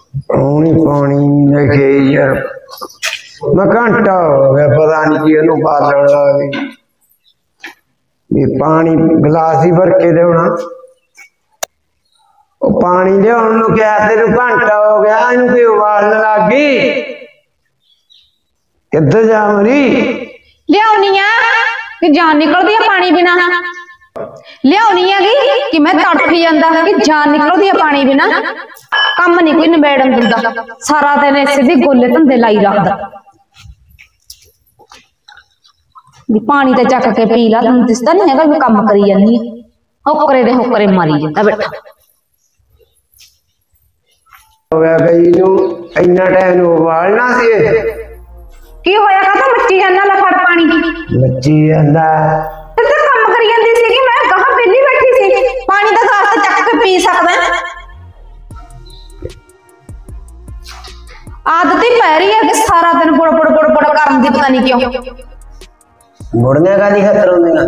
पानी पानी लेके यार मैं घंटा हो गया पता नहीं कि ओनू बालन लग भी पानी गिलास ही भर के देना पानी लियाउण नूं क्या तेनू घंटा हो गया इनू कोई उबालन लग गई किधर जा मरी लियाउनी आ कि जान निकलदी है पानी बिना लियाउनी है कि मैं तड़फी जांदा कि जान निकलदी है पानी बिना कम नहीं कोई निबेड़न दिंदा सारा दिन इसे भी गोले धंधे लाई रखदा भी पानी ते चक के पी ला तुम दिसदा नहीं हैगा मैं काम करी जानी होकरे दे होकरे मारी जांदा बैठा हो गया कई नू इन्ना टाइम उबालना सी की होया का तो मच्ची जाना ला फड़ पानी मच्ची जांदा ते काम करी जांदी सी कि मैं कहां बेली बैठी सी पानी दा ग्लास ते चक के पी सकदा आदत ही पै रही है कि सारा दिन बुड़ बुड़ बुड़ बुड़ करन दी पता नहीं क्यों मुड़ने का नहीं खतरा होंगे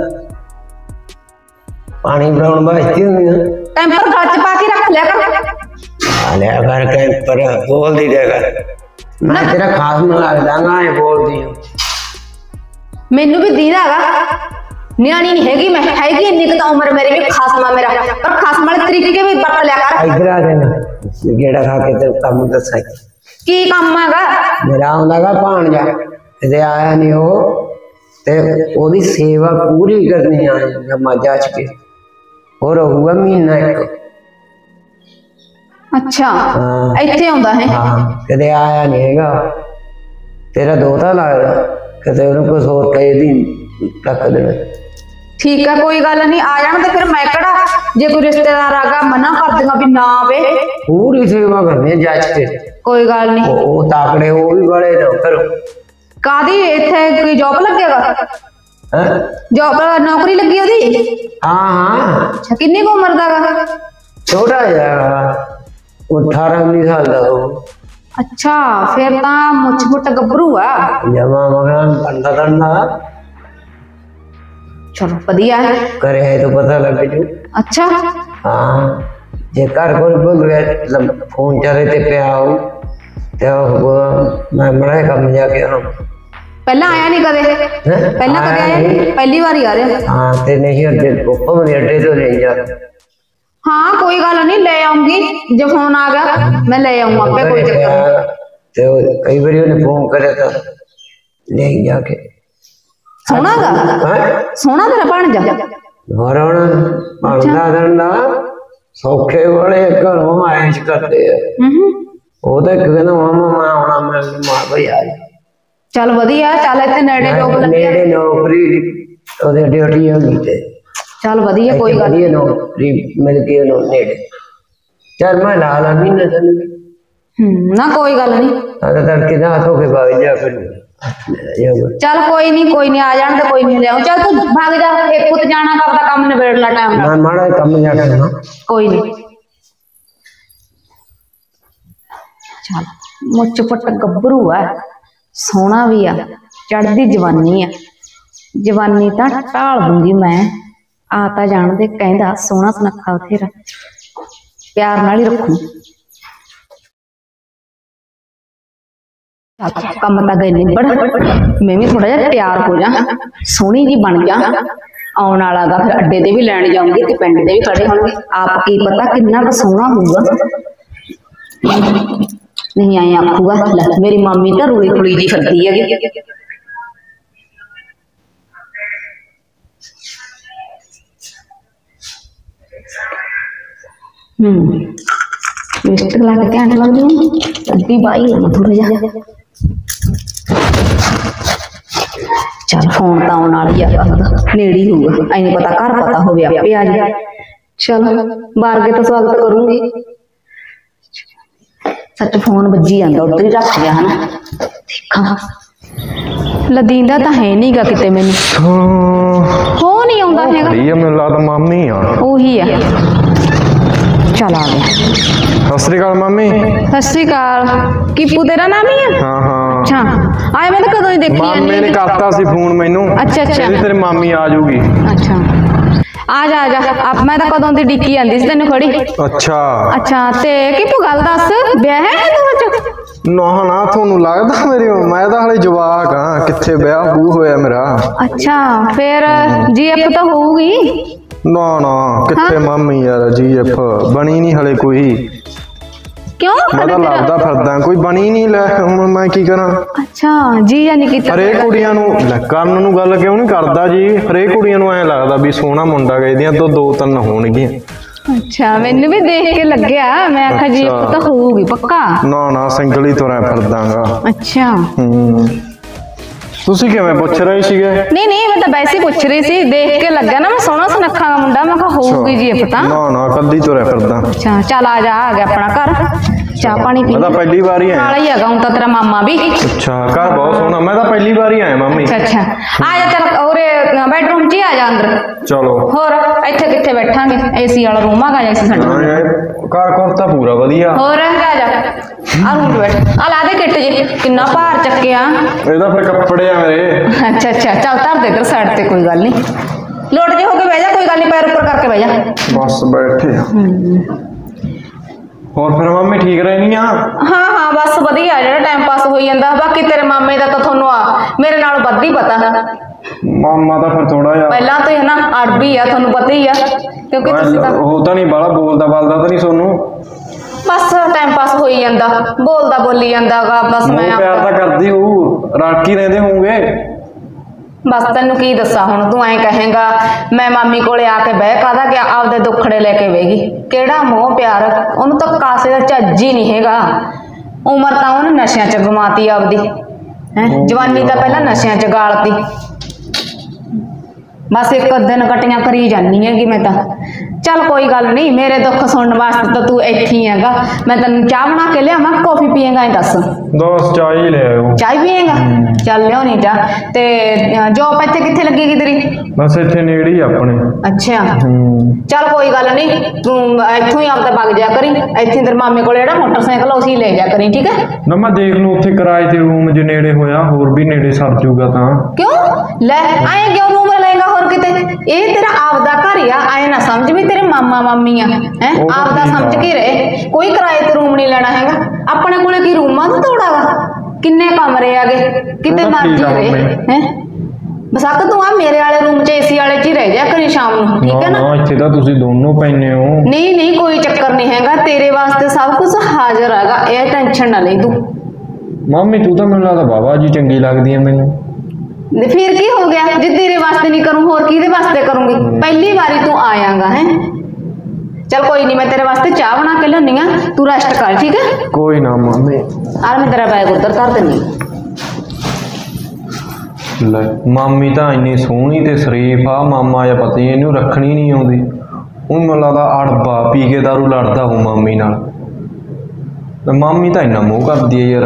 पानी बनाने वास्ते होंगे कैंपर गच पा के रख लिया कर लिया कर कैंपर बोल दी देगा मैं तेरा खास में लग जाऊंगा ये बोल दी मेनू भी दीदा हैगा न्याणी नहीं हैगी मैं हैगी इन्नी तो उम्र मेरी भी खासमा मेरा पर खासमा वाले तरीके भी बरत लिया कर इधर आ देना गेड़ा खा के तेरे काम दसा की काम हैगा मेरा आंदा भाणजा ते आया नहीं हो ते ओदी सेवा पूरी करनी आए जब मजा के और हुआ महीना एक अच्छा इत्थे आंदा है हां कदे आया नहीं हैगा तेरा दोता लगदा कदे उन्हें कुछ और कह दी तक देना ठीक है कोई गल नहीं आ जान तो फिर मैं कड़ा जे कोई रिश्तेदार आगा मना कर दूंगा भी ना आवे पूरी सेवा करनी जज के कोई गल नहीं वो ताकड़े वो भी बड़े ना करो कादी इत्थे कोई जॉब लगेगा हैं जॉब नौकरी लगी ओदी हां हां अच्छा कितनी उम्र दा छोटा है वो 18-19 साल का हो अच्छा फिर ता मुछ मुट गबरू आ जमा मकान बंदा करना चलो बढ़िया है करे है तो पता लग जू अच्छा हां जे कर कोई बोल मतलब फोन चले ते पे आओ तो मैं मरे कम जाके हम पहला आया नहीं कदे पहला कदे आया नहीं पहली बार ही आ रहा हां ते नहीं अड्डे ऊपर में अड्डे तो ले जा हाँ कोई गल नहीं ले आऊंगी जब फोन आ गया मैं ले आऊंगा पे कोई चक्कर तो कई बार उन्हें फोन करे तो ले जाके सोना गा सोना तेरा बन जा घरों बनदा दंदा सौखे वाले घरों ऐश करते हैं वो तो कहना मामा मैं आना मैं मां भाई आ चल वधिया चल इतने नेड़े जॉब लग नेड़े नौकरी ओदे ड्यूटी होगी ते चल वधिया कोई गल नहीं नौकरी मिल गई नो नेड़े चल मैं ला ला महीने चल ना कोई गल नहीं अरे तड़के ना तो के भाग जा फिर चल कोई नहीं आ जान तो कोई नहीं ले आऊं चल तू भाग जा एक पुत जाना का अपना काम निबेड़ ला टाइम मैं माड़ा कम जा करना कोई नहीं चल मुच पट गबरू है सोना भी आ चढ़दी जवानी है जवानी तो ढाल दूंगी मैं आता जान दे कहंदा सोना सुनखा बथेरा प्यार नाल ही रखूं कम तो गए निबड़ मैं भी थोड़ा जा तैयार हो जा सोहनी जी बन जा आने वाला गा फिर अड्डे ते भी लैन जाऊंगी ते पिंड दे भी खड़े होंगे आप की पता कितना क सोहना होगा नहीं आए आखूगा मेरी मामी तो रुली खुली जी फिरदी है लिपस्टिक ला के आने लग जाऊँ अद्धी बाई है थोड़ा जा चल फोन तो आने वाली है नेड़ी होगा आई नहीं पता घर पता हो गया पे आ जाए चल बार के तो स्वागत करूंगी सच फोन बजी जाता उधर ही रख गया है ना देखा लदींदा तो है नहीं गा किते मैनू हो नहीं आउंदा हैगा ये ਮੈਨੂੰ ਲੱਗਦਾ ਮਾਮੀ ਆ ਉਹੀ ਆ चल आ गया सत श्री अकाल मामी सत श्री अकाल कीपू तेरा नाम ही है हाँ हाँ अच्छा आए मैं तो कदों ही देखी मामे ने करता सी फोन मैनू अच्छा अच्छा तेरी मामी आ जाऊगी अच्छा ਆ ਜਾ ਮੈਂ ਤਾਂ ਕਦੋਂ ਦੀ ਡਿੱਕੀ ਆਂਦੀ ਸੀ ਤੈਨੂੰ ਖੜੀ। ਅੱਛਾ ਤੇ ਕੀ ਤੂੰ ਗੱਲ ਦੱਸ, ਵਿਆਹ ਹੈ ਤੂੰ ਅੱਜ? ਨਾ ਤੁਹਾਨੂੰ ਲੱਗਦਾ ਮੇਰੀ ਮੈਂ ਤਾਂ ਹਲੇ ਜਵਾਕ ਆ, ਕਿੱਥੇ ਵਿਆਹ ਬੂ ਹੋਇਆ ਮੇਰਾ। ਅੱਛਾ ਫਿਰ ਜੀਐਫ ਤਾਂ ਹੋਊਗੀ। ਨਾ ਕਿੱਥੇ ਮਾਮੀ ਯਾਰ, ਜੀਐਫ ਬਣੀ ਨਹੀਂ ਹਲੇ ਕੋਈ। ਕਿਉਂ? ਮੈਂ ਤਾਂ ਲੱਭਦਾ ਫਿਰਦਾ, ਕੋਈ ਬਣੀ ਨਹੀਂ। ਲੈ ਹੁਣ ਮੈਂ ਕੀ ਕਰਾਂ। ਅੱਛਾ ਜੀ ਜਾਂ ਨਹੀਂ ਕੀਤਾ? ਹਰੇਕ ਕੁੜੀਆਂ ਨੂੰ ਕਰਨ ਨੂੰ ਗੱਲ ਕਿਉਂ ਨਹੀਂ ਕਰਦਾ ਜੀ, ਹਰੇਕ ਕੁੜੀਆਂ ਨੂੰ ਐਂ ਲੱਗਦਾ ਵੀ ਸੋਹਣਾ ਮੁੰਡਾ ਗਾ, ਇਹਦੀਆਂ ਤੋਂ 2-3 ਹੋਣਗੀਆਂ। ਅੱਛਾ ਮੈਨੂੰ ਵੀ ਦੇਖ ਕੇ ਲੱਗਿਆ, ਮੈਂ ਆਖਿਆ ਜੀ ਤਾਂ ਹੋਊਗੀ ਪੱਕਾ। ਨਾ ਸਿੰਗਲ ਹੀ ਤੁਰਿਆ ਫਿਰਦਾਗਾ। ਅੱਛਾ ਤੁਸੀਂ ਕਿਵੇਂ ਪੁੱਛ ਰਹੇ ਸੀਗੇ? ਨਹੀਂ ਮੈਂ ਤਾਂ ਵੈਸੇ ਹੀ ਪੁੱਛ ਰਹੀ ਸੀ, ਦੇਖ ਕੇ ਲੱਗਾ ਨਾ ਮੈਂ ਸੋਹਣਾ ਸੁਨੱਖਾ ਦਾ ਮੁੰਡਾ, ਮੈਂ ਕਿਹਾ ਹੋਊਗੀ ਜੀ ਪਤਾ। ਨਾ ਕੱਲੀ ਤੁਰਿਆ ਫਿਰਦਾ। ਅੱਛਾ ਚੱਲ ਆ ਗਿਆ ਆਪਣਾ ਘਰ, ਚਾਹ ਪਾਣੀ ਪੀ। ਮੈਂ ਤਾਂ ਪਹਿਲੀ ਵਾਰ ਹੀ ਆਇਆ। ਨਾਲ ਹੀ ਹੈਗਾ ਹੁਣ ਤਾਂ ਤੇਰਾ ਮਾਮਾ ਵੀ। ਅੱਛਾ ਘਰ ਬਹੁਤ ਸੋਹਣਾ, ਮੈਂ ਤਾਂ ਪਹਿਲੀ ਵਾਰ ਹੀ ਆਇਆ ਮਾਮੀ। ਅੱਛਾ ਆ ਜਾ ਚੱਲ ਉਰੇ ਬੈਡਰੂਮ 'ਚ ਹੀ ਆ ਜਾ ਅੰਦਰ। ਚਲੋ ਹੋਰ ਇੱਥੇ ਕਿੱਥੇ ਬੈਠਾਂਗੇ, ਏਸੀ ਵਾਲਾ ਰੂਮ ਹੈਗਾ ਏਸੀ ਸਾਡਾ। ਘਰ ਤਾਂ ਪੂਰਾ ਵਧੀਆ। ਹੋਰ ਆ ਜਾ ਆ ਰੂਮ 'ਚ ਬੈਠ, ਆ ਲਾ ਦੇ ਕਿੱਟ ਜੀ, ਕਿੰਨਾ ਭਾਰ ਚੱਕਿਆ ਇਹਦਾ ਫਿਰ ਕੱਪੜੇ ਆ ਮੇਰੇ। ਅੱਛਾ ਚੱਲ ਧਰ ਦੇ ਇੱਧਰ ਸਾਈਡ ਤੇ, ਕੋਈ ਗੱਲ ਨਹੀਂ, ਲੋਟ ਜੇ ਹੋ ਕੇ ਬਹਿ ਜਾ, ਕੋਈ ਗੱਲ ਨਹੀਂ, ਪੈਰ ਉੱਪਰ ਕਰਕੇ ਬਹਿ ਜਾ। ਬਸ ਬੈਠੇ ਆ। ਹੋਰ ਫਿਰ ਮੰਮੀ ਠੀਕ ਰਹਿਣੀ ਆ? ਹਾਂ ਬਸ ਵਧੀਆ, ਜਿਹੜਾ ਟਾਈਮ ਪਾਸ ਹੋਈ ਜਾਂਦਾ। ਬਾਕੀ ਤੇਰੇ ਮਾਮੇ ਦਾ ਤਾਂ ਤੁਹਾਨੂੰ ਮੇਰੇ ਨਾਲੋਂ ਵੱਧ ਹੀ ਪਤਾ। ਮਾਮਾ ਤਾਂ ਫਿਰ ਥੋੜਾ ਜਿਹਾ ਪਹਿਲਾਂ ਤੋਂ ਹੀ ਹੈ ਨਾ ਅਰਬੀ ਆ, ਤੁਹਾਨੂੰ ਪਤਾ ਹੀ ਆ, ਕਿਉਂਕਿ ਤੁਸੀਂ ਤਾਂ ਉਹ ਤਾਂ ਨਹੀਂ ਬਾਲਾ ਬੋਲਦਾ ਤਾਂ ਨਹੀਂ ਸੋਨੂੰ। ਬਸ ਟਾਈਮ ਪਾਸ ਹੋਈ ਜਾਂਦਾ, ਬੋਲਦਾ ਬੋਲੀ ਜਾਂਦਾਗਾ। ਬਸ ਮੈਂ ਪਿਆਰ ਤਾਂ ਕਰਦੀ ਹੂੰ, ਰਲ ਕੇ ਰਹਿੰਦੇ ਹੋਵੋਗੇ। ਬਸ ਤੈਨੂੰ ਕੀ ਦੱਸਾਂ ਹੁਣ, ਤੂੰ ਐਂ ਕਹੇਗਾ ਮੈਂ ਮਾਮੀ ਕੋਲੇ ਆ ਕੇ ਬਹਿ ਕਾਹਦਾ ਗਿਆ, ਆਪਦੇ ਦੁੱਖੜੇ ਲੈ ਕੇ ਬਹਿਗੀ। ਕਿਹੜਾ ਮੋਹ ਪਿਆਰ, ਉਹਨੂੰ ਤਾਂ ਕਾਸੇ ਦਾ ਝੱਜ ਹੀ ਨਹੀਂ ਹੈਗਾ। ਉਮਰ ਤਾਂ ਉਹਨੇ ਨਸ਼ਿਆਂ 'ਚ ਗਮਾਤੀ ਆਪਦੀ, ਜਵਾਨੀ ਤਾਂ ਪਹਿਲਾਂ ਨਸ਼ਿਆਂ 'ਚ ਗਾਲਤੀ। ਬਸ ਇੱਕ ਦਿਨ ਕਟੀਆਂ ਕਰੀ ਜਾਨੀ ਹੈਗੀ ਮੈਂ ਤਾਂ। ਚੱਲ ਕੋਈ ਗੱਲ ਨਹੀਂ, ਮੇਰੇ ਦੁੱਖ ਸੁਣਨ ਵਾਸਤੇ ਤਾਂ ਤੂੰ ਇੱਥੇ ਹੀ ਹੈਗਾ। ਮੈਂ ਤੈਨੂੰ ਚਾਹ ਬਣਾ ਕੇ ਲਿਆਵਾਂ, ਕੌਫੀ ਪੀਏਗਾ? ਦੱਸ। ਚਾਹ ਹੀ ਲੈ ਆਇਓ। ਚਾਹ ਪੀਏਗਾ? ਚੱਲ ਲਿਆਉਣੀ ਚਾਹ। ਤੇ ਜੋਬ ਇੱਥੇ ਕਿੱਥੇ ਲੱਗੇਗੀ ਤੇਰੀ? ਬਸ ਇੱਥੇ ਨੇੜੇ ਹੀ ਆਪਣੇ। ਅੱਛਾ ਚੱਲ ਕੋਈ ਗੱਲ ਨਹੀਂ, ਤੂੰ ਇੱਥੋਂ ਹੀ ਆਪਦਾ ਵਗ ਜਾ ਕਰੀ। ਇੱਥੇ ਤੇਰੇ ਮਾਮੇ ਕੋਲ ਜਿਹੜਾ ਮੋਟਰਸਾਈਕਲ ਉਸੇ ਲੈ ਜਾ ਕਰੀ, ਠੀਕ ਹੈ ਨਾ? ਮੈਂ ਦੇਖ ਲੂ ਉੱਥੇ ਕਿਰਾਏ ਤੇ ਰੂਮ ਜੇ ਨੇੜੇ ਹੋਇਆ, ਹੋਰ ਵੀ ਨੇੜੇ ਸਰ ਜੂਗਾ ਤਾਂ। ਕਿਉਂ ਲੈ ਆਏ ਕਿਉਂ ਰੂਮ ਲਏਗਾ ਹੋਰ ਕਿਤੇ? ਇਹ ਤੇਰਾ ਆਪਦਾ ਘਰ ਆ, ਆਏ ਨਾ ਸਮਝ ਵੀ ਤੇਰੇ ਮਾਮਾ ਮਾਮੀ ਆ, ਆਪਦਾ ਸਮਝ ਕੇ ਰਹੇ। ਕੋਈ ਕਿਰਾਏ ਤੇ ਰੂਮ ਨਹੀਂ ਲੈਣਾ ਹੈਗਾ। ਆਪਣੇ ਕੋਲੇ ਕੀ ਰੂਮਾਂ ਦਾ ਤੋੜਾ ਵਾ? ਕਿੰਨੇ ਕਮਰੇ ਆਗੇ, ਕਿਤੇ ਮਰਜੀ ਰਹੇ। ਬਸਕ ਤੂੰ ਆ ਮੇਰੇ ਵਾਲੇ ਰੂਮ 'ਚ ਏਸੀ ਵਾਲੇ 'ਚ ਹੀ ਰਹਿ ਜਾ ਕਰੀ ਸ਼ਾਮ ਨੂੰ, ਠੀਕ ਹੈ ਨਾ? ਇੱਥੇ ਤਾਂ ਤੁਸੀਂ ਦੋਨੋਂ ਪੈਨੇ ਹੋ। ਨਹੀਂ ਕੋਈ ਚੱਕਰ ਨਹੀਂ ਹੈਗਾ, ਤੇਰੇ ਵਾਸਤੇ ਸਭ ਕੁਝ ਹਾਜ਼ਰ ਹੈਗਾ, ਇਹ ਟੈਨਸ਼ਨ ਨਾ ਲਈ ਤੂੰ। ਮਾਮੀ ਤੂੰ ਤਾਂ ਮੈਨੂੰ ਲੱਗਦਾ ਬਾਬਾ ਜੀ ਚੰਗੀ ਲੱਗਦੀ ਹੈ ਮੈਨੂੰ। ਫਿਰ ਕੀ ਹੋ ਗਿਆ, ਜੇ ਤੇਰੇ ਵਾਸਤੇ ਨਹੀਂ ਕਰੂੰ ਹੋਰ ਕਿਹਦੇ ਵਾਸਤੇ ਕਰੂੰਗੀ? ਪਹਿਲੀ ਵਾਰੀ ਤੂੰ ਆਇਆਗਾ ਹੈ। ਚੱਲ ਕੋਈ ਨਹੀਂ, ਮੈਂ ਤੇਰੇ ਵਾਸਤੇ ਚਾਹ ਬਣਾ ਕੇ ਲਿਆਉਣੀ ਆ, ਤੂੰ ਰੈਸਟ ਕਰ, ਠੀਕ ਹੈ? ਕੋਈ ਨਾ ਮਾਮੀ। ਆ ਮੈਂ ਤੇਰਾ ਬੈਗ ਉੱਧਰ ਧਰ ਦਿੰਦੀ। ਲੈ ਮਾਮੀ ਤਾਂ ਇੰਨੀ ਸੋਹਣੀ ਤੇ ਸ਼ਰੀਫ ਆ, ਮਾਮਾ ਜਾਂ ਪਤਾ ਇਹਨੂੰ ਰੱਖਣੀ ਨਹੀਂ ਆਉਂਦੀ। ਉਹ ਮੈਨੂੰ ਲੱਗਦਾ ਅੜਬਾ ਪੀ ਕੇ ਦਾਰੂ ਲੜਦਾ ਹੋ ਮਾਮੀ ਨਾਲ। ਮਾਮੀ ਤਾਂ ਇੰਨਾ ਮੋਹ ਕਰਦੀ ਹੈ ਯਾਰ।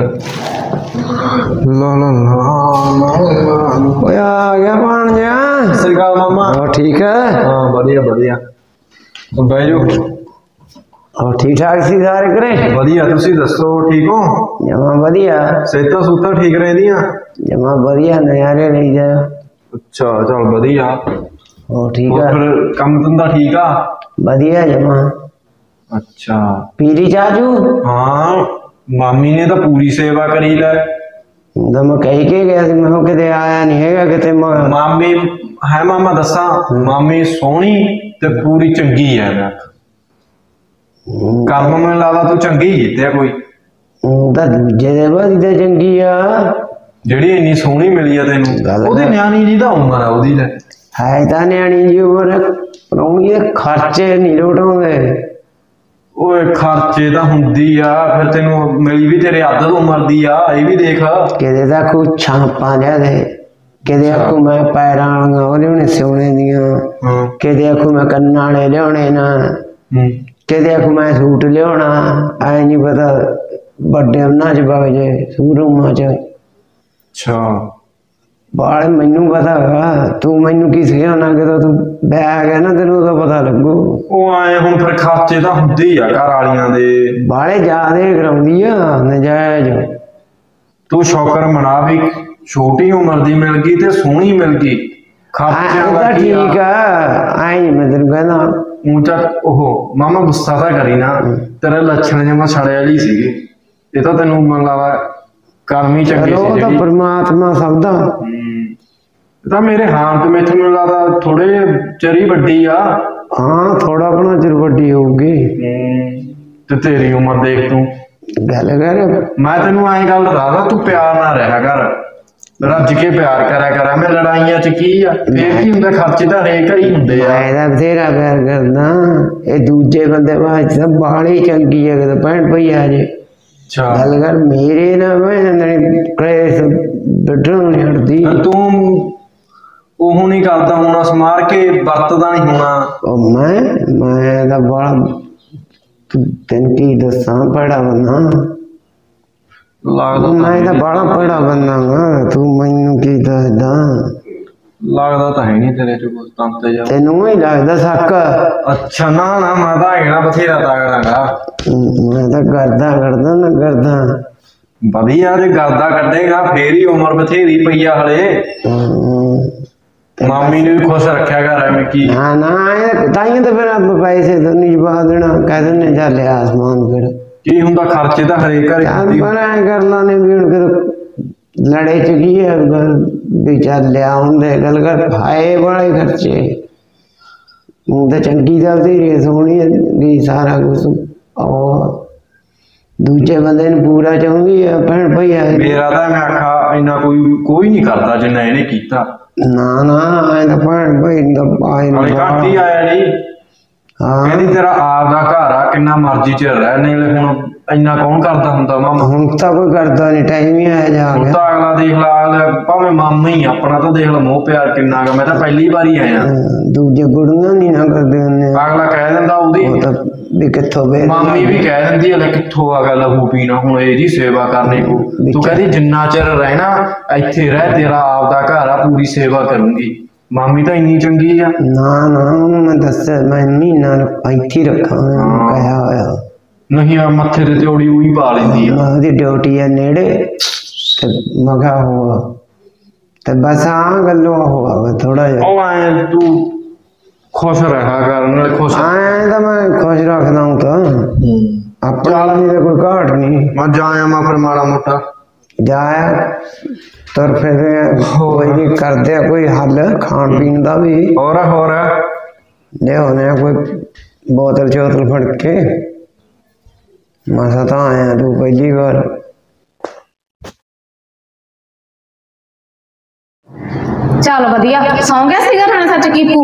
ਓਏ ਆ ਗਿਆ ਬਣ ਜਾ। ਸਤਿ ਸ਼੍ਰੀ ਅਕਾਲ ਮਾਮਾ। ਹੋਰ ਠੀਕ ਹੈ? ਹਾਂ ਵਧੀਆ ਬਹਿ ਜਾਓ। ਹੋਰ ਠੀਕ ਠਾਕ ਸੀ ਸਾਰੇ ਘਰੇ? ਵਧੀਆ, ਤੁਸੀਂ ਦੱਸੋ ਠੀਕ ਹੋ? ਜਮਾ ਵਧੀਆ। ਸਿਹਤਾਂ ਸੁੱਤਾਂ ਠੀਕ ਰਹਿੰਦੀਆਂ? ਜਮਾ ਵਧੀਆ, ਨਜ਼ਾਰੇ ਲਈ ਜਾ। ਅੱਛਾ ਚੱਲ ਵਧੀਆ। ਹੋਰ ਠੀਕ ਆ? ਫਿਰ ਕੰਮ ਧੰਦਾ ਠੀਕ ਆ? ਵਧੀਆ ਜਮਾ। ਅੱਛਾ ਪੀਲੀ ਚਾਚੂ? ਹਾਂ ਮਾਮੀ ਨੇ ਤਾਂ ਪੂਰੀ ਸੇਵਾ ਕਰੀ ਲੈ। ਮੈਂ ਕਹਿ ਕੇ ਗਿਆ ਸੀ, ਮੈਂ ਕਿਤੇ ਆਇਆ ਨਹੀਂ ਹੈਗਾ ਕਿਤੇ। ਮਾਮੀ ਹੈ ਮਾਮਾ ਦੱਸਾਂ, ਮਾਮੀ ਸੋਹਣੀ ਤੇ ਪੂਰੀ ਚੰਗੀ ਹੈ। ਮੈਂ ਕੰਮ ਮੈਨੂੰ ਲੱਗਦਾ ਤੂੰ ਚੰਗੀ ਕੀਤੇ ਕੋਈ। ਤਾਂ ਦੂਜੇ ਦੇ ਬਾਅਦ ਤਾਂ ਚੰਗੀ ਆ, ਜਿਹੜੀ ਇੰਨੀ ਸੋਹਣੀ ਮਿਲੀ ਆ ਤੈਨੂੰ। ਉਹਦੀ ਨਿਆਣੀ ਜੀ ਦਾ ਉਮਰ ਆ ਉਹਦੀ। ਲੈ ਹੈ ਤਾਂ ਨਿਆਣੀ ਜੀ ਉਮਰ, ਪਰ ਉਹਦੇ ਖਰਚੇ ਨਹੀਂ ਲੋਟਾਉਂਦੇ। ਓਏ ਖਰਚੇ ਤਾਂ ਹੁੰਦੀ ਆ, ਫਿਰ ਤੈਨੂੰ ਮਿਲੀ ਵੀ ਤੇਰੇ ਅੱਧ ਉਮਰ ਦੀ ਆ, ਇਹ ਵੀ ਦੇਖ। ਕਿਤੇ ਤਾਂ ਕੋਈ ਛਾਂਪਾਂ ਲਿਆ ਦੇ, ਕਿਤੇ ਆਖੂ ਮੈਂ ਪੈਰਾਂ ਵਾਲੀਆਂ ਉਹ ਲਿਆਉਣੇ ਸੋਨੇ ਦੀਆਂ, ਕਿਤੇ ਆਖੂ ਮੈਂ ਕੰਨਾਂ ਵਾਲੇ ਲਿਆਉਣੇ ਨਾ, ਕਿਤੇ ਆਖੂ ਮੈਂ ਸੂਟ ਲਿਆਉਣਾ। ਐ ਨਹੀਂ ਪਤਾ ਵੱਡੇ ਉਹਨਾਂ 'ਚ ਵਗ ਜੇ ਸ਼ੋਰੂਮਾਂ 'ਚ। ਅੱਛਾ ਬਾਲ ਮੈਨੂੰ ਪਤਾ ਹੈਗਾ, ਤੂੰ ਮੈਨੂੰ ਕੀ ਸਿਖਾਉਣਾ? ਕਿਦੋਂ ਤੂੰ ਬੈਗ ਹੈ ਨਾ, ਤੈਨੂੰ ਤਾਂ ਪਤਾ ਲੱਗੂ। ਉਹ ਆਏ ਹੁਣ ਫਿਰ ਖਰਚੇ ਤਾਂ ਹੁੰਦੇ ਹੀ ਆ ਘਰ ਵਾਲੀਆਂ ਦੇ। ਬਾਲੇ ਜ਼ਿਆਦੇ ਕਰਾਉਂਦੀ ਆ ਨਜਾਇਜ਼। ਤੂੰ ਸ਼ੁਕਰ ਮਨਾ ਵੀ ਛੋਟੀ ਉਮਰ ਦੀ ਮਿਲ ਗਈ ਤੇ ਸੋਹਣੀ ਮਿਲ ਗਈ। ਖਰਚਿਆਂ ਦਾ ਕੀ ਠੀਕ ਆ ਆਈ ਮੈਂ ਤੈਨੂੰ ਕਹਿੰਦਾ ਊਂਚਾ ਉਹ ਮਾਮਾ ਗੁੱਸਾ ਤਾਂ ਕਰੀ ਨਾ ਤੇਰੇ ਲੱਛਣ ਜਮਾ ਸੜੇ ਵਾਲੀ ਸੀਗੇ ਇਹ ਤਾਂ ਤੈਨੂੰ ਮਨ ਲਾਵਾ ਕਰਮ ਹੀ ਚੰਗੀ ਚਲੋ ਸੀ ਉਹ ਤਾਂ ਜਿਹੜੀ ਪਰਮਾਤਮਾ ਸਭ ਦਾ ਇਹ ਤਾਂ ਮੇਰੇ ਹਾਲ ਤੇ ਮੈਥੋਂ ਮੈਨੂੰ ਲੱਗਦਾ ਥੋੜੇ ਚਰੀ ਵੱਡੀ ਆ ਹਾਂ ਥੋੜਾ ਬਣਾ ਚਿਰ ਵੱਡੀ ਹੋਊਗੀ ਤੇ ਤੇਰੀ ਉਮਰ ਦੇਖ ਤੂੰ ਗੱਲ ਕਰ ਮੈਂ ਤੈਨੂੰ ਐਂ ਗੱਲ ਦੱਸਦਾ ਤੂੰ ਪਿਆਰ ਨਾਲ ਰਿਹਾ ਕਰ ਰੱਜ ਕੇ ਪਿਆਰ ਕਰਿਆ ਕਰ ਮੈਂ ਲੜਾਈਆਂ ਚ ਕੀ ਆ ਫੇਰ ਕੀ ਹੁੰਦਾ ਖਰਚੇ ਤਾਂ ਹਰੇਕ ਘਰ ਹੀ ਹੁੰਦੇ ਆ ਮੈਂ ਤਾਂ ਬਥੇਰਾ ਪਿਆਰ ਕਰਦਾ ਇਹ ਦੂਜੇ ਬੰਦੇ ਬਾਅਦ ਤਾਂ ਬਾਹਲੀ ਚੰਗੀ ਹੈ ਕਿ ਭੈਣ ਭਈ ਆ ਜੇ ਅੱਛਾ ਗੱਲ ਕਰ ਮੇਰੇ ਨਾਲ ਮੈਂ ਕਲੇਸ਼ ਬੈਠਣ ਨਹੀਂ ਹਟਦੀ ਤੂੰ ਉਹ ਨਹੀਂ ਕਰਦਾ ਹੋਣਾ ਸਮਾਰ ਕੇ ਵਰਤਦਾ ਨਹੀਂ ਹੋਣਾ ਉਹ ਮੈਂ ਤਾਂ ਬੜਾ ਤੈਨੂੰ ਕੀ ਦੱਸਾਂ ਬੜਾ ਬੰਦਾ ਲੱਗਦਾ ਮੈਂ ਤਾਂ ਬੜਾ ਬੜਾ ਬੰਦਾ ਗਾ ਤੂੰ ਮੈਨੂੰ ਕੀ ਦੱਸਦਾ ਤਾਂ ਹੈ ਨਹੀਂ ਤੇਰੇ ਚ ਕੁਝ ਤੰਤ ਜਾ ਤੈਨੂੰ ਹੀ ਲੱਗਦਾ ਸੱਕ ਅੱਛਾ ਨਾ ਮੈਂ ਤਾਂ ਹੈਗਾ ਬਥੇਰਾ ਤਾਗੜਾਗਾ ਮੈਂ ਤਾਂ ਕਰਦਾ ਨਾ ਕਰਦਾ ਵਧੀਆ ਜੇ ਕਰਦਾ ਕੱਢੇਗਾ ਫੇਰ ਹੀ ਉਮਰ ਬਥੇਰੀ ਪਈ ਆ ਹਲੇ ਮਾਮੀ ਨੂੰ ਵੀ ਖੁਸ਼ ਰੱਖਿਆ ਕਰ ਐਵੇਂ ਕੀ ਨਾ ਤਾਈਆਂ ਤਾਂ ਫਿਰ ਆਪਾਂ ਪੈਸੇ ਤਾਂ ਨਹੀਂ ਜਵਾਬ ਦੇਣਾ ਕਹਿ ਦਿੰਦੇ ਜਾ ਲਿਆ ਆਸਮਾਨ ਫਿਰ ਕੀ ਹੁੰਦਾ ਖਰਚੇ ਤਾਂ ਹਰੇਕ ਘਰ ਹੁੰਦੀ ਪਰ ਐ ਕਰ ਲਾਨੇ ਵੀ ਹੁਣ ਕਿਤੇ ਲੜੇ ਚ ਕੀ ਹੈ ਵੀ ਚੱਲ ਲਿਆ ਹੁੰਦੇ ਗੱਲ ਕਰ ਫਾਏ ਵਾਲੇ ਖਰਚੇ ਹੁਣ ਤਾਂ ਚੰਗੀ ਗੱਲ ਤੇ ਸੋਹਣੀ ਵੀ ਸਾਰਾ ਕੁਝ ਉਹ ਦੂਜੇ ਬੰਦੇ ਨੂੰ ਪੂਰਾ ਚਾਹੁੰਦੀ ਆ ਭੈਣ ਭਈਆ ਮੇਰਾ ਤਾਂ ਮੈਂ ਆਖਾ ਇੰਨਾ ਕੋਈ ਨਹੀਂ ਕਰਦਾ ਜਿੰਨਾ ਇਹਨੇ ਕੀਤਾ ਨਾ ਐ ਤਾਂ ਭੈਣ ਭਈ ਦਾ ਪਾਏ ਨਾਲੇ ਘੱਟ ਹੀ ਆਇਆ ਨਹੀਂ ਹਾਂ ਕਹਿੰਦੀ ਤੇਰਾ ਆਪ ਦਾ ਘਰ ਆ ਕਿੰਨਾ ਮਰਜ਼ੀ ਚ ਰਹਿ ਨਹੀਂ ਹੁਣ ਇੰਨਾ ਕੌਣ ਕਰਦਾ ਹੁੰਦਾ ਮਾਮਾ ਹੁਣ ਤਾਂ ਕੋਈ ਕਰਦਾ ਨਹੀਂ ਟਾਈਮ ਹੀ ਆਇਆ ਜਾ ਹੁਣ ਗਿਆ ਤਾਂ ਅਗਲਾ ਦੇਖ ਲਾ ਭਾਵੇਂ ਮਾਮਾ ਹੀ ਆਪਣਾ ਤਾਂ ਦੇਖ ਲਾ ਮੋਹ ਪਿਆਰ ਕਿੰਨਾ ਗਾ ਮੈਂ ਤਾਂ ਪਹਿਲੀ ਵਾਰੀ ਆਇਆ ਦੂਜੇ ਗੁੜੀਆਂ ਨਹੀਂ ਨਾ ਕਰਦੇ ਹੁੰਦੇ ਅਗਲਾ ਕਹਿ ਦਿੰਦਾ ਉਹਦੀ ਉਹ ਤਾਂ ਵੀ ਕਿੱਥੋਂ ਵੇ ਮਾਮੀ ਵੀ ਕਹਿ ਦਿੰਦੀ ਹਲੇ ਕਿੱਥੋਂ ਆ ਗਿਆ ਲਹੂ ਪੀਣਾ ਹੁਣ ਇਹਦੀ ਸੇਵਾ ਕਰਨੀ ਪਊ ਤੂੰ ਕਹਿੰਦੀ ਜਿੰਨਾ ਚਿਰ ਰਹਿਣਾ ਇੱਥੇ ਰਹਿ ਤੇਰਾ ਆਪ ਦਾ ਘਰ ਆ ਪੂਰੀ ਸੇਵਾ ਕਰੂੰਗੀ ਮਾਮੀ ਤਾਂ ਇੰਨੀ ਚੰਗੀ ਆ ਨਾ ਉਹਨੂੰ ਮੈਂ ਦੱਸਿਆ ਮੈਂ ਮਹੀਨਾ ਇੱਥੇ ਰੱਖਾਂ ਕਹਿਆ ਹੋਇਆ ਨਹੀਂ ਆ ਮੱਥੇ ਤੇ ਤਿਉੜੀ ਉਹੀ ਪਾ ਲੈਂਦੀ ਆ ਉਹਦੀ ਡਿਊਟੀ ਆ ਨੇੜੇ ਤੇ ਮਗਾ ਹੋਆ ਤੇ ਬਸ ਆ ਗੱਲੋਂ ਹੋਆ ਥੋੜਾ ਜਿਹਾ ਉਹ ਐ ਤੂੰ ਖੁਸ਼ ਰਹਾ ਕਰ ਨਾਲ ਖੁਸ਼ ਆਏ ਤਾਂ ਮੈਂ ਖੁਸ਼ ਰੱਖਦਾ ਹਾਂ ਤਾਂ ਆਪਣਾ ਨਹੀਂ ਤਾਂ ਕੋਈ ਘਾਟ ਨਹੀਂ ਮੈਂ ਜਾਇਆ ਮੈਂ ਫਿਰ ਮਾੜਾ ਮੋਟਾ ਜਾਇਆ ਤੁਰ ਫਿਰ ਕੋਈ ਨਹੀਂ ਕਰਦੇ ਆ ਕੋਈ ਹੱਲ ਖਾਣ ਪੀਣ ਦਾ ਵੀ ਹੋਰ ਲਿਆਉਣੇ ਆ ਕੋਈ ਬੋਤਲ ਚੋਤਲ ਫੜ ਕੇ ਮਸਾ ਤਾਂ ਆਇਆ ਤੂੰ ਪਹਿਲੀ ਵਾਰ ਚੱਲ ਵਧੀਆ ਸੌਂ ਗਿਆ ਸੀਗਾ ਨਾਲੇ ਸੱਚ ਕੀਪੂ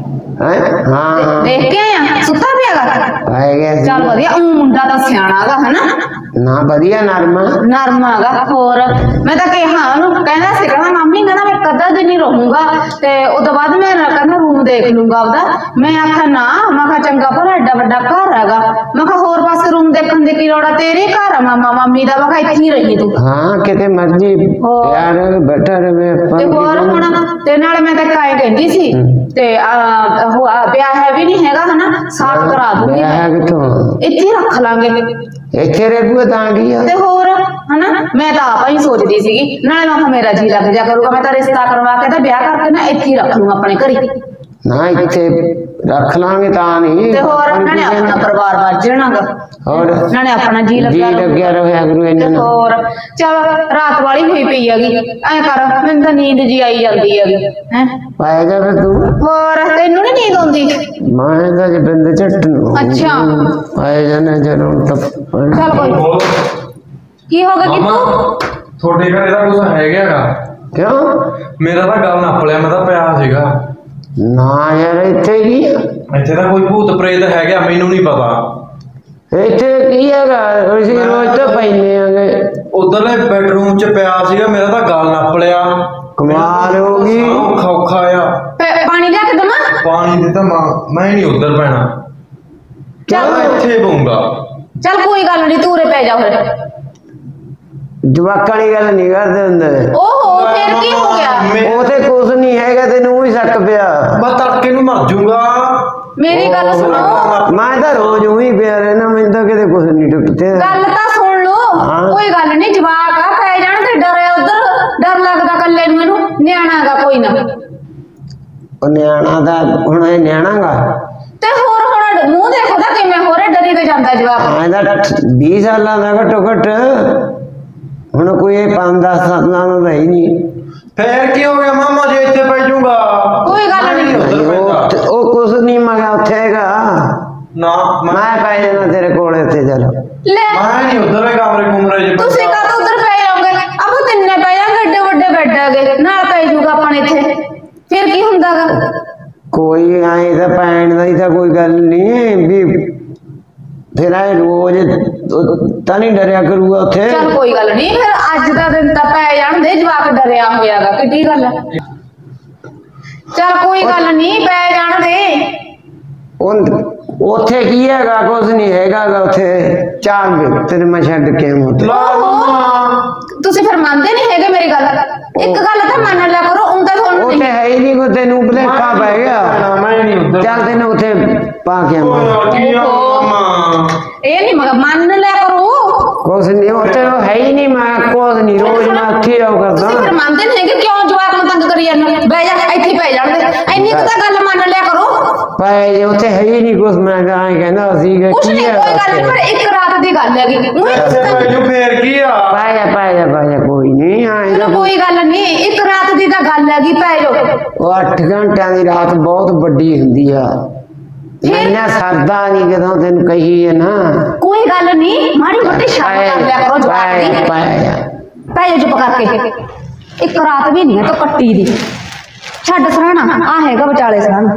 ਹਾਂ ਦੇਖ ਕੇ ਆਇਆ ਸੁੱਤਾ ਪਿਆਗਾ ਆਏ ਗਿਆ ਸੀ। ਚੱਲ ਵਧੀਆ ਉਹ ਮੁੰਡਾ ਤਾਂ ਸਿਆਣਾਗਾ ਹਨਾ ਨਾ ਵਧੀਆ ਨਰਮਾਗਾ ਹੋਰ ਮੈਂ ਤਾਂ ਕਿਹਾ ਉਹਨੂੰ ਕਹਿੰਦਾ ਸੀ ਕਹਿੰਦਾ ਮੰਮੀ ਕਹਿੰਦਾ ਮੈਂ ਕਦਾ ਦਿਨ ਹੀ ਰਹੂੰਗਾ ਤੇ ਉਦੋਂ ਬਾਅਦ ਮੈਂ ਕਹਿੰਦਾ ਰੂਮ ਦੇਖ ਲੂੰਗਾ ਆਪਦਾ ਮੈਂ ਆਖਿਆ ਨਾ ਮੈਂ ਕਿਹਾ ਚੰਗਾ ਭਲਾ ਐਡਾ ਵੱਡਾ ਘਰ ਹੈਗਾ ਮੈਂ ਕਿਹਾ ਹੋਰ ਪਾਸੇ ਰੂਮ ਦੇਖਣ ਦੀ ਕੀ ਲੋੜ ਆ ਤੇਰੇ ਘਰ ਆ ਮਾਮਾ ਮਾਮੀ ਦਾ ਮੈਂ ਕਿਹਾ ਇੱਥੇ ਹੀ ਰਹੀ ਤੂੰ ਹਾਂ ਕਿਤੇ ਮਰਜੀ ਯਾਰ ਬੈਠਾ ਰਵੇ ਤੇ ਹੋਰ ਹੁਣ ਤੇ ਨਾਲੇ ਮੈਂ ਤਾਂ ਕਾਇ ਕਹਿੰਦੀ ਸੀ ਤੇ ਵਿਆਹ ਹੈ ਵੀ ਨਹੀਂ ਹੈਗਾ ਹਨਾ ਸਾਥ ਕਰਾ ਦੂੰਗੀ ਹੈ ਕਿਥੋਂ ਇੱਥੇ ਰੱਖ ਲਾਂਗੇ ਇੱਥੇ ਰਹਿਬੂ ਤਾਂ ਕੀ ਆ ਤੇ ਹੋਰ ਹਨਾ ਮੈਂ ਤਾਂ ਆਪ ਹੀ ਸੋਚਦੀ ਸੀਗੀ ਨਾਲੇ ਮੈਂ ਕਿਹਾ ਮੇਰਾ ਜੀ ਲੱਗ ਜਾ ਕਰੂਗਾ ਮੈਂ ਤਾਂ ਰਿਸ਼ਤਾ ਕਰਵਾ ਕੇ ਤਾਂ ਵਿਆਹ ਕਰਕੇ ਨਾ ਇੱਥੇ ਹੀ ਰੱਖ ਲੂੰਗਾ ਆਪਣੇ ਘਰੇ ਨਾ ਇੱਥੇ ਰੱਖ ਲਾਂਗੇ ਤਾਂ ਨਹੀਂ ਤੇ ਹੋਰ ਨਾਲੇ ਆਪਣਾ ਪਰਿਵਾਰ ਵੱਜ ਜਾਣਾਗਾ ਹੋਰ ਨਾਲੇ ਆਪਣਾ ਜੀ ਲੱਗਿਆ ਰਹਿਆ ਕਰੂ ਇਹਨਾਂ ਨੂੰ ਹੋਰ ਚਲ ਰਾਤ ਵਾਲੀ ਹੋਈ ਪਈ ਹੈਗੀ ਐ ਕਰ ਮੈਨੂੰ ਤਾਂ ਨੀਂਦ ਜੀ ਆਈ ਜਾਂਦੀ ਹੈਗੀ ਹੈ ਪਾਇਆ ਜਾ ਫਿਰ ਤੂੰ ਹੋਰ ਤੈਨੂੰ ਨੀ ਨੀਂਦ ਆਉਂਦੀ ਮੈਂ ਤਾਂ ਜੇ ਬੰਦੇ ਝੱਟ ਨੂੰ ਅੱਛਾ ਆਏ ਜਾਣੇ ਜਦੋਂ ਤੱਕ ਚੱਲ ਕੋਈ ਕੀ ਹੋ ਗਿਆ ਮਾਮਾ ਤੁਹਾਡੇ ਘਰ ਇਹਦਾ ਕੁਝ ਹੈਗਾਗਾ ਕਿਉਂ ਮੇਰਾ ਤਾਂ ਗੱਲ ਨੱਪ ਲਿਆ ਮੈਂ ਤਾਂ ਪਿਆ ਸੀਗਾ ਨਾ ਯਾਰ ਇੱਥੇ ਕੀ ਆ? ਇੱਥੇ ਤਾਂ ਕੋਈ ਭੂਤ ਪ੍ਰੇਤ ਹੈਗਾ ਮੈਨੂੰ ਨਹੀਂ ਪਤਾ ਇੱਥੇ ਕੀ ਹੈਗਾ ਅਸੀਂ ਰੋਜ਼ ਤਾਂ ਪੈਨੇ ਆਗੇ ਉਧਰਲੇ ਬੈਡਰੂਮ 'ਚ ਪਿਆ ਸੀਗਾ ਮੇਰਾ ਤਾਂ ਗੱਲ ਨੱਪ ਲਿਆ ਕਮਾਲ ਹੋ ਗਈ ਔਖਾ ਆ ਪਾਣੀ ਲਿਆ ਕੇ ਦਮਾ ਪਾਣੀ ਦੇ ਤਾਂ ਮੈਂ ਨਹੀਂ ਉਧਰ ਪੈਣਾ ਚੱਲ ਇੱਥੇ ਪਊਂਗਾ ਚੱਲ ਕੋਈ ਗੱਲ ਨਹੀਂ ਤੂਰੇ ਪੈ ਜਾ ਫਿਰ ਜਵਾਕਾਂ ਵਾਲੀ ਗੱਲ ਨਹੀਂ ਕਰਦੇ ਹੁੰਦੇ ਓਹੋ ਫਿਰ ਕੀ ਹੋ ਗਿਆ ਉਹ ਤੇ ਕੁਝ ਨਹੀਂ ਹੈਗਾ ਤੈਨੂੰ ਹੀ ਸ਼ੱਕ ਪਿਆ ਮੈਂ ਤੜਕੇ ਨੂੰ ਮਰ ਜਾਊਂਗਾ ਮੇਰੀ ਗੱਲ ਸੁਣੋ ਮੈਂ ਤਾਂ ਰੋਜ਼ ਉਹੀ ਪਿਆ ਰਹਿਣਾ ਮੈਨੂੰ ਤਾਂ ਕਿਤੇ ਕੁਝ ਨਹੀਂ ਟੁੱਟਦੇ ਗੱਲ ਤਾਂ ਸੁਣ ਲੋ ਕੋਈ ਗੱਲ ਨਹੀਂ ਜਵਾਕ ਆ, ਪੈ ਜਾਣ ਤੇ ਡਰਿਆ ਉਧਰ, ਡਰ ਲੱਗਦਾ ਕੱਲੇ ਨੂੰ, ਇਹਨੂੰ ਨਿਆਣਾਗਾ ਕੋਈ ਨਾ। ਚੱਲ ਇੱਥੇ ਰਹਿ ਬੂ ਤਾਂ ਕੀ ਆ? ਚੱਲ ਕੋਈ ਗੱਲ ਨੀ ਤੂੰ ਉਰੇ ਪੈ ਜਾ ਫਿਰ। ਕਿਉਂ? ਮੇਰੀ ਗੱਲ ਸੁਣੋ ਕੋਈ ਗੱਲ ਨੀ ਜਵਾਕ ਆ, ਪੈ ਜਾਣ ਤੇ ਡਰਿਆ ਉਧਰ, ਡਰ ਲੱਗਦਾ ਕੱਲੇ ਨੂੰ, ਇਹਨੂੰ ਨਿਆਣਾਗਾ ਕੋਈ ਨਾ। ਉਹ ਨਿਆਣਾ ਦਾ ਹੁਣ ਇਹ ਨਿਆਣਾਗਾ ਤੇ ਹੋਰ ਹੁਣ ਮੂੰਹ ਦੇਖੋ ਤਾਂ ਕਿਵੇਂ ਹੋਰੇ ਡਰੀ ਤੇ ਜਾਂਦਾ ਜਵਾਬ। ਇਹਦਾ 20 ਸਾਲਾਂ ਦਾ ਘੱਟੋ ਘੱਟ ਹੁਣ ਕੋਈ 5-10 ਸਾਲਾਂ ਦਾ ਹੀ ਨਹੀਂ। ਫੇਰ ਕੀ ਹੋ ਗਿਆ ਮਾਮਾ ਜੇ ਇੱਥੇ ਪੈ ਜਾਊਗਾ? ਕੋਈ ਗੱਲ ਨਹੀਂ। ਉਹ ਕੁਛ ਨਹੀਂ ਮਗਾ ਉੱਥੇ ਹੈਗਾ ਨਾ ਮੈਂ ਪੈ ਜਾਣਾ ਤੇਰੇ ਕੋਲ ਇੱਥੇ ਚੱਲ। ਲੈ ਮੈਂ ਨਹੀਂ ਉਧਰ ਕਮਰੇ ਕੁਮਰੇ ਚ ਤੁਸੀਂ ਕਦੋਂ ਉਧਰ ਪੈ ਜਾਓਗੇ? ਆਪਾਂ ਤਿੰਨੇ ਪੈ ਜਾਾਂਗੇ, ਏਡੇ ਵੱਡੇ ਬੈੱਡ ਹੈਗੇ, ਨਾਲ ਪੈ ਜਾਊਗਾ ਆਪਾਂ ਇੱਥੇ, ਫਿਰ ਕੀ ਹੁੰਦਾਗਾ? ਕੋਈ ਐਂ ਤਾਂ ਪੈਣ ਦਾ ਹੀ ਤਾਂ ਕੋਈ ਗੱਲ ਨਹੀਂ ਵੀ ਫਿਰ ਐ ਰੋਜ਼ ਤਾਂ ਨਹੀਂ ਡਰਿਆ ਕਰੂਗਾ ਉੱਥੇ। ਚੱਲ ਕੋਈ ਗੱਲ ਨਹੀਂ, ਫਿਰ ਅੱਜ ਦਾ ਦਿਨ ਤਾਂ ਪੈ ਜਾਣ ਦੇ, ਜਵਾਕ ਡਰਿਆ ਹੋਇਆਗਾ, ਕਿੱਡੀ ਗੱਲ ਹੈ। ਚੱਲ ਕੋਈ ਗੱਲ ਨਹੀਂ, ਪੈ ਜਾਣ ਦੇ। ਉੱਥੇ ਕੀ ਹੈਗਾ? ਕੁਛ ਨਹੀਂ ਹੈਗਾ ਉੱਥੇ। ਚੱਲ ਤੇਰੇ ਮੈਂ ਛੱਡ ਕੇ ਤੁਸੀਂ ਫਿਰ ਮੰਨਦੇ ਨਹੀਂ ਹੈਗੇ ਮੇਰੀ ਗੱਲ? ਇੱਕ ਗੱਲ ਤਾਂ ਮੰਨ ਲਿਆ ਕਰੋ, ਤਾਂ ਤੁਹਾਨੂੰ ਉੱਥੇ ਹੈ ਹੀ ਨਹੀਂ ਕੋਈ, ਤੈਨੂੰ ਭੁਲੇਖਾ ਪੈ ਗਿਆ। ਮੈਂ ਨਹੀਂ ਉਧਰ। ਚੱਲ ਤੈਨੂੰ ਉੱਥੇ ਪਾ ਕੇ ਆਵਾਂ। ਇਹ ਨਹੀਂ ਮਗਾ ਮੰਨ ਲਿਆ ਕਰੋ। ਕੁਛ ਨਹੀਂ ਉੱਥੇ ਹੈ ਹੀ ਨਹੀਂ। ਮੈਂ ਕੁਛ ਨਹੀਂ, ਰੋਜ਼ ਮੈਂ ਉੱਥੇ ਆਉ ਕਰਦਾ। ਤੁਸੀਂ ਫਿਰ ਮੰਨਦੇ ਨਹੀਂ ਹੈਗੇ, ਕਿਉਂ ਜਵਾਕ ਨੂੰ ਤੰਗ ਕਰੀ ਜਾਂਦੇ? ਬਹਿ ਜਾ, ਇੱਥੇ ਪੈ ਜਾਣ ਦੇ, ਇੰਨੀ ਕੁ ਤਾਂ ਗੱਲ ਮੰਨ ਲਿਆ ਕਰੋ। ਪੈ ਜੇ ਉੱਥੇ ਹੈ ਹੀ ਨਹੀਂ ਕੁਛ। ਮੈਂ ਕਹਿੰਦਾ ਸੀਗਾ ਕੁਛ ਕੀ ਨਹੀਂ, ਹੈ ਕੋਈ ਗੱਲ ਨਹੀਂ, ਪਰ ਇੱਕ ਰਾਤ ਦੀ ਗੱਲ ਹੈਗੀ। ਫੇਰ ਕੀ ਆ? ਪੈ ਜਾ ਕੋਈ ਨਹੀਂ ਆਏਗਾ। ਕੋਈ ਗੱਲ ਨਹੀਂ, ਇੱਕ ਰਾਤ ਦੀ ਤਾਂ ਗੱਲ ਹੈਗੀ, ਪੈ ਜਾਓ। ਉਹ 8 ਘੰਟਿਆਂ ਦੀ ਰਾਤ ਬਹੁਤ ਵੱਡੀ ਹੁੰਦੀ ਆ। ਮੈਨਾਂ ਸਰਦਾ ਨਹੀਂ ਜਦੋਂ ਤੈਨੂੰ ਕਹੀ ਹੈ ਨਾ। ਕੋਈ ਗੱਲ ਨਹੀਂ, ਮਾੜੀ ਮੋਟੀ ਸ਼ਰਮ ਕਰ ਲਿਆ ਕਰੋ ਜਵਾਕ ਦੀ। ਪੈ ਜਾ ਚੁੱਪ ਕਰਕੇ। ਇੱਕ ਰਾਤ ਵੀ ਨਹੀਂ ਹੈ ਤਾਂ ਕੱਟੀ ਦੀ। ਛੱਡ ਸਰਾਣਾ, ਆ ਹੈਗਾ ਵਿਚਾਲੇ ਸਰਾਣਾ।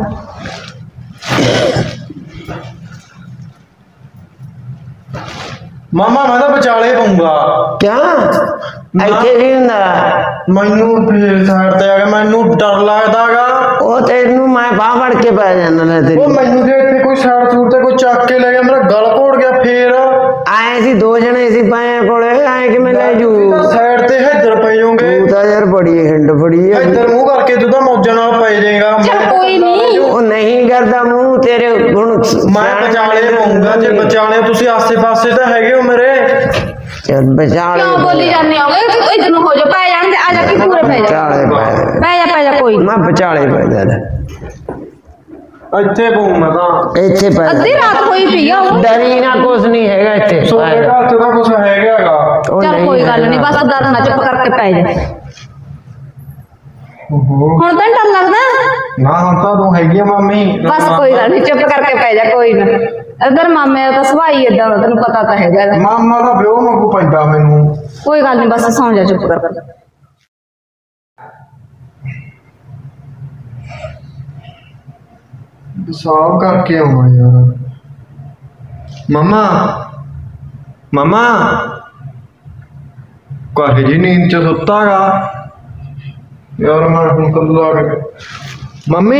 ਮਾਮਾ ਮੈਂ ਤਾਂ ਵਿਚਾਲੇ ਪਊਂਗਾ। ਕਿਆ ਇੱਥੇ ਵੀ ਹੁੰਦਾ? ਮੈਨੂੰ ਫੇਰ ਸਾਈਡ ਤੇ ਆ ਗਿਆ, ਮੈਨੂੰ ਡਰ ਲੱਗਦਾਗਾ। ਉਹ ਤੈਨੂੰ ਮੈਂ ਬਾਹ ਫੜ ਕੇ ਪੈ ਜਾਣਾ ਲੈ ਤੇਰੀ। ਉਹ ਮੈਨੂੰ ਜੇ ਇੱਥੇ ਕੋਈ ਸਾਈਡ ਸੂਟ ਤੇ ਕੋਈ ਚੱਕ ਕੇ ਲੈ ਗਿਆ, ਮੇਰਾ ਗਲ ਘੋੜ ਗਿਆ ਫੇਰ। ਆਏ ਸੀ 2 ਜਣੇ ਸੀ ਪਾਏ ਕੋਲੇ, ਆਏ ਕਿਵੇਂ ਲੈ ਜੂ? ਸਾਈਡ ਤੇ ਇੱਧਰ ਪੈ ਜਾਓਗੇ। ਤੂੰ ਤਾਂ ਯਾਰ ਬੜੀ ਹਿੰਡ ਫੜੀ ਹੈ। ਇੱਧਰ ਮੂੰਹ ਕਰਕੇ ਤੂੰ ਤਾਂ ਮੌਜਾਂ ਨਾਲ ਪੈ ਜਾਏਗਾ। ਚੱਲ ਕੋਈ ਨਹੀਂ, ਉਹ ਨਹੀਂ ਕਰਦਾ ਮੂੰਹ ਤੇਰੇ ਹੁਣ। ਮੈਂ ਵਿਚਾਲੇ ਪਊਂਗਾ। ਜੇ ਵਿਚਾਲੇ ਤੁਸੀਂ ਆਸੇ ਪਾਸੇ ਤਾਂ ਹੈਗੇ ਹੋ ਮੇਰੇ। ਚੱਲ ਵਿਚਾਲੇ ਕਿਉਂ ਬੋਲੀ ਜਾਂਦੇ ਹੋਗੇ? ਇਧਰ ਨੂੰ ਹੋ ਜਾ, ਪੈ ਜਾਣ ਦੇ, ਆ ਜਾ ਕਿ ਪੂਰੇ ਪੈ ਜਾ। ਪੈ ਜਾ ਕੋਈ ਮੈਂ ਵਿਚਾਲੇ ਪੈ ਜਾ। ਇੱਥੇ ਪਊਂ ਮੈਂ ਤਾਂ। ਇੱਥੇ ਪੈ ਅੱਧੀ ਰਾਤ ਹੋਈ ਪਈ ਆ ਉਹ। ਡਰੀ ਨਾ ਕੁਛ ਨਹੀਂ ਹੈਗਾ ਇੱਥੇ। ਸੋਨੇ ਘਰ ਚ ਤਾਂ ਕੁਛ ਹੈਗਾਗਾ। ਚੱਲ ਕੋਈ ਗੱਲ ਨਹੀਂ, ਬਸ ਡਰ ਨਾ, ਚੁੱਪ ਕਰਕੇ ਪੈ ਜਾ। ਹੁਣ ਤਾਂ ਡਰ ਲੱਗਦਾ? ਨਾ ਹੁਣ ਤਾਂ ਤੂੰ ਹੈਗੀ ਆ ਮਾਮੀ। ਬਸ ਕੋਈ ਗੱਲ ਨਹੀਂ, ਚੁੱਪ ਕਰਕੇ ਪੈ ਜਾ, ਕੋਈ ਨਾ। ਇਧਰ ਮਾਮੇ ਦਾ ਤਾਂ ਸੁਭਾਅ ਹੀ ਏਦਾਂ ਦਾ, ਤੈਨੂੰ ਪਤਾ ਤਾਂ ਹੈਗਾ ਇਹਦਾ। ਮਾਮਾ ਦਾ ਵਿਆਹ ਮੰਗੂ ਪੈਂਦਾ ਮੈਨੂੰ। ਕੋਈ ਗੱਲ ਨਹੀਂ, ਬਸ ਸੌਂ ਜਾ ਚੁੱਪ ਕਰਕੇ। ਸਾਫ ਕਰਕੇ ਆਵਾਂ ਯਾਰ। ਮਾਮਾ ਮਾਮਾ ਕਾਹੇ ਜੀ ਨੀਂਦ ਚ ਸੁੱਤਾਗਾ ਯਾਰ। ਮੈਂ ਹੁਣ ਕੱਲਾ ਮੰਮੀ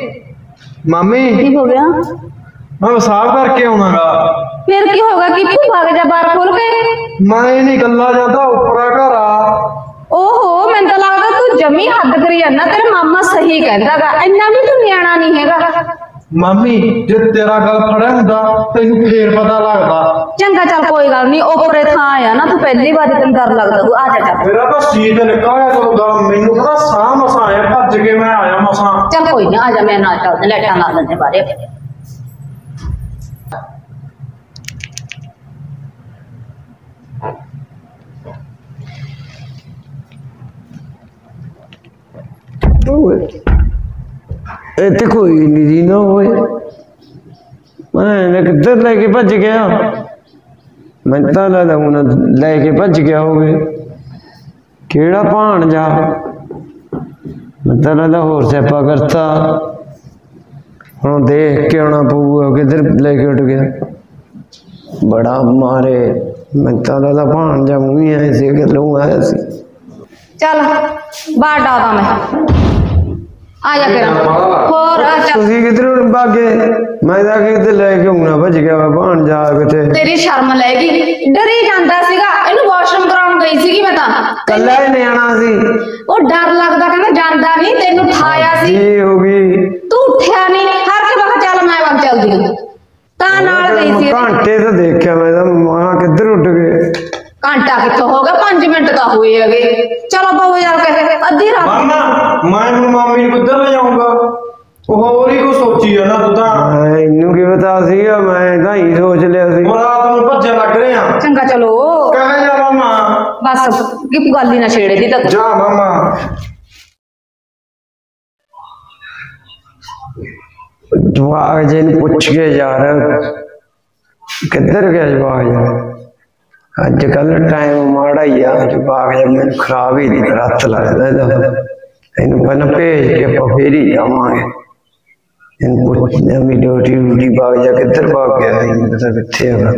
ਕੀ ਹੋ ਗਿਆ? ਮੈਂ ਸਾਫ ਕਰਕੇ ਆਉਣਾਗਾ। ਫਿਰ ਕੀ ਹੋਗਾ? ਕਿ ਤੂੰ ਭਾਗ ਜਾ ਬਾਹਰ ਖੋਲ ਕੇ। ਮੈਂ ਨਹੀਂ ਕੱਲਾ ਜਾਂਦਾ, ਉੱਪਰਾ ਘਰ ਆ। ਓਹੋ, ਮੈਨੂੰ ਤਾਂ ਲੱਗਦਾ ਤੂੰ ਜਮੀ ਹੱਦ ਕਰੀ ਜਾਂਦਾ। ਤੇਰਾ ਮਾਮਾ ਸਹੀ ਕਹਿੰਦਾਗਾ, ਇੰਨਾ ਵੀ ਤੂੰ ਨਿਆਣਾ ਨਹੀਂ ਹੈਗਾ। ਮਾਮੀ ਜੇ ਤੇਰਾ ਗੱਲ ਫੜਿਆ ਹੁੰਦਾ ਤੈਨੂੰ ਫੇਰ ਪਤਾ ਲੱਗਦਾ। ਚੰਗਾ ਚੱਲ ਕੋਈ ਗੱਲ ਨਹੀਂ, ਓਪਰੇ ਥਾਂ ਆ ਨਾ, ਤੂੰ ਪਹਿਲੀ ਵਾਰੀ ਤੈਨੂੰ ਡਰ ਲੱਗਦਾ। ਤੂੰ ਆ ਜਾ ਚੱਲ। ਮੇਰਾ ਤਾਂ ਸੀਟ ਨਿਕਲਿਆ ਜਦੋਂ ਗੱਲ ਮੈਨੂੰ ਪਤਾ ਸਾਹ ਮਸਾਂ ਆਇਆ, ਭੱਜ ਕੇ ਮੈਂ ਆਇਆ ਮਸਾਂ। ਚੱਲ ਕੋਈ ਨਾ, ਆ ਜਾ, ਮੈਂ ਨਾਲ ਚੱਲਦੇ, ਲਾਈਟਾਂ ਲਾ ਲੈਂਦੇ ਬਾਰੇ। ਇੱਥੇ ਕੋਈ ਨਹੀਂ ਜੀ ਨਾ ਹੋਏ। ਮੈਂ ਕਿੱਧਰ ਲੈ ਕੇ ਭੱਜ ਗਿਆ? ਮੈਂ ਤਾਂ ਲੱਗਦਾ ਹੁਣ ਲੈ ਕੇ ਭੱਜ ਗਿਆ ਹੋਵੇ। ਕਿਹੜਾ ਭਾਣ ਜਾ? ਮੈਂ ਤਾਂ ਲੱਗਦਾ ਹੋਰ ਸਿਆਪਾ ਕਰਤਾ। ਹੁਣ ਦੇਖ ਕੇ ਆਉਣਾ ਪਊਗਾ ਕਿੱਧਰ ਲੈ ਕੇ ਉੱਡ ਗਿਆ। ਬੜਾ ਮਾਰੇ। ਮੈਂ ਤਾਂ ਲੱਗਦਾ ਭਾਣ ਜਾ ਮੂੰਹ ਹੀ ਆਏ ਸੀ, ਗੱਲੋਂ ਆਇਆ ਸੀ। ਚੱਲ ਬਾਹਰ ਡਾਦਾ ਮੈਂ, ਆ ਜਾ ਕੇ ਹੋਰ ਆ ਚੱਲ। ਤੁਸੀਂ ਕਿੱਧਰੋਂ ਭਾਗੇ? ਮੈਂ ਤਾਂ ਕਿਤੇ ਲੈ ਕੇ ਆਉਣਾ ਭੱਜ ਗਿਆ ਵਾ ਭਾਣ ਜਾ ਕਿਤੇ। ਤੇਰੀ ਸ਼ਰਮ ਲੈ ਗਈ, ਡਰੀ ਜਾਂਦਾ ਸੀਗਾ। ਇਹਨੂੰ ਵਾਸ਼ਰੂਮ ਕਰਾਉਣ ਗਈ ਸੀਗੀ ਮੈਂ ਤਾਂ। ਕੱਲਾ ਹੀ ਨਿਆਣਾ ਸੀ। ਉਹ ਡਰ ਲੱਗਦਾ, ਕਹਿੰਦਾ ਜਾਂਦਾ ਨਹੀਂ, ਤੈਨੂੰ ਠਾਇਆ ਸੀ। ਕੀ ਹੋ ਗਈ? ਤੂੰ ਉੱਠਿਆ ਨਹੀਂ, ਹਰ ਕੇ ਵਕਤ ਚੱਲ ਮੈਂ ਵਗ ਚੱਲਦੀ ਹਾਂ ਤਾਂ ਨਾਲ ਗਈ ਸੀ। ਘੰਟੇ ਤਾਂ ਦੇਖਿਆ ਮੈਂ ਤਾਂ, ਮਾਂ ਕਿੱਧਰ ਉੱਡ ਗਏ। ਘੰਟਾ ਕਿੱਥੋਂ ਹੋ ਗਿਆ, 5 ਮਿੰਟ ਤਾਂ ਹੋਏ ਹੈਗੇ। ਚਲੋ ਬਾਬੂ ਯਾਰ, ਅੱਧੀ ਰਾਤ। ਮਾਮਾ ਮੈਂ ਹੁਣ ਮਾਮੀ ਨੂੰ ਕਿੱਧਰ ਲੈ ਜਾਊਂਗਾ? ਉਹ ਹੋਰ ਹੀ ਕੁਛ ਸੋਚੀ ਆ ਨਾ ਤੂੰ ਤਾਂ। ਇਹਨੂੰ ਕੀ ਪਤਾ ਸੀਗਾ, ਮੈਂ ਤਾਂ ਹੀ ਸੋਚ ਲਿਆ ਸੀ। ਹੁਣ ਰਾਤ ਨੂੰ ਭੱਜਣ ਲੱਗ ਰਹੇ ਆ। ਚੰਗਾ ਚਲੋ ਕਹਿ ਜਾ ਮਾਮਾ। ਬਸ ਕੀ ਗੱਲ ਹੀ ਨਾ ਛੇੜੇ ਦੀ ਤੱਕ। ਜਾ ਮਾਮਾ। ਜਵਾਕ ਜੇ ਨੂੰ ਪੁੱਛ ਕੇ ਯਾਰ ਕਿੱਧਰ ਗਿਆ ਜਵਾਕ ਯਾਰ। ਅੱਜ ਕੱਲ ਟਾਈਮ ਮਾੜਾ ਹੀ ਆ। ਜਵਾਕ ਜੇ ਮੈਨੂੰ ਖਰਾਬ ਹੀ ਨਹੀਂ ਰੱਤ ਲੱਗਦਾ ਇਹਦਾ। ਇਹਨੂੰ ਪਹਿਲਾਂ ਭੇਜ ਕੇ ਆਪਾਂ ਫੇਰ ਹੀ ਜਾਵਾਂਗੇ। ਇਹਨੂੰ ਪੁੱਛਦੇ ਵੀ ਡਿਊਟੀ ਬਾਗ ਜਾ ਕਿੱਧਰ ਭਾਗ ਗਿਆ, ਇਹਨੂੰ ਪਤਾ ਕਿੱਥੇ ਹੈਗਾ।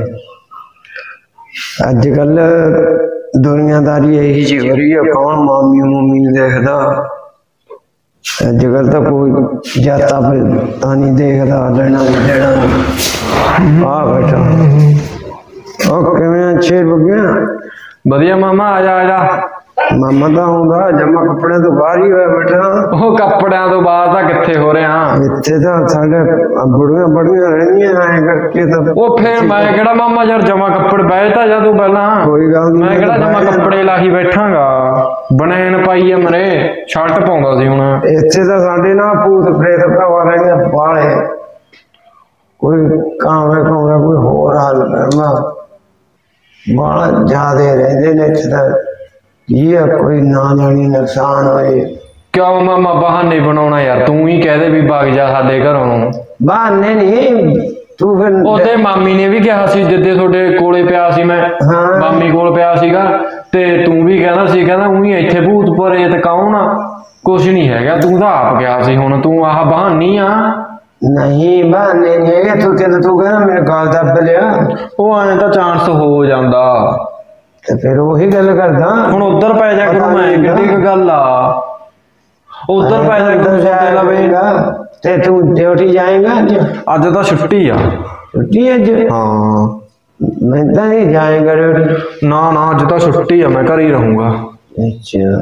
ਅੱਜ ਕੱਲ ਦੁਨੀਆਦਾਰੀ ਇਹੀ ਜਿਹੀ ਹੋ ਰਹੀ ਆ, ਕੌਣ ਮਾਮੀ ਨੂੰ ਦੇਖਦਾ। ਅੱਜ ਕੱਲ ਤਾਂ ਕੋਈ ਜਾਤਾ ਤਾਂ ਨਹੀਂ ਦੇਖਦਾ, ਲੈਣਾ ਦੇਣਾ। ਆ ਬੈਠਾ ਉਹ ਕਿਵੇਂ ਛੇਰ ਬਗਿਆ। ਵਧੀਆ ਮਾਮਾ, ਆ ਜਾ ਆ ਜਾ। ਮਾਮਾ ਤਾਂ ਆਉਂਦਾ ਜਮਾ ਕੱਪੜਿਆਂ ਤੋਂ ਬਾਹਰ ਹੀ ਹੋਇਆ ਬੈਠਾ। ਉਹ ਕੱਪੜਿਆਂ ਤੋਂ ਬਾਅਦ ਤਾਂ ਕਿੱਥੇ ਹੋ ਰਿਹਾ। ਇੱਥੇ ਤਾਂ ਸਾਡੇ ਬੜੀਆਂ ਰਹਿੰਦੀਆਂ ਐ ਕਰਕੇ ਤਾਂ। ਉਹ ਫੇਰ ਮੈਂ ਕਿਹੜਾ ਮਾਮਾ ਯਾਰ ਜਮਾ ਕੱਪੜ ਬਹਿ ਤਾਂ ਜਾ ਤੂੰ ਪਹਿਲਾਂ। ਕੋਈ ਗੱਲ ਨੀ, ਮੈਂ ਕਿਹੜਾ ਜਮਾ ਕੱਪੜੇ ਲਾਹੀ ਬੈਠਾਂਗਾ। ਬਣੈਣ ਪਾਈ ਆ ਮਰੇ, ਸ਼ਰਟ ਪਾਉਂਦਾ ਸੀ ਹੁਣ। ਇੱਥੇ ਤਾਂ ਸਾਡੇ ਨਾ ਭੂਤ ਪ੍ਰੇਤ ਭਰਾਵਾ ਰਹਿੰਦੇ ਬਾਲੇ। ਕੋਈ ਕਾਂਵੇ ਕੋਈ ਹੋਰ ਹਾਲ ਕਰਨਾ ਬਾਲਾ ਜ਼ਿਆਦੇ ਰਹਿੰਦੇ ਨੇ ਇੱਥੇ ਤਾਂ। ਇਹ ਕੋਈ ਨਾ ਜਾਣੀ ਨੁਕਸਾਨ ਹੋਏ। ਕਿਉਂ ਮਾਮਾ ਬਹਾਨੇ ਬਣਾਉਣਾ ਯਾਰ, ਤੂੰ ਹੀ ਕਹਿ ਦੇ ਵੀ ਵਗ ਜਾ ਸਾਡੇ ਘਰੋਂ। ਬਹਾਨੇ ਨਹੀਂ, ਤੂੰ ਫਿਰ ਉਹਦੇ ਮਾਮੀ ਨੇ ਵੀ ਕਿਹਾ ਸੀ ਜਿੱਦੇ ਤੁਹਾਡੇ ਕੋਲੇ ਪਿਆ ਸੀ ਮੈਂ, ਮਾਮੀ ਕੋਲ ਪਿਆ ਸੀਗਾ, ਤੇ ਤੂੰ ਵੀ ਕਹਿੰਦਾ ਸੀ, ਕਹਿੰਦਾ ਉਹੀ ਇੱਥੇ ਭੂਤ ਪ੍ਰੇਤ ਕੌਣ ਆ, ਕੁਛ ਨਹੀਂ ਹੈਗਾ। ਤੂੰ ਤਾਂ ਆਪ ਗਿਆ ਸੀ, ਹੁਣ ਤੂੰ ਆਹ ਬਹਾਨੀ ਆ। ਨਹੀਂ ਬਹਾਨੇ ਨਹੀਂ ਹੈਗੇ। ਤੂੰ ਕਹਿੰਦਾ ਮੇਰੇ ਗਾਲ ਦੱਬ ਲਿਆ। ਉਹ ਐਂ ਤਾਂ ਚਾਂਸ ਹੋ ਜਾਂਦਾ। ਤੇ ਫਿਰ ਉਹੀ ਗੱਲ ਕਰਦਾ। ਹੁਣ ਉੱਧਰ ਪੈ ਜਾ ਕਰੂੰ ਮੈਂ, ਕਿੱਡੀ ਕੁ ਗੱਲ ਆ। ਉੱਧਰ ਪੈ ਜਾ ਕਰੂੰ ਲਵੇਗਾ। ਤੇ ਤੂੰ ਡਿਊਟੀ ਜਾਏਗਾ ਅੱਜ? ਅੱਜ ਤਾਂ ਛੁੱਟੀ ਆ। ਛੁੱਟੀ ਅੱਜ? ਹਾਂ। ਮੈਂ ਤਾਂ ਨਹੀਂ ਜਾਏਗਾ ਡਿਊਟੀ। ਨਾ ਨਾ ਅੱਜ ਤਾਂ ਛੁੱਟੀ ਆ, ਮੈਂ ਘਰ ਹੀ ਰਹੂੰਗਾ। ਅੱਛਾ।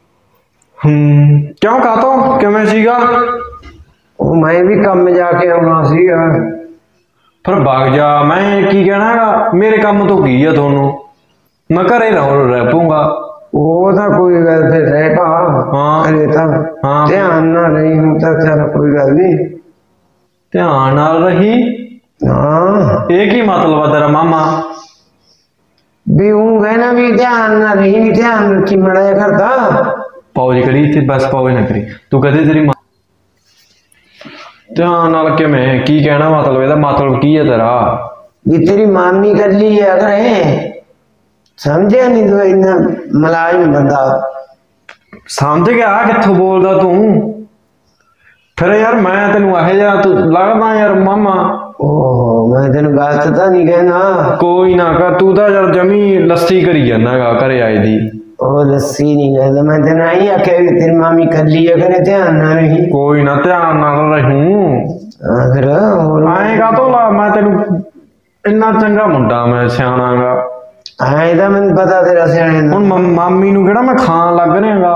ਕਿਉਂ ਕਾਤੋਂ ਕਿਵੇਂ ਸੀਗਾ? ਉਹ ਮੈਂ ਵੀ ਕੰਮ ਜਾ ਕੇ ਆਉਣਾ ਸੀਗਾ। ਫਿਰ ਵਗ ਜਾ, ਮੈਂ ਕੀ ਕਹਿਣਾਗਾ, ਮੇਰੇ ਕੰਮ ਤੋਂ ਕੀ ਆ ਤੁਹਾਨੂੰ, ਮੈਂ ਘਰੇ ਰਹਿ ਪਊਂਗਾ। ਉਹ ਤਾਂ ਕੋਈ ਗੱਲ ਫਿਰ ਰਹਿ ਪਾ। ਹਾਂ ਅਰੇ ਤਾਂ ਹਾਂ ਧਿਆਨ ਨਾਲ ਰਹੀ ਹੁਣ ਤਾਂ ਚੱਲ ਕੋਈ ਗੱਲ ਨਹੀਂ। ਧਿਆਨ ਨਾਲ ਰਹੀ? ਹਾਂ ਇਹ ਕੀ ਮਤਲਬ ਆ ਤੇਰਾ ਮਾਮਾ? ਵੀ ਉਹ ਕਹਿਣਾ ਵੀ ਧਿਆਨ ਨਾਲ ਰਹੀ, ਧਿਆਨ ਰੱਖੀ ਮੜਾ ਜਾ ਕਰਦਾ। ਪੌਜ ਕਰੀ ਇੱਥੇ, ਬਸ ਪੌਜ ਨਾ ਕਰੀ ਤੂੰ। ਕਦੇ ਤੇਰੀ ਧਿਆਨ ਨਾਲ ਕਿਵੇਂ, ਕੀ ਕਹਿਣਾ ਮਤਲਬ, ਇਹਦਾ ਮਤਲਬ ਕੀ ਹੈ ਤੇਰਾ? ਵੀ ਤੇਰੀ ਮਾਮੀ ਕੱਲੀ ਆ ਘਰੇ, ਸਮਝਿਆ ਨਹੀਂ ਤੂੰ? ਇੰਨਾ ਮਲਾਜ਼ਮ ਬੰਦਾ। ਸਮਝ ਗਿਆ ਕਿੱਥੋਂ ਬੋਲਦਾ ਤੂੰ? ਫਿਰ ਯਾਰ ਮੈਂ ਤੈਨੂੰ ਇਹੋ ਜਿਹਾ ਤੂੰ ਲੱਗਦਾ ਯਾਰ ਮਾਮਾ। ਓਹ ਮੈਂ ਤੈਨੂੰ ਗਲਤ ਤਾਂ ਨਹੀਂ ਕਹਿਣਾ। ਕੋਈ ਨਾ ਕਰ, ਤੂੰ ਤਾਂ ਯਾਰ ਜਮੀ ਲੱਸੀ ਕਰੀ ਜਾਂਦਾਗਾ ਘਰੇ ਆਏ ਦੀ। ਉਹ ਲੱਸੀ ਨਹੀਂ ਕਹਿੰਦਾ, ਮੈਂ ਤੈਨੂੰ ਆਈ ਆਖਿਆ ਵੀ ਤੇਰੀ ਮਾਮੀ ਕੱਲੀ ਆ ਘਰੇ, ਧਿਆਨ ਨਾਲ ਰਹੀ। ਕੋਈ ਨਾ ਧਿਆਨ ਨਾਲ ਰਹੂੰ। ਫਿਰ ਹੋਰ ਐਂ ਕਾਹਤੋਂ ਲਾ, ਮੈਂ ਤੈਨੂੰ ਇੰਨਾ ਚੰਗਾ ਮੁੰਡਾ, ਮੈਂ ਸਿਆਣਾਗਾ। ਐਂ ਤਾਂ ਮੈਨੂੰ ਪਤਾ ਤੇਰਾ ਸਿਆਣੇ ਦਾ। ਹੁਣ ਮਾਮੀ ਨੂੰ ਕਿਹੜਾ ਮੈਂ ਖਾਣ ਲੱਗ ਰਿਹਾਗਾ।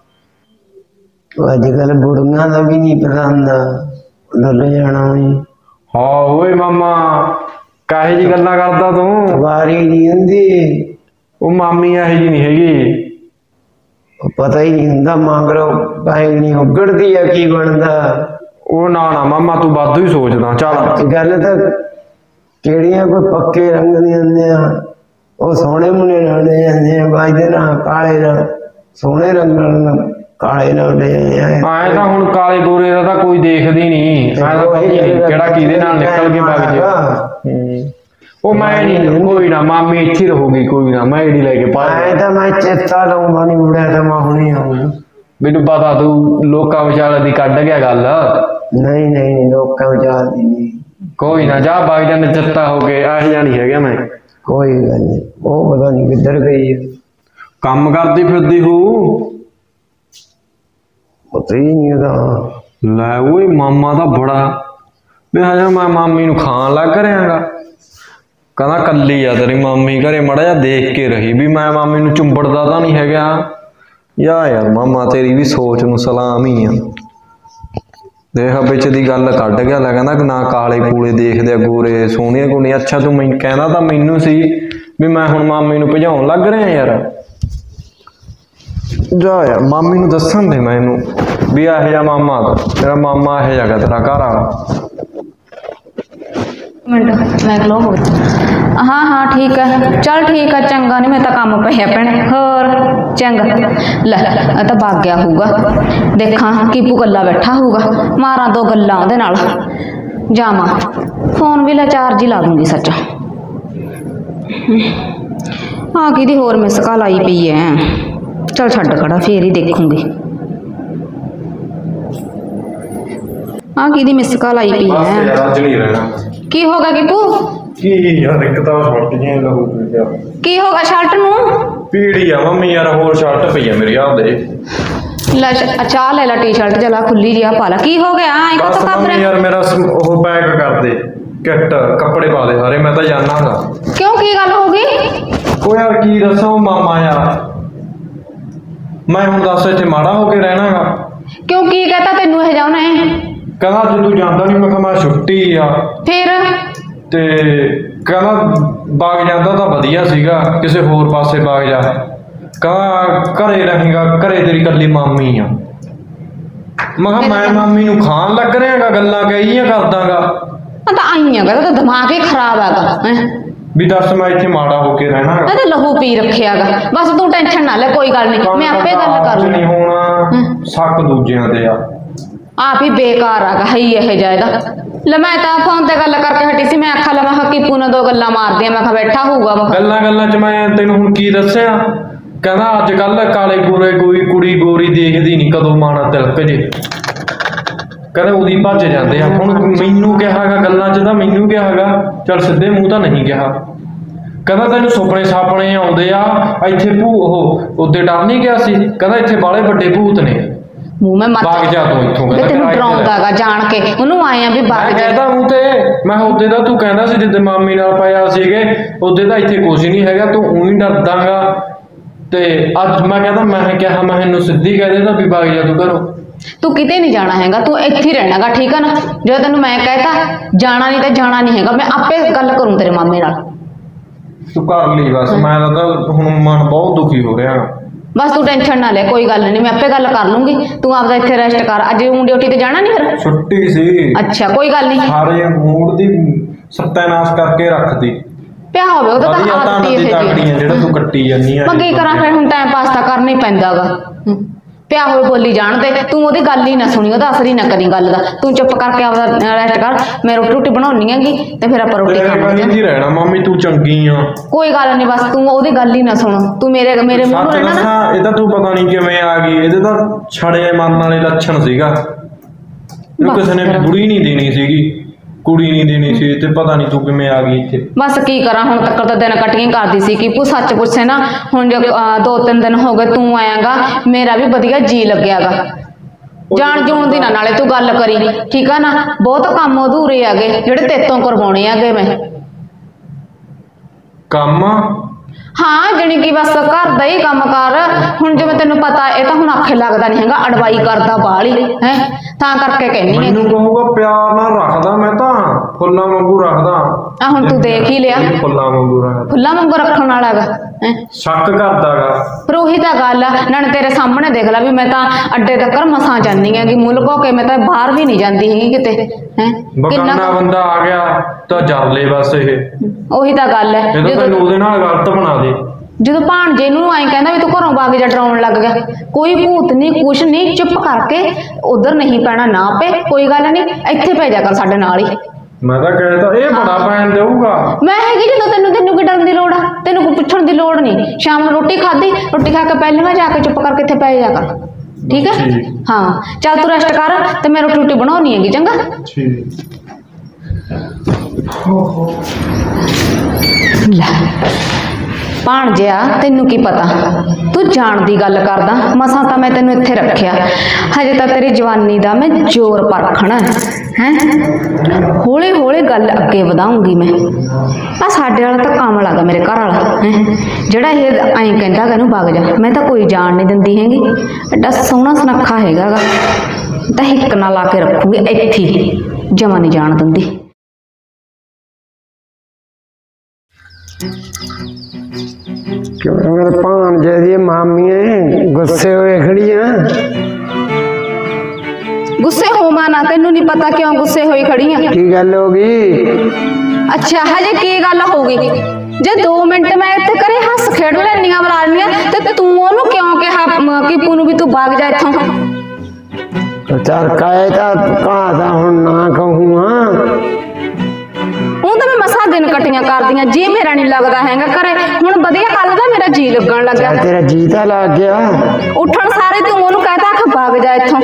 ਅੱਜ ਕੱਲ ਬੁੜੀਆਂ ਦਾ ਵੀ ਨਹੀਂ ਪਤਾ ਹੁੰਦਾ, ਡੁੱਲ ਜਾਣਾ ਹੋਈ। ਹਾਂ ਓਏ ਮਾਮਾ, ਕਾਹੇ ਜੀ ਗੱਲਾਂ ਕਰਦਾ ਤੂੰ? ਵਾਰੀ ਨਹੀਂ ਹੁੰਦੀ। ਉਹ ਮਾਮੀ ਇਹੋ ਜੀ ਨਹੀਂ ਹੈਗੀ। ਪਤਾ ਹੀ ਨਹੀਂ ਹੁੰਦਾ ਮਗਰੋਂ ਪਾਈ ਨਹੀਂ ਉਗੜਦੀ ਆ ਕੀ ਬਣਦਾ। ਉਹ ਨਾ ਨਾ ਮਾਮਾ, ਤੂੰ ਵਾਧੂ ਹੀ ਸੋਚਦਾ। ਚੱਲ ਗੱਲ ਤਾਂ ਕਿਹੜੀਆਂ ਕੋਈ ਪੱਕੇ ਰੰਗ ਦੀਆਂ ਹੁੰਦੀਆਂ, ਉਹ ਸੋਹਣੇ ਮੁੰਨੇ ਲਾਉਂਦੇ ਜਾਂਦੇ ਆ, ਬਾਜਦੇ ਨਾਲ ਕਾਲੇ ਨਾਲ, ਸੋਹਣੇ ਰੰਗ ਨਾਲ ਕਾਲੇ ਲਾਉਂਦੇ ਐਂ ਤਾਂ ਹੁਣ ਕਾਲੇ ਗੋਰੇ ਦਾ ਤਾਂ ਕੋਈ ਦੇਖਦੀ ਨਹੀਂ। ਐਂ ਤਾਂ ਪਤਾ ਨਹੀਂ ਕਿਹੜਾ ਕਿਹਦੇ ਨਾਲ ਨਿਕਲ ਕੇ ਵਗ ਜੇ। ਉਹ ਮੈਂ ਨਹੀਂ, ਕੋਈ ਨਾ ਮਾਮੀ ਇੱਥੇ ਰਹੂਗੀ, ਕੋਈ ਨਾ ਮੈਂ ਇਹਦੀ ਲੈ ਕੇ ਪਾ। ਐ ਤਾਂ ਮੈਂ ਚੇਤਾ ਲਾਉਂਦਾ ਨਹੀਂ, ਮੁੜਿਆ ਤਾਂ ਮੈਂ ਹੁਣੇ ਆਉਂਗਾ। ਮੈਨੂੰ ਪਤਾ ਤੂੰ ਲੋਕਾਂ ਵਿਚਾਲੇ ਦੀ ਕੱਢ ਗਿਆ ਗੱਲ। ਨਹੀਂ ਨਹੀਂ ਲੋਕਾਂ ਵਿਚਾਰਦੀ ਨਹੀਂ। ਕੋਈ ਨਾ ਜਾ ਬਾਈ ਦਾ ਨਚੱਤਾ ਹੋ ਕੇ, ਇਹੋ ਜਿਹਾ ਨਹੀਂ ਹੈਗਾ ਮੈਂ। ਕੋਈ ਗੱਲ ਨਹੀਂ, ਉਹ ਪਤਾ ਨਹੀਂ ਕਿੱਧਰ ਗਈ ਹੈ। ਕੰਮ ਕਰਦੀ ਫਿਰਦੀ ਹੋ। ਪਤਾ ਹੀ ਨਹੀਂ ਉਹਦਾ। ਲੈ ਓਏ ਮਾਮਾ ਦਾ ਬੜਾ ਵੀ ਹਜੇ ਮੈਂ ਮਾਮੀ ਨੂੰ ਖਾਣ ਲੱਗ ਰਿਹਾਗਾ। ਕਹਿੰਦਾ ਕੱਲੀ ਆ ਤੇਰੀ ਮਾਮੀ ਘਰੇ, ਮੜਾ ਜਾ ਦੇਖ ਕੇ ਰਹੀ ਵੀ ਮੈਂ ਮਾਮੀ ਨੂੰ ਚੁੰਬੜਦਾ ਤਾਂ ਨਹੀਂ ਹੈਗਾ। ਯਾਰ ਮਾਮਾ ਤੇਰੀ ਵੀ ਸੋਚ ਨੂੰ ਸਲਾਮ ਹੀ ਆ। ਦੇਖ ਵਿੱਚ ਦੀ ਗੱਲ ਕੱਢ ਗਿਆ, ਲੈ ਕਹਿੰਦਾ ਨਾ ਕਾਲੇ ਕੂਲੇ ਦੇਖਦੇ ਆ, ਗੋਰੇ ਸੋਹਣੀਆਂ ਕੁੜੀਆਂ। ਅੱਛਾ ਤੂੰ ਮੈਨੂੰ ਕਹਿੰਦਾ ਤਾਂ ਮੈਨੂੰ ਸੀ ਵੀ ਮੈਂ ਹੁਣ ਮਾਮੀ ਨੂੰ ਭਜਾਉਣ ਲੱਗ ਰਿਹਾ। ਯਾਰ ਜਾ ਯਾਰ ਮਾਮੀ ਨੂੰ ਦੱਸਣ ਦੇ ਮੈਨੂੰ। ਵੀ ਇਹੋ ਜਿਹਾ ਮਾਮਾ ਤੇਰਾ ਮਾਮਾ ਇਹੋ ਜਿਹਾ ਤੇਰਾ ਘਰ ਵਾਲਾ। ਮਿੰਟ ਮੈਂ ਖਲੋ ਹੋ हाँ हाँ ठीक है चल ठीक है चंगा नहीं मैं तो काम पे भैने होर चंगा लै तो भाग गया होगा देखा कीपू कला बैठा होगा मारा दो गल्लां उहदे नाल जावां फोन भी लै चार्ज ही ला दूंगी सच हाँ कि होर मिस कॉल आई पई है चल छड्ड खड़ा फिर ही देखूंगी हाँ कि मिस कॉल आई पई है की हो गया कीपू की यार एक तो शर्ट जी लहू पी गया की होगा शर्ट नू पीड़ी आ मम्मी यार होर शर्ट पई है मेरी हाथ दे ला अच्छा ले ला टी शर्ट चला खुली जी पा ला की हो गया एक तो कब यार मेरा वो पैक कर दे किट कपड़े पा दे सारे मैं तो जाना गा क्यों की गल हो गई ओ यार की दसो मामा यार मैं हुण दस इत्थे माड़ा होके रहना गा क्यों की कहता तेनू ये जाना है कहना जे तू जांदा नहीं मैं कहा मैं छुट्टी आ फिर ते कहना बाग जांदा तां वधिया सीगा किसे होर पासे बाग जा कहा घरे रहेगा घरे तेरी कल्ली मामी आ मैं कहा मैं मामी नूं खान लग रहा गा गल्लां कहीआं करदागा तो आईयां गा तो दिमाग ही खराब है भी दस मैं इत्थे माड़ा होके रहना गा तो लहू पी रखेगा बस तू टेंशन ना ले कोई गल नहीं मैं आपे गल करूं नहीं होना शक दूजियां ते आ आप ही बेकार आगा है ही यह जाएगा ले मैं तो फोन ते गल करके हटी सी मैं आखा लवा कीपू ने दो गल्लां मार दियां मैं बैठा होऊगा गल्लां गल्लां च मैं तैनूं हुण की दस्सिया कहना अज कल काले गोरे कोई कुड़ी गोरी देखदी नहीं कदों माना तिलक जे कहते उदी भज जाते हैं हुण मैनूं कहागा गल्लां च तां मैनूं कहागा चल सीधे मूँह तां नहीं कहा कहना तैनूं सुपने सापने आउंदे आ इत्थे भू ओह उदे डर नहीं गया सी कहना इत्थे बाले वड्डे भूत ने मुंह में मत भाग जा तू इत्थों तेनू डराउंदागा जान के ओनू आए आ भी भाग जा कहदा मूँह ते मैं उदे दा तू कहंदा सी जिद्दे मामी नाल पाया सीगे उदे दा इत्थे कुछ नहीं हैगा तू उही डरदागा ते अज मैं कहदा मैं कहा मैं इनू सिद्धी कह देता भी भाग जा तू घरों तू किते नहीं जाना हैगा तू इत्थे ही रहनागा ठीक है ना जो तेनू मैं कहता जाना नहीं तो जाना नहीं हैगा मैं आपे गल करूं तेरे मामे नाल तू कर ली बस मैं तो हुण मन बहुत दुखी हो रहा बस तू टेंशन ना ले कोई गल नहीं मैं आपे गल कर लूंगी तू आपदा इत्थे रेस्ट कर अज हूं ड्यूटी ते जाना नहीं फिर छुट्टी सी अच्छा कोई गल नहीं सारे मूड दी सत्यानाश करके रख दी ਪਿਆ ਹੋਵੇ ਉਹਦਾ ਤਾਂ ਆਦਤ ਹੀ ਹੈ ਜਿਹੜਾ ਤੂੰ ਕੱਟੀ ਜਾਂਦੀ ਆ ਮੈਂ ਕੀ ਕਰਾਂ ਫਿਰ ਹੁਣ ਟਾਈਮ ਪਾਸ ਤਾਂ ਕਰਨਾ ਹੀ ਪੈਂਦਾਗਾ ਪਿਆ ਹੋਵੇ ਬੋਲੀ ਜਾਣ ਦੇ ਤੂੰ ਉਹਦੀ ਗੱਲ ਹੀ ਨਾ ਸੁਣੀ ਉਹਦਾ ਅਸਰ ਹੀ ਨਾ ਕਰੀ ਗੱਲ ਦਾ ਤੂੰ ਚੁੱਪ ਕਰਕੇ ਆਪਦਾ ਰੈਸਟ ਕਰ ਮੈਂ ਰੋਟੀ ਰੋਟੀ ਬਣਾਉਣੀ ਹੈਗੀ ਤੇ ਫਿਰ ਆਪਾਂ ਰੋਟੀ ਖਾਵਾਂਗੇ ਜੀ ਰਹਿਣਾ ਮੰਮੀ ਤੂੰ ਚੰਗੀ ਆ ਕੋਈ ਗੱਲ ਨਹੀਂ ਬਸ ਤੂੰ ਉਹਦੀ ਗੱਲ ਹੀ ਨਾ ਸੁਣ ਤੂੰ ਮੇਰੇ ਮੂੰਹ ਰਹਿਣਾ ਨਾ ਇਹ ਤਾਂ ਤੂੰ ਪਤਾ ਨਹੀਂ ਕਿਵੇਂ ਆ ਗਈ ਇਹਦੇ ਤਾਂ ਛੜੇ ਮਰਨ ਵਾਲੇ ਲੱਛਣ ਸੀਗਾ ਇਹਨੂੰ ਕਿਸੇ ਨੇ ਬੁੜੀ ਨਹੀਂ ਦੇਣੀ ਸੀਗੀ कुड़ी नहीं देनी सी ते पता नहीं तू किवें आ गई इत्थे बस की करा हुण तक तो दिन कटिंग करदी सी कि सच पुछे ना हुण जो 2-3 दिन हो गए तू आयागा मेरा भी वधिया जी लग्यागा जान जून दी ना नाले तू गल करी ठीक है ना बहुत काम अधूरे आगे जेड़े तेतों करवाने आगे मैं काम हाँ जणी कि बस घर दा ही काम कर हुण जिवें तैनूं पता ये तो हुण आखे लगदा नहीं हैगा अडवाई करदा बाहली है तां करके कहनी है मैनूं कहूगा प्यार नाल रखदा मैं तां फुल्लां वांगू रखदा आ हुण तू देख ही लिया फुल्लां वांगू रखदा फुल्लां वांगू रखण वाला है शक करदागा पर ओही तां गल आ नाले तेरे सामने देख ला भी मैं तां अड्डे तक मसां जानी है कि मुल्क हो के मैं तां बाहर भी नहीं जांदी हैगी किते हैं बगाना बंदा आ गया तां जर ले बस ये ओही तां गल है ਜਦੋਂ ਤੈਨੂੰ ਉਹਦੇ ਨਾਲ ਗਲਤ ਬਣਾ ਦੇ ਜਦੋਂ ਭਾਣਜੇ ਨੂੰ ਆਏ ਕਹਿੰਦਾ ਵੀ ਤੂੰ ਘਰੋਂ ਬਾਗ ਜਾ ਡਰਾਉਣ ਲੱਗ ਗਿਆ ਕੋਈ ਭੂਤ ਨਹੀਂ ਕੁਛ ਨਹੀਂ ਚੁੱਪ ਕਰਕੇ ਉਧਰ ਨਹੀਂ ਪੈਣਾ ਨਾ ਪੇ ਕੋਈ ਗੱਲ ਨਹੀਂ ਇੱਥੇ ਪੈ ਜਾ ਕਰ ਸਾਡੇ ਨਾਲ ਹੀ ਮੈਂ ਤਾਂ ਕਹਿੰਦਾ ਇਹ ਬੜਾ ਪੈਣ ਦੇਊਗਾ ਮੈਂ ਹੈਗੀ ਜਦੋਂ ਤੈਨੂੰ ਕੀ ਡਰਨ ਦੀ ਲੋੜ ਆ ਤੈਨੂੰ ਕੋਈ ਪੁੱਛਣ ਦੀ ਲੋੜ ਨਹੀਂ ਸ਼ਾਮ ਨੂੰ ਰੋਟੀ ਖਾਧੀ ਰੋਟੀ ਖਾ ਕੇ ਪਹਿਲਾਂ ਜਾ ਕੇ ਚੁੱਪ ਕਰਕੇ ਇੱਥੇ ਪੈ ਜਾ ਕਰ ਠੀਕ ਹੈ ਹਾਂ ਚੱਲ ਤੂੰ ਰੈਸਟ ਕਰ ਤੇ ਮੈਂ ਰੋਟੀ ਬਣਾਉਣੀ ਹੈਗੀ ਚੰਗਾ ਠੀਕ ਲੈ ਭਾਣਜਿਆ ਤੈਨੂੰ ਕੀ ਪਤਾ ਤੂੰ ਜਾਣ ਦੀ ਗੱਲ ਕਰਦਾ ਮਸਾਂ ਤਾਂ ਮੈਂ ਤੈਨੂੰ ਇੱਥੇ ਰੱਖਿਆ ਹਜੇ ਤਾਂ ਤੇਰੀ ਜਵਾਨੀ ਦਾ ਮੈਂ ਜ਼ੋਰ ਪਰਖਣਾ ਹੈ ਹੌਲੀ ਹੌਲੀ ਗੱਲ ਅੱਗੇ ਵਧਾਉਂਗੀ ਮੈਂ ਆ ਸਾਡੇ ਵਾਲਾ ਤਾਂ ਕੰਮ ਲੱਗਾ ਮੇਰੇ ਘਰ ਵਾਲਾ ਹੈ ਜਿਹੜਾ ਇਹ ਐਂ ਕਹਿੰਦਾ ਕਿ ਇਹਨੂੰ ਵਗ ਜਾ ਮੈਂ ਤਾਂ ਕੋਈ ਜਾਣ ਨਹੀਂ ਦਿੰਦੀ ਹੈਗੀ ਐਡਾ ਸੋਹਣਾ ਸੁਨੱਖਾ ਹੈਗਾ ਤਾਂ ਹਿੱਕ ਨਾਲ ਲਾ ਕੇ ਰੱਖੂਗੀ ਇੱਥੇ ਜਮਾ ਨਹੀਂ ਜਾਣ ਦਿੰਦੀ क्यों मेरे भांजे दी मामियां गुस्से हुए खड़ियां ਸੁਣਾ, ਤੈਨੂੰ ਨਹੀਂ ਪਤਾ ਕਿਉਂ ਗੁੱਸੇ ਹੋਈ ਖੜੀ ਆ? ਕੀ ਗੱਲ ਹੋ ਗਈ? ਅੱਛਾ ਹਜੇ ਕੀ ਗੱਲ ਹੋਊਗੀ? ਜੇ 2 ਮਿੰਟ ਮੈਂ ਇੱਥੇ ਕਰੇ ਹੱਸ ਖੇਡ ਲੈਣੀਆਂ ਬੁਲਾ ਲੈਣੀਆਂ ਤੇ ਤੂੰ ਉਹਨੂੰ ਕਿਉਂ ਕਿਹਾ ਕੀਪੂ ਨੂੰ ਵੀ ਤੂੰ ਭਾਗ ਜਾ ਇੱਥੋਂ? ਚੱਲ ਕਾਇ ਤਾਂ ਕਹਾ ਹੁਣ ਨਾ ਕਹੂੰ। ਹੁਣ ਤਾਂ ਮੈਂ ਮਸਾਂ ਦਿਨ ਕਟੀਆਂ ਕਰਦੀਆਂ, ਜੀ ਮੇਰਾ ਨਹੀਂ ਲੱਗਦਾ ਹੈਗਾ ਘਰੇ। ਹੁਣ ਵਧੀਆ ਕੱਲ ਦਾ ਮੇਰਾ ਜੀ ਲੱਗਣ ਲੱਗਾ। ਤੇਰਾ ਜੀ ਤਾਂ ਲੱਗ ਗਿਆ। ਉੱਠਣ ਸਾਰੇ ਤੂੰ ਉਹਨੂੰ ਕਹਿਤਾ ਕਿ ਭਾਗ ਜਾ ਇੱਥੋਂ।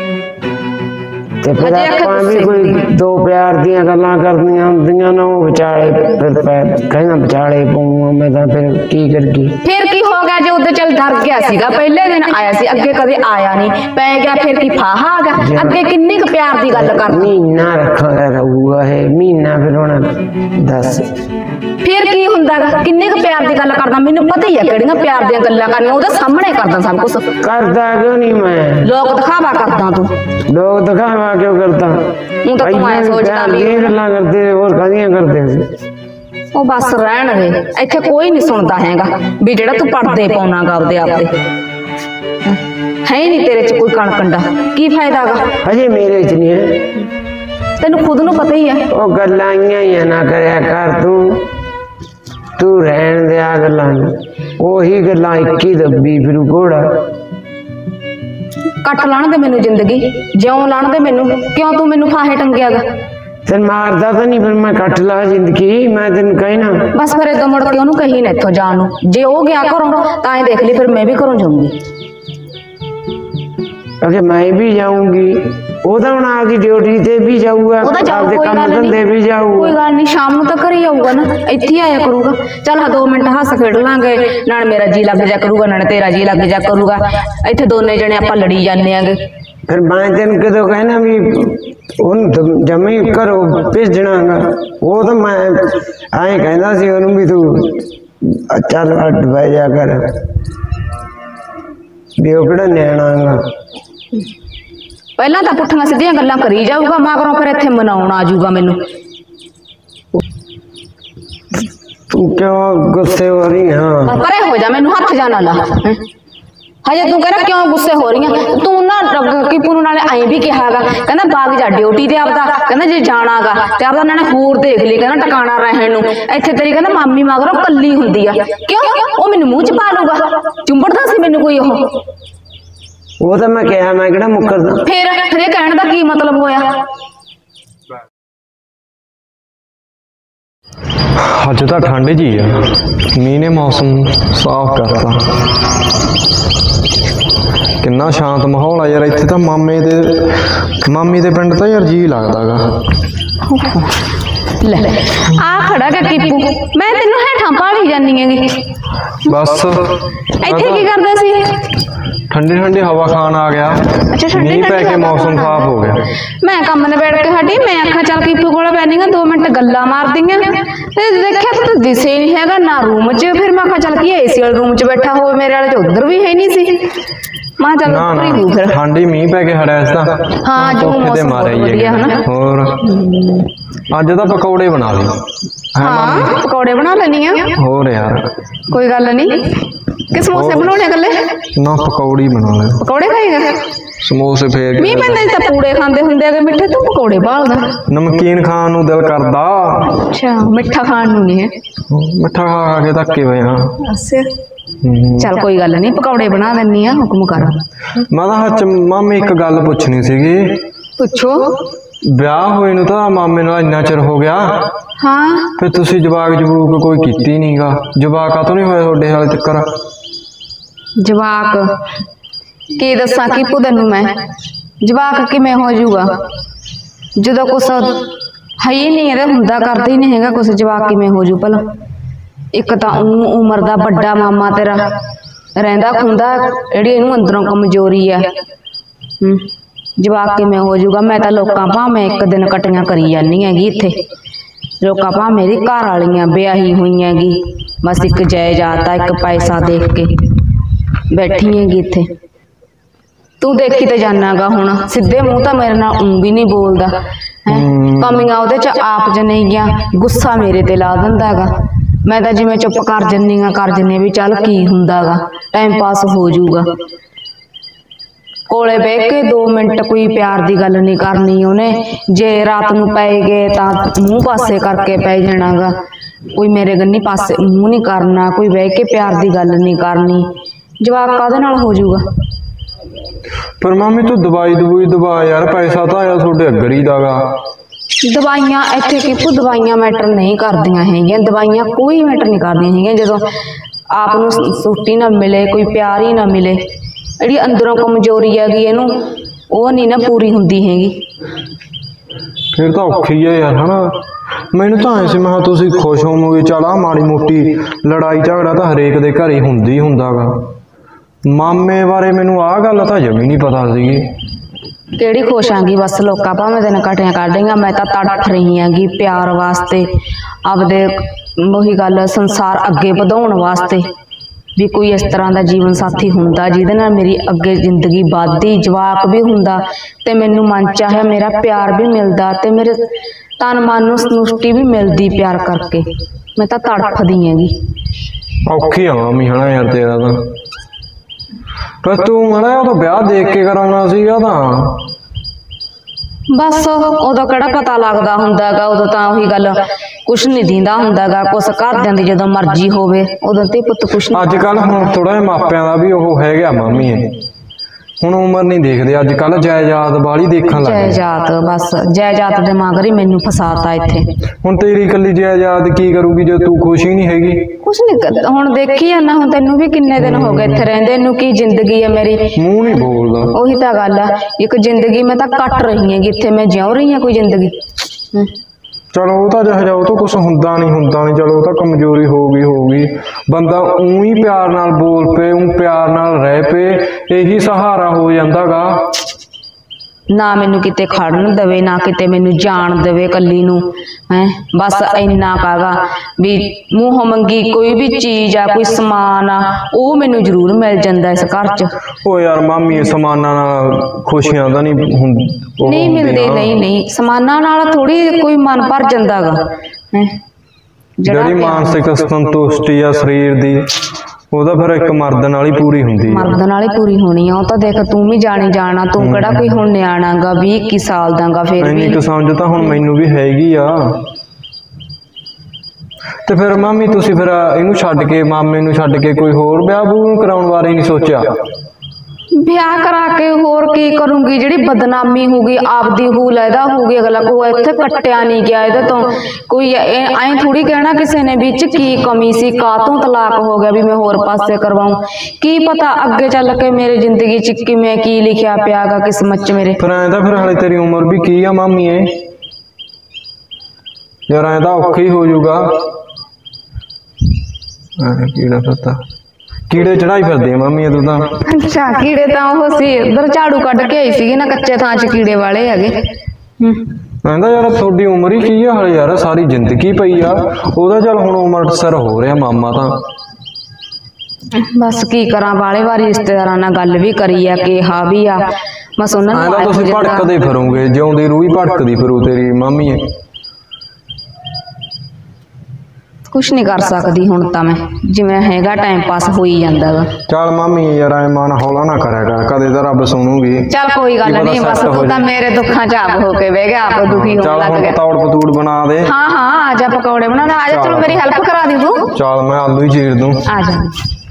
ਤੇ ਫਿਰ ਆਪਾਂ ਵੀ ਕੋਈ ਦੋ ਪਿਆਰ ਦੀਆਂ ਗੱਲਾਂ ਕਰਨੀਆਂ ਹੁੰਦੀਆਂ ਨਾ, ਉਹ ਵਿਚਾਲੇ ਫਿਰ ਕਹਿੰਦਾ ਵਿਚਾਲੇ ਪਊਂ ਮੈਂ ਤਾਂ ਫਿਰ ਕੀ ਕਰਗੀ? ਫਿਰ ਕੀ ਹੋ ਗਿਆ ਜੇ ਉਹਦੇ ਚੱਲ ਡਰ ਗਿਆ ਸੀਗਾ, ਪਹਿਲੇ ਦਿਨ ਆਇਆ ਸੀ, ਅੱਗੇ ਕਦੇ ਆਇਆ ਨਹੀਂ, ਪੈ ਗਿਆ ਫਿਰ ਕੀ ਫਾਹਾ ਆ ਗਿਆ? ਅੱਗੇ ਕਿੰਨੀ ਕੁ ਪਿਆਰ ਦੀ ਗੱਲ ਕਰਦੀ। ਮਹੀਨਾ ਰੱਖਿਆ ਰਹੂਗਾ ਇਹ ਮਹੀਨਾ, ਫਿਰ ਹੁਣ ਦੱਸ ਫਿਰ ਕੀ ਹੁੰਦਾਗਾ? ਕਿੰਨੇ ਕੁ ਪਿਆਰ ਦੀ ਗੱਲ ਕਰਦਾ, ਮੈਨੂੰ ਪਤਾ ਹੀ ਆ ਕਿਹੜੀਆਂ ਪਿਆਰ ਦੀਆਂ ਗੱਲਾਂ ਕਰਨੀਆਂ। ਉਹਦੇ ਸਾਹਮਣੇ ਕਰਦਾ ਸਭ ਕੁਝ। ਕਰਦਾ ਕਿਉਂ ਨਹੀਂ ਮੈਂ? ਲੋਕ ਦਿਖਾਵਾ ਕਰਦਾ ਤੂੰ। ਲੋਕ ਦਿਖਾਵਾ ਕਿਉਂ ਕਰਦਾ? ਹੁਣ ਤਾਂ ਤੂੰ ਐ ਸੋਚਦਾ ਵੀ ਗੱਲਾਂ ਕਰਦੇ ਹੋਰ ਕਾਹਦੀਆਂ ਕਰਦੇ ਸੀ? ਉਹ ਬਸ ਰਹਿਣ ਦੇ, ਇੱਥੇ ਕੋਈ ਨਹੀਂ ਸੁਣਦਾ ਹੈਗਾ ਵੀ ਜਿਹੜਾ ਤੂੰ ਪੜਦੇ ਪਾਉਣਾਗਾ ਆਪਦੇ ਆਪਦੇ। ਹੈ ਨਹੀਂ ਤੇਰੇ ਚ ਕੋਈ ਕਣ ਕੰਡਾ, ਕੀ ਫਾਇਦਾਗਾ? ਅਜੇ ਮੇਰੇ ਚ ਨਹੀਂ ਹੈ, ਤੈਨੂੰ ਖੁਦ ਨੂੰ ਪਤਾ ਹੀ ਹੈ। ਉਹ ਗੱਲਾਂ ਆਈਆਂ ਹੀ ਨਾ ਕਰਿਆ ਕਰ ਤੂੰ ਰਹਿਣ ਦੇ ਆ ਗੱਲਾਂ ਨੂੰ। ਉਹੀ ਗੱਲਾਂ 21 ਦੱਬੀ ਫਿਰੂ ਘੋੜਾ। ਕੱਟ ਲਾਣ ਦੇ ਮੈਨੂੰ ਜ਼ਿੰਦਗੀ, ਜਿਉਂ ਲਾਣ ਦੇ ਮੈਨੂੰ। ਕਿਉਂ ਤੂੰ ਮੈਨੂੰ ਫਾਹੇ ਟੰਗਿਆਗਾ? ਤੈਨੂੰ ਮਾਰਦਾ ਤਾਂ ਨਹੀਂ ਫਿਰ ਮੈਂ ਕੱਟ ਲਾ ਜ਼ਿੰਦਗੀ, ਮੈਂ ਤੈਨੂੰ ਕਹਿਣਾ। ਬਸ ਫਿਰ ਏਦਾਂ ਮੁੜ ਕੇ ਉਹਨੂੰ ਕਹੀ ਨਾ ਇੱਥੋਂ ਜਾਣ ਨੂੰ। ਜੇ ਉਹ ਗਿਆ ਘਰੋਂ ਤਾਂ ਇਹ ਦੇਖ ਲਈ ਫਿਰ ਮੈਂ ਵੀ ਘਰੋਂ ਜਾਊਂਗੀ। ਅਗੇ ਮੈਂ ਵੀ ਜਾਊਂਗੀ, ਉਹ ਤਾਂ ਹੁਣ ਆਪਦੀ ਡਿਊਟੀ ਤੇ ਵੀ ਜਾਊਗਾ, ਆਪਦੇ ਕੰਮ ਧੰਦੇ ਵੀ ਜਾਊਗਾ। ਕੋਈ ਗੱਲ ਨਹੀਂ, ਸ਼ਾਮ ਨੂੰ ਤਾਂ ਘਰੇ ਆਊਗਾ ਨਾ, ਇੱਥੇ ਹੀ ਆਇਆ ਕਰੂਗਾ। ਚੱਲ 2 ਮਿੰਟ ਹੱਸ ਖੇਡ ਲਾਂਗੇ, ਨਾਲ ਮੇਰਾ ਜੀ ਲੱਗ ਜਾ ਕਰੂਗਾ, ਨਾਲ ਤੇਰਾ ਜੀ ਲੱਗ ਜਾ ਕਰੂਗਾ। ਇੱਥੇ ਦੋਨੇ ਜਣੇ ਆਪਾਂ ਲੜੀ ਜਾਂਦੇ ਆਂਗੇ। ਫਿਰ ਮੈਂ ਤੈਨੂੰ ਕਦੋਂ ਕਹਿਣਾ ਵੀ ਉਹਨੂੰ ਜਮੀ ਘਰੋਂ ਭੇਜਣਾਗਾ? ਉਹ ਤਾਂ ਮੈਂ ਐਂ ਕਹਿੰਦਾ ਸੀ ਉਹਨੂੰ ਵੀ ਤੂੰ ਚੱਲ ਅੱਡ ਬਹਿ ਜਾ ਕਰ, ਵੀ ਉਹ ਕਿਹੜਾ ਨਿਆਣਾਗਾ। ਪਹਿਲਾਂ ਤਾਂ ਪੁੱਠੀਆਂ ਸਿੱਧੀਆਂ ਗੱਲਾਂ ਕਰੀ ਜਾਊਗਾ, ਮਗਰੋਂ ਫਿਰ ਇੱਥੇ ਮਨਾਉਣ ਆ ਜਾਊਗਾ ਮੈਨੂੰ। ਤੂੰ ਕਿਉਂ ਗੁੱਸੇ ਹੋ ਰਹੀ? ਹਾਂ ਪਰੇ ਹੋ ਜਾ, ਮੈਨੂੰ ਹੱਥ ਜਾ ਨਾ ਲਾ। ਹਜੇ ਤੂੰ ਕਹਿੰਦਾ ਕਿਉਂ ਗੁੱਸੇ ਹੋ ਰਹੀਆਂ? ਤੂੰ ਨਾ ਕੀਪੂ ਨੂੰ ਨਾਲੇ ਐਂ ਵੀ ਕਿਹਾਗਾ, ਕਹਿੰਦਾ ਬਾਗ ਜਾ ਡਿਊਟੀ ਤੇ ਆਪਦਾ, ਕਹਿੰਦਾ ਜੇ ਜਾਣਾਗਾ ਤੇ ਆਪਦਾ ਉਹਨਾਂ ਨੇ ਹੋਰ ਦੇਖ ਲਈ, ਕਹਿੰਦਾ ਟਿਕਾਣਾ ਰਹਿਣ ਨੂੰ। ਇੱਥੇ ਤੇਰੀ ਕਹਿੰਦਾ ਮਾਮੀ ਮਗਰੋਂ ਕੱਲੀ ਹੁੰਦੀ ਆ। ਕਿਉਂ? ਉਹ ਮੈਨੂੰ ਮੂੰਹ ਚ ਪਾ ਲੂਗਾ? ਚੁੰਬੜਦਾ ਸੀ ਮੈਨੂੰ ਕੋਈ? ਉਹ ਤਾਂ ਮੈਂ ਕਿਹਾ, ਮੈਂ ਕਿਹੜਾ ਮੁੱਕਰਦਾ। ਫਿਰ ਇਹ ਕਹਿਣ ਦਾ ਕੀ ਮਤਲਬ ਹੋਇਆ? ਅੱਜ ਤਾਂ ਠੰਡ ਜੀ ਆ, ਮੀਂਹ ਨੇ ਮੌਸਮ ਸਾਫ਼ ਕਰਤਾ, ਕਿੰਨਾ ਸ਼ਾਂਤ ਮਾਹੌਲ ਆ ਯਾਰ। ਇੱਥੇ ਤਾਂ ਮਾਮੀ ਦੇ ਪਿੰਡ ਤਾਂ ਯਾਰ ਜੀ ਲੱਗਦਾਗਾ। ਲੈ ਆ ਖੜਾ ਗਾ ਕੀਪੂ, ਮੈਂ ਤੈਨੂੰ ਹੇਠਾਂ ਭਾਲੀ ਜਾਨੀ ਹੈਗੀ। ਬਸ ਇੱਥੇ ਕੀ ਕਰਦਾ ਸੀ? ਠੰਡੀ ਠੰਡੀ ਹਵਾ ਖਾਣ ਆ ਗਿਆ। ਮੀਂਹ ਪੈ ਕੇ ਮੌਸਮ ਸਾਫ਼ ਹੋ ਗਿਆ। ਮੈਂ ਕੰਮ ਨਿਬੇੜ ਕੇ ਹਟੀ, ਮੈਂ ਆਖਾਂ ਚੱਲ ਕੀਪੂ ਕੋਲ ਬੈਠੀਆਂ 2 ਮਿੰਟ ਗੱਲਾਂ ਮਾਰਦੀਆਂ। ਤੇ ਦੇਖਿਆ ਤਾਂ ਦਿਸੇ ਨਹੀਂ ਹੈਗਾ ਨਾ ਰੂਮ 'ਚ। ਫਿਰ ਮੈਂ ਆਖਾਂ ਚੱਲ ਕੀ ਏਸੀ ਵਾਲੇ ਰੂਮ 'ਚ ਬੈਠਾ ਹੋਵੇ, ਮੇਰੇ ਵਾਲੇ 'ਚ ਉੱਧਰ ਵੀ ਹੈ ਨਹੀਂ ਸੀ। ਮੈਂ ਚੱਲ ਉੱਪਰ ਹੀ ਗੂ ਫਿਰ। ਠੰਡੀ ਮੀਂਹ ਪੈ ਕੇ ਹੜਿਆ ਇਸ ਤਾਂ। ਹਾਂ ਜੋ ਮੌਸਮ ਵਧੀਆ ਹਨਾ। ਹੋਰ ਅੱਜ ਤਾਂ ਪਕੌੜੇ ਬਣਾ ਲਏ। ਹਾਂ ਪਕੌੜੇ ਬਣਾ ਲੈਣੀ ਆ। ਹੋਰ ਯਾਰ ਕੋਈ ਗੱਲ ਨਹੀਂ। ਕਿ ਸਮੋਸੇ ਬਣਾਉਣੇ ਇਕੱਲੇ? ਨਾ ਪਕੌੜੀ ਬਣਾ ਲੈ। ਪਕੌੜੇ ਖਾਏਗਾ? ਸਮੋਸੇ ਫੇਰ ਮੀਂਹ ਪੈਂਦੇ ਤਾਂ ਪੂੜੇ ਖਾਂਦੇ ਹੁੰਦੇ ਹੈਗੇ ਮਿੱਠੇ, ਤੂੰ ਪਕੌੜੇ ਭਾਲਦਾ। ਨਮਕੀਨ ਖਾਣ ਨੂੰ ਦਿਲ ਕਰਦਾ। ਅੱਛਾ ਮਿੱਠਾ ਖਾਣ ਨੂੰ ਨਹੀਂ ਹੈ? ਮਿੱਠਾ ਖਾ ਕੇ ਧੱਕੇ ਹੋਏ ਹਾਂ। ਅੱਛਾ ਚੱਲ ਕੋਈ ਗੱਲ ਨਹੀਂ, ਪਕੌੜੇ ਬਣਾ ਲੈਣੀ ਆ, ਹੁਕਮ ਕਰ। ਮੈਂ ਤਾਂ ਹੱਥ ਮਾਮੇ ਇੱਕ ਗੱਲ ਪੁੱਛਣੀ ਸੀਗੀ। ਪੁੱਛੋ। ਵਿਆਹ ਹੋਏ ਨੂੰ ਤਾਂ ਮਾਮੇ ਨਾਲ ਇੰਨਾ ਚਿਰ ਹੋ ਗਿਆ। ਹਾਂ ਫਿਰ ਤੁਸੀਂ ਜਵਾਕ ਕੋਈ ਕੀਤੀ ਨਹੀਂਗਾ। ਜਵਾਕ ਕਾਹਤੋਂ ਨਹੀਂ ਹੋਇਆ ਤੁਹਾਡੇ ਹਾਲੇ ਤੱਕ? ਜਵਾਕ ਕੀ ਦੱਸਾਂ ਕੀਪੂ ਤੈਨੂੰ ਮੈਂ? ਜਵਾਕ ਕਿਵੇਂ ਹੋ ਜਾਊਗਾ ਜਦੋਂ ਕੁਛ ਹੈ ਹੀ ਨਹੀਂ, ਇਹਦਾ ਹੁੰਦਾ ਕਰਦਾ ਹੀ ਨਹੀਂ ਹੈਗਾ ਕੁਛ। ਜਵਾਕ ਕਿਵੇਂ ਹੋ ਜੂ ਭਲਾ? ਇੱਕ ਤਾਂ ਉਮਰ ਦਾ ਵੱਡਾ ਮਾਮਾ ਤੇਰਾ ਰਹਿੰਦਾ ਖੁੰਦਾ, ਜਿਹੜੀ ਇਹਨੂੰ ਅੰਦਰੋਂ ਕਮਜ਼ੋਰੀ ਆ। ਜਵਾਕ ਕਿਵੇਂ ਹੋ ਜਾਊਗਾ? ਮੈਂ ਤਾਂ ਲੋਕਾਂ ਭਾਵੇਂ ਇੱਕ ਦਿਨ ਕਟੀਆਂ ਕਰੀ ਜਾਂਦੀ ਹੈਗੀ ਇੱਥੇ। ਲੋਕਾਂ ਭਾਵੇਂ ਦੀ ਘਰ ਵਾਲੀਆਂ ਵਿਆਹੀ ਹੋਈਆਂ ਗੀ, ਬਸ ਇੱਕ ਜਾਇਦਾਦ ਆ, ਇੱਕ ਪੈਸਾ ਦੇਖ ਕੇ ਬੈਠੀ ਹੈਗੀ ਇੱਥੇ। ਤੂੰ ਦੇਖੀ ਤੇ ਜਾਨਾਗਾ ਹੁਣ, ਸਿੱਧੇ ਮੂੰਹ ਤਾਂ ਮੇਰੇ ਨਾਲ ਵੀ ਨਹੀਂ ਬੋਲਦਾ ਹੈ। ਕਮੀਆਂ ਉਹਦੇ ਚ ਆਪ ਜ ਨਹੀਂ ਗਿਆ, ਗੁੱਸਾ ਮੇਰੇ ਤੇ ਲਾ ਦਿੰਦਾ ਗਾ। ਮੈਂ ਤਾਂ ਜਿਵੇਂ ਚੁੱਪ ਕਰ ਜੰਨੀ ਆ ਵੀ ਚੱਲ ਕੀ ਹੁੰਦਾਗਾ, ਟਾਈਮ ਪਾਸ ਹੋ ਜਾਊਗਾ। ਕੋਲੇ ਬਹਿ ਕੇ 2 ਮਿੰਟ ਕੋਈ ਪਿਆਰ ਦੀ ਗੱਲ ਨਹੀਂ ਕਰਨੀ ਉਹਨੇ। ਜੇ ਰਾਤ ਨੂੰ ਪੈ ਗਏ ਤਾਂ ਮੂੰਹ ਪਾਸੇ ਕਰਕੇ ਪੈ ਜਾਣਾਗਾ, ਕੋਈ ਮੇਰੇ ਗੰਨੀ ਪਾਸੇ ਮੂੰਹ ਨਹੀਂ ਕਰਨਾ, ਕੋਈ ਬਹਿ ਕੇ ਪਿਆਰ ਦੀ ਗੱਲ ਨਹੀਂ ਕਰਨੀ। ਜਵਾਕ ਕਾਹਦੇ ਨਾਲ ਹੋ ਜਾਊਗਾ? ਪਰ ਮਾਮੀ ਤੂੰ ਦਵਾਈ ਦਵਾ ਯਾਰ, ਪੈਸਾ ਤਾਂ ਆਇਆ ਤੁਹਾਡੇ ਅੱਗਰੀ ਦਾਗਾ। ਦਵਾਈਆਂ ਇੱਥੇ ਕਿਪੂ ਦਵਾਈਆਂ ਮੈਟਰ ਨਹੀਂ ਕਰਦੀਆਂ ਹੈਗੀਆਂ, ਦਵਾਈਆਂ ਕੋਈ ਮੈਟਰ ਨਹੀਂ ਕਰਦੀਆਂ ਹੈਗੀਆਂ। ਜਦੋਂ ਆਪ ਨੂੰ ਛੁੱਟੀ ਨਾ ਮਿਲੇ, ਕੋਈ ਪਿਆਰ ਹੀ ਨਾ ਮਿਲੇ, ਜਿਹੜੀ ਅੰਦਰੋਂ ਕਮਜ਼ੋਰੀ ਹੈਗੀ ਇਹਨੂੰ ਉਹ ਨਹੀਂ ਨਾ ਪੂਰੀ ਹੁੰਦੀ ਹੈਗੀ। ਫਿਰ ਤਾਂ ਔਖੀ ਹੈ ਯਾਰ ਹਨਾ। ਮੈਨੂੰ ਤਾਂ ਐ ਸੀ ਮੈਂ ਕਿਹਾ ਤੁਸੀਂ ਖੁਸ਼ ਹੋਵੋਗੇ, ਚੱਲ ਆ ਮਾੜੀ ਮੋਟੀ ਲੜਾਈ ਝਗੜਾ ਤਾਂ ਹਰੇਕ ਦੇ ਘਰ ਹੀ ਹੁੰਦਾਗਾ। ਮਾਮੇ ਬਾਰੇ ਮੈਨੂੰ ਆਹ ਗੱਲ ਤਾਂ ਜਮੀ ਨਹੀਂ ਪਤਾ ਸੀਗੀ। ਕਿਹੜੀ ਖੁਸ਼ ਆਂਗੀ, ਬਸ ਲੋਕਾਂ ਭਾਵੇਂ ਦਿਨ ਕੱਟੀਆਂ ਕੱਢੀਆਂ, ਮੈਂ ਤਾਂ ਤੜਫ ਰਹੀ ਆਂਗੀ ਪਿਆਰ ਵਾਸਤੇ, ਆਪਦੇ ਉਹੀ ਗੱਲ ਸੰਸਾਰ ਅੱਗੇ ਵਧਾਉਣ ਵਾਸਤੇ ਵੀ ਕੋਈ ਇਸ ਤਰ੍ਹਾਂ ਦਾ ਜੀਵਨ ਸਾਥੀ ਹੁੰਦਾ ਜਿਹਦੇ ਨਾਲ ਮੇਰੀ ਅੱਗੇ ਜ਼ਿੰਦਗੀ ਵੱਧਦੀ, ਜਵਾਕ ਵੀ ਹੁੰਦਾ ਤੇ ਮੈਨੂੰ ਮਨ ਚਾਹਿਆ ਮੇਰਾ ਪਿਆਰ ਵੀ ਮਿਲਦਾ ਤੇ ਮੇਰੇ ਤਨ ਮਨ ਨੂੰ ਸੰਤੁਸ਼ਟੀ ਵੀ ਮਿਲਦੀ ਪਿਆਰ ਕਰਕੇ। ਮੈਂ ਤਾਂ ਤੜਫਦੀ ਹੈਗੀ। ਔਖੀ ਆ ਮਾਮੀ ਹਨਾ ਯਾਰ ਤੇਰਾ ਤਾਂ। ਪਰ ਤੂੰ ਹਨਾ ਉਹ ਤਾਂ ਵਿਆਹ ਦੇਖ ਕੇ ਕਰਾਉਣਾ ਸੀਗਾ ਤਾਂ। ਬਸ ਉਦੋਂ ਕਿਹੜਾ ਪਤਾ ਲੱਗਦਾ ਹੁੰਦਾਗਾ, ਉਦੋਂ ਤਾਂ ਉਹੀ ਗੱਲ ਕੁਛ ਨਹੀਂ ਦਿੰਦਾ ਹੁੰਦਾਗਾ, ਕੁਛ ਘਰਦਿਆਂ ਦੀ ਜਦੋਂ ਮਰਜ਼ੀ ਹੋਵੇ ਉਦੋਂ ਤੇ ਪੁੱਤ ਕੁਛ ਨਹੀਂ। ਅੱਜ ਕੱਲ ਹੁਣ ਥੋੜਾ ਜਿਹਾ ਮਾਪਿਆਂ ਦਾ ਵੀ ਉਹ ਹੈਗਾ ਮਾਮੀ, ਹੁਣ ਉਮਰ ਨਹੀਂ ਦੇਖਦੇ ਅੱਜ ਕੱਲ, ਜਾਇਦਾਦ ਵਾਲੀ ਦੇਖਣ ਲੱਗ ਗਏ। ਜਾਇਦਾਦ, ਬਸ ਜਾਇਦਾਦ ਦੇ ਮਗਰ ਹੀ ਮੈਨੂੰ ਫਸਾਤਾ ਇੱਥੇ। ਹੁਣ ਤੇਰੀ ਇਕੱਲੀ ਜਾਇਦਾਦ ਕੀ ਕਰੂਗੀ ਜੇ ਤੂੰ ਖੁਸ਼ ਹੀ ਨਹੀਂ ਹੈਗੀ? ਕੁਛ ਨਹੀਂ, ਹੁਣ ਦੇਖੀ ਜਾਂਦਾ, ਹੁਣ ਤੈਨੂੰ ਵੀ ਕਿੰਨੇ ਦਿਨ ਹੋ ਗਏ ਇੱਥੇ ਰਹਿੰਦੇ ਨੂੰ, ਕੀ ਜ਼ਿੰਦਗੀ ਹੈ ਮੇਰੀ। ਮੂੰਹ ਨਹੀਂ ਬੋਲਦਾ। ਉਹੀ ਤਾਂ ਗੱਲ ਆ, ਇੱਕ ਜ਼ਿੰਦਗੀ ਮੈਂ ਤਾਂ ਕੱਟ ਰਹੀ ਹੈਗੀ ਇੱਥੇ, ਮੈਂ ਜਿਉ ਰਹੀ ਹਾਂ ਕੋਈ ਜ਼ਿੰਦਗੀ। ਚਲੋ ਉਹ ਤਾਂ ਜਿਹੋ ਜਿਹਾ ਉਹ ਤੋਂ ਕੁਛ ਹੁੰਦਾ ਨਹੀਂ ਚਲੋ ਉਹ ਤਾਂ ਕਮਜ਼ੋਰੀ ਹੋਊਗੀ। ਬੰਦਾ ਊਂ ਹੀ ਪਿਆਰ ਨਾਲ ਬੋਲ ਪਏ, ਊਂ ਪਿਆਰ ਨਾਲ ਰਹਿ ਪਏ, ਇਹੀ ਸਹਾਰਾ ਹੋ ਜਾਂਦਾਗਾ। ਨਾ ਮੈਨੂੰ ਕਿਤੇ ਖੜਨ ਦੇਵੇ, ਨਾ ਕਿਤੇ ਮੈਨੂੰ ਜਾਣ ਦੇਵੇ ਕੱਲੀ ਨੂੰ, ਹੈ ਬਸ ਇੰਨਾ ਕਾਗਾ ਵੀ ਮੂੰਹੋਂ ਮੰਗੀ ਕੋਈ ਵੀ ਚੀਜ਼ ਆ, ਕੋਈ ਸਮਾਨ ਆ, ਉਹ ਮੈਨੂੰ ਜ਼ਰੂਰ ਮਿਲ ਜਾਂਦਾ ਇਸ ਘਰ 'ਚ। ਉਹ ਯਾਰ ਮਾਮੀ ਸਮਾਨਾਂ ਨਾਲ ਖੁਸ਼ੀਆਂ ਤਾਂ ਨਹੀਂ ਨਹੀਂ ਮਿਲਦੀ, ਨਹੀਂ ਸਮਾਨਾਂ ਨਾਲ ਥੋੜੀ ਕੋਈ ਮਨ ਭਰ ਜਾਂਦਾਗਾ। ਜਿਹੜੀ ਮਾਨਸਿਕ ਸੰਤੁਸ਼ਟੀ ਆ ਸਰੀਰ ਦੀ, ਉਹਦਾ ਫਿਰ ਇੱਕ ਮਰਦ ਨਾਲ ਹੀ ਪੂਰੀ ਹੁੰਦੀ, ਮਰਦ ਨਾਲ ਹੀ ਪੂਰੀ ਹੋਣੀ ਆ। ਉਹ ਤਾਂ ਦੇਖ ਤੂੰ ਵੀ ਜਾਣਾ, ਤੂੰ ਕਿਹੜਾ ਕੋਈ ਹੁਣ ਨਿਆਣਾਗਾ 20-21 ਸਾਲ ਦਾਗਾ, ਫਿਰ ਵੀ ਇੰਨੀ ਕੁ ਸਮਝ ਤਾਂ ਹੁਣ ਮੈਨੂੰ ਵੀ ਹੈਗੀ ਆ। ਤੇ ਫਿਰ ਮਾਮੀ ਤੁਸੀਂ ਫਿਰ ਇਹਨੂੰ ਛੱਡ ਕੇ, ਮਾਮੇ ਨੂੰ ਛੱਡ ਕੇ ਕੋਈ ਹੋਰ ਵਿਆਹ ਵੂਹ ਕਰਾਉਣ ਬਾਰੇ ਨਹੀਂ ਸੋਚਿਆ? ਵਿਆਹ ਕਰਾ ਕੇ ਹੋਰ ਕੀ ਕਰੂੰਗੀ? ਜਿਹੜੀ ਬਦਨਾਮੀ ਹੋਊਗੀ ਆਪਦੀ ਹੂ ਲੈਦਾ ਹੋਊਗੀ, ਅਗਲਾ ਕੋ ਇੱਥੇ ਕੱਟਿਆ ਨਹੀਂ ਗਿਆ ਇਹਦੇ ਤੋਂ, ਕੋਈ ਐਂ ਥੋੜੀ ਕਹਿਣਾ ਕਿਸੇ ਨੇ ਵਿੱਚ ਕੀ ਕਮੀ ਸੀ, ਕਾਹਤੋਂ ਤਲਾਕ ਹੋ ਗਿਆ ਵੀ ਮੈਂ ਹੋਰ ਪਾਸੇ ਕਰਵਾਉਂ। ਕੀ ਪਤਾ ਅੱਗੇ ਚੱਲ ਕੇ ਮੇਰੀ ਜ਼ਿੰਦਗੀ 'ਚ ਕਿਵੇਂ ਕੀ ਲਿਖਿਆ ਪਿਆਗਾ ਕਿਸਮਤ 'ਚ ਮੇਰੇ। ਫਿਰ ਐਂ ਤਾਂ ਫਿਰ ਹਾਲੇ ਤੇਰੀ ਉਮਰ ਵੀ ਕੀ ਆ ਮਾਮੀ, ਯਾਰ ਐਂ ਤਾਂ ਔਖਾ ਹੀ ਹੋ ਜਾਊਗਾ। ਕੀੜੇ ਚੜਾਈ ਫਿਰਦੇ ਆ ਮਾਮੀ ਤੂੰ ਤਾਂ। ਅੱਛਾ ਕੀੜੇ ਤਾਂ ਉਹ ਸੀ, ਉਧਰ ਝਾੜੂ ਕੱਢ ਕੇ ਆਈ ਸੀਗੀ ਨਾ, ਕੱਚੇ ਥਾਂ 'ਚ ਕੀੜੇ ਵਾਲੇ ਹੈਗੇ। ਕਹਿੰਦਾ ਯਾਰ ਤੁਹਾਡੀ ਉਮਰ ਹੀ ਕੀ ਆ ਹਾਲੇ, ਯਾਰ ਸਾਰੀ ਜ਼ਿੰਦਗੀ ਪਈ ਆ। ਉਹਦਾ ਚੱਲ ਹੁਣ ਉਮਰ ਸਿਰ ਹੋ ਰਿਹਾ ਮਾਮਾ ਤਾਂ। ਬਸ ਕੀ ਕਰਾਂ, ਬਾਲੇ ਵਾਰੀ ਰਿਸ਼ਤੇਦਾਰਾਂ ਨਾਲ ਗੱਲ ਵੀ ਕਰੀ ਆ, ਕਿਹਾ ਵੀ ਆ, ਬਸ ਉਹਨਾਂ ਨੂੰ ਤੁਸੀਂ ਭੜਕਦੇ ਫਿਰੋਗੇ, ਜਿਉਂਦੀ ਰੂਹ ਹੀ ਭੜਕਦੀ ਫਿਰੂ ਤੇਰੀ ਮਾਮੀ। ਕੁਛ ਨਹੀਂ ਕਰ ਸਕਦੀ ਹੁਣ ਤਾਂ ਮੈਂ, ਜਿਵੇਂ ਹੈਗਾ ਟਾਈਮ ਪਾਸ ਹੋਈ ਜਾਂਦਾਗਾ। ਚੱਲ ਮਾਮੀ ਯਾਰ ਐ ਮਨ ਹੌਲਾ ਨਾ ਕਰਿਆ ਕਰ, ਕਦੇ ਤਾਂ ਰੱਬ ਸੁਣੂਗੀ। ਚੱਲ ਕੋਈ ਗੱਲ ਨਹੀਂ, ਬਸ ਤੂੰ ਤਾਂ ਮੇਰੇ ਦੁੱਖਾਂ 'ਚ ਆਪ ਹੋ ਕੇ ਬਹਿ ਗਿਆ, ਆਪ ਦੁਖੀ ਹੋਣ ਲੱਗ ਗਿਆ। ਚੱਲ ਪਤੌੜ ਪਤੂੜ ਬਣਾ ਦੇ। ਹਾਂ ਆ ਜਾ, ਪਕੌੜੇ ਬਣਾਣਾ ਆ ਜਾ, ਚਲੋ ਮੇਰੀ ਹੈਲਪ ਕਰਾ ਦੀ ਤੂੰ। ਚੱਲ ਮੈਂ ਆਲੂ ਹੀ ਚੀਰ ਦੂੰ, ਆ ਜਾ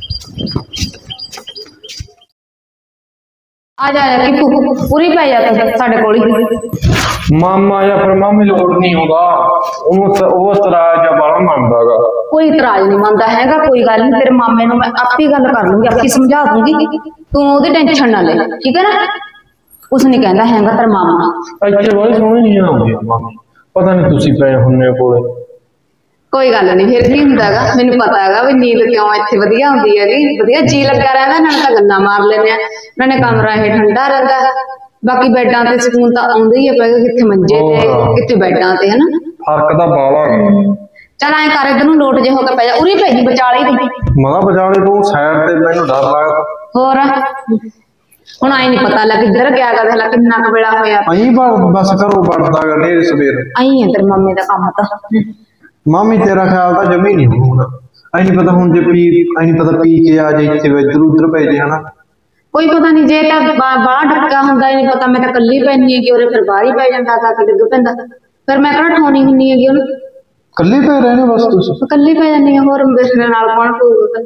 ਕਿਪੂ ਪੂਰੀ ਪੈ ਜਾ ਸਾਡੇ ਕੋਲ ਹੀ। ਮਾਮਾ ਜਾਂ ਫਿਰ ਮਾਮੀ ਲੋੜ ਨਹੀਂ ਆਉਂਦਾ ਉਹਨੂੰ, ਉਹ ਇਤਰਾਜ਼ ਜਾਂ ਬਾਲਾ ਮੰਨਦਾਗਾ। ਕੋਈ ਇਤਰਾਜ਼ ਨਹੀਂ ਮੰਨਦਾ ਹੈਗਾ, ਕੋਈ ਗੱਲ ਨਹੀਂ, ਤੇਰੇ ਮਾਮੇ ਨੂੰ ਮੈਂ ਆਪੇ ਗੱਲ ਕਰ ਲੂੰਗੀ, ਆਪੇ ਸਮਝਾ ਦੂੰਗੀ, ਤੂੰ ਉਹਦੀ ਟੈਨਸ਼ਨ ਨਾ ਲੈ, ਠੀਕ ਹੈ ਨਾ। ਕੁਛ ਨਹੀਂ ਕਹਿੰਦਾ ਹੈਗਾ ਤੇਰਾ ਮਾਮਾ। ਇੱਥੇ ਬੜੀ ਸੋਹਣੀ ਨਹੀਂ ਆਉਂਦੀ ਮਾਮੀ, ਪਤਾ ਨਹੀਂ ਤੁਸੀਂ ਪਏ ਹੁੰਨੇ ਕੋਲੇ। ਕੋਈ ਗੱਲ ਨਹੀਂ, ਫਿਰ ਕੀ ਹੁੰਦਾਗਾ, ਮੈਨੂੰ ਪਤਾ ਹੈਗਾ ਵੀ ਨੀਂਦ ਕਿਉਂ ਇੱਥੇ ਵਧੀਆ ਹੁੰਦੀ ਹੈਗੀ, ਵਧੀਆ ਜੀ ਲੱਗਾ ਰਹਿੰਦਾ, ਨਾਲ ਤਾਂ ਗੱਲਾਂ ਮਾਰ ਲੈਂਦੇ ਆ, ਨਾਲੇ ਕਮਰਾ ਇਹ ਠੰਡਾ ਰਹਿੰਦਾ, ਬਾਕੀ ਬੈੱਡਾਂ ਤੇ ਸਕੂਨ ਤਾਂ ਆਉਂਦਾ ਹੀ ਹੈ, ਕਿੱਥੇ ਮੰਜੇ ਤੇ ਕਿੱਥੇ ਬੈੱਡਾਂ ਤੇ, ਹਨਾ ਫਰਕ ਤਾਂ ਬਾਲਾ। ਚੱਲ ਐਂ ਕਰ, ਇੱਧਰ ਨੂੰ ਲੋਟ ਜੇ ਹੋ ਕੇ ਪੈ ਜਾ, ਉਰੀ ਪੈ ਜੀ ਵਿਚਾਲੇ ਦੀ। ਮਗਾ ਵਿਚਾਲੇ ਤੂੰ ਸਾਈਡ ਤੇ, ਮੈਨੂੰ ਡਰ ਲੱਗਦਾ। ਹੋਰ ਹੁਣ ਆਈ ਨਹੀਂ ਪਤਾ ਲੱਗ ਕਿੱਧਰ ਗਿਆ ਗਾ, ਦੇਖ ਕਿੰਨਾ ਕੁ ਵੇਲਾ ਹੋਇਆ। ਅਹੀਂ ਬਸ ਕਰੋ ਵੜਦਾ ਨੇਰੇ ਸਵੇਰ। ਆਈ ਹੈ ਤੇਰੇ ਮੰਮੀ ਦਾ ਕੰਮ ਤਾਂ। ਮਾਮੀ ਤੇਰਾ ਖਿਆਲ ਤਾਂ ਜਮੀ ਨਹੀਂ ਹੋਣਾ, ਐ ਨਹੀਂ ਪਤਾ ਹੁਣ ਜੇ ਪੀ, ਐ ਨਹੀਂ ਪਤਾ ਪੀ ਕੇ ਆ ਜੇ ਇੱਥੇ ਇੱਧਰ ਉੱਧਰ ਪੈ ਜੇ, ਹਨਾ ਕੋਈ ਪਤਾ ਨਹੀਂ ਜੇ ਤਾਂ ਬਾਹਰ ਡੱਕਾ ਹੁੰਦਾ ਹੀ ਨਹੀਂ ਪਤਾ, ਮੈਂ ਤਾਂ ਕੱਲੀ ਪੈਣੀ ਹੈਗੀ ਉਹਰੇ, ਫਿਰ ਬਾਹਰ ਹੀ ਪੈ ਜਾਂਦਾ ਤਾਂ ਕਿ ਡਿੱਗ ਪੈਂਦਾ, ਫਿਰ ਮੈਂ ਕਿਹੜਾ ਠਾਉਣੀ ਹੁੰਨੀ ਹੈਗੀ ਉਹਨੂੰ। ਕੱਲੀ ਪੈ ਰਹੇ ਨੇ ਬਸ ਤੁਸੀਂ? ਕੱਲੀ ਪੈ ਜਾਂਦੀ ਹਾਂ, ਹੋਰ ਮੇਰੇ ਨਾਲ ਕੌਣ ਪਊਗਾ।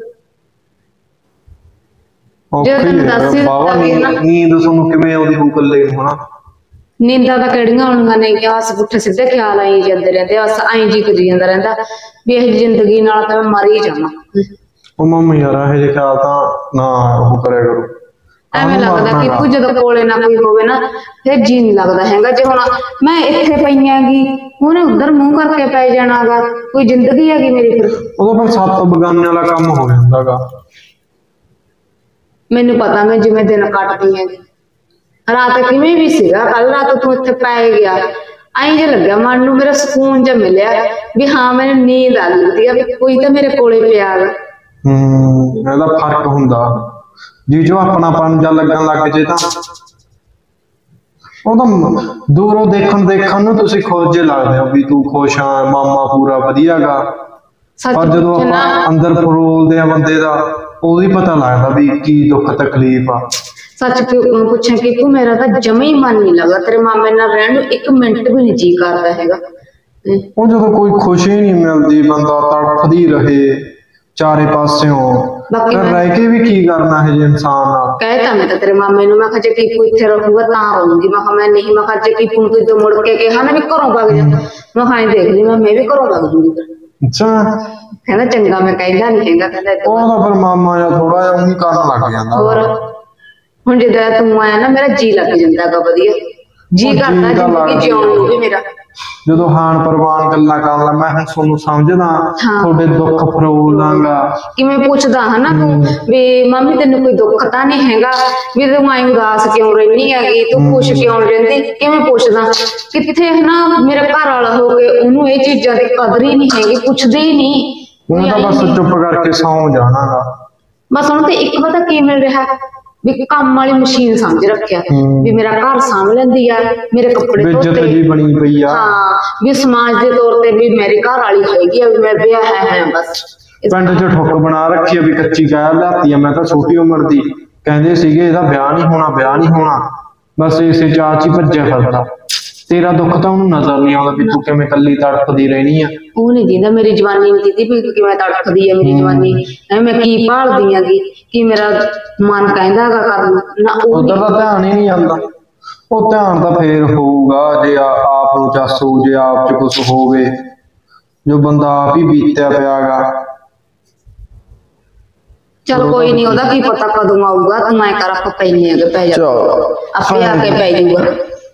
ਜੇ ਤੈਨੂੰ ਦੱਸ ਹੀ ਬਾਬਾ ਦਿੱਤਾ ਨਾ, ਨੀਂਦ ਤੁਹਾਨੂੰ ਕਿਵੇਂ ਆਉਂਦੀ ਹੋਊ ਕੱਲੇ ਨੂੰ ਹਨਾ? ਨੀਂਦਾਂ ਤਾਂ ਕਿਹੜੀਆਂ ਆਉਣੀਆਂ ਨੇ ਕਿ ਬਸ ਪੁੱਠੇ ਸਿੱਧੇ ਖਿਆਲ ਆਈ ਜਾਂਦੇ ਰਹਿੰਦੇ, ਬਸ ਐਂ ਜੀ ਕਰੀ ਜਾਂਦਾ ਰਹਿੰਦਾ ਵੀ ਇਹ ਜ਼ਿੰਦਗੀ ਨਾਲ ਤਾਂ ਮੈਂ ਮਰ ਹੀ ਜਾਵਾਂ। ਉਹ ਮੰਮੀ ਯਾਰ ਇਹੋ ਜਿਹੇ ਖਿਆਲ ਤਾਂ ਨਾ ਉਹ ਕਰਿਆ ਕਰੋ। ਐਵੇਂ ਲੱਗਦਾ ਕਿ ਤੂੰ ਜਦੋਂ ਕੋਲੇ ਨਾ ਕੋਈ ਹੋਵੇ ਨਾ ਫਿਰ ਜੀ ਨਹੀਂ ਲੱਗਦਾ ਹੈਗਾ। ਜੇ ਹੁਣ ਮੈਂ ਇੱਥੇ ਪਈ ਹੈਗੀ, ਉਹਨੇ ਉੱਧਰ ਮੂੰਹ ਕਰਕੇ ਪੈ ਜਾਣਾਗਾ, ਕੋਈ ਜ਼ਿੰਦਗੀ ਹੈਗੀ ਮੇਰੀ ਫਿਰ? ਉਹਦਾ ਫਿਰ ਸੱਤ ਬਗਾਨੇ ਵਾਲਾ ਕੰਮ ਹੋ ਜਾਂਦਾਗਾ। ਮੈਨੂੰ ਪਤਾ ਮੈਂ ਜਿਵੇਂ ਦਿਨ ਕੱਟਦੀ ਹੈਗੀ, ਰਾਤ ਕਿਵੇਂ ਵੀ ਸੀਗਾ, ਕੱਲ ਰਾਤ ਤੂੰ ਇੱਥੇ ਪੈ ਗਿਆ, ਐਂ ਜੇ ਲੱਗਿਆ ਮਨ ਨੂੰ ਮੇਰਾ ਸਕੂਨ ਜਿਹਾ ਮਿਲਿਆ ਵੀ ਹਾਂ ਮੈਨੂੰ ਨੀਂਦ ਆ ਲੱਗਦੀ ਆ ਵੀ ਕੋਈ ਤਾਂ ਮੇਰੇ ਕੋਲੇ ਪਿਆ ਗਾ। ਇਹਦਾ ਫਰਕ ਹੁੰਦਾ ਜੀ, ਜੋ ਆਪਣਾਪਨ ਜਾਂ ਲੱਗਣ ਲੱਗ ਜੇ ਤਾਂ ਉਹ ਤਾਂ ਦੂਰੋਂ ਦੇਖਣ ਨੂੰ ਤੁਸੀਂ ਖੁਸ਼ ਜੇ ਲੱਗਦੇ ਹੋ ਵੀ ਤੂੰ ਖੁਸ਼ ਆ, ਮਾਮਾ ਪੂਰਾ ਵਧੀਆਗਾ, ਪਰ ਜਦੋਂ ਆਪਾਂ ਅੰਦਰ ਫਰੋਲਦੇ ਆ ਬੰਦੇ ਦਾ ਉਦੋਂ ਹੀ ਪਤਾ ਲੱਗਦਾ ਵੀ ਕੀ ਦੁੱਖ ਤਕਲੀਫ ਆ। ਸੱਚ ਕਿਉਂ ਪੁੱਛਾਂ ਕਿ ਤੂੰ ਮੇਰਾ ਤਾਂ ਜਮਾ ਹੀ ਮਨ ਨਹੀਂ ਲੱਗਦਾ, ਤੇਰੇ ਮਾਮੇ ਨਾਲ ਰਹਿਣ ਨੂੰ ਇੱਕ ਮਿੰਟ ਵੀ ਨਹੀਂ ਜੀ ਕਰਦਾ ਹੈਗਾ। ਉਹ ਜਦੋਂ ਕੋਈ ਖੁਸ਼ੀ ਨਹੀਂ ਮਿਲਦੀ, ਬੰਦਾ ਤੜਫਦੀ ਰਹੇ ਚਾਰੇ ਪਾਸਿਓਂ, ਫਿਰ ਰਹਿ ਕੇ ਵੀ ਕੀ ਕਰਨਾ ਹੈ ਜੇ ਇਨਸਾਨ ਨਾਲ। ਕਹਿਤਾ ਮੈਂ ਤਾਂ ਤੇਰੇ ਮਾਮੇ ਨੂੰ, ਮੈਂ ਕਿਹਾ ਜੇ ਕੀਪੂ ਇੱਥੇ ਰਹੂਗਾ ਤਾਂ ਰਹੂੰਗੀ, ਮੈਂ ਕਿਹਾ ਮੈਂ ਨਹੀਂ, ਮੈਂ ਕਿਹਾ ਜੇ ਕੀਪੂ ਨੂੰ ਕਿਤੇ ਮੁੜ ਕੇ ਕਿਹਾ ਨਾ ਵੀ ਘਰੋਂ ਵਗ ਜਾ, ਮੈਂ ਕਿਹਾ ਦੇਖ ਲਈ ਮੈਂ ਵੀ ਘਰੋਂ ਵਗ ਜੂੰਗੀ। ਅੱਛਾ ਕਹਿੰਦਾ ਚੰਗਾ, ਮੈਂ ਕਹਿੰਦਾ ਨਹੀਂ ਹੈਗਾ, ਕਹਿੰਦਾ ਉਹ ਤਾਂ ਫਿਰ ਮਾਮਾ ਜਾਂ ਥੋੜਾ ਜਿਹਾ ਉਹੀ ਕਰਨ ਲੱਗ ਜਾਂਦਾ। ਹੋਰ ਹੁਣ ਜਿੱਦਾਂ ਤੂੰ ਆਇਆ ਨਾ ਮੇਰਾ ਜੀ ਲੱਗ ਜਾਂਦਾਗਾ, ਵਧੀਆ ਜੀ ਕਰਦਾ ਜ਼ਿੰਦਗੀ ਜਿਉਣ ਨੂੰ ਵੀ ਮੇਰਾ। ਜਦੋਂ ਹਾਨ ਪ੍ਰਵਾਨ ਗੱਲਾਂ ਕਰਨ ਲੱਗ, ਮੈਂ ਹੁਣ ਤੁਹਾਨੂੰ ਸਮਝਦਾ, ਤੁਹਾਡੇ ਦੁੱਖ ਫਰੋਲਾਂਗਾ। ਕਿਵੇਂ ਪੁੱਛਦਾ ਹਨਾ ਤੂੰ ਵੀ ਮੰਮੀ ਤੈਨੂੰ ਕੋਈ ਦੁੱਖ ਤਾਂ ਨਹੀਂ ਹੈਗਾ, ਵੀ ਤੂੰ ਆਈ ਉਦਾਸ ਕਿਉਂ ਰਹਿਨੀ ਹੈਗੀ, ਤੂੰ ਖੁਸ਼ ਕਿਉਂ ਰਹਿੰਦੀ, ਕਿਵੇਂ ਪੁੱਛਦਾ? ਕਿੱਥੇ ਹਨਾ ਮੇਰਾ ਘਰ ਵਾਲਾ ਹੋ ਕੇ ਉਹਨੂੰ ਇਹ ਚੀਜ਼ਾਂ ਦੀ ਕਦਰ ਹੀ ਨਹੀਂ ਹੈਗੀ, ਪੁੱਛਦੇ ਹੀ ਨਹੀਂ। ਉਹ ਤਾਂ ਬਸ ਚੁੱਪ ਕਰਕੇ ਸੌਂ ਜਾਣਾਗਾ। ਬਸ ਹੁਣ ਤੇ ਇੱਕ ਪਤਾ ਕੀ ਮਿਲ ਰਿਹਾ ਵੀ ਕੰਮ ਵਾਲੀ ਮਸ਼ੀਨ ਸਮਝ ਰੱਖਿਆ ਵੀ ਮੇਰਾ ਘਰ ਸਾਂਭ ਲੈਂਦੀ ਆ, ਮੇਰੇ ਕੱਪੜੇ ਧੋਤੇ, ਇੱਜ਼ਤ ਜੀ ਬਣੀ ਪਈ ਆ। ਹਾਂ ਵੀ ਸਮਾਜ ਦੇ ਤੌਰ ਤੇ ਵੀ ਮੇਰੀ ਘਰ ਵਾਲੀ ਹੈਗੀ ਆ, ਵੀ ਮੈਂ ਵਿਆਹ ਹੈ ਬਸ। ਪਿੰਡ 'ਚ ਠੁੱਕ ਬਣਾ ਰੱਖੀ ਆ ਵੀ ਕੱਚੀ ਕਹਿ ਲਿਆਤੀ ਆ, ਮੈਂ ਤਾਂ ਛੋਟੀ ਉਮਰ ਦੀ, ਕਹਿੰਦੇ ਸੀਗੇ ਇਹਦਾ ਵਿਆਹ ਨਹੀਂ ਹੋਣਾ, ਵਿਆਹ ਨਹੀਂ ਹੋਣਾ, ਬਸ ਇਸੇ ਚਾਅ 'ਚ ਹੀ ਭੱਜਿਆ ਫਿਰਦਾ। ਤੇਰਾ ਦੁੱਖ ਤਾਂ ਉਹਨੂੰ ਨਜ਼ਰ ਨਹੀਂ ਆਉਂਦਾ ਵੀ ਤੂੰ ਕਿਵੇਂ ਕੱਲੀ ਤੜਫਦੀ ਰਹਿਣੀ ਆ। ਉਹ ਨਹੀਂ ਦਿੰਦਾ ਮੇਰੀ ਜਵਾਨੀ ਨਹੀਂ ਦਿੰਦੀ ਵੀ ਕਿਵੇਂ ਤੜਫਦੀ ਆ ਮੇਰੀ ਜਵਾਨੀ, ਮੈਂ ਕੀ ਭਾਲਦੀ ਆਂਗੀ, ਕੀ ਮੇਰਾ ਮਨ ਕਹਿੰਦਾ ਹੈਗਾ ਕਰਨ ਨਾ। ਉਧਰ ਦਾ ਧਿਆਨ ਹੀ ਨਹੀਂ ਜਾਂਦਾ। ਉਹ ਧਿਆਨ ਤਾਂ ਫੇਰ ਹੋਊਗਾ ਜੇ ਆਪ ਨੂੰ ਚੱਸ ਹੋਊ, ਜੇ ਆਪ 'ਚ ਕੁਛ ਹੋਵੇ, ਜੋ ਬੰਦਾ ਆਪ ਹੀ ਬੀਤਿਆ ਪਿਆਗਾ। ਚਲ ਕੋਈ ਨਹੀਂ, ਉਹਦਾ ਕੀ ਪਤਾ ਕਦੋਂ ਆਊਗਾ, ਤੂੰ ਮੈਂ ਕਰ ਆਪਾਂ ਪੈਨੇ ਆਗੇ ਪੈ ਜਾ, ਆਪੇ ਆ ਕੇ ਪੈ ਜਾਊਗਾ।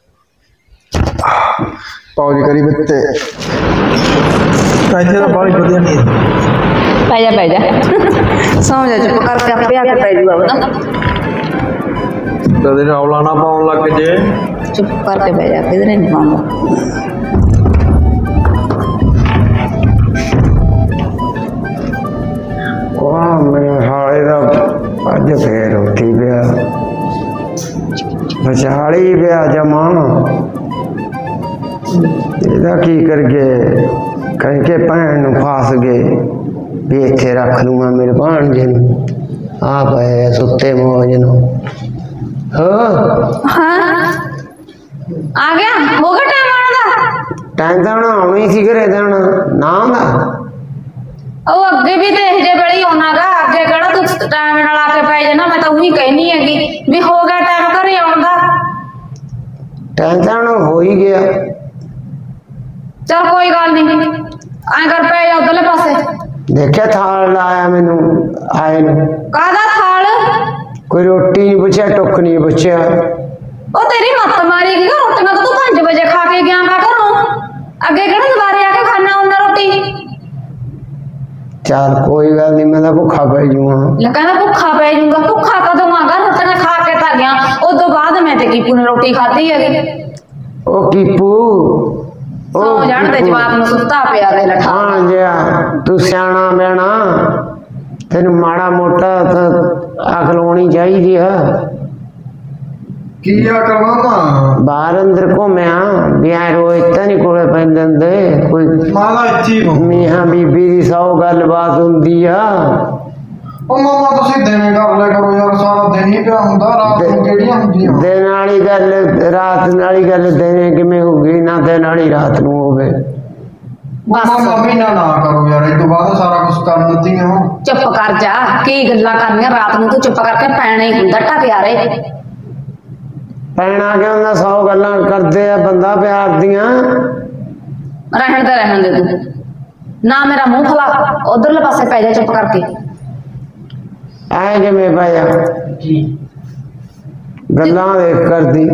ਪੌਜ ਕਰੀ ਬੱਤੇ ਇੱਥੇ ਤਾਂ ਬੜੀ ਵਧੀਆ ਨਹੀਂ ਪੈ ਜਾ ਸੌਂ ਜਾ, ਚੁੱਪ ਕਰਕੇ ਆਪੇ ਆ ਕੇ ਪੈ ਜਾਊਗਾ ਉਹਦਾ। ਕਦੇ ਰੌਲਾ ਨਾ ਪਾਉਣ ਲੱਗ ਜੇ, ਚੁੱਪ ਕਰਕੇ ਪੈ ਜਾ, ਕਿਧਰੇ ਨਹੀਂ ਪਾਉਂਦਾ। ਵਾਹ ਮੇਰੇ ਹਾਲੇ ਦਾ ਅੱਜ ਫੇਰ ਉੱਠੀ ਪਿਆ, ਵਿਚਾਲੀ ਪਿਆ ਜਮਾ। ਇਹਦਾ ਕੀ ਕਰਗੇ, ਕਹਿ ਕੇ ਭੈਣ ਨੂੰ ਫਸ ਗਏ ਵੀ ਇੱਥੇ ਰੱਖ ਲੂੰਗਾ ਮੇਰੇ ਭਾਣਜੇ ਨੂੰ, ਆ ਪਏ ਸੁੱਤੇ ਮੌਜ ਨੂੰ। ਹਾਂ ਆ ਗਿਆ, ਹੋ ਗਿਆ ਟਾਈਮ ਆਉਣ ਦਾ? ਟਾਈਮ ਤਾਂ ਆਉਣਾ ਹੀ ਸੀ, ਘਰੇ ਜਾਣਾ ਨਾ ਆਉਂਦਾ। ਉਹ ਅੱਗੇ ਵੀ ਤੇ ਇਹ ਜੇ ਵੇਲੇ ਆਉਣਾਗਾ, ਅੱਗੇ ਕਿਹੜਾ ਤੂੰ ਟਾਈਮ ਨਾਲ ਆ ਕੇ ਪੈ ਜਾਣਾ, ਮੈਂ ਤਾਂ ਉਹੀ ਕਹਿਨੀ ਹੈਗੀ ਵੀ ਹੋ ਗਿਆ ਟਾਈਮ ਘਰੇ ਆਉਣ ਦਾ। ਟਾਈਮ ਤਾਂ ਹੁਣ ਹੋ ਹੀ ਗਿਆ। ਚਲ ਕੋਈ ਗੱਲ ਨਹੀਂ, ਐਂ ਕਰ ਪੈ ਜਾ ਉਧਰਲੇ ਪਾਸੇ। ਦੇਖਿਆ ਥਾਲ ਲਾਇਆ ਮੈਨੂੰ ਆਏ ਨੂੰ, ਕਾਹਦਾ ਥਾਲ? ਕੋਈ ਰੋਟੀ ਨਹੀਂ ਪੁੱਛਿਆ, ਟੁੱਕ ਨਹੀਂ ਪੁੱਛਿਆ। ਉਹ ਤੇਰੀ ਮੱਤ ਮਾਰੀ ਗਈ, ਰੋਟੀਆਂ ਤਾਂ ਤੂੰ 5 ਵਜੇ ਖਾ ਕੇ ਗਿਆ ਵਾ ਘਰੋਂ, ਅੱਗੇ ਕਿਹੜਾ ਦੁਬਾਰੇ ਆ ਕੇ ਖਾਣਾ ਹੁੰਦਾ ਰੋਟੀ? ਚੱਲ ਕੋਈ ਗੱਲ ਨਹੀਂ, ਮੈਂ ਤਾਂ ਭੁੱਖਾ ਪੈ ਜੂਗਾ। ਕਹਿੰਦਾ ਭੁੱਖਾ ਪੈ ਜਾਊਗਾ, ਭੁੱਖਾ ਕਦੋਂ ਆਗਾ? ਰੋਟੀਆਂ ਖਾ ਕੇ ਤਾਂ ਗਿਆ, ਉਦੋਂ ਬਾਅਦ ਮੈਂ ਤੇ ਕੀਪੂ ਨੇ ਰੋਟੀ ਖਾਧੀ ਹੈਗੀ। ਉਹ ਕੀਪੂ ਸੌ ਜਾਣ ਤੇ ਜਵਾਬ ਨੂੰ ਸੁੱਤਾ ਪਿਆ ਦੇ ਲਠਾ। ਹਾਂ ਜਿਆ ਤੂੰ ਸਿਆਣਾ ਬਿਆਣਾ, ਤੈਨੂੰ ਮਾੜਾ ਮੋਟਾ ਤਾਂ ਅਕਲ ਹੋਣੀ ਚਾਹੀਦੀ ਆ। ਕੀ ਆ ਕਰਵਾਵਾਂ? ਬਾਹਰ ਅੰਦਰ ਘੁੰਮਿਆ ਵੀ ਐ ਰੋਜ਼ ਤਾਂ ਨਹੀਂ ਕੋਲੇ ਪੈਂਦੇ ਹੁੰਦੇ, ਕੋਈ ਮਾਲਾ ਇੱਥੇ ਮੀਆਂ ਬੀਬੀ ਦੀ 100 ਗੱਲਬਾਤ ਹੁੰਦੀ ਆ। ਉਹ ਮਾਮਾ ਤੁਸੀਂ ਦਿਨੇ ਕਰ ਲਿਆ ਕਰੋ ਯਾਰ, ਸਾਰਾ ਦਿਨ ਹੀ ਪਿਆ ਹੁੰਦਾ, ਰਾਤ ਨੂੰ ਕਿਹੜੀਆਂ ਹੁੰਦੀਆਂ? ਦਿਨ ਵਾਲੀ ਗੱਲ ਰਾਤ ਵਾਲੀ ਗੱਲ ਦਿਨੇ ਕਿਵੇਂ ਹੋਊਗੀ? ਨਾ ਦਿਨ ਵਾਲੀ ਰਾਤ ਨੂੰ ਹੋਵੇ। ਮੰਮੀ ਨਾ ਕਰੋ ਯਾਰ, ਇਹ ਤੋਂ ਬਾਅਦ ਸਾਰਾ ਕੁਝ ਕਰ ਦਿੱਤੀ ਹੋ। ਚੁੱਪ ਕਰ ਜਾ, ਕੀ ਗੱਲਾਂ ਕਰਨੀਆਂ ਰਾਤ ਨੂੰ? ਤੂੰ ਚੁੱਪ ਕਰਕੇ ਪੈਣਾ ਹੀ ਹੁੰਦਾ ਟਕਿਆਰੇ। ਪੈਣਾ ਕਿਉਂ ਹੁੰਦਾ? 100 ਗੱਲਾਂ ਕਰਦੇ ਆ ਬੰਦਾ ਪਿਆਰ ਦੀਆਂ। ਰਹਿਣ ਦੇ ਤੂੰ ਨਾ, ਮੇਰਾ ਮੂੰਹ ਖਲਾ, ਉਧਰਲੇ ਪਾਸੇ ਪੈ ਜਾ ਚੁੱਪ ਕਰਕੇ। ਐ ਕਿਵੇਂ ਪੈ ਜਾ? ਗੱਲਾਂ ਦੇਖ ਕਰਦੀ।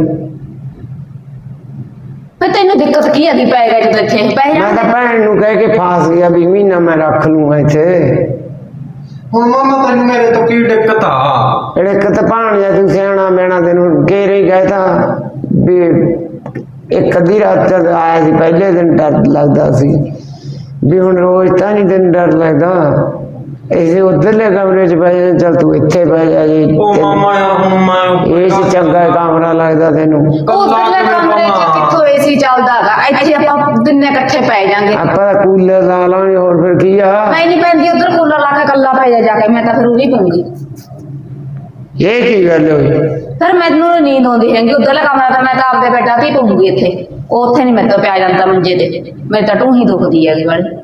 ਫੇ ਤੈਨੂੰ ਦਿੱਕਤ ਕੀ ਹੈਗੀ ਪੈ ਗਿਆ ਜਦੋਂ ਇੱਥੇ ਪੈ ਜਾ? ਮੈਂ ਤਾਂ ਭੈਣ ਨੂੰ ਕਹਿ ਕੇ ਫਾਸ ਗਿਆ ਵੀ ਮਹੀਨਾ ਮੈਂ ਰੱਖ ਲੂੰਗਾ ਇੱਥੇ। ਹੁਣ ਮਾਮਾ ਤੈਨੂੰ ਮੇਰੇ ਤੋਂ ਕੀ ਦਿੱਕਤ ਆ? ਦਿੱਕਤ ਭਾਣਿਆ ਤੂੰ ਸਿਆਣਾ ਮੈਣਾ, ਤੈਨੂੰ ਘੇਰੇ ਕਹਿਤਾ ਵੀ ਇੱਕ ਅੱਧੀ ਰਾਤ ਆਇਆ ਸੀ, ਪਹਿਲੇ ਦਿਨ ਡਰ ਲੱਗਦਾ ਸੀ ਵੀ ਹੁਣ ਰੋਜ਼ ਤਾਂ ਨਹੀਂ ਤੈਨੂੰ ਡਰ ਲੱਗਦਾ। ਇਸੇ ਉਧਰਲੇ ਕਮਰੇ 'ਚ ਪੈ ਜਾ, ਚੱਲ ਤੂੰ ਇੱਥੇ ਪੈ ਜਾ ਜੀ। ਉਹ ਮਾਮਾ ਯਾਰ ਹੁਣ ਮੈਂ ਇਹ 'ਚ ਚੰਗਾ ਕਮਰਾ ਲੱਗਦਾ ਤੈਨੂੰ? ਉਧਰਲੇ ਕਮਰੇ 'ਚ ਕਿੱਥੋਂ ਏਸੀ ਚੱਲਦਾ ਹੈਗਾ? ਇੱਥੇ ਆਪਾਂ ਦਿਨੇ ਇਕੱਠੇ ਪੈ ਜਾਾਂਗੇ। ਆਪਾਂ ਤਾਂ ਕੂਲਰ ਲਾ ਲਾਂਗੇ, ਹੋਰ ਫਿਰ ਕੀ ਆ? ਮੈਂ ਨਹੀਂ ਪੈਂਦੀ ਉਧਰ, ਕੂਲਰ ਲਾ ਕੇ ਕੱਲਾ ਪੈ ਜਾ ਕੇ। ਮੈਂ ਤਾਂ ਫਿਰ ਉਹੀ ਪਊਂਗੀ। ਇਹ ਕੀ ਗੱਲ ਹੋਈ? ਫਿਰ ਮੈਨੂੰ ਨੀਂਦ ਆਉਂਦੀ ਹੈਗੀ, ਉਧਰਲਾ ਕਮਰਾ ਤਾਂ ਮੈਂ ਤਾਂ ਆਪਦੇ ਬੈਠਾ ਵੀ ਪਊਂਗੀ ਇੱਥੇ। ਉੱਥੇ ਨਹੀਂ ਮੇਰੇ ਤੋਂ ਪਿਆ ਜਾਂਦਾ ਮੰਜੇ ਤੇ, ਮੇਰੇ ਤਾਂ ਢੂਹੀ ਦੁਖਦੀ ਹੈਗੀ ਵਾਲੀ।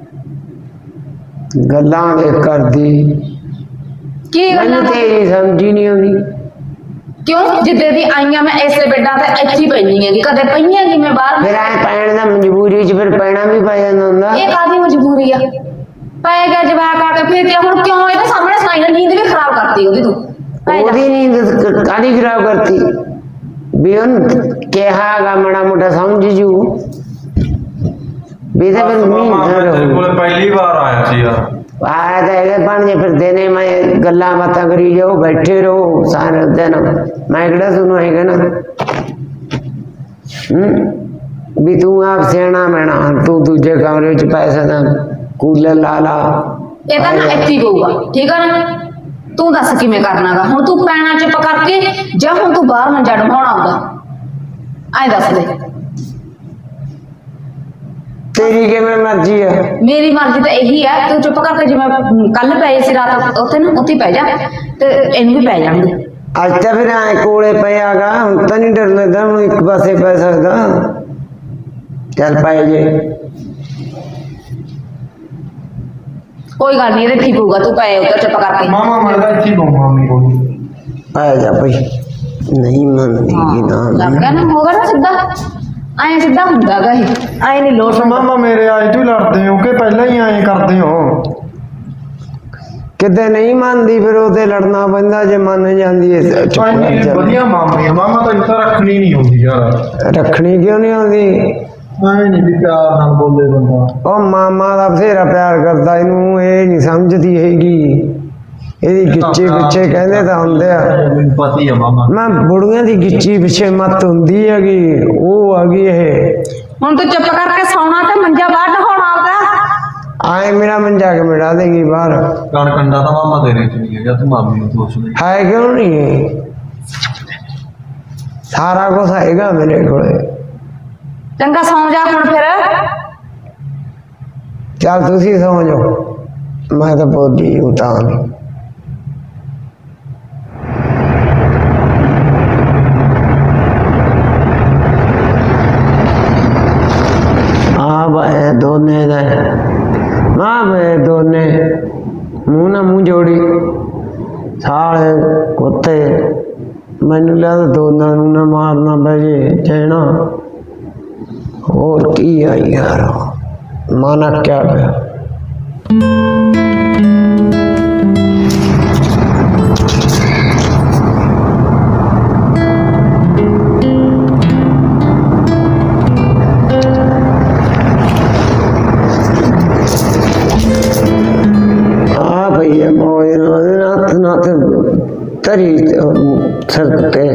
ਗੱਲਾਂ ਦੇਖ ਕਰਦੀ। ਕੀ ਗੱਲਾਂ? ਮੈਨੂੰ ਤੇਰੀ ਸਮਝ ਹੀ ਨਹੀਂ ਆਉਂਦੀ। ਕਿਉਂ? ਜਿੱਦੇ ਦੀ ਆਈਆਂ ਮੈਂ ਇਸੇ ਬੈੱਡਾਂ ਤੇ ਇੱਥੇ ਹੀ ਪੈਣੀ ਹੈਗੀ, ਕਦੇ ਪਈ ਹੈਗੀ ਮੈਂ ਬਾਹਰ? ਫਿਰ ਐ ਪੈਣ ਦਾ ਮਜਬੂਰੀ 'ਚ ਫਿਰ ਪੈਣਾ ਵੀ ਪੈ ਜਾਂਦਾ ਹੁੰਦਾ। ਇਹ ਕਾਹਦੀ ਮਜਬੂਰੀ ਆ? ਪੈ ਗਿਆ ਜਵਾਕ ਆ ਕੇ, ਫਿਰ ਕੀ ਹੁਣ? ਕਿਉਂ ਇਹਦੇ ਸਾਹਮਣੇ ਸੁਣਾਈ ਨਾ? ਨੀਂਦ ਵੀ ਖਰਾਬ ਕਰਤੀ ਉਹਦੀ ਤੂੰ। ਉਹਦੀ ਨੀਂਦ ਕਾਹਦੀ ਖਰਾਬ ਕਰਤੀ? ਵੀ ਉਹਨੂੰ ਕਿਹਾ ਗਾ ਮਾੜਾ ਮੋਟਾ ਸਮਝ ਜੂ ਵੀ ਤੇ ਫਿਰ ਤੇਰੇ ਕੋਲ ਪਹਿਲੀ ਵਾਰ ਆਇਆ ਸੀ ਯਾਰ। ਆਇਆ ਤਾਂ ਇਹਦੇ ਭਾਣਜੇ ਫਿਰਦੇ ਨੇ, ਮੈਂ ਗੱਲਾਂ ਬਾਤਾਂ ਕਰੀ ਜਾਓ, ਬੈਠੇ ਰਹੋ ਸਾਰੇ ਦਿਨ। ਮੈਂ ਕਿਹੜਾ ਤੁਹਾਨੂੰ ਹੈਗਾ ਨਾ ਵੀ ਤੂੰ ਆਪ ਸਿਆਣਾ ਮੈਣਾ, ਤੂੰ ਦੂਜੇ ਕਮਰੇ 'ਚ ਪੈ ਸਕਦਾ, ਕੂਲਰ ਲਾ ਲਾ। ਇਹ ਤਾਂ ਨਾ ਇੱਥੇ ਹੀ ਪਊਗਾ, ਠੀਕ ਆ ਨਾ? ਤੂੰ ਦੱਸ ਕਿਵੇਂ ਕਰਨਾਗਾ ਹੁਣ? ਤੂੰ ਪੈਣਾ ਚੁੱਪ ਕਰਕੇ ਜਾਂ ਹੁਣ ਤੂੰ ਬਾਹਰ ਮੰਜਾ ਢਵਾਉਣਾ ਆਉਂਦਾ? ਐਂ ਦੱਸ ਦੇ। ਤੇਰੀ ਕਿਵੇਂ ਮਰਜ਼ੀ ਆ? ਮੇਰੀ ਮਰਜ਼ੀ ਤਾਂ ਇਹੀ ਆ, ਤੂੰ ਚੁੱਪ ਕਰਕੇ ਜਿਵੇਂ ਕੱਲ ਪਏ ਸੀ ਰਾਤ ਉੱਥੇ ਨਾ, ਉੱਥੇ ਪੈ ਜਾ ਤੇ ਇਹਨੂੰ ਵੀ ਪੈ ਜਾਣਗੇ। ਅੱਜ ਤਾਂ ਫਿਰ ਐ ਕੋਲੇ ਪਿਆਗਾ, ਹੁਣ ਤਾਂ ਨਹੀਂ ਡਰ ਲੱਗਦਾ, ਹੁਣ ਇੱਕ ਪਾਸੇ ਪੈ ਸਕਦਾ। ਚੱਲ ਪੈ ਜੇ। ਕੋਈ ਗੱਲ ਨਹੀਂ, ਇਹਦੇ ਠੀਕ ਹੋਊਗਾ, ਤੂੰ ਪਏ ਉੱਧਰ ਚੁੱਪ ਕਰਕੇ। ਮਾਮਾ ਮੈਂ ਤਾਂ ਇੱਥੇ ਬਹੂ ਮਾਮੀ ਕੋਲ। ਪੈ ਜਾ ਭਾਈ, ਨਹੀਂ ਮੰਨਦੀ ਕਿ ਨਾ ਲੱਗ ਗਿਆ ਨਾ, ਹੋਗਾ ਨਾ ਸਿੱਧਾ। ਐਂ ਸਿੱਧਾ ਹੁੰਦਾ ਗਾ ਇਹ, ਐਂ ਨਹੀਂ ਲੋਟ। ਮਾਮਾ ਮੇਰੇ ਆਏ ਤੋਂ ਲੜਦੇ ਹੋ ਕਿ ਪਹਿਲਾਂ ਹੀ ਐਂ ਕਰਦੇ ਹੋ? ਕਿਤੇ ਨਹੀਂ ਮੰਨਦੀ, ਫਿਰ ਉਹਦੇ ਲੜਨਾ ਪੈਂਦਾ। ਜੇ ਮੰਨ ਜਾਂਦੀ ਹੈ ਚੁੱਪ ਕਰ ਜਾ। ਵਧੀਆ ਮਾਮੀ ਆ ਮਾਮਾ, ਤਾਂ ਇੱਥੇ ਰੱਖਣੀ ਨਹੀਂ ਆਉਂਦੀ ਯਾਰ। ਰੱਖਣੀ ਕਿਉਂ ਨਹੀਂ ਆਉਂਦੀ? ਐਂ ਨਹੀਂ ਵੀ ਪਿਆਰ ਨਾਲ ਬੋਲੇ ਬੰਦਾ। ਉਹ ਮਾਮਾ ਦਾ ਬਥੇਰਾ ਪਿਆਰ ਕਰਦਾ, ਇਹਨੂੰ ਇਹ ਨਹੀਂ ਸਮਝਦੀ ਹੈਗੀ। ਇਹਦੀ ਗਿੱਚੀ ਪਿੱਛੇ ਕਹਿੰਦੇ ਤਾਂ ਹੁੰਦੇ ਆ, ਮੈਨੂੰ ਪਤਾ ਹੀ ਆ ਮਾਮਾ। ਮੈਂ ਬੁੜੀਆਂ ਦੀ ਗਿੱਚੀ ਪਿੱਛੇ ਮੱਤ ਹੁੰਦੀ ਹੈਗੀ, ਉਹ ਆ ਗਈ ਇਹ। ਹੁਣ ਤੂੰ ਚੁੱਪ ਕਰਕੇ ਸੌਣਾ ਤੇ ਮੰਜਾ ਬਾਹਰ ਢਹਾਉਣਾ ਆਪਦਾ। ਆਏ ਮੇਰਾ ਮੰਜਾ ਕੇ ਮਿਟਾ ਦੇਗੀ ਬਾਹਰ। ਕਣ ਕੰਡਾ ਤਾਂ ਮਾਮਾ ਤੇਰੇ 'ਚ ਨਹੀਂ ਹੈਗਾ, ਤੂੰ ਮਾਮੀ ਨੂੰ ਦੋਸ਼ ਦੇ। ਹੈ ਕਿਉਂ ਨਹੀਂ? ਸਾਰਾ ਕੁਝ ਹੈਗਾ ਮੇਰੇ ਕੋਲੇ। ਚੰਗਾ ਸੌਂ ਜਾ ਹੁਣ ਫਿਰ। ਚੱਲ ਤੁਸੀਂ ਸੌਂ ਜਾਓ, ਮੈਂ ਤਾਂ ਬੋਲੀ ਉਤਾਂ। ਦੋਨੇ ਦਾ ਮਾਂ ਵੇ ਦੋਨੇ ਮੂੰਹ ਨਾਲ ਮੂੰਹ ਜੋੜੀ ਸਾਲੇ ਕੁੱਤੇ। ਮੈਨੂੰ ਲੱਗਦਾ ਦੋਨਾਂ ਨੂੰ ਨਾ ਮਾਰਨਾ ਪੈ ਜੇ ਚੈਣਾ। ਹੋਰ ਕੀ ਆ ਯਾਰ, ਮਾਨਾ ਕਿਆ ਪਿਆ। ਤਰੀ ਸੜਕ ਤੇ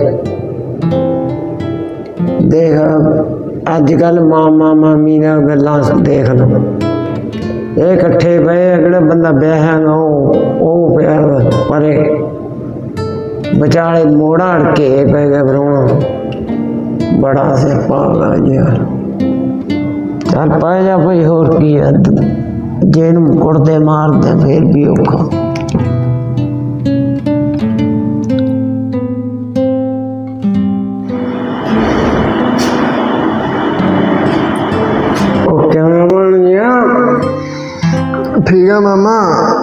ਦੇਖ, ਅੱਜ ਕੱਲ ਮਾਮਾ ਮਾਮੀ ਦੀਆਂ ਗੱਲਾਂ ਦੇਖ ਲਓ। ਇਹ ਇਕੱਠੇ ਪਏ, ਕਿਹੜਾ ਬੰਦਾ ਵਿਆਹਿਆ ਨਾ ਉਹ ਪਿਆ ਪਰੇ ਵਿਚਾਲੇ ਮੋੜਾ ਅੜ ਕੇ ਪੈ ਗਿਆ। ਫਿਰ ਬੜਾ ਸਿਆਪਾ ਆ ਯਾਰ। ਚੱਲ ਪੈ ਜਾ ਭਾਈ, ਹੋਰ ਕੀ ਹੈ। ਜੇ ਇਹਨੂੰ ਕੁੱਟਦੇ ਮਾਰਦੇ ਫਿਰ ਵੀ ਔਖਾ। ਗਿਆ ਮਾਮਾ।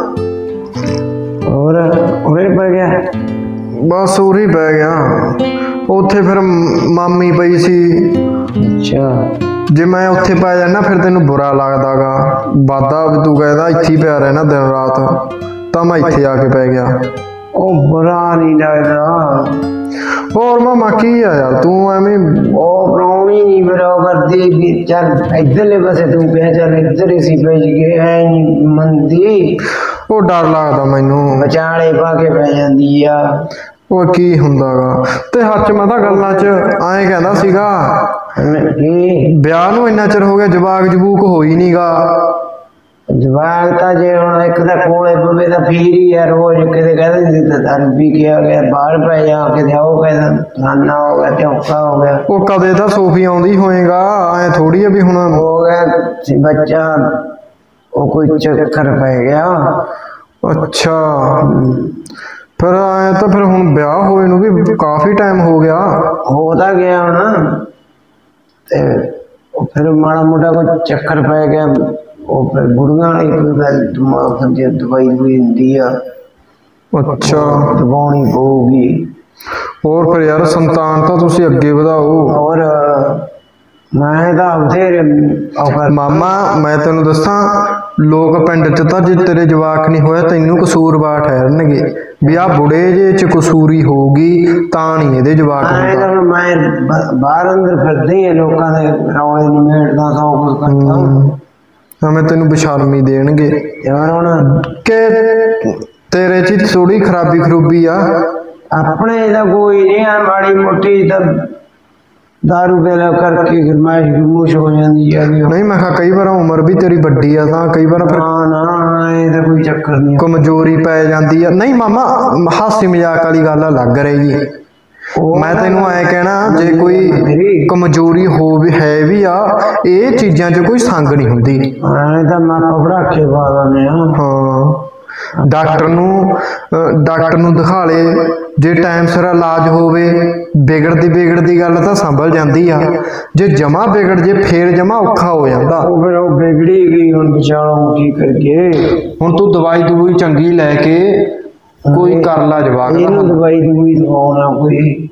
ਹੋਰ ਉਰੇ ਪੈ ਗਿਆ? ਬਸ ਉਰੀ ਪੈ ਗਿਆ। ਉੱਥੇ ਫਿਰ ਮਾਮੀ ਪਈ ਸੀ। ਅੱਛਾ, ਜੇ ਮੈਂ ਉੱਥੇ ਪੈ ਜਾਣਾ ਫਿਰ ਤੈਨੂੰ ਬੁਰਾ ਲੱਗਦਾਗਾ, ਵਾਦਾ ਵੀ ਤੂੰ ਕਹਿੰਦਾ ਇੱਥੇ ਹੀ ਪਿਆ ਰਹਿਣਾ ਦਿਨ ਰਾਤ, ਤਾਂ ਮੈਂ ਇੱਥੇ ਆ ਕੇ ਪੈ ਗਿਆ। ਉਹ ਬੁਰਾ ਨਹੀਂ ਲੱਗਦਾ। ਹੋਰ ਮਾਮਾ ਕੀ ਆ ਯਾਰ ਤੂੰ ਐਵੇਂ। ਉਹ ਪ੍ਰਾਹੁਣੀ ਨਹੀਂ ਬਰਾਬਰ ਦੀ ਵੀ ਚੱਲ ਇੱਧਰਲੇ ਪਾਸੇ ਤੂੰ ਕਹਿ ਚੱਲ ਇੱਧਰ ਹੀ ਸੀ ਭੇਜ ਕੇ ਐ ਨਹੀਂ ਮੰਨਦੀ। ਉਹ ਡਰ ਲੱਗਦਾ ਮੈਨੂੰ। ਵਿਚਾਲੇ ਪਾ ਕੇ ਪੈ ਜਾਂਦੀ ਆ। ਉਹ ਕੀ ਹੁੰਦਾਗਾ ਤੇ ਹੱਥ ਮੈਂ ਤਾਂ ਗੱਲਾਂ 'ਚ ਐਂ ਕਹਿੰਦਾ ਸੀਗਾ ਕੀ ਵਿਆਹ ਨੂੰ ਇੰਨਾ ਚਿਰ ਹੋ ਗਿਆ, ਜਵਾਕ ਜਬੂਕ ਹੋਈ ਨੀਗਾ। ਜਵਾਕ ਤਾਂ ਜੇ ਹੁਣ ਇੱਕ ਤਾਂ ਕੋਲੇ ਪਵੇ ਤਾਂ ਫੇਰ ਹੀ ਆ। ਰੋਜ਼ ਕਿਤੇ ਕਹਿ ਦਿੰਦੇ ਤਾਂ ਦਰ ਵੀ ਕਿਹਾ ਗਿਆ ਬਾਹਰ ਪੈ ਜਾ, ਕਿਤੇ ਉਹ ਕਹਿੰਦਾ ਫਲਾਨਾ ਹੋ ਗਿਆ, ਚੌਕਾ ਹੋ ਗਿਆ। ਉਹ ਕਦੇ ਤਾਂ ਸੋਫੀ ਆਉਂਦੀ ਹੋਏਗਾ, ਐ ਥੋੜੀ ਆ ਵੀ ਹੁਣ ਹੋ ਗਿਆ ਸੀ ਬੱਚਾ, ਉਹ ਕੋਈ ਚੱਕਰ ਪੈ ਗਿਆ। ਅੱਛਾ ਫਿਰ ਐ ਤਾਂ ਫਿਰ ਹੁਣ ਵਿਆਹ ਹੋਏ ਨੂੰ ਵੀ ਕਾਫੀ ਟਾਈਮ ਹੋ ਗਿਆ। ਹੋ ਤਾਂ ਗਿਆ ਹੁਣ ਤੇ ਉਹ ਫਿਰ ਮਾੜਾ ਮੋਟਾ ਕੋਈ ਚੱਕਰ ਪੈ ਗਿਆ। ਉਹ ਫਿਰ ਬੁੜੀਆਂ ਵਾਲੀ ਕੋਈ ਗੱਲ ਦਿਮਾਗ ਦੀ ਦਵਾਈ ਦਵਾਈ ਹੁੰਦੀ ਆ, ਅੱਛਾ ਦਵਾਉਣੀ ਪਊਗੀ। ਹੋਰ ਫਿਰ ਯਾਰ ਸੰਤਾਨ ਤਾਂ ਤੁਸੀਂ ਅੱਗੇ ਵਧਾਓ। ਹੋਰ ਮੈਂ ਤਾਂ ਬਥੇਰੇ ਮਾਮਾ ਮੈਂ ਤੈਨੂੰ ਦੱਸਾਂ, ਲੋਕ ਪਿੰਡ 'ਚ ਤਾਂ ਜੇ ਤੇਰੇ ਜਵਾਕ ਨਹੀਂ ਹੋਇਆ ਤੈਨੂੰ ਕਸੂਰਵਾਰ ਠਹਿਰਨਗੇ ਵੀ ਆਹ ਬੁੜੇ ਜੇ 'ਚ ਕਸੂਰੀ ਹੋਊਗੀ ਤਾਂ ਨਹੀਂ ਇਹਦੇ ਜਵਾਕ ਹੁੰਦਾ। ਮੈਂ ਬਾਹਰ ਅੰਦਰ ਫਿਰਦੇ ਆ ਲੋਕਾਂ ਦੇ ਰੌਲੇ ਨੂੰ ਮੇੜਦਾ ਸੌ ਕੁਝ ਕਰਦਾ। ਮੈਂ ਤੈਨੂੰ ਬੇਸ਼ਰਮੀ ਦੇਣਗੇ ਯਾਰ ਹੁਣ ਕਿ ਤੇਰੇ 'ਚ ਥੋੜੀ ਖਰਾਬੀ ਖਰੂਬੀ ਆ। ਆਪਣੇ ਦਾ ਕੋਈ ਨਹੀਂ ਆ, ਮਾੜੀ ਮੋਟੀ ਤਾਂ ਦਾਰੂ ਪੀਲਾ ਕਰਕੇ ਗਰਮਾਇਸ਼ ਗਰਮੂਸ਼ ਹੋ ਜਾਂਦੀ ਆ। ਨਹੀਂ ਮੈਂ ਕਿਹਾ ਕਈ ਵਾਰ ਉਮਰ ਵੀ ਤੇਰੀ ਵੱਡੀ ਆ ਤਾਂ ਕਈ ਵਾਰ ਫਿਰ ਨਾ ਇਹ ਤਾਂ ਕੋਈ ਚੱਕਰ ਨਹੀਂ। ਕਮਜ਼ੋਰੀ ਪੈ ਜਾਂਦੀ ਆ। ਨਹੀਂ ਮਾਮਾ ਹਾਸੀ ਮਜ਼ਾਕ ਵਾਲੀ ਗੱਲ ਲੱਗ ਰਹੀ ਜੀ। ਮੈਂ ਤੈਨੂੰ ਐ ਕਹਿਣਾ ਜੇ ਕੋਈ ਕਮਜ਼ੋਰੀ ਹੈ ਵੀ ਆ, ਇਹ ਚੀਜ਼ਾਂ 'ਚ ਕੋਈ ਸੰਗ ਨਹੀਂ ਹੁੰਦੀ। ਐ ਤਾਂ ਮਾਪਾ ਪੜਾਕੇ ਪਾ ਦਿੰਦੇ ਆ। ਹਾਂ ਡਾਕਟਰ ਨੂੰ ਦਿਖਾ ਲੇ, ਜੇ ਟਾਈਮ ਸਿਰ ਇਲਾਜ ਹੋਵੇ ਵਿਗੜਦੀ ਗੱਲ ਤਾਂ ਸੰਭਲ ਜਾਂਦੀ ਆ। ਜੇ ਜਮਾ ਵਿਗੜ ਜੇ ਫੇਰ ਜਮਾ ਔਖਾ ਹੋ ਜਾਂਦਾ। ਉਹ ਫਿਰ ਉਹ ਵਿਗੜੀ ਗਈ ਹੁਣ ਵਿਚਾਲੋਂ ਕੀ ਕਰੀਏ। ਹੁਣ ਤੂੰ ਦਵਾਈ ਦਵੂਈ ਚੰਗੀ ਲੈ ਕੇ ਕੋਈ ਕਰ ਲਾ ਜਵਾਕ ਇਹਨੂੰ ਦਵਾਈ ਦਵਾਉਣਾ ਕੋਈ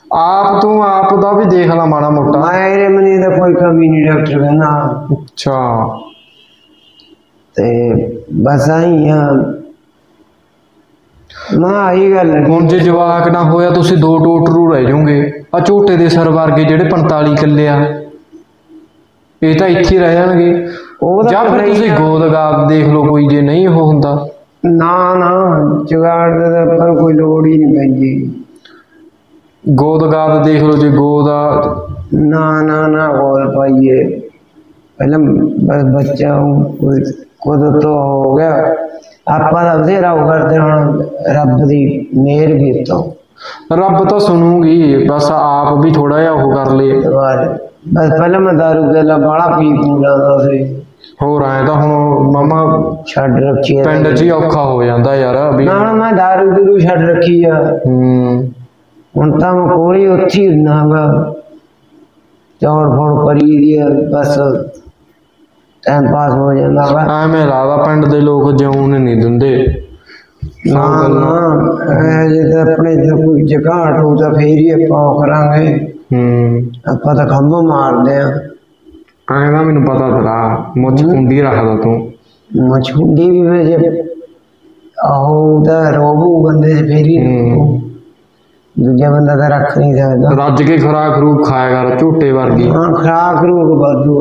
ਆਪ ਦਾ ਵੀ ਦੇਖ ਲਾ ਮਾੜਾ ਮੋਟਾ। ਮੇਰੇ ਮਨੀ ਦਾ ਕੋਈ ਕਮੀ ਨਹੀਂ ਡਾਕਟਰ ਕਹਿੰਦਾ। ਅੱਛਾ ਤੇ ਬਸ ਆਈ ਆ ਨਾ ਆਹੀ ਗੱਲ। ਹੁਣ ਜੇ ਜਵਾਕ ਨਾ ਹੋਇਆ ਤੁਸੀਂ ਦੋ ਟੋਟਰੂ ਰਹਿ ਜਾਓਗੇ। ਆ ਝੋਟੇ ਦੇ ਸਰ ਵਰਗੇ ਜਿਹੜੇ 45 ਕਿੱਲੇ ਆ, ਇਹ ਤਾਂ ਇੱਥੇ ਰਹਿ ਜਾਣਗੇ। ਜਾਂ ਫਿਰ ਤੁਸੀਂ ਗੋਦਗਾਬ ਦੇਖ ਲਓ ਕੋਈ, ਜੇ ਨਹੀਂ ਉਹ ਹੁੰਦਾ। ਨਾ ਜੁਗਾੜ ਦਾ ਪਰ ਕੋਈ ਲੋੜ ਹੀ ਨਹੀਂ ਪੈਂਦੀ। ਗੋਦਗਾਬ ਦੇਖ ਲਓ, ਜੇ ਗੋਦਾ ਨਾ ਗੋਲ ਪਾਈਏ ਪਹਿਲਾਂ ਬਸ ਬੱਚਾ ਕੋਈ ਕੁਦ ਤੋਂ ਹੋ ਗਿਆ। ਆਪਾਂ ਤਾਂ ਬਥੇਰਾ ਉਹ ਕਰਦੇ, ਹੁਣ ਰੱਬ ਦੀ ਮਿਹਰ ਵੀ ਤੋਂ ਰੱਬ ਤਾਂ ਸੁਣੂਗੀ। ਬਸ ਆਪ ਵੀ ਥੋੜਾ ਜਿਹਾ ਉਹ ਕਰ ਲਏ। ਬਸ ਪਹਿਲਾਂ ਮੈਂ ਦਾਰੂ ਪਹਿਲਾਂ ਬਾਹਲਾ ਪੀ ਜਾਂਦਾ ਸੀ। ਹੋਰ ਆਏ ਤਾਂ ਹੁਣ ਮਾਮਾ ਛੱਡ ਰੱਖੀ ਪਿੰਡ 'ਚ ਹੀ ਔਖਾ ਹੋ ਜਾਂਦਾ ਯਾਰ ਵੀ। ਨਾ ਮੈਂ ਦਾਰੂ ਦੂਰੂ ਛੱਡ ਰੱਖੀ ਆ। ਹੁਣ ਤਾਂ ਮੈਂ ਕੋਲੀ ਉੱਥੇ ਹੀ ਹੁੰਦਾ ਗਾ, ਚੌੜ ਫੋੜ ਕਰੀ ਦੀ ਆ, ਬਸ ਟਾਈਮ ਪਾਸ ਹੋ ਜਾਂਦਾ ਵਾ। ਐਵੇਂ ਲੱਗਦਾ ਪਿੰਡ ਦੇ ਲੋਕ ਜਿਉਣ ਨਹੀਂ ਦਿੰਦੇ। ਨਾ ਜੇ ਤਾਂ ਆਪਣੇ ਕੋਈ ਜਗ੍ਹਾ ਹਟੂ ਤਾਂ ਫੇਰ ਹੀ ਆਪਾਂ ਉਹ ਕਰਾਂਗੇ। ਆਪਾਂ ਤਾਂ ਖੰਭ ਮਾਰਦੇ ਆ। ਐਂ ਮੈਨੂੰ ਪਤਾ ਤੇਰਾ ਮੁੱਛ ਕੁੰਡੀ ਰੱਖਦਾ ਤੂੰ। ਮਛੁੰਡੀ ਵੀ ਵੇ ਜੇ ਆਹੋ ਦਾ ਰੋਬੂ ਬੰਦੇ ਚ ਫੇਰ ਹੀ ਦੂਜਾ ਬੰਦਾ ਤਾਂ ਰੱਖ ਨਹੀਂ ਸਕਦਾ। ਰੱਜ ਕੇ ਖੁਰਾਕ ਖਰੂਕ ਖਾਇਆ ਕਰ ਝੋਟੇ ਵਰਗੀ। ਹਾਂ ਖਰਾਕ ਰੂਕ ਵਾਧੂ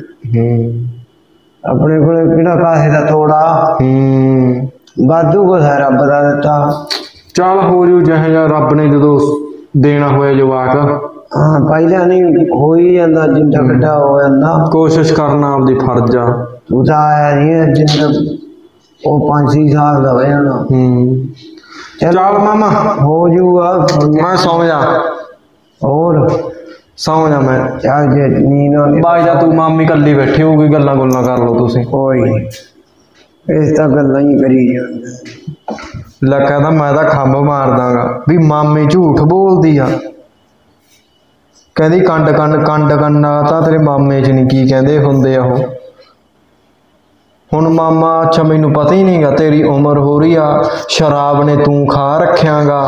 ਆਪਣੇ ਕੋਲੇ ਕਿਹੜਾ ਕਾਸੇ ਦਾ ਤੋੜਾ। ਵਾਧੂ ਕੁਛ ਹੈ ਰੱਬ ਦਾ ਦਿੱਤਾ। ਚੱਲ ਹੋ ਜੂ ਜਿਹੇ ਜਿਹਾ ਰੱਬ ਨੇ ਜਦੋਂ ਦੇਣਾ ਹੋਇਆ ਜਵਾਕ। ਹਾਂ ਪਹਿਲਾਂ ਨਹੀਂ ਹੋ ਹੀ ਜਾਂਦਾ, ਜਿੰਦਾ ਕੱਢਾ ਹੋ ਜਾਂਦਾ। ਕੋਸ਼ਿਸ਼ ਕਰਨਾ ਆਪਦੀ ਫਰਜ਼ ਆ। ਤੂੰ ਤਾਂ ਆਇਆ ਨਹੀਂ ਜਿੰਦਾ ਉਹ 5-6 ਸਾਲ ਦਾ ਹੋ ਜਾਣਾ। ਚੱਲ ਮਾਮਾ ਹੋ ਜੂਗਾ। ਮੈਂ ਸੌਂ ਜਾ। ਹੋਰ ਸੌਂ ਜਾ ਮੈਂ। ਚੱਲ ਜੇ ਨੀਂਦ ਆਉਂਦੀ ਬਾਈ ਜਾ ਤੂੰ ਮਾਮੀ ਕੱਲੀ ਬੈਠੀ ਹੋਊਗੀ, ਗੱਲਾਂ ਗੁੱਲਾਂ ਕਰ ਲਓ ਤੁਸੀਂ। ਕੋਈ ਨੀ, ਇਸ ਤਾਂ ਗੱਲਾਂ ਹੀ ਕਰੀ ਜਾਂਦੇ। ਲੈ ਕਹਿੰਦਾ ਮੈਂ ਤਾਂ ਖੰਭ ਮਾਰ ਦਾਂਗਾ ਵੀ ਮਾਮੀ ਝੂਠ ਬੋਲਦੀ ਆ। ਕਹਿੰਦੀ ਕੰਡ ਕੰਡਾ ਤਾਂ ਤੇਰੇ ਮਾਮੇ 'ਚ ਨਹੀਂ ਕੀ ਕਹਿੰਦੇ ਹੁੰਦੇ ਆ ਉਹ। ਹੁਣ ਮਾਮਾ ਅੱਛਾ ਮੈਨੂੰ ਪਤਾ ਹੀ ਨਹੀਂਗਾ ਤੇਰੀ ਉਮਰ ਹੋ ਰਹੀ ਆ, ਸ਼ਰਾਬ ਨੇ ਤੂੰ ਖਾ ਰੱਖਿਆਗਾ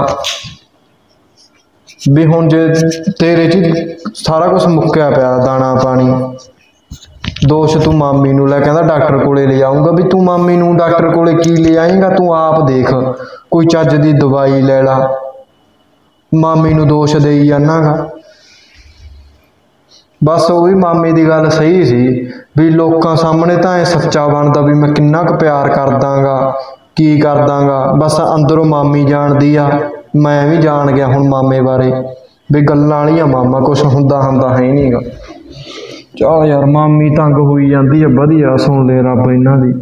ਵੀ ਹੁਣ ਜੇ ਤੇਰੇ 'ਚ ਸਾਰਾ ਕੁਝ ਮੁੱਕਿਆ ਪਿਆ ਦਾਣਾ ਪਾਣੀ, ਦੋਸ਼ ਤੂੰ ਮਾਮੀ ਨੂੰ ਲੈ ਕਹਿੰਦਾ ਡਾਕਟਰ ਕੋਲੇ ਲੈ ਜਾਊਂਗਾ, ਵੀ ਤੂੰ ਮਾਮੀ ਨੂੰ ਡਾਕਟਰ ਕੋਲੇ ਕੀ ਲੈ ਆਏਂਗਾ? ਤੂੰ ਆਪ ਦੇਖ ਕੋਈ ਚੱਜ ਦੀ ਦਵਾਈ ਲੈ ਲਾ, ਮਾਮੀ ਨੂੰ ਦੋਸ਼ ਦੇਈ ਜਾਨਾਗਾ। ਬਸ ਉਹ ਵੀ ਮਾਮੀ ਦੀ ਗੱਲ ਸਹੀ ਸੀ ਵੀ ਲੋਕਾਂ ਸਾਹਮਣੇ ਤਾਂ ਇਹ ਸੱਚਾ ਬਣਦਾ ਵੀ ਮੈਂ ਕਿੰਨਾ ਕੁ ਪਿਆਰ ਕਰਦਾਗਾ ਕੀ ਕਰਦਾਗਾ, ਬਸ ਅੰਦਰੋਂ ਮਾਮੀ ਜਾਣਦੀ ਆ, ਮੈਂ ਵੀ ਜਾਣ ਗਿਆ ਹੁਣ ਮਾਮੇ ਬਾਰੇ ਵੀ ਗੱਲਾਂ ਵਾਲੀਆਂ ਮਾਮਾ ਕੁਛ ਹੁੰਦਾ ਹੈ ਨਹੀਂਗਾ। ਚੱਲ ਯਾਰ ਮਾਮੀ ਤੰਗ ਹੋਈ ਜਾਂਦੀ ਆ, ਵਧੀਆ ਸੁਣ ਲੈ ਰੱਬ ਇਹਨਾਂ ਦੀ।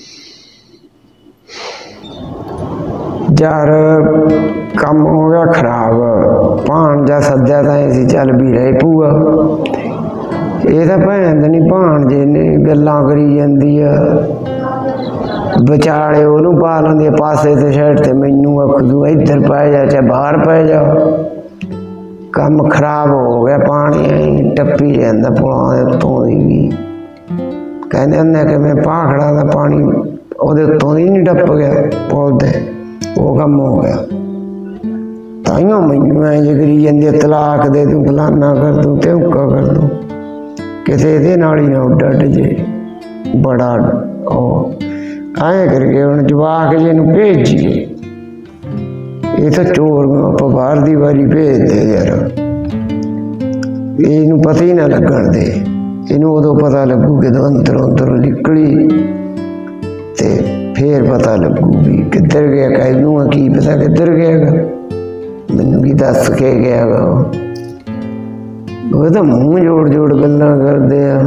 ਯਾਰ ਕੰਮ ਹੋ ਗਿਆ ਖਰਾਬ, ਭਾਣਜਾ ਸੱਦਿਆ ਤਾਂ ਅਸੀਂ ਚੱਲ ਵੀ ਰਹੇ ਭੂਆ, ਇਹ ਤਾਂ ਭੈਣ ਨਹੀਂ ਭਾਣਜੇ ਨੇ ਗੱਲਾਂ ਕਰੀ ਜਾਂਦੀ ਆ, ਵਿਚਾਲੇ ਉਹਨੂੰ ਪਾ ਲੈਂਦੀ ਆ ਪਾਸੇ ਤੇ ਸਾਈਡ ਤੇ, ਮੈਨੂੰ ਆਖੂ ਇੱਧਰ ਪੈ ਜਾ ਚਾਹੇ ਬਾਹਰ ਪੈ ਜਾ। ਕੰਮ ਖਰਾਬ ਹੋ ਗਿਆ, ਪਾਣੀ ਟੱਪੀ ਜਾਂਦਾ ਪੁਲਾਂ ਦੇ ਉੱਤੋਂ ਦੀ ਵੀ, ਕਹਿੰਦੇ ਹੁੰਦੇ ਕਿ ਮੈਂ ਭਾਖੜਾ ਦਾ ਪਾਣੀ ਉਹਦੇ ਉੱਤੋਂ ਦੀ ਨਹੀਂ ਟੱਪ ਗਿਆ ਪੁਲ ਦੇ, ਉਹ ਕੰਮ ਹੋ ਗਿਆ। ਤਾਈਓ ਮੈਨੂੰ ਐਂ ਜੇ ਕਰੀ ਜਾਂਦੀ ਤਲਾਕ ਦੇ ਦੂੰ, ਫਲਾਨਾ ਕਰ ਦੂੰ, ਧਿਉਂਕਾ ਕਰ ਦੂੰ, ਕਿਤੇ ਇਹਦੇ ਨਾਲ ਹੀ ਨਾ ਉੱਡ ਜੇ। ਬੜਾ ਉਹ ਐਂ ਕਰਕੇ ਹੁਣ ਜਵਾਕ ਜੇ ਨੂੰ ਭੇਜੀਏ, ਇਹ ਤਾਂ ਚੋਰ ਨੂੰ ਆਪਾਂ ਬਾਹਰ ਦੀ ਵਾਰੀ ਭੇਜਦੇ ਯਾਰ, ਇਹਨੂੰ ਪਤਾ ਹੀ ਨਾ ਲੱਗਣ ਦੇ, ਇਹਨੂੰ ਉਦੋਂ ਪਤਾ ਲੱਗੂ ਜਦੋਂ ਅੰਦਰੋਂ ਨਿਕਲੀ ਤੇ ਫੇਰ ਪਤਾ ਲੱਗੂ ਵੀ ਕਿੱਧਰ ਗਿਆ, ਕਹਿਨੂੰ ਕੀ ਪਤਾ ਕਿੱਧਰ ਗਿਆਗਾ, ਮੈਨੂੰ ਕੀ ਦੱਸ ਕੇ ਗਿਆਗਾ। ਉਹ ਤਾਂ ਮੂੰਹ ਜੋੜ ਗੱਲਾਂ ਕਰਦੇ ਆ,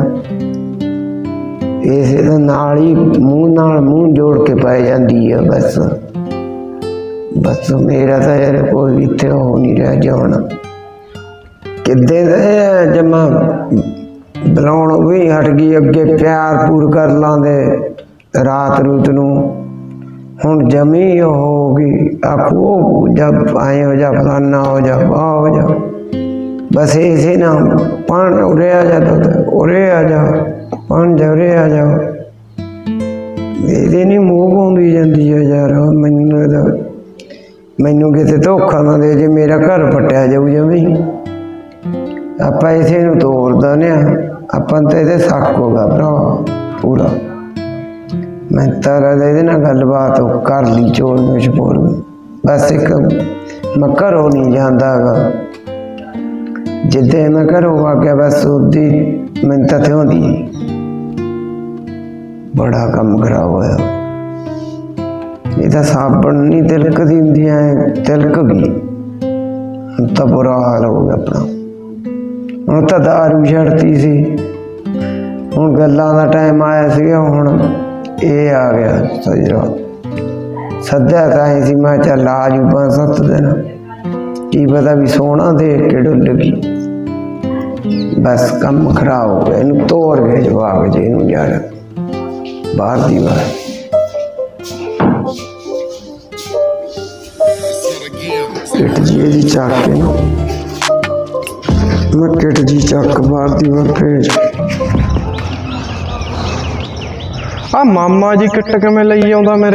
ਇਸੇ ਦਾ ਨਾਲ ਹੀ ਮੂੰਹ ਜੋੜ ਕੇ ਪੈ ਜਾਂਦੀ ਆ। ਬਸ ਮੇਰਾ ਤਾਂ ਯਾਰ ਕੋਈ ਇੱਥੇ ਹੋ ਨਹੀਂ ਰਿਹਾ ਜਾਣਾ, ਕਿੱਦੇ ਦਾ ਜਮਾ ਬੁਲਾਉਣ ਵੀ ਹਟ ਗਈ, ਅੱਗੇ ਪਿਆਰ ਪੂਰ ਕਰ ਲਾਂਦੇ ਰਾਤ ਰੂਤ ਨੂੰ, ਹੁਣ ਜਮੀ ਹੋ ਗਈ ਆਖੋ ਜਬ ਆਏ ਹੋ ਜਾ ਫਲਾਨਾ ਹੋ ਜਾ ਵਾਹ ਹੋ ਜਾ, ਬਸ ਇਸੇ ਨਾ ਪਾਣ ਉਰੇ ਆ ਜਾ, ਉਰੇ ਆ ਜਾ ਪਾਣ ਜਾ, ਉਰੇ ਆ ਜਾ, ਇਹਦੇ ਨਹੀਂ ਮੂੰਹ ਪਾਉਂਦੀ ਜਾਂਦੀ ਹੈ ਯਾਰ। ਮੈਨੂੰ ਕਿਤੇ ਧੋਖਾ ਨਾ ਦੇ ਜੇ ਮੇਰਾ ਘਰ ਪੱਟਿਆ ਜਾਊ ਜਮੀ, ਆਪਾਂ ਇਸੇ ਨੂੰ ਤੋੜ ਦਿੰਦੇ ਆ, ਆਪਾਂ ਤਾਂ ਇਹਦੇ ਸ਼ੱਕ ਹੋਗਾ ਭਰਾ ਪੂਰਾ। ਮੈਂ ਤਾਂ ਇਹਦੇ ਨਾਲ ਗੱਲਬਾਤ ਕਰ ਲਈ ਚੋਰ ਨੂੰ ਛਪੋਰ, ਬਸ ਇੱਕ ਮੈਂ ਘਰੋਂ ਨਹੀਂ ਜਾਂਦਾ ਗਾ, ਜਿੱਦੇ ਮੈਂ ਘਰੋਂ ਆ ਗਿਆ ਬਸ ਉਹਦੀ ਮੈਨੂੰ ਤਾਂ ਥਿਉਂਦੀ, ਬੜਾ ਕੰਮ ਖਰਾਬ ਹੋਇਆ। ਇਹ ਤਾਂ ਸਾਬਣ ਨਹੀਂ ਤਿਲਕਦੀ ਹੁੰਦੀ ਐ, ਤਿਲਕ ਗਈ, ਹੁਣ ਤਾਂ ਬੁਰਾ ਹਾਲ ਹੋ ਗਿਆ ਆਪਣਾ। ਹੁਣ ਤਾਂ ਦਾਰੂ ਛੱਡਤੀ ਸੀ, ਹੁਣ ਗੱਲਾਂ ਦਾ ਟਾਈਮ ਆਇਆ ਸੀਗਾ, ਹੁਣ ਇਹ ਆ ਗਿਆ ਸਜਰਾ, ਸੱਦਿਆ ਤਾਂ ਹੀ ਸੀ ਮੈਂ ਚੱਲ ਆ ਜੂ 5-7 ਦਿਨ, ਕੀ ਪਤਾ ਵੀ ਸੋਹਣਾ ਦੇਖ ਕੇ ਡੁੱਲ ਗਈ। ਬਸ ਕੰਮ ਖਰਾਬ ਹੋ ਗਿਆ, ਇਹਨੂੰ ਤੋੜ ਗਏ ਜਵਾਬ ਜੇ ਇਹਨੂੰ ਯਾਰ ਬਾਹਰ ਦੀ ਵਾਰ। ਕਿਟ ਜੀ ਇਹਦੀ ਚੱਕ ਕੇ ਨਾ ਮੈਂ ਕਿਟ ਜੀ ਚੱਕ ਬਾਹਰ ਦੀ ਵਾਰ ਭੇਜ। ਆ ਮਾਮਾ ਜੀ ਕਿੱਟ ਕਿਵੇਂ ਲਈ ਆਉਂਦਾ ਮੇਰੇ?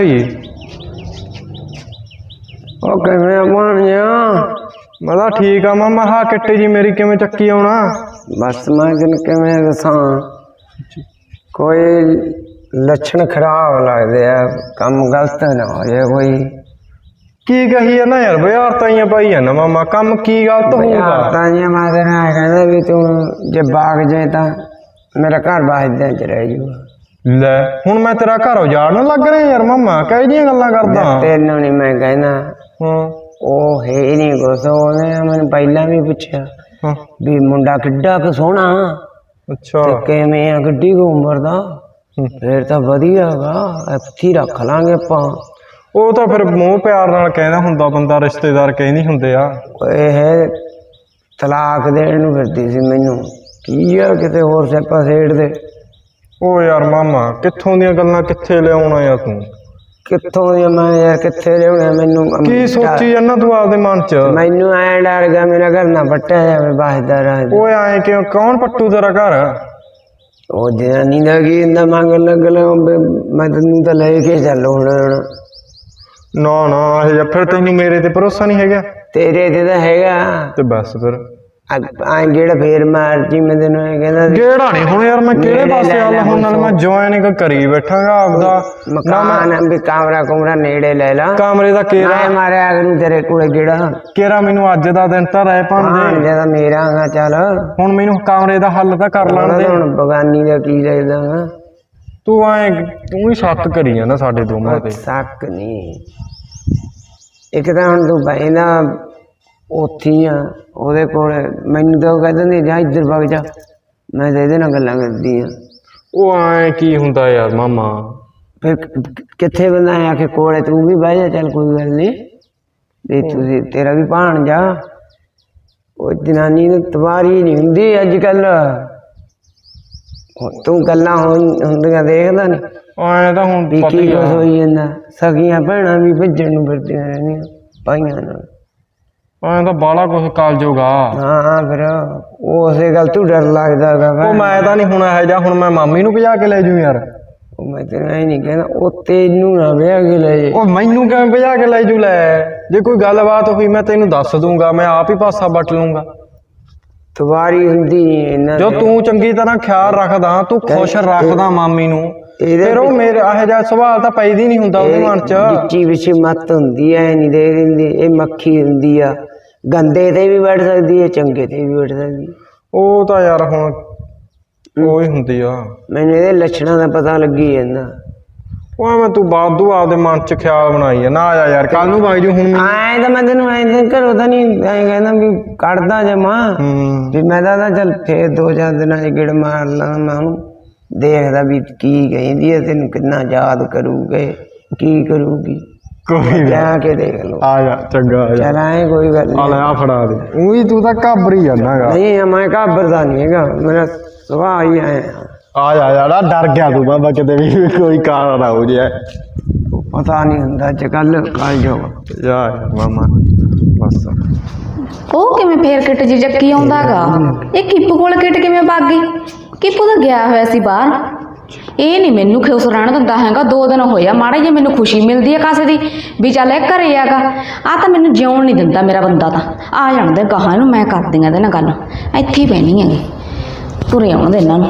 ਉਹ ਕਿਵੇਂ ਬਣਿਆ? ਮੈਂ ਤਾਂ ਠੀਕ ਆ ਮਾਮਾ, ਹਾਂ ਕਿੱਟ ਜੀ ਮੇਰੀ ਕਿਵੇਂ ਚੱਕੀ ਆਉਣਾ? ਬਸ ਮੈਂ ਤੈਨੂੰ ਕਿਵੇਂ ਦੱਸਾਂ, ਕੋਈ ਲੱਛਣ ਖਰਾਬ ਲੱਗਦੇ ਆ, ਕੰਮ ਗਲਤ ਨਾ ਹੋ ਜਾਏ ਕੋਈ। ਕੀ ਕਹੀ ਨਾ ਯਾਰ, ਬਿਹਾਰ ਤਾਈਆਂ ਪਾਈ ਆ ਨਾ ਮਾਮਾ, ਕੰਮ ਕੀ ਗਲਤ ਹੋਊਗਾ? ਤਾਈਆਂ ਮੈਂ ਤੇਰੇ ਨਾਲ ਕਹਿੰਦਾ ਵੀ ਤੂੰ ਜੇ ਬਾਗ ਜਾਏ ਤਾਂ ਮੇਰਾ ਘਰ ਬਾਹਰ ਚ ਰਹਿ ਜੂਗਾ। ਲੈ ਹੁਣ ਮੈਂ ਤੇਰਾ ਘਰ ਉਜਾੜਨ ਲੱਗ ਰਿਹਾ ਯਾਰ ਮਾਮਾ, ਕਹਿ ਜੀਆਂ ਗੱਲਾਂ ਕਰਦਾ। ਤੈਨੂੰ ਨਹੀਂ ਮੈਂ ਕਹਿਣਾ, ਹਾਂ ਉਹ ਹੈ ਹੀ ਨਹੀਂ ਕੁਛ, ਉਹਨੇ ਮੈਨੂੰ ਪਹਿਲਾਂ ਵੀ ਪੁੱਛਿਆ ਵੀ ਮੁੰਡਾ ਕਿੱਡਾ ਕੁ ਸੋਹਣਾ, ਅੱਛਾ ਕਿਵੇਂ ਆ, ਕਿੱਡੀ ਕੁ ਉਮਰ ਦਾ, ਫੇਰ ਤਾਂ ਵਧੀਆ ਗਾ, ਇੱਥੇ ਰੱਖ ਲਾਂਗੇ ਆਪਾਂ। ਉਹ ਤਾਂ ਫਿਰ ਮੂੰਹ ਪਿਆਰ ਨਾਲ ਕਹਿੰਦਾ ਹੁੰਦਾ ਬੰਦਾ, ਰਿਸ਼ਤੇਦਾਰ ਕਹਿੰਦੇ ਹੁੰਦੇ ਆ। ਇਹ ਤਲਾਕ ਦੇਣ ਨੂੰ ਫਿਰਦੀ ਸੀ ਮੈਨੂੰ, ਕੀ ਆ ਕਿਤੇ ਹੋਰ ਸਿਆਪਾ ਸੇੜ ਦੇ। ਉਹ ਯਾਰ ਮਾਮਾ ਕਿੱਥੋਂ ਦੀਆਂ ਗੱਲਾਂ ਕਿੱਥੇ ਲਿਆਉਣਾ ਯਾਰ ਤੂੰ? ਕਿੱਥੋਂ ਦੀਆਂ ਮੈਂ ਯਾਰ ਕਿੱਥੇ ਲਿਆਉਣਾ, ਮੈਨੂੰ ਕੀ ਸੋਚੀ ਜਾਂਦਾ ਤੂੰ ਆਪਦੇ ਮਨ ਚ? ਮੈਨੂੰ ਐਂ ਡਰ ਗਿਆ ਮੇਰਾ ਘਰ ਨਾ ਪੱਟਿਆ ਜਾਵੇ ਬਾਹਦਾਰ। ਓਏ ਐਂ ਕਿਉਂ, ਕੌਣ ਪੱਟੂ ਤੇਰਾ ਘਰ? ਉਹ ਜਨਾਨੀ ਦਾ ਕੀ ਇੰਨਾ ਮੰਗਣ ਲੱਗਣਾ ਮੈਂ ਤੈਨੂੰ ਤਾਂ ਲੈ ਕੇ ਚੱਲ ਹੁਣ ਨਾ ਨਾ ਇਹ ਫਿਰ ਤੈਨੂੰ ਮੇਰੇ ਤੇ ਭਰੋਸਾ ਨਹੀਂ ਹੈਗਾ ਤੇਰੇ ਤੇ ਤਾਂ ਹੈਗਾ ਤੇ ਬਸ ਫਿਰ ਆਂ ਜਿਹੜਾ ਫੇਰ ਮਾਰ ਜੀ ਮੈਂ ਤੈਨੂੰ ਇਹ ਕਹਿੰਦਾ ਕਿਹੜਾ ਨਹੀਂ ਹੁਣ ਯਾਰ ਮੈਂ ਕਿਹੜੇ ਪਾਸੇ ਆਲਾ ਹੁਣ ਨਾਲ ਮੈਂ ਜੁਆਇਨ ਕਰੀ ਬੈਠਾਂਗਾ ਆਪਦਾ ਮਕਾਨ ਵੀ ਕਮਰਾ ਕੁਮਰਾ ਨੇੜੇ ਲੈ ਲਾ ਕਮਰੇ ਦਾ ਮੈਂ ਮਾਰਿਆ ਅਗਰੂ ਤੇਰੇ ਕੋਲੇ ਕਿਹੜਾ ਕਿਹੜਾ ਮੈਨੂੰ ਅੱਜ ਦਾ ਦਿਨ ਤਾਂ ਰਹਿ ਪਾਉਂਦੇ ਜਿਆਦਾ ਮੇਰਾ ਆਗਾ ਚੱਲ ਹੁਣ ਮੈਨੂੰ ਕਮਰੇ ਦਾ ਹੱਲ ਤਾਂ ਕਰ ਲੈਣ ਦੇ ਹੁਣ ਬਗਾਨੀ ਦਾ ਕੀ ਲੈਦਾਗਾ ਤੂੰ ਵੀ ਸ਼ੱਕ ਕਰੀ ਜਾਂਦਾ ਸਾਡੇ ਦੋਵਾਂ ਤੇ ਸ਼ੱਕ ਨਹੀਂ ਇੱਕ ਤਾਂ ਹੁਣ ਤੂੰ ਬੈਨਾ ਉੱਥੇ ਆ ਉਹਦੇ ਕੋਲ ਮੈਨੂੰ ਤਾਂ ਉਹ ਕਹਿ ਦਿੰਦੇ ਜਾ ਇੱਧਰ ਵਗ ਜਾ ਮੈਂ ਤਾਂ ਇਹਦੇ ਨਾਲ ਗੱਲਾਂ ਕਰਦੀ ਆ ਉਹ ਐ ਕੀ ਹੁੰਦਾ ਯਾਰ ਮਾਮਾ ਫਿਰ ਕਿੱਥੇ ਬੰਦਾ ਆ ਕੇ ਕੋਲੇ ਤੂੰ ਵੀ ਬਹਿ ਜਾ ਚੱਲ ਕੋਈ ਗੱਲ ਨਹੀਂ ਵੀ ਤੁਸੀਂ ਤੇਰਾ ਵੀ ਭਾਣ ਜਾ ਉਹ ਜਨਾਨੀ ਨੂੰ ਤਵਾਰੀ ਨਹੀਂ ਹੁੰਦੀ ਅੱਜ ਕੱਲ ਤੂੰ ਗੱਲਾਂ ਹੁੰਦੀਆਂ ਦੇਖਦਾ ਨਹੀਂ ਐ ਤਾਂ ਹੁਣ ਵੀ ਕੀ ਕੁਛ ਹੋਈ ਜਾਂਦਾ ਸਗੀਆਂ ਭੈਣਾਂ ਵੀ ਭੱਜਣ ਨੂੰ ਫਿਰਦੀਆਂ ਰਹਿੰਦੀਆਂ ਭਾਈਆਂ ਨਾਲ ਐ ਤਾਂ ਬਾਲਾ ਕੁਛ ਕਾਲ ਜੋਗਾ ਹਾਂ ਫਿਰ ਉਸੇ ਗੱਲ ਤੂੰ ਡਰ ਲੱਗਦਾ ਗਾ ਉਹ ਮੈਂ ਤਾਂ ਨਹੀਂ ਹੁਣ ਇਹੋ ਜਿਹਾ ਹੁਣ ਮੈਂ ਮਾਮੀ ਨੂੰ ਭਜਾ ਕੇ ਲੈ ਜੂ ਯਾਰ ਉਹ ਮੈਂ ਤੈਨੂੰ ਐ ਨਹੀਂ ਕਹਿੰਦਾ ਉਹ ਤੈਨੂੰ ਨਾ ਵਿਆਹ ਕੇ ਲੈ ਜੇ ਉਹ ਮੈਨੂੰ ਕਿਵੇਂ ਭਜਾ ਕੇ ਲੈ ਜੂ ਲੈ ਜੇ ਕੋਈ ਗੱਲਬਾਤ ਹੋਈ ਮੈਂ ਤੈਨੂੰ ਦੱਸ ਦੂੰਗਾ ਮੈਂ ਆਪ ਹੀ ਪਾਸਾ ਵੱਟ ਲੂੰਗਾ ਤਵਾਰੀ ਹੁੰਦੀ ਇਹਨਾਂ ਜੋ ਤੂੰ ਚੰਗੀ ਤਰ੍ਹਾਂ ਖਿਆਲ ਰੱਖਦਾ ਤੂੰ ਖੁਸ਼ ਰੱਖਦਾ ਮਾਮੀ ਨੂੰ ਫਿਰ ਉਹ ਮੇਰੇ ਇਹੋ ਜਿਹਾ ਸਵਾਲ ਤਾਂ ਪੈਦਾ ਨਹੀਂ ਹੁੰਦਾ ਉਹਦੇ ਮਨ ਚ ਜਿੱਚੀ ਵਿੱਚ ਮੱਤ ਹੁੰਦੀ ਐ ਨਹੀਂ ਦੇ ਦਿੰਦੀ ਇਹ ਮੱਖੀ ਹੁੰਦੀ ਆ ਗੰਦੇ ਤੇ ਵੀ ਬੈਠ ਸਕਦੀ ਹੈ ਚੰਗੇ ਤੇ ਵੀ ਬੈਠ ਸਕਦੀ ਉਹ ਤਾਂ ਯਾਰ ਹੁਣ ਉਹ ਹੀ ਹੁੰਦੀ ਆ ਮੈਨੂੰ ਇਹਦੇ ਲੱਛਣਾਂ ਦਾ ਪਤਾ ਲੱਗੀ ਜਾਂਦਾ ਉਹ ਐਵੇਂ ਤੂੰ ਬਾਦੂ ਆਪਦੇ ਮਨ ਚ ਖਿਆਲ ਬਣਾਈ ਆ ਨਾ ਆ ਯਾਰ ਕੱਲ ਨੂੰ ਵਗ ਜੂ ਹੁਣ ਐਂ ਤਾਂ ਮੈਂ ਤੈਨੂੰ ਐਂ ਘਰੋਂ ਤਾਂ ਨਹੀਂ ਐਂ ਕਹਿੰਦਾ ਵੀ ਕੱਢਦਾ ਜਮਾ ਵੀ ਮੈਂ ਤਾਂ ਚੱਲ ਫੇਰ 2-4 ਦਿਨਾਂ ਚ ਗੇੜ ਮਾਰ ਲਾਂ ਮੈਂ ਉਹਨੂੰ ਦੇਖਦਾ ਵੀ ਕੀ ਕਹਿੰਦੀ ਹੈ ਤੈਨੂੰ ਕਿੰਨਾ ਯਾਦ ਕਰੂਗੇ ਕੀ ਕਰੂਗੀ ਕੋਈ ਜਾ ਕੇ ਦੇਖ ਲਓ ਆ ਜਾ ਚੰਗਾ ਆ ਜਾ ਚੱਲ ਐਂ ਕੋਈ ਗੱਲ ਆ ਨਹੀਂ ਲੈ ਆ ਫੜਾ ਦੇ ਉਹੀ ਤੂੰ ਤਾਂ ਘਾਬਰੀ ਜਾਂਦਾਗਾ ਨਹੀਂ ਮੈਂ ਘਾਬਰਦਾ ਨਹੀਂ ਹੈਗਾ ਮੇਰਾ ਸੁਭਾਅ ਹੀ ਆਇਆ ਆ ਜਾ ਯਾਰ ਡਰ ਗਿਆ ਤੂੰ ਬਾਬਾ ਕਿਤੇ ਵੀ ਕੋਈ ਕਾਰ ਨਾ ਹੋ ਜਾਏ ਪਤਾ ਨਹੀਂ ਹੁੰਦਾ ਅੱਜ ਕੱਲ ਕਾਲ ਜੋ ਜਾ ਯਾਰ ਮਾਮਾ ਬਸ ਉਹ ਕਿਵੇਂ ਫੇਰ ਕਿੱਟ ਜੀ ਚੱਕੀ ਆਉਂਦਾਗਾ ਇਹ ਕਿੱਪੂ ਕੋਲ ਕਿੱਟ ਕਿਵੇਂ ਭੱਗ ਗਈ ਕਿੱਪੂ ਤਾਂ ਗਿਆ ਹੋਇਆ ਸੀ ਬਾਹਰ ਇਹ ਨਹੀਂ ਮੈਨੂੰ ਖੁਸ਼ ਰਹਿਣ ਦਿੰਦਾ ਹੈਗਾ 2 ਦਿਨ ਹੋਇਆ ਮਾੜਾ ਜੇ ਮੈਨੂੰ ਖੁਸ਼ੀ ਮਿਲਦੀ ਹੈ ਕਾਸੇ ਦੀ ਵੀ ਚੱਲ ਇਹ ਘਰੇ ਆਗਾ ਆ ਤਾਂ ਮੈਨੂੰ ਜਿਉਣ ਨਹੀਂ ਦਿੰਦਾ ਮੇਰਾ ਬੰਦਾ ਤਾਂ ਆ ਜਾਣਦੇ ਗਾਹਾਂ ਨੂੰ ਮੈਂ ਕਰਦੀ ਹਾਂ ਇਹਦੇ ਨਾਲ ਗੱਲ ਇੱਥੇ ਹੀ ਪੈਣੀ ਹੈਗੀ ਤੁਰੇ ਆਉਣ ਦੇ ਇਹਨਾਂ ਨੂੰ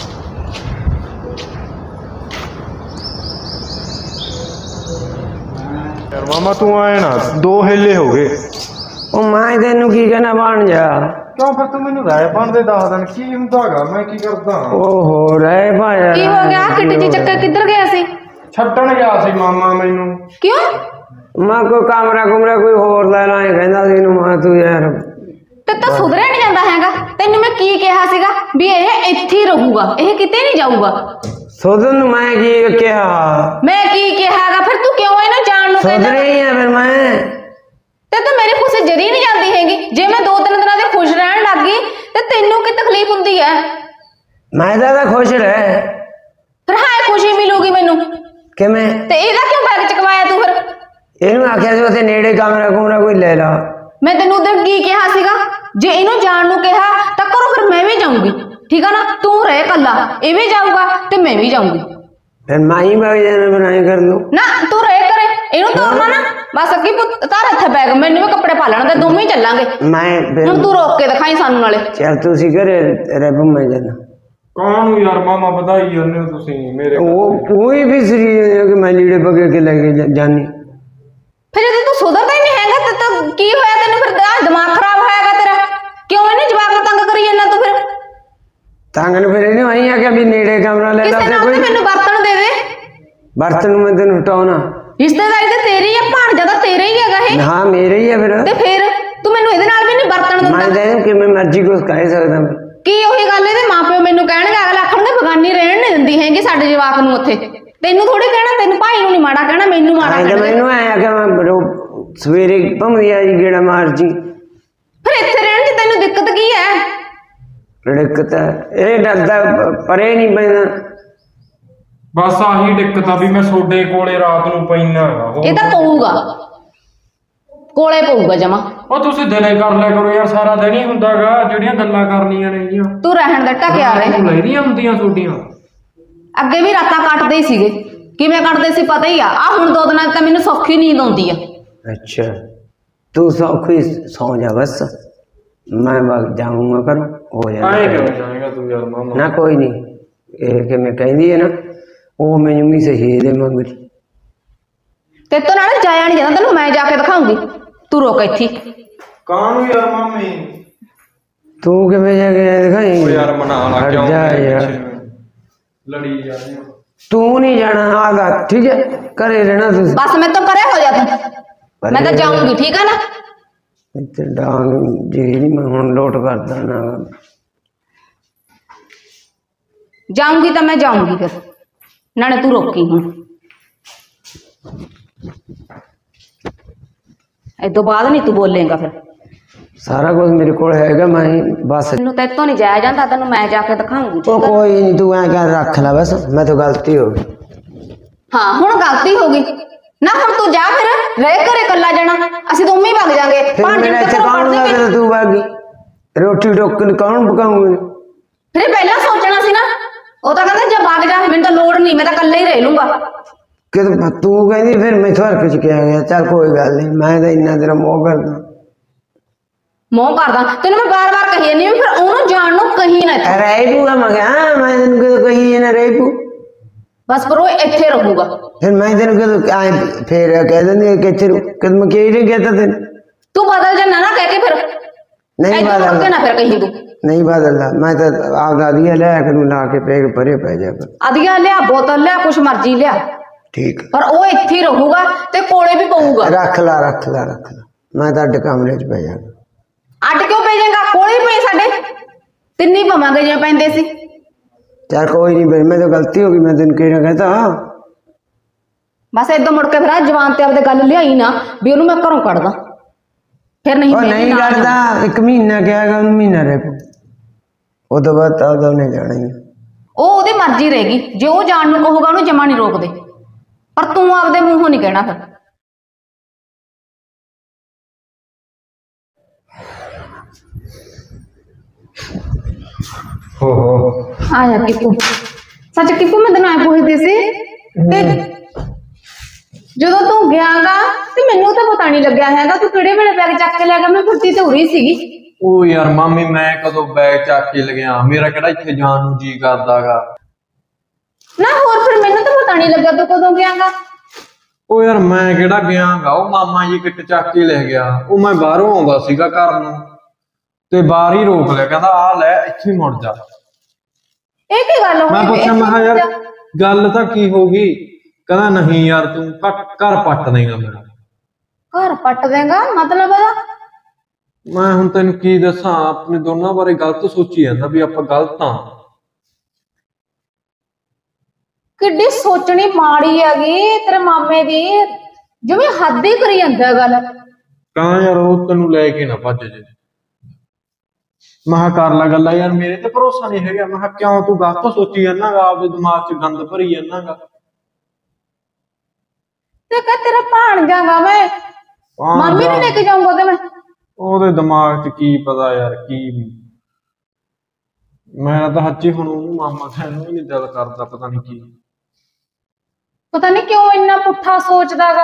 ਯਾਰ ਮਾਮਾ ਤੂੰ ਆਏ ਨਾ 2 ਹੇਲੇ ਹੋ ਗਏ ਉਹ ਮੈਂ ਤੈਨੂੰ ਕੀ ਕਹਿਣਾ ਬਣ ਜਾ ਕਿਉਂ ਫਿਰ ਤੂੰ ਮੈਨੂੰ ਰਾਏ ਬਣ ਦੇ ਦੱਸ ਦੇਣ ਕੀ ਹੁੰਦਾਗਾ ਮੈਂ ਕੀ ਕਰਦਾ ਓਹੋ ਰਹਿ ਭਾਇਆ ਕੀ ਹੋ ਗਿਆ ਕਿੱਟ ਜੀ ਚੱਕਰ ਕਿੱਧਰ ਗਿਆ ਸੀ ਛੱਡਣ ਗਿਆ ਸੀ ਮਾਮਾ ਮੈਨੂੰ ਕਿਉਂ ਮੈਂ ਕੋਈ ਕਮਰਾ ਕੋਈ ਹੋਰ ਲੈ ਲਾਂ ਕਹਿੰਦਾ ਸੀ ਇਹਨੂੰ ਮੈਂ ਤੂੰ ਯਾਰ ਤੇ ਤਾਂ ਸੁਧਰਿਆ ਨਹੀਂ ਜਾਂਦਾ ਹੈਗਾ ਤੈਨੂੰ ਮੈਂ ਕੀ ਕਿਹਾ ਸੀਗਾ ਵੀ ਇਹ ਇੱਥੇ ਹੀ ਰਹੂਗਾ ਇਹ ਕਿਤੇ ਨਹੀਂ ਜਾਊਗਾ ਸੋਧਨ ਨੂੰ ਮੈਂ ਕੀ ਕਿਹਾ ਮੈਂ ਕੀ ਕਿਹਾਗਾ ਫਿਰ ਤੂੰ ਕਿਉਂ ਇਹਨੂੰ ਜਾਣ ਨੂੰ ਕਹਿੰਦਾ ਸੋਧ ਰਹੀ ਆ ਫਿਰ ਮੈਂ ਤੇ ਤੂੰ ਮੇਰੇ ਖੁਸ਼ੀ ਜਰੀ ਨਹੀਂ ਜਾਂਦੀ ਹੈਗੀ ਜੇ ਮੈਂ 2-3 ਦਿਨਾਂ ਦੇ ਖੁਸ਼ ਰਹਿਣ ਲੱਗ ਗਈ ਤੇ ਤੈਨੂੰ ਕੀ ਤਕਲੀਫ ਹੁੰਦੀ ਹੈ ਮੈਂ ਤਾਂ ਖੁਸ਼ ਰਹਿ ਫਿਰ ਹਾਂ ਖੁਸ਼ੀ ਮਿਲੂਗੀ ਮੈਨੂੰ ਕਿਵੇਂ ਤੇ ਇਹਦਾ ਕਿਉਂ ਬੈਗ ਚਕਵਾਇਆ ਤੂੰ ਫਿਰ ਇਹਨੂੰ ਆਖਿਆ ਸੀ ਉੱਥੇ ਨੇੜੇ ਕਮਰਾ ਕੋਈ ਲੈ ਲਾ ਮੈਂ ਤੈਨੂੰ ਉਧਰ ਕੀ ਕਿਹਾ ਸੀਗਾ ਜੇ ਇਹਨੂੰ ਜਾਣ ਨੂੰ ਕਿਹਾ ਤਾਂ ਕਰੋ ਫਿਰ ਮੈਂ ਵੀ ਜਾਊਂਗੀ ਠੀਕ ਆ ਨਾ ਤੂੰ ਰਹਿ ਕੱਲਾ ਇਹ ਵੀ ਜਾਊਗਾ ਤੇ ਮੈਂ ਵੀ ਜਾਊਂਗੀ ਫਿਰ ਮਾਈ ਬਾਈ ਜਾਣਾ ਬਣਾਈ ਕਰ ਲੂ ਨਾ ਤੂੰ ਰਹਿ ਕਰੇ ਇਹਨੂੰ ਤੋਰਨਾ ਨਾ ਬਸ ਅੱਗੇ ਪੁੱਤ ਤਾਰ ਇੱਥੇ ਬੈਗ ਮੈਨੂੰ ਵੀ ਕੱਪੜੇ ਪਾ ਲੈਣ ਤੇ ਦੋਵੇਂ ਹੀ ਚੱਲਾਂਗੇ ਮੈਂ ਹੁਣ ਤੂੰ ਰੋਕ ਕੇ ਦਿਖਾਈ ਸਾਨੂੰ ਨਾਲੇ ਚੱਲ ਤੁਸੀਂ ਘਰੇ ਰੱਬ ਮੈਂ ਜਾਣਾ ਕਾਹਨੂੰ ਯਾਰ ਮਾਮਾ ਵਧਾਈ ਜਾਂਦੇ ਹੋ ਤੁਸੀਂ ਮੇਰੇ ਉਹ ਕੋਈ ਵੀ ਸਰੀ ਕਿ ਮੈਂ ਲੀੜੇ ਪਕੇ ਕੇ ਲੈ ਕੇ ਜਾਨੀ ਫਿਰ ਜਦੋਂ ਤੂੰ ਸੁਧਰਦਾ ਹੀ ਨਹੀਂ ਹੈਗਾ ਤਾਂ ਕੀ ਹੋਇਆ ਤੈਨੂੰ ਫਿਰ ਦਿਮਾਗ ਖਰਾਬ ਹੋਇਆਗਾ ਤੇਰਾ ਕਿਉਂ ਇਹਨੂੰ ਜਵਾਬ ਨੂੰ ਤੰਗ ਕਰੀ ਜਾਂਦਾ ਤੂੰ ਫਿਰ ਤੰਗ ਨੂੰ ਫਿਰ ਇਹਨੂੰ ਆਈ ਆ ਕਿ ਵੀ ਨੇੜੇ ਕਮਰਾ ਲੈ ਲਾ ਕਿਸੇ ਤੇ ਨਾਲ ਕੋਈ ਮੈਨੂੰ ਬਰਤਨ ਦੇ ਦੇ ਬਰਤਨ ਨੂੰ ਮੈਂ ਤੈਨੂੰ ਹਟਾਉਣਾ ਰਿਸ਼ਤੇਦਾਰੀ ਤਾਂ ਤੇਰੀ ਆ ਭਾਣਜਾ ਤਾਂ ਤੇਰਾ ਹੀ ਹੈਗਾ ਇਹ ਹਾਂ ਮੇਰੇ ਹੀ ਆ ਫਿਰ ਤੇ ਫਿਰ ਤੂੰ ਮੈਨੂੰ ਇਹਦੇ ਨਾਲ ਵੀ ਨਹੀਂ ਬਰਤਨ ਮੈਂ ਦਿੰਦਾ ਤਾਂ ਇਹਨੂੰ ਕਿਵੇਂ ਮਰਜ਼ੀ ਕੁਛ ਕਹਿ ਸਕਦਾ ਮੈਂ ਕੀ ਉਹੀ ਗੱਲ ਇਹਦੇ ਮਾਪਿਓ ਮੈਨੂੰ ਕਹਿਣਗੇ ਅਗਲਾ ਆਖਣਗੇ ਬਗਾਨੀ ਰਹਿਣ ਨਹੀਂ ਦਿੰਦੀ ਹੈਗੀ ਸਾਡੇ ਜਵਾਕ ਨੂੰ ਉੱਥੇ ਤੈਨੂੰ ਥੋੜੀ ਕਹਿਣਾ ਤੈਨੂੰ ਭਾਈ ਨੂੰ ਨਹੀਂ ਮਾੜਾ ਕਹਿਣਾ ਮੈਨੂੰ ਮਾੜਾ ਐਂ ਤਾਂ ਕਹਿਣਾ ਮੈਨੂੰ ਆਇਆ ਕਿ ਮੈਂ ਸਵੇਰੇ ਭੰਮਦੀ ਆ ਜੀ ਗੇੜਾ ਮਾਰ ਜੀ ਫਿਰ ਇੱਥੇ ਰਹਿਣ ਦੀ ਤੈਨੂੰ ਦਿੱਕਤ ਕੀ ਹੈ ਦਿੱਕਤ ਇਹ ਡਰਦਾ ਪਰੇ ਨਹੀਂ ਪੈਂਦਾ ਬਸ ਆਹੀ ਦਿੱਕਤ ਆ ਵੀ ਮੈਂ ਤੁਹਾਡੇ ਕੋਲੇ ਰਾਤ ਨੂੰ ਪੈਣਾ ਇਹ ਤਾਂ ਪਊਗਾ ਕੋਲੇ ਪਊਗਾ ਜਮਾ। ਉਹ ਤੁਸੀਂ ਦਿਨੇ ਕਰ ਲਿਆ ਕਰੋ ਯਾਰ, ਸਾਰਾ ਦਿਨ ਹੀ ਹੁੰਦਾਗਾ ਜਿਹੜੀਆਂ ਗੱਲਾਂ ਕਰਨੀਆਂ ਨੇ ਜੀਆਂ। ਤੂੰ ਰਹਿਣ ਦੇ ਟਕਿਆ ਰਹੇ। ਲੈਦੀਆਂ ਹੁੰਦੀਆਂ ਤੁਹਾਡੀਆਂ। ਅੱਗੇ ਵੀ ਰਾਤਾਂ ਕੱਟਦੇ ਹੀ ਸੀਗੇ, ਕਿਵੇਂ ਕੱਟਦੇ ਸੀ ਪਤਾ ਹੀ ਆ। ਹੁਣ 2 ਦਿਨਾਂ ਤਾਂ ਮੈਨੂੰ ਸੌਖੀ ਨੀਂਦ ਆਉਂਦੀ ਆ। अच्छा तू सौखी सौ जा बस, मैं वग जाऊंगा कर हो ਆਏ जाएगा। ਕਿਉਂ ਜਾਏਗਾ ਤੂੰ ਯਾਰ ਮਾਮਾ? ना कोई नहीं, ये कि मैं कहती है ना वो मैनू भी सही दे मंगरी। ਤੇ ਤੋਂ ਨਾਲ ਜਾਇਆ ਨਹੀਂ ਜਾਂਦਾ, ਤੈਨੂੰ ਮੈਂ ਜਾ ਕੇ ਦਿਖਾਉਂਗੀ। ਤੂੰ ਰੁਕ ਇੱਥੇ। ਕਾਹਨੂੰ ਯਾਰ ਮਾਮੀ? तू कि मैं जाके दिखाई ਉਹ ਯਾਰ ਮਨਾ ਲਾ हट ਕਿਉਂ जा ਮੇਰੇ यार, ਪਿੱਛੇ ਲੜੀ ਜਾਂਦੇ ਹੋ? तू नहीं जाना आगा ठीक है, करे रहना तू। ਬਸ ਮੈਂ ਤੋਂ ਪਰੇ ਹੋ ਜਾ ਤੂੰ, ਮੈਂ ਤਾਂ ਜਾਊਂਗੀ ਠੀਕ ਆ ਨਾ। ਇੱਥੇ ਡਾਂਗ ਜੀ ਨਹੀਂ ਮੈਂ ਹੁਣ ਲੋਟ ਕਰਦਾ ਨਾ। ਜਾਊਂਗੀ ਤਾਂ ਮੈਂ ਜਾਊਂਗੀ ਫਿਰ, ਨਾਲੇ ਤੂੰ ਰੋਕੀ ਹੁਣ। ਇਹ ਤੋਂ ਬਾਅਦ ਨਹੀਂ ਤੂੰ ਬੋਲੇਗਾ ਫਿਰ। ਸਾਰਾ ਕੁਝ ਮੇਰੇ ਕੋਲ ਹੈਗਾ, ਮੈਂ ਬਸ ਤੈਨੂੰ ਤੇ ਇੱਥੋਂ ਨਹੀਂ ਜਾਇਆ ਜਾਂਦਾ, ਤੈਨੂੰ ਮੈਂ ਜਾ ਕੇ ਦਿਖਾਉਂਗੀ। ਉਹ ਕੋਈ ਨਹੀਂ, ਤੂੰ ਐਂ ਕਰ ਰੱਖ ਲੈ ਬਸ, ਮੈਂ ਤਾਂ ਗਲਤੀ ਹੋ ਗਈ। ਹਾਂ ਹੁਣ ਗਲਤੀ ਹੋ ਗਈ ਨਾ, ਹੁਣ ਤੂੰ ਜਾ ਫਿਰ, ਰਹਿ ਘਰੇ ਇਕੱਲਾ ਜਾਣਾ, ਅਸੀਂ ਦੋਵੇਂ ਹੀ ਵਗ ਜਾਾਂਗੇ। ਫਿਰ ਮੇਰਾ ਇੱਥੇ ਕੌਣ ਲਾ ਕੇ ਤੂੰ ਬਾਗੀ ਰੋਟੀ ਟੋਕਨ ਕੌਣ ਪਕਾਉਂਗੇ? ਫਿਰ ਪਹਿਲਾਂ ਸੋਚਣਾ ਸੀ ਨਾ। ਉਹ ਤਾਂ ਕਹਿੰਦਾ ਜੇ ਵਗ ਜਾ, ਮੈਨੂੰ ਤਾਂ ਲੋੜ ਨਹੀਂ, ਮੈਂ ਤਾਂ ਇਕੱਲਾ ਹੀ ਰਹਿ ਲੂੰਗਾ। ਕਿ ਤੂੰ ਕਹਿੰਦੀ ਫਿਰ ਮੈਂ ਥੋੜਾ ਕੁਝ ਕਿਹਾ ਗਿਆ, ਚੱਲ ਕੋਈ ਗੱਲ ਨਹੀਂ, ਮੈਂ ਤਾਂ ਇੰਨਾ ਤੇਰਾ ਮੋਹ ਕਰਦਾ। ਮੋਹ ਕਰਦਾ ਤੈਨੂੰ ਮੈਂ ਬਾਰ-ਬਾਰ ਕਹੀ ਜਾਂਦੀ, ਫਿਰ ਉਹਨੂੰ ਜਾਣ ਨੂੰ ਕਹੀ ਨਾ ਇੱਥੇ। ਰਹਿ ਪੂਗਾ ਮੈਂ ਕਿਹਾ, ਮੈਂ ਤੈਨੂੰ ਕਦੋਂ ਕਹੀ ਨਾ ਰਹਿ ਪੂ, ਬਸ ਪਰ ਉਹ ਇੱਥੇ ਰਹੂਗਾ। ਫਿਰ ਮੈਂ ਤੈਨੂੰ ਕਦੋਂ ਆਏ ਫੇਰ ਕਹਿ ਦਿੰਦੀ ਕਿ ਇੱਥੇ ਕਦ ਮੈਂ ਕਿਹੜੀ ਕਹਤਾ ਤੈਨੂੰ? ਤੂੰ ਬਦਲ ਜਾਣਾ ਨਾ ਕਹਿ ਕੇ, ਫਿਰ ਨਹੀਂ ਇੱਧਰ ਮੁੜ ਕੇ ਨਾ ਬਦਲਦਾ, ਫਿਰ ਕਹੀ ਤੂੰ। ਨਹੀਂ ਬਦਲਦਾ, ਮੈਂ ਤਾਂ ਆਪਦਾ ਦੀਆ ਲੈ ਕੇ ਨੂੰ ਲਾ ਕੇ ਪੇਗ ਪਰੇ ਪੈ ਜਾ ਕਰ। ਅਧੀਆ ਲਿਆ, ਬੋਤਲ ਲਿਆ, ਕੁਛ ਮਰਜ਼ੀ ਲਿਆ, ਠੀਕ ਪਰ ਉਹ ਇੱਥੇ ਹੀ ਰਹੂਗਾ ਤੇ ਕੋਲੇ ਵੀ ਪਊਗਾ। ਰੱਖ ਲਾ ਰੱਖ ਲਾ ਰੱਖ ਲਾ, ਮੈਂ ਤਾਂ ਅੱਡ ਕਮਰੇ 'ਚ ਪੈ ਜਾ। ਅੱਡ ਕਿਉਂ ਪੈ ਜਾਏਗਾ? ਕੋਲੇ ਹੀ ਪਏ ਸਾਡੇ, ਤਿੰਨੀ ਪਵਾਂਗੇ ਜਿਵੇਂ ਪੈਂਦੇ ਸੀ। ਚੱਲ ਕੋਈ ਨਹੀਂ, ਫਿਰ ਮੈਂ ਤਾਂ ਗਲਤੀ ਹੋ ਗਈ, ਮੈਂ ਤੈਨੂੰ ਕਿਹੜਾ ਕਹਤਾ। ਬਸ ਏਦਾਂ ਮੁੜ ਕੇ ਫਿਰ ਜਵਾਨ ਤੇ ਆਪਦੇ ਗੱਲ ਲਿਆਈ ਨਾ ਵੀ ਉਹਨੂੰ ਮੈਂ ਘਰੋਂ ਕੱਢਦਾ, ਫਿਰ ਨਹੀਂ ਉਹ ਨਹੀਂ ਕਰਦਾ, 1 ਮਹੀਨਾ ਕਿਹਾਗਾ, ਉਹਨੂੰ ਮਹੀਨਾ ਰਹਿ ਪਊ, ਉਹ ਤੋਂ ਬਾਅਦ ਤਾਂ ਉਹਨੇ ਜਾਣਾ ਹੀ। ਉਹ ਉਹਦੀ ਮਰਜ਼ੀ ਰਹੇਗੀ, ਜੇ ਉਹ ਜਾਣ ਨੂੰ ਕਹੂਗਾ ਉਹਨੂੰ ਜਮਾ ਨਹੀਂ ਰੋਕਦੇ, ਪਰ ਤੂੰ ਆਪਦੇ ਮੂੰਹੋਂ ਨਹੀਂ ਕਹਿਣਾ ਫਿਰ। ਹੋ ਆਇਆ ਕਿਪੂ, ਸੱਚ ਕਿਪੂ ਮੈਂ ਤੈਨੂੰ ਐ ਪੁੱਛਦੀ ਸੀ, ਤੇ ਜਦੋਂ ਤੂੰ ਗਿਆਗਾ ਤੇ ਮੈਨੂੰ ਤਾਂ ਪਤਾ ਨਹੀਂ ਲੱਗਿਆ ਹੈਗਾ ਤੂੰ ਕਿਹੜੇ ਵੇਲੇ ਬੈਗ ਚੱਕ ਕੇ ਲੈ ਗਿਆ। ਮੈਂ ਫੁੱਟੀ ਤੇ ਉਰੀ ਸੀਗੀ। ਉਹ ਯਾਰ ਮਾਮੀ ਮੈਂ ਕਦੋਂ ਬੈਗ ਚੱਕ ਕੇ ਲਗਿਆ, ਮੇਰਾ ਕਿਹੜਾ ਇੱਥੇ ਜਾਣ ਨੂੰ ਜੀ ਕਰਦਾਗਾ ਨਾ। ਹੋਰ ਫਿਰ ਮੈਨੂੰ ਤਾਂ ਪਤਾ ਨਹੀਂ ਲੱਗਾ ਤੂੰ ਕਦੋਂ ਗਿਆਗਾ। ਉਹ ਯਾਰ ਮੈਂ ਕਿਹੜਾ ਗਿਆਗਾ, ਉਹ ਮਾਮਾ ਜੀ ਕਿੱਟ ਚੱਕ ਕੇ ਲੈ ਗਿਆ। ਉਹ ਮੈਂ ਬਾਹਰੋਂ ਆਉਂਦਾ ਸੀਗਾ ਘਰ ਨੂੰ, ਤੇ ਬਾਹਰ ਹੀ ਰੋਕ ਲਿਆ, ਕਹਿੰਦਾ ਆ ਲੈ ਇੱਥੇ ਮੁੜ ਜਾ। ਇਹ ਕੀ ਗੱਲ ਹੋਈ? ਮੈਂ ਪੁੱਛਿਆ, ਮੈਂ ਕਿਹਾ ਯਾਰ ਗੱਲ ਤਾਂ ਕੀ ਹੋ ਗਈ? ਕਹਿੰਦਾ ਨਹੀਂ ਯਾਰ ਤੂੰ ਘਰ ਪੱਟ ਦੇਗਾ ਮੇਰਾ। ਘਰ ਪੱਟ ਦੇਗਾ ਮਤਲਬ ਇਹਦਾ? ਮੈਂ ਹੁਣ ਤੈਨੂੰ ਕੀ ਦੱਸਾਂ, ਆਪਣੇ ਦੋਨਾਂ ਬਾਰੇ ਗਲਤ ਸੋਚੀ ਜਾਂਦਾ ਵੀ ਆਪਾਂ ਗਲਤ ਆ। ਕਿੱਡੀ ਸੋਚਣੀ ਮਾੜੀ ਹੈਗੀ ਤੇਰੇ ਮਾਮੇ ਦੀ, ਜਿਵੇਂ ਹੱਦ ਹੀ ਕਰੀ ਜਾਂਦਾ ਗੱਲ। ਕਹਾਂ ਯਾਰ ਉਹ ਤੈਨੂੰ ਲੈ ਕੇ ਨਾ ਭੱਜ ਜੇ। ਮੈਂ ਕਿਹਾ ਕਰ ਲੈ ਗੱਲਾਂ ਯਾਰ, ਮੇਰੇ ਤੇ ਭਰੋਸਾ ਨਹੀਂ ਹੈਗਾ। ਮੈਂ ਕਿਹਾ ਕਿਉਂ ਤੂੰ ਗਲਤ ਸੋਚੀ ਜਾਂਦਾਗਾ, ਆਪਦੇ ਦਿਮਾਗ 'ਚ ਗੰਦ ਭਰੀ ਜਾਂਦਾਗਾ। ਤੇ ਕਹ ਤੇਰਾ ਭਾਣਜਾਗਾ ਮੈਂ ਮੰਮੀ ਨੂੰ ਲੈ ਕੇ ਜਾਊਂਗਾ ਤੇ ਮੈਂ ਉਹਦੇ ਦਿਮਾਗ 'ਚ ਕੀ ਪਤਾ ਯਾਰ ਕੀ। ਮੈਂ ਤਾਂ ਹੱਚੀ ਹੁਣ ਉਹਨੂੰ ਮਾਮਾ ਕਹਿਣ ਨੂੰ ਵੀ ਨਹੀਂ ਦਿਲ ਕਰਦਾ, ਪਤਾ ਨਹੀਂ ਕੀ। ਪਤਾ ਨਹੀਂ ਕਿਉਂ ਇੰਨਾ ਪੁੱਠਾ ਸੋਚਦਾਗਾ।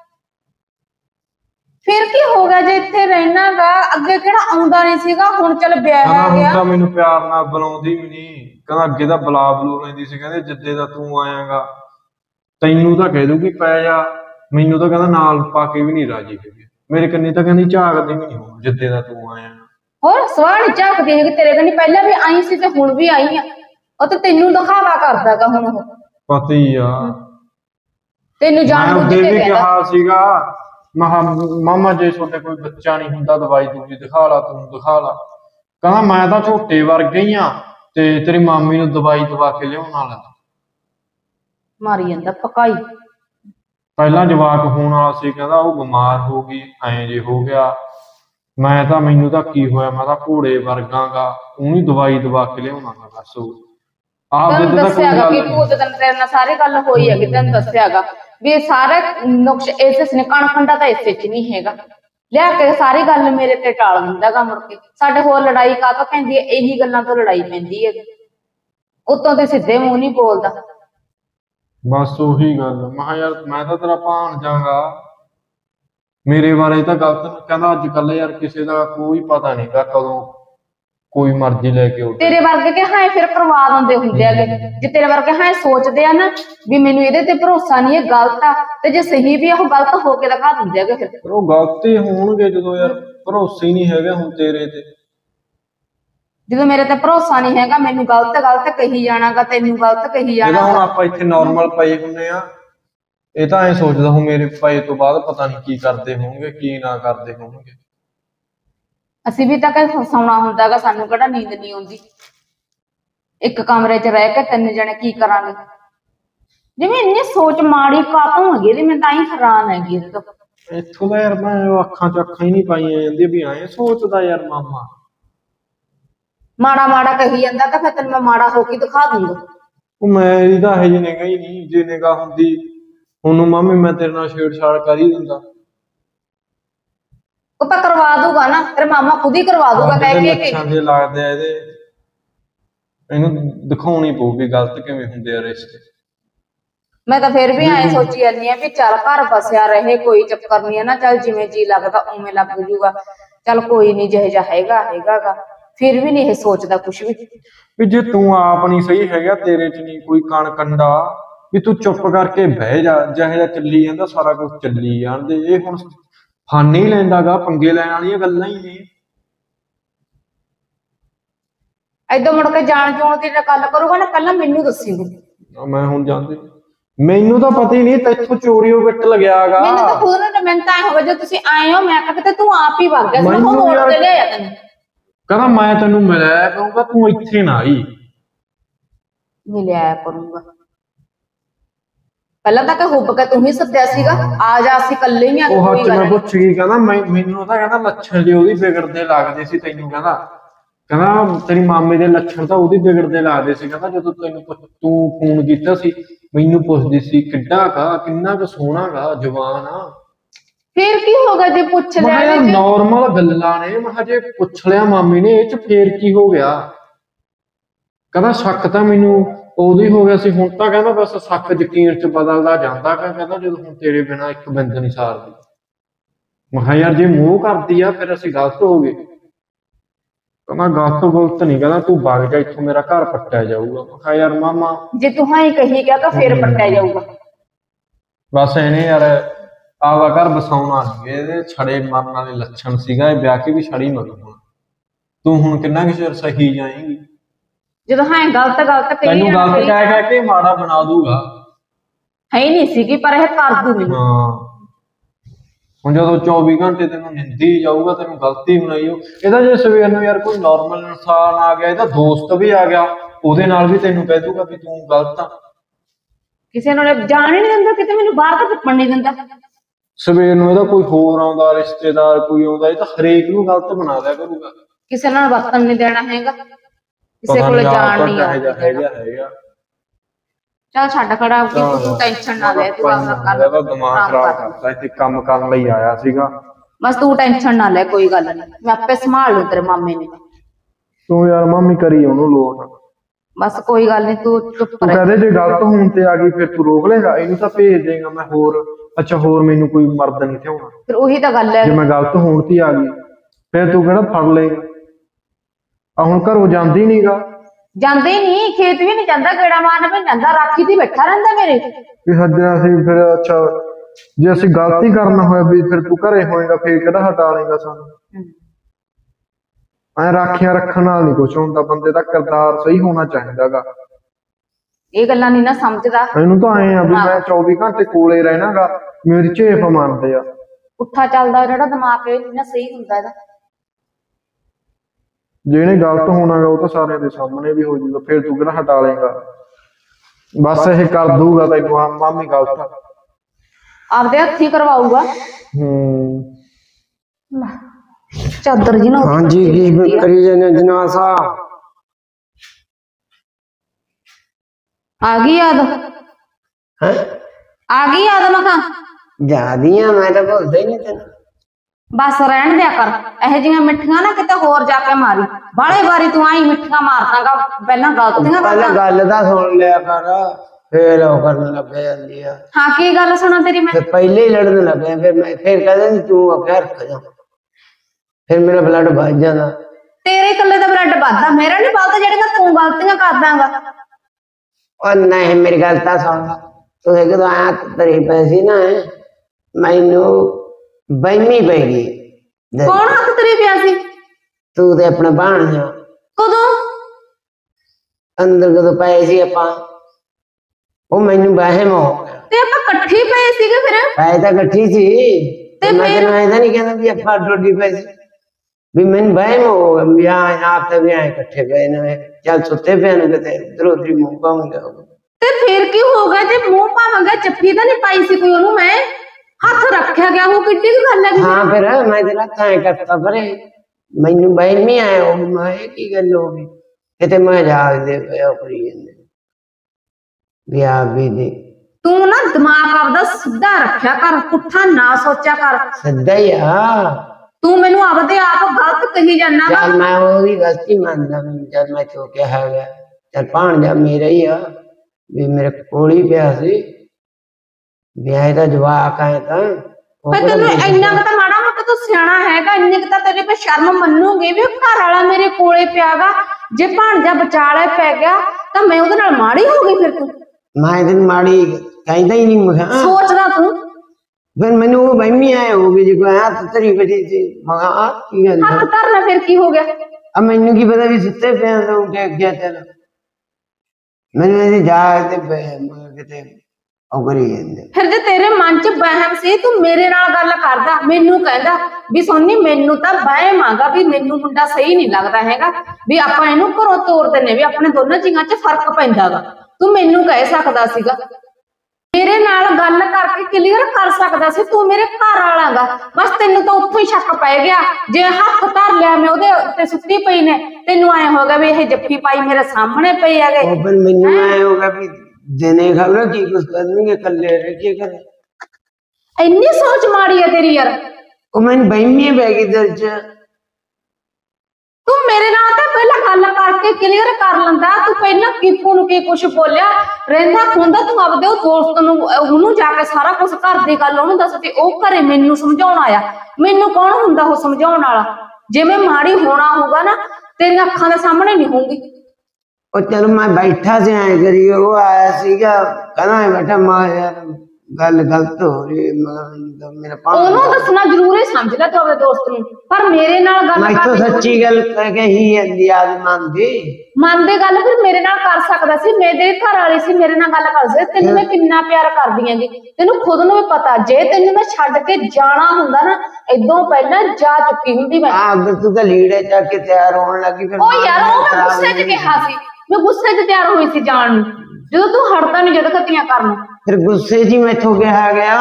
ਫਿਰ ਕੀ ਹੋ ਗਿਆ ਜੇ ਇੱਥੇ ਰਹਿਣਾਗਾ? ਅੱਗੇ ਕਿਹੜਾ ਆਉਂਦਾ ਨਹੀਂ ਸੀਗਾ, ਹੁਣ ਚੱਲ ਵਿਆਹ ਆ ਹੁਣ ਗਿਆ। ਤਾਂ ਮੈਨੂੰ ਪਿਆਰ ਨਾਲ ਬੁਲਾਉਂਦੀ ਵੀ ਨਹੀਂ। ਕਹਿੰਦਾ ਅੱਗੇ ਤਾਂ ਬੁਲਾ ਲੈਂਦੀ ਸੀ, ਕਹਿੰਦੇ ਜਿੱਦੇ ਦਾ ਤੂੰ ਆਇਆਗਾ ਤੈਨੂੰ ਤਾਂ ਕਹਿ ਦੂਗੀ ਪੈ ਜਾ, ਮੈਨੂੰ ਤਾਂ ਕਹਿੰਦਾ ਨਾਲ ਪਾ ਕੇ ਵੀ ਨਹੀਂ ਰਾਜੀ ਹੈਗੀ। ਮੇਰੇ ਕੰਨੀ ਤਾਂ ਕਹਿੰਦੀ ਝਾਕਦੀ ਵੀ ਨਹੀਂ ਹੁਣ ਜਿੱਦੇ ਦਾ ਤੂੰ ਆਇਆ। ਹੋਰ ਸਵਾਹ ਨੀ ਝਾਕਦੀ ਹੈਗੀ ਤੇਰੇ ਕੰਨੀ, ਪਹਿਲਾਂ ਵੀ ਆਈ ਸੀ ਤੇ ਹੁਣ ਵੀ ਆਈ ਆ। ਉਹ ਤੇ ਤੈਨੂੰ ਦਿਖਾਵਾ ਕਰਦਾਗਾ ਹੁਣ। ਉਹ ਪਤਾ ਹੀ ਆ, ਤੈਨੂੰ ਜਾਣ ਮੈਂ ਬੁੱਝ ਉਹਦੇ ਕੇ ਵੀ ਕਹਿੰਦਾ। ਕਿਹਾ ਸੀਗਾ, ਮੈਂ ਕਿਹਾ ਮਾਮਾ ਜੇ ਤੁਹਾਡੇ ਕੋਈ ਬੱਚਾ ਨਹੀਂ ਹੁੰਦਾ ਦਵਾਈ ਦੂਜੀ ਦਿਖਾ ਲਾ, ਤੂੰ ਦਿਖਾ ਲਾ। ਕਹਿੰਦਾ ਮੈਂ ਤਾਂ ਝੋਟੇ ਵਰਗਾ ਹੀ ਆ, ਤੇ ਤੇਰੀ ਮਾਮੀ ਨੂੰ ਦਵਾਈ ਦਵਾ ਕੇ ਲਿਆਉਣ ਵਾਲਾ। ਮਾਰੀ ਜਾਂਦਾ ਪਕਾਈ। ਪਹਿਲਾਂ ਜਵਾਕ ਹੋਣ ਵਾਲਾ ਸੀ, ਕਹਿੰਦਾ ਉਹ ਬਿਮਾਰ ਹੋ ਗਈ, ਐਂ ਜੇ ਹੋ ਗਿਆ। ਮੈਂ ਤਾਂ ਮੈਨੂੰ ਤਾਂ ਕੀ ਹੋਇਆ, ਮੈਂ ਤਾਂ ਘੋੜੇ ਵਰਗਾਗਾ, ਉਹਨੂੰ ਦਵਾਈ ਦਵਾ ਕੇ ਲਿਆਉਣਾਗਾ। ਬਸ ਉਹ ਤੈਨੂੰ ਦੱਸਿਆਗਾ ਕਿ ਤੂੰ ਤੇਰੇ ਨਾਲ ਸਾਰੀ ਗੱਲ ਹੋਈ ਹੈਗੀ, ਤੈਨੂੰ ਦੱਸਿਆਗਾ ਵੀ ਸਾਰੇ ਨੁਕਸ ਇਸੇ ਨੇ, ਕਣ ਖੰਡਾ ਤਾਂ ਇਸੇ ਚ ਨਹੀਂ ਹੈਗਾ। ਲਿਆ ਕੇ ਸਾਰੀ ਗੱਲ ਮੇਰੇ ਤੇ ਟਾਲ ਦਿੰਦਾਗਾ ਮੁੜ ਕੇ। ਸਾਡੇ ਹੋਰ ਲੜਾਈ ਕਾਹਤੋਂ ਪੈਂਦੀ ਹੈ? ਇਹੀ ਗੱਲਾਂ ਤੋਂ ਲੜਾਈ ਪੈਂਦੀ ਹੈ। ਉੱਤੋਂ ਤੇ ਸਿੱਧੇ ਮੂੰਹ ਨਹੀਂ ਬੋਲਦਾ। ਬਸ ਉਹੀ ਗੱਲ ਮੈਂ ਕਿਹਾ ਯਾਰ ਮੈਂ ਤਾਂ ਤੇਰਾ ਭਾਣ ਜਾਗਾ, ਮੇਰੇ ਬਾਰੇ ਤਾਂ ਗਲਤ ਕਹਿੰਦਾ। ਅੱਜ ਕੱਲ ਯਾਰ ਕਿਸੇ ਦਾ ਕੋਈ ਪਤਾ ਨਹੀਂ ਗਾ ਕਦੋਂ ਕੋਈ ਮਰਜ਼ੀ ਲੈ ਕੇ ਉੱਠ। ਤੇਰੇ ਵਰਗੇ ਕਿ ਹਾਂ ਫਿਰ ਕਰਵਾ ਦਿੰਦੇ ਹੁੰਦੇ ਹੈਗੇ। ਜੇ ਤੇਰੇ ਵਰਗੇ ਹਾਂ ਸੋਚਦੇ ਆ ਨਾ ਵੀ ਮੈਨੂੰ ਇਹਦੇ ਤੇ ਭਰੋਸਾ ਨਹੀਂ, ਇਹ ਗਲਤ ਆ, ਤੇ ਜੇ ਸਹੀ ਵੀ ਆ ਉਹ ਗਲਤ ਹੋ ਕੇ ਦਿਖਾ ਦਿੰਦੇ ਹੈਗੇ। ਫਿਰ ਪਰ ਉਹ ਗਲਤ ਹੀ ਹੋਣਗੇ ਜਦੋਂ ਯਾਰ ਭਰੋਸੇ ਹੀ ਨਹੀਂ ਹੈਗਾ ਹੁਣ ਤੇਰੇ ਤੇ। ਜਦੋਂ ਮੇਰੇ ਤੇ ਭਰੋਸਾ ਨਹੀਂ ਹੈਗਾ, ਮੈਨੂੰ ਗਲਤ ਗਲਤ ਕਹੀ ਜਾਣਾਗਾ, ਤੈਨੂੰ ਗਲਤ ਕਹੀ ਇਹਦਾ ਜਾਣਾ। ਹੁਣ ਆਪਾਂ ਇੱਥੇ ਨਾਰਮਲ ਪਏ ਹੁੰਨੇ ਆ, ਇਹ ਤਾਂ ਐ ਸੋਚਦਾ ਹੁਣ ਮੇਰੇ ਪਏ ਤੋਂ ਬਾਅਦ ਪਤਾ ਨਹੀਂ ਕੀ ਕਰਦੇ ਹੋਣਗੇ ਕੀ ਨਾ ਕਰਦੇ ਹੋਣਗੇ। ਅਸੀਂ ਵੀ ਤਾਂ ਕਦੇ ਸੌਣਾ ਹੁੰਦਾ ਹੈਗਾ, ਸਾਨੂੰ ਕਿਹੜਾ ਨੀਂਦ ਨਹੀਂ ਆਉਂਦੀ। ਇੱਕ ਕਮਰੇ 'ਚ ਰਹਿ ਕੇ 3 ਜਣੇ ਕੀ ਕਰਾਂਗੇ? ਜਿਵੇਂ ਇੰਨੀ ਸੋਚ ਮਾੜੀ ਕਾਹਤੋਂ ਹੈਗੀ ਇਹਦੀ, ਮੈਂ ਤਾਂ ਹੀ ਹੈਰਾਨ ਹੈਗੀ ਇਹਦੇ ਤੋਂ। ਇੱਥੋਂ ਦਾ ਯਾਰ ਮੈਂ ਅੱਖਾਂ 'ਚ ਅੱਖਾਂ ਹੀ ਨਹੀਂ ਪਾਈਆਂ ਜਾਂਦੀਆਂ ਵੀ ਐਂ ਸੋਚਦਾ ਯਾਰ ਮਾਮਾ। ਮਾੜਾ ਮਾੜਾ ਕਹੀ ਜਾਂਦਾ ਤਾਂ ਫਿਰ ਤੈਨੂੰ ਮੈਂ ਮਾੜਾ ਹੋ ਕੇ ਦਿਖਾ ਦੂੰਗਾ। ਉਹ ਮੈਂ ਇਹਦਾ ਇਹ ਜਿਹੀ ਨਿਗਾਹ ਹੀ ਨਹੀਂ, ਜੇ ਨਿਗਾਹ ਹੁੰਦੀ ਉਹਨੂੰ ਮਾਮੀ ਮੈਂ ਤੇਰੇ ਨਾਲ ਛੇੜਛਾੜ ਕਰ ਹੀ ਦਿੰਦਾ। ਉਹ ਤਾਂ ਕਰਵਾ ਦੂਗਾ ਨਾ, ਤੇਰੇ ਮਾਮਾ ਖੁਦ ਹੀ ਕਰਵਾ ਦੂਗਾ ਕਹਿ ਕੇ। ਲੱਛਣ ਜੇ ਲੱਗਦੇ ਆ ਇਹਦੇ, ਇਹਨੂੰ ਦਿਖਾਉਣੀ ਪਊਗੀ ਗਲਤ ਕਿਵੇਂ ਹੁੰਦੇ ਆ ਰਿਸ਼ਤੇ। ਮੈਂ ਤਾਂ ਫਿਰ ਵੀ ਐਂ ਸੋਚੀ ਜਾਂਦੀ ਆ ਵੀ ਚੱਲ ਘਰ ਬਸਿਆ ਰਹੇ, ਕੋਈ ਚੱਕਰ ਨਹੀਂ ਹੈ ਨਾ, ਚੱਲ ਜਿਵੇਂ ਜੀ ਲੱਗਦਾ ਉਵੇਂ ਲੱਗ ਜੂਗਾ, ਚੱਲ ਕੋਈ ਨਹੀਂ, ਜਿਹੇ ਜਿਹਾ ਹੈਗਾ। ਫਿਰ ਵੀ ਨਹੀਂ ਇਹ ਸੋਚਦਾ ਕੁਛ ਵੀ ਜੇ ਤੂੰ ਆਪ ਨਹੀਂ ਸਹੀ ਹੈਗਾ, ਤੇਰੇ 'ਚ ਨਹੀਂ ਕੋਈ ਕਣ ਕੰਡਾ, ਵੀ ਤੂੰ ਚੁੱਪ ਕਰਕੇ ਬਹਿ ਜਾ, ਜਿਹੋ ਜਿਹਾ ਚੱਲੀ ਜਾਂਦਾ ਸਾਰਾ ਕੁਝ ਚੱਲੀ ਜਾਂਦੇ। ਇਹ ਹੁਣ ਫਨ ਹੀ ਲੈਂਦਾਗਾ, ਪੰਗੇ ਲੈਣ ਵਾਲੀਆਂ ਗੱਲਾਂ ਹੀ ਨੇ। ਏਦਾਂ ਮੁੜ ਕੇ ਜਾਣ ਜੋਣ ਦੀ ਗੱਲ ਕਰੂਗਾ ਨਾ, ਪਹਿਲਾਂ ਮੈਨੂੰ ਦੱਸੀ ਤੂੰ। ਮੈਂ ਹੁਣ ਜਾਂਦੇ, ਮੈਨੂੰ ਤਾਂ ਪਤਾ ਹੀ ਨਹੀਂ ਤੈਥੋਂ ਚੋਰੀਓ ਗਿੱਟ ਲੱਗਿਆਗਾ। ਮੈਨੂੰ ਤਾਂ ਖੁਦ ਨੂੰ ਮੈਂ ਤਾਂ ਐ ਹੋਵੇ ਜੇ ਤੁਸੀਂ ਆਏ ਹੋ, ਮੈਂ ਕਿਹਾ ਤੂੰ ਆਪ ਹੀ ਵਗ ਗਿਆ ਸੀ, ਮੈਂ ਮੋੜ ਕੇ ਲਿਆਇਆ ਤੈਨੂੰ। ਕਹਿੰਦਾ ਮੈਂ ਤੈਨੂੰ ਮਿਲਿਆ ਕਰੂੰਗਾ, ਤੂੰ ਇੱਥੇ ਨਾ ਆਈ। ਮਿਲਿਆ ਕਰੂੰਗਾ ਪਹਿਲਾਂ ਤਾਂ ਹੁੱਬ ਕੇ ਤੂੰ ਹੀ ਸੱਦਿਆ ਸੀਗਾ, ਆ ਜਾ ਅਸੀਂ ਇਕੱਲੇ ਹੀ ਆ। ਉਹ ਹੱਥ ਮੈਂ ਪੁੱਛ ਗਈ, ਕਹਿੰਦਾ ਮੈਨੂੰ ਤਾਂ ਕਹਿੰਦਾ ਲੱਛਣ ਜੇ ਉਹਦੀ ਵਿਗੜਦੇ ਲੱਗਦੇ ਸੀ ਤੈਨੂੰ। ਕਹਿੰਦਾ ਤੇਰੀ ਮਾਮੇ ਦੇ ਲੱਛਣ ਤਾਂ ਉਹਦੀ ਵਿਗੜਦੇ ਲੱਗਦੇ ਸੀ। ਕਹਿੰਦਾ ਜਦੋਂ ਤੂੰ ਫੋਨ ਕੀਤਾ ਸੀ ਮੈਨੂੰ ਪੁੱਛਦੀ ਸੀ ਕਿੰਨਾ ਕੁ ਸੋਹਣਾ ਗਾ, ਜਵਾਨ ਆ। ਫੇਰ ਕੀ ਹੋਗਾ ਜੇ ਪੁੱਛ ਲਿਆ? ਯਾਰ ਨਾਰਮਲ ਗੱਲਾਂ ਨੇ, ਮੈਂ ਜੇ ਪੁੱਛ ਲਿਆ ਮਾਮੀ ਨੇ ਇਹ 'ਚ ਫੇਰ ਕੀ ਹੋ ਗਿਆ? ਕਹਿੰਦਾ ਸ਼ੱਕ ਤਾਂ ਮੈਨੂੰ ਉਦੋਂ ਹੀ ਹੋ ਗਿਆ ਸੀ, ਹੁਣ ਤਾਂ ਕਹਿੰਦਾ ਬਸ ਸ਼ੱਕ ਯਕੀਨ 'ਚ ਬਦਲਦਾ ਜਾਂਦਾ। ਕਹਿੰਦਾ ਜਦੋਂ ਹੁਣ ਤੇਰੇ ਬਿਨਾਂ ਇੱਕ ਬਿੰਦ ਨਹੀਂ ਸਾਰਦੀ। ਮੈਂ ਕਿਹਾ ਯਾਰ ਜੇ ਮੋਹ ਕਰਦੀ ਆ ਫਿਰ ਅਸੀਂ ਗਲਤ ਹੋ ਗਏ। ਕਹਿੰਦਾ ਗਲਤ ਨਹੀਂ, ਕਹਿੰਦਾ ਤੂੰ ਵਗ ਜਾ ਇੱਥੋਂ, ਮੇਰਾ ਘਰ ਪੱਟਿਆ ਜਾਊਗਾ। ਮੈਂ ਕਿਹਾ ਯਾਰ ਮਾਮਾ ਜੇ ਤੂੰ ਹਾਂ ਹੀ ਕਹੀ ਗਿਆ ਤਾਂ ਫੇਰ ਪੱਟਿਆ ਜਾਊਗਾ। ਬਸ ਇਹਨੇ ਯਾਰ ਆਪਦਾ ਘਰ ਬਸਾਉਣਾ ਨਹੀਂ, ਇਹਦੇ ਛੜੇ ਮਰਨ ਵਾਲੇ ਲੱਛਣ ਸੀਗਾ, ਇਹ ਵਿਆਹ ਕੇ ਵੀ ਛੜੀ ਮਰੂ। ਤੂੰ ਹੁਣ ਕਿੰਨਾ ਕੁ ਚਿਰ ਸਹੀ ਜਾਏਂਗੀ? ਜਦੋਂ ਹਾਂ ਗਲਤ ਕਹੀ ਤੈਨੂੰ ਗਲਤ ਕਹਿ ਕੇ ਮਾੜਾ ਬਣਾ ਦੂਗਾ। ਹੈ ਹੀ ਨਹੀਂ ਸੀਗੀ ਪਰ ਇਹ ਕਰ ਦੂ ਮੈਨੂੰ। ਹਾਂ ਹੁਣ ਜਦੋਂ 24 ਘੰਟੇ ਤੈਨੂੰ ਨਿੰਦੀ ਜਾਊਗਾ, ਤੈਨੂੰ ਗਲਤੀ ਬਣਾਈ ਹੋ। ਇਹਦਾ ਜੇ ਸਵੇਰ ਨੂੰ ਯਾਰ ਕੋਈ ਨਾਰਮਲ ਇਨਸਾਨ ਆ ਗਿਆ, ਇਹਦਾ ਦੋਸਤ ਵੀ ਆ ਗਿਆ, ਉਹਦੇ ਨਾਲ ਵੀ ਤੈਨੂੰ ਕਹਿ ਦੂਗਾ ਵੀ ਤੂੰ ਗਲਤ ਆ। ਕਿਸੇ ਨੂੰ ਜਾਣ ਹੀ ਨਹੀਂ ਦਿੰਦਾ, ਕਿਤੇ ਮੈਨੂੰ ਬਾਹਰ ਤਾਂ ਟੱਪਣ ਨਹੀਂ ਦਿੰਦਾ। ਸਵੇਰ ਨੂੰ ਇਹਦਾ ਕੋਈ ਹੋਰ ਆਉਂਦਾ, ਰਿਸ਼ਤੇਦਾਰ ਕੋਈ ਆਉਂਦਾ, ਇਹ ਤਾਂ ਹਰੇਕ ਨੂੰ ਗਲਤ ਬਣਾ ਦਿਆ ਕਰੂਗਾ। ਕਿਸੇ ਨਾਲ ਵਰਤਨ ਨਹੀਂ ਦੇਣਾ ਹੈਗਾ, ਕਿਸੇ ਕੋਲ ਜਾਣ ਨਹੀਂ ਹੈਗਾ। ਚੱਲ ਛੱਡ ਖੜਾ, ਤੂੰ ਟੈਨਸ਼ਨ ਨਾ ਲੈ, ਤੂੰ ਆਪਣਾ ਇਹਦਾ ਦਿਮਾਗ ਖਰਾਬ ਕਰਦਾ, ਇੱਥੇ ਕੰਮ ਕਰਨ ਲਈ ਆਇਆ ਸੀਗਾ। ਬਸ ਤੂੰ ਟੈਨਸ਼ਨ ਨਾ ਲੈ, ਕੋਈ ਗੱਲ ਨਹੀਂ, ਮੈਂ ਆਪੇ ਸੰਭਾਲ ਲੂ ਤੇਰੇ ਮਾਮੇ ਨੂੰ। ਤੂੰ ਯਾਰ ਮਾਮੀ ਕਰੀ ਉਹਨੂੰ ਲੋਟ। ਬਸ ਕੋਈ ਗੱਲ ਨਹੀਂ, ਤੂੰ ਚੁੱਪ ਤੂੰ ਕਹਦੇ ਜੇ ਗਲਤ ਹੋਣ ਤੇ ਆ ਗਈ ਫਿਰ ਤੂੰ ਰੋਕ ਲੇਗਾ, ਇਹਨੂੰ ਤਾਂ ਭੇਜ ਦੇਗਾ ਮੈਂ ਹੋਰ। ਅੱਛਾ ਹੋਰ ਮੈਨੂੰ ਕੋਈ ਮਰਦ ਨਹੀਂ ਥਿਆਉਣਾ। ਫਿਰ ਉਹੀ ਤਾਂ ਗੱਲ ਹੈ, ਜੇ ਮੈਂ ਗਲਤ ਹੋਣ ਤੇ ਆ ਗਈ ਫਿਰ ਤੂੰ ਕਿਹੜਾ ਫੜ ਲਏਗਾ? ਆ ਹੁਣ ਘਰੋਂ ਜਾਂਦੀ ਨਹੀਂਗਾ। ਜਾਂਦੇ ਹੀ ਨਹੀਂ, ਖੇਤ ਵੀ ਨਹੀਂ ਜਾਂਦਾ, ਗੇੜਾ ਮਾਰਨ ਵੀ ਜਾਂਦਾ, ਰਾਖੀ ਤੇ ਬੈਠਾ ਰਹਿੰਦਾ ਮੇਰੇ। ਵੀ ਸੱਜਣਾ ਸੀ ਫਿਰ। ਅੱਛਾ ਜੇ ਅਸੀਂ ਗਲਤੀ ਕਰਨਾ ਹੋਇਆ ਵੀ ਫਿਰ ਤੂੰ ਘਰੇ ਹੋਏਗਾ, ਫਿਰ ਕਿਹੜਾ ਹਟਾ ਲੇਗਾ ਸਾਨੂੰ? ਐ ਰਾਖੀਆਂ ਰੱਖਣ ਨਾਲ ਨਹੀਂ ਕੁਛ ਹੁੰਦਾ, ਬੰਦੇ ਦਾ ਕਿਰਦਾਰ ਸਹੀ ਹੋਣਾ ਚਾਹੀਦਾਗਾ। ਇਹ ਗੱਲਾਂ ਨਹੀਂ ਨਾ ਸਮਝਦਾ। ਇਹਨੂੰ ਤਾਂ ਐ ਆ ਵੀ ਮੈਂ 24 ਘੰਟੇ ਕੋਲੇ ਰਹਿਣਾਗਾ, ਮੇਰੀ ਝੇਪ ਮੰਨਦੇ ਆ। ਉੱਠਾ ਚੱਲਦਾ ਜਿਹੜਾ ਦਿਮਾਗ ਇਹ ਨਹੀਂ ਨਾ ਸਹੀ ਹੁੰਦਾ ਇਹਦਾ। ਜਿਹਨੇ ਗਲਤ ਹੋਣਾਗਾ ਉਹ ਤਾਂ ਸਾਰਿਆਂ ਦੇ ਸਾਹਮਣੇ ਵੀ ਹੋ ਜਾਊਗਾ, ਫਿਰ ਤੂੰ ਕਿਹੜਾ ਹਟਾ ਲੇਗਾ? ਬਸ ਇਹ ਕਰ ਦੂਗਾ ਤੈਨੂੰ ਮਾਮੀ ਗਲਤ ਆ। ਆਪਦੇ ਹੱਥੀਂ ਕਰਵਾਊਗਾ। ਚਾਦਰ ਜੀ ਨਾ। ਹਾਂਜੀ ਕੀ ਕਰੀ ਜਾਂਦੇ ਜਨਾਬ ਸਾਹਿਬ? ਆ ਗਈ ਯਾਦ? ਹੈ ਆ ਗਈ ਯਾਦ? ਮੈਂ ਕਿਹਾ ਜਾਂਦੀਆਂ, ਮੈਂ ਤਾਂ ਭੁੱਲਦਾ ਹੀ ਨਹੀਂ ਤੈਨੂੰ। बस रहन दिया कर, ਇਹੋ ਜਿਹੀਆਂ ਮਿੱਠੀਆਂ ਨਾ ਕਿਤੇ ਹੋਰ ਜਾ ਕੇ ਮਾਰੀ। ਬਾਲੇ ਵਾਰੀ ਤੂੰ ਆਈ ਮਿੱਠੀਆਂ ਮਾਰਦਾਗਾ, ਪਹਿਲਾਂ ਗਲਤੀਆਂ ਪਹਿਲਾਂ ਕਰਦਾ। ਗੱਲ ਤਾਂ ਸੁਣ ਲਿਆ ਕਰ, ਫੇਰ ਉਹ ਕਰਨ ਲੱਗ ਜਾਂਦੀ ਆ। ਹਾਂ ਕੀ ਗੱਲ ਸੁਣਾ ਤੇਰੀ ਮੈਂ? ਫਿਰ ਪਹਿਲੇ ਹੀ ਲੜਨ ਲੱਗ ਗਿਆ, ਫਿਰ ਮੈਂ ਫਿਰ ਕਹਿੰਦਾ ਤੂੰ ਆਪੇ ਰੱਖ ਜਾ, ਫਿਰ ਮੇਰਾ ਬਲੱਡ ਵੱਜ ਜਾਂਦਾ। ਤੇਰੇ ਇਕੱਲੇ ਦਾ ਬਲੱਡ ਵੱਧਦਾ, ਮੇਰਾ ਨਹੀਂ ਵੱਧਦਾ ਜਿਹੜੀਆਂ ਤੂੰ ਗਲਤੀਆਂ ਕਰਦਾਗਾ। ਉਹ ਨਹੀਂ ਮੇਰੀ ਗੱਲ ਤਾਂ ਸੁਣ ਲਾ, ਤੂੰ ਜਦੋਂ ਆਇਆ ਤੇਰੀ ਪੈਸੀ ਨਾ ਮੈਨੂੰ ਬਹਿਮੀ ਪੈ ਗਈ। ਕੌਣ ਹੱਥ ਤੇਰੀ ਪਿਆ ਸੀ? ਤੂੰ ਤੇ ਆਪਣਾ ਭਾਣਜਾ। ਕਦੋਂ? ਅੰਦਰ ਕਦੋਂ ਪਏ ਸੀ ਆਪਾਂ, ਉਹ ਮੈਨੂੰ ਵਹਿਮ ਹੋ ਗਿਆ। ਤੇ ਆਪਾਂ ਇਕੱਠੇ ਪਏ ਸੀਗੇ ਫਿਰ? ਪਏ ਤਾਂ ਇਕੱਠੀ ਸੀ ਤੇ ਮੈਂ ਤੈਨੂੰ ਐਦਾਂ ਨਹੀਂ ਕਹਿੰਦਾ ਵੀ ਆਪਾਂ ਡੋਡੀ ਪਏ ਸੀ, ਵੀ ਮੈਨੂੰ ਵਹਿਮ ਹੋ ਗਿਆ ਵੀ ਆਪ ਤਾਂ ਵੀ ਆਏ ਇਕੱਠੇ ਪਏ ਨੇ, ਚੱਲ ਸੁੱਤੇ ਪਏ ਨੇ ਕਿਤੇ ਇਧਰ ਉਧਰ ਮੂੰਹ ਪਾਉਂਗੇ। ਤੇ ਫਿਰ ਕੀ ਹੋ ਗਿਆ ਜੇ ਮੂੰਹ ਪਾਵਾਂਗਾ? ਜੱਫੀ ਤਾਂ ਨਹੀਂ ਪਾਈ ਸੀ ਕੋਈ ਉਹਨੂੰ, ਮੈਂ ਹੱਥ ਰੱਖਿਆ ਗਿਆ, ਉਹ ਕਿੱਡੀ ਕੁ ਗੱਲ ਹੈ? ਹਾਂ ਫਿਰ ਮੈਂ ਤੇ ਲੱਤਾਂ ਐ ਕਰਤਾ ਪਰੇ, ਮੈਨੂੰ ਵਹਿਮ ਹੀ ਆਇਆ, ਉਹ ਮੈਂ ਇਹ ਕੀ ਗੱਲ ਹੋ ਗਈ ਕਿਤੇ ਮੈਂ ਜਾਗ ਦੇ ਪਿਆ ਕਰੀ ਜਾਂਦੇ ਵੀ ਆ ਵੀ ਦੇ। ਤੂੰ ਨਾ ਦਿਮਾਗ ਆਪਦਾ ਸਿੱਧਾ ਰੱਖਿਆ ਕਰ, ਪੁੱਠਾ ਨਾ ਸੋਚਿਆ ਕਰ। ਸਿੱਧਾ ਹੀ ਆ, ਤੂੰ ਮੈਨੂੰ ਆਪਦੇ ਆਪ ਗਲਤ ਕਹੀ ਜਾਂਦਾ ਵਾ। ਚੱਲ ਮੈਂ ਉਹਦੀ ਗਲਤੀ ਮੰਨਦਾ, ਜਦ ਮੈਂ ਤੋ ਕਿਹਾ ਗਿਆ ਚੱਲ ਭਾਣਜਾ ਮੇਰਾ ਹੀ ਆ, ਵੀ ਮੇਰੇ ਕੋਲ ਹੀ ਪਿਆ ਸੀ, ਵਿਆਹ ਦਾ ਜਵਾਕ ਆਇਆ ਤਾਂ ਫਿਰ ਤੈਨੂੰ ਇੰਨਾ ਕੁ ਤਾਂ ਮਾੜਾ ਮੋਟਾ ਤੂੰ ਸਿਆਣਾ ਹੈਗਾ, ਇੰਨੇ ਕੁ ਤਾਂ ਤੇਰੇ ਪੇ ਸ਼ਰਮ ਮੰਨੂਗੀ ਵੀ ਘਰ ਵਾਲਾ ਮੇਰੇ ਕੋਲੇ ਪਿਆਗਾ। ਜੇ ਭਾਣਜਾ ਵਿਚਾਲੇ ਪੈ ਗਿਆ ਤਾਂ ਮੈਂ ਉਹਦੇ ਨਾਲ ਮਾੜੀ ਹੋ ਗਈ। ਫਿਰ ਤੂੰ ਮੈਂ ਤੈਨੂੰ ਮਾੜੀ ਕਹਿੰਦਾ ਹੀ ਨਹੀਂ, ਮੈਂ ਸੋਚਦਾ ਤੂੰ। ਫਿਰ ਮੈਨੂੰ ਉਹ ਵਹਿਮੀ ਆਏ ਹੋ ਗਈ, ਜੇ ਕੋਈ ਆ ਤੇਰੀ ਵਜ੍ਹਾ ਸੀ ਮੈਂ ਆ ਕੀ ਗੱਲ ਹੱਥ ਧਰਨਾ ਫਿਰ ਕੀ ਹੋ ਗਿਆ? ਆ ਮੈਨੂੰ ਕੀ ਪਤਾ ਵੀ ਸੁੱਤੇ ਪਿਆ ਤਾਂ ਉੱਠ ਗਿਆ। ਚੱਲ ਮੈਨੂੰ ਇਹਦੀ ਜਾਗ ਤੇ ਕਿਤੇ ਉਹ ਕਰੀ ਜਾਂਦੇ। ਫਿਰ ਜੇ ਤੇਰੇ ਮਨ 'ਚ ਵਹਿਮ ਸੀ, ਤੂੰ ਮੇਰੇ ਨਾਲ ਗੱਲ ਕਰਦਾ, ਮੈਨੂੰ ਕਹਿੰਦਾ ਵੀ ਸੋਨੀ ਮੈਨੂੰ ਤਾਂ ਵਹਿਮ ਆਗਾ ਵੀ ਮੈਨੂੰ ਮੁੰਡਾ ਸਹੀ ਨਹੀਂ ਲੱਗਦਾ ਹੈਗਾ, ਵੀ ਆਪਾਂ ਇਹਨੂੰ ਘਰੋਂ ਤੋੜ ਦਿੰਨੇ, ਵੀ ਆਪਣੇ ਦੋਨਾਂ ਜੀਆਂ 'ਚ ਫਰਕ ਪੈਂਦਾਗਾ। ਤੂੰ ਮੈਨੂੰ ਕਹਿ ਸਕਦਾ ਸੀਗਾ, ਮੇਰੇ ਨਾਲ ਗੱਲ ਕਰਕੇ ਕਲੀਅਰ ਕਰ ਸਕਦਾ ਸੀ, ਤੂੰ ਮੇਰੇ ਘਰ ਵਾਲਾਗਾ। ਬਸ ਤੈਨੂੰ ਤਾਂ ਉੱਥੋਂ ਹੀ ਸ਼ੱਕ ਪੈ ਗਿਆ, ਜੇ ਹੱਥ ਧਰ ਲਿਆ ਮੈਂ ਉਹਦੇ ਉੱਤੇ ਸੁੱਤੀ ਪਈ ਨੇ, ਤੈਨੂੰ ਐ ਹੋ ਗਿਆ ਵੀ ਇਹ ਜੱਫੀ ਪਾਈ ਮੇਰੇ ਸਾਹਮਣੇ ਪਈ ਹੈਗੇ। ਉਹ ਫਿਰ ਮੈਨੂੰ ਐ ਹੋਗਾ ਵੀ ਦਿਨੇ ਖਬਰ ਕੀ ਕੁਛ ਕਰਨਗੇ, ਕੱਲੇ ਰਹਿ ਕੇ ਕਰੇ। ਇੰਨੀ ਸੋਚ ਮਾੜੀ ਹੈ ਤੇਰੀ ਯਾਰ। ਉਹ ਮੈਨੂੰ ਬਹਿਮੀ ਪੈ ਗਈ ਦਿਲ 'ਚ। ਤੂੰ ਮੇਰੇ ਨਾਲ ਤਾਂ ਪਹਿਲਾਂ ਗੱਲ ਕਰਕੇ ਕਲੀਅਰ ਕਰ ਲੈਂਦਾ। ਤੂੰ ਪਹਿਲਾਂ ਕੀਪੂ ਨੂੰ ਕੀ ਕੁਛ ਬੋਲਿਆ ਰਹਿੰਦਾ ਖੁੰਦਾ, ਤੂੰ ਆਪਦੇ ਉਹ ਦੋਸਤ ਨੂੰ ਉਹਨੂੰ ਜਾ ਕੇ ਸਾਰਾ ਕੁਝ ਘਰ ਦੀ ਗੱਲ ਉਹਨੂੰ ਦੱਸਦੀ। ਉਹ ਘਰੇ ਮੈਨੂੰ ਸਮਝਾਉਣ ਆਇਆ, ਮੈਨੂੰ ਕੌਣ ਹੁੰਦਾ ਉਹ ਸਮਝਾਉਣ ਵਾਲਾ? ਜੇ ਮੈਂ ਮਾੜੀ ਹੋਣਾ ਹੋਊਗਾ ਨਾ ਤੇਰੀਆਂ ਅੱਖਾਂ ਦੇ ਸਾਹਮਣੇ ਨਹੀਂ ਹੋਊਗੀ। ਉਹ ਚਲ ਮੈਂ ਬੈਠਾ ਸੀ ਐ ਕਰੀ, ਉਹ ਆਇਆ ਸੀਗਾ ਕਹਿੰਦਾ ਬੈਠਾ ਮਾਂ ਯਾਰ ਗੱਲ ਗਲਤ ਹੋ ਰਹੀ, ਮੇਰਾ ਉਹਨੂੰ ਦੱਸਣਾ ਜ਼ਰੂਰੀ ਸਮਝ ਲੈ ਤੂੰ ਆਪਣੇ ਦੋਸਤ ਨੂੰ, ਪਰ ਮੇਰੇ ਨਾਲ ਗੱਲ ਮੈਂ ਤਾਂ ਸੱਚੀ ਗੱਲ ਕਹਿ ਕੇ ਹੀ ਜਾਂਦੀ ਆ ਮੰਨਦੇ ਗੱਲ। ਫਿਰ ਮੇਰੇ ਨਾਲ ਕਰ ਸਕਦਾ ਸੀ, ਮੈਂ ਤੇਰੇ ਘਰ ਵਾਲੀ ਸੀ, ਮੇਰੇ ਨਾਲ ਗੱਲ ਕਰ ਸਕਦਾ। ਤੈਨੂੰ ਮੈਂ ਕਿੰਨਾ ਪਿਆਰ ਕਰਦੀ ਆਂਗੀ, ਤੈਨੂੰ ਖੁਦ ਨੂੰ ਵੀ ਪਤਾ। ਜੇ ਤੈਨੂੰ ਮੈਂ ਛੱਡ ਕੇ ਜਾਣਾ ਹੁੰਦਾ ਨਾ, ਇਦੋਂ ਪਹਿਲਾਂ ਜਾ ਚੁੱਕੀ ਹੁੰਦੀ ਮੈਂ। ਤੂੰ ਤਾਂ ਲੀੜੇ ਚੱਕ ਕੇ ਤਿਆਰ ਹੋਣ ਲੱਗੀ। ਫਿਰ ਉਹ ਯਾਰ ਉਹ ਮੈਂ ਗੁੱਸੇ 'ਚ ਕਿਹਾ ਸੀ, ਮੈਂ ਗੁੱਸੇ 'ਚ ਤਿਆਰ ਹੋਈ ਸੀ ਜਾਣ ਨੂੰ, ਜਦੋਂ ਤੂੰ ਹਟਦਾ ਨਹੀਂ ਜਦੋਂ ਖੱਤੀਆਂ ਕਰਨ। ਫਿਰ ਗੁੱਸੇ 'ਚ ਮੈਥੋਂ ਕਿਹਾ ਗਿਆ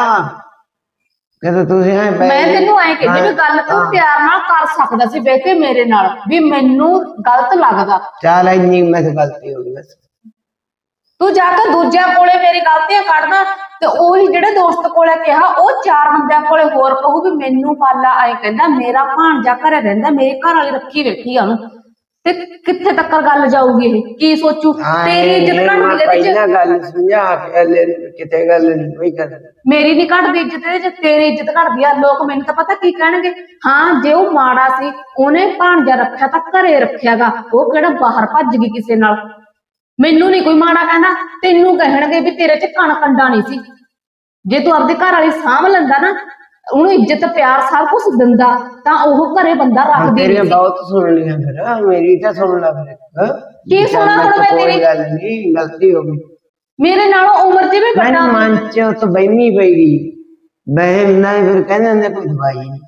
ਕਿ ਤੁਸੀਂ ਮੈਂ ਤੈਨੂੰ ਐ ਕਹਿੰਦੀ ਵੀ ਗੱਲ ਤੂੰ ਪਿਆਰ ਨਾਲ ਕਰ ਸਕਦਾ ਸੀ ਬਹਿ ਕੇ ਮੇਰੇ ਨਾਲ, ਵੀ ਮੈਨੂੰ ਗਲਤ ਲੱਗਦਾ। ਚੱਲ ਇੰਨੀ ਮੇਰੇ ਗਲਤੀ ਹੋ ਗਈ ਬਸ। ਤੂੰ ਜਾ ਕੇ ਦੂਜਿਆਂ ਕੋਲੇ ਮੇਰੀ ਗਲਤੀਆਂ ਕੱਢਦਾ, ਤੇ ਉਹੀ ਜਿਹੜੇ ਦੋਸਤ ਕੋਲੇ ਕਿਹਾ ਉਹ ਚਾਰ ਬੰਦਿਆਂ ਕੋਲੇ ਹੋਰ ਕਹੂ ਵੀ ਮੈਨੂੰ ਪਾਲਾ ਐ ਕਹਿੰਦਾ, ਮੇਰਾ ਭਾਣਜਾ ਘਰੇ ਰਹਿੰਦਾ, ਮੇਰੇ ਘਰ ਵਾਲੀ ਰੱਖੀ ਬੈਠੀ ਆ ਉਹਨੂੰ। ਤੇ ਕਿੱਥੇ ਤੱਕ ਗੱਲ ਜਾਊਗੀ? ਇਹ ਕੀ ਸੋਚੂ? ਤੇਰੀ ਇੱਜ਼ਤ ਘਟਦੀ ਪਹਿਲਾਂ ਗੱਲ ਸਮਝਾ ਕੇ ਕਿਤੇ ਗੱਲ ਨਹੀਂ ਕਰ। ਮੇਰੀ ਨਹੀਂ ਘਟਦੀ ਇੱਜ਼ਤ ਇਹਦੇ 'ਚ, ਤੇਰੀ ਇੱਜ਼ਤ ਘਟਦੀ ਆ। ਲੋਕ ਮੈਨੂੰ ਤਾਂ ਪਤਾ ਕੀ ਕਹਿਣਗੇ, ਹਾਂ ਜੇ ਉਹ ਮਾੜਾ ਸੀ ਉਹਨੇ ਭਾਣਜਾ ਰੱਖਿਆ ਤਾਂ ਘਰੇ ਰੱਖਿਆਗਾ, ਉਹ ਕਿਹੜਾ ਬਾਹਰ ਭੱਜ ਗਈ ਕਿਸੇ ਨਾਲ। ਮੈਨੂੰ ਨਹੀਂ ਕੋਈ ਮਾੜਾ ਕਹਿੰਦਾ, ਤੈਨੂੰ ਕਹਿਣਗੇ ਵੀ ਤੇਰੇ 'ਚ ਕਣ ਕੰਡਾ ਨਹੀਂ ਸੀ। ਜੇ ਤੂੰ ਆਪਦੇ ਘਰ ਵਾਲੀ ਸਾਂਭ ਲੈਂਦਾ ਨਾ, ਉਹਨੂੰ ਇੱਜ਼ਤ ਪਿਆਰ ਸਭ ਕੁਝ ਦਿੰਦਾ, ਤਾਂ ਉਹ ਘਰੇ ਬੰਦਾ ਰੱਖਦੀ। ਤੇਰੀਆਂ ਬਹੁਤ ਸੁਣ ਲੀਆਂ, ਫਿਰ ਮੇਰੀ ਤਾਂ ਸੁਣ ਲਾ। ਫਿਰ ਕੀ ਸੁਣਾ ਹੁਣ ਮੈਂ ਤੇਰੀ? ਗੱਲ ਨਹੀਂ, ਗਲਤੀ ਹੋ ਗਈ ਮੇਰੇ ਨਾਲੋਂ ਉਮਰ 'ਚ ਵੀ ਵੱਡਾ। ਮਨ 'ਚ ਤਾਂ ਬਹਿਮੀ ਪਈ ਗਈ, ਬਹਿਮ ਨਾ ਫਿਰ ਕਹਿੰਦੇ ਹੁੰਦੇ ਕੋਈ ਦਵਾਈ ਨਹੀਂ।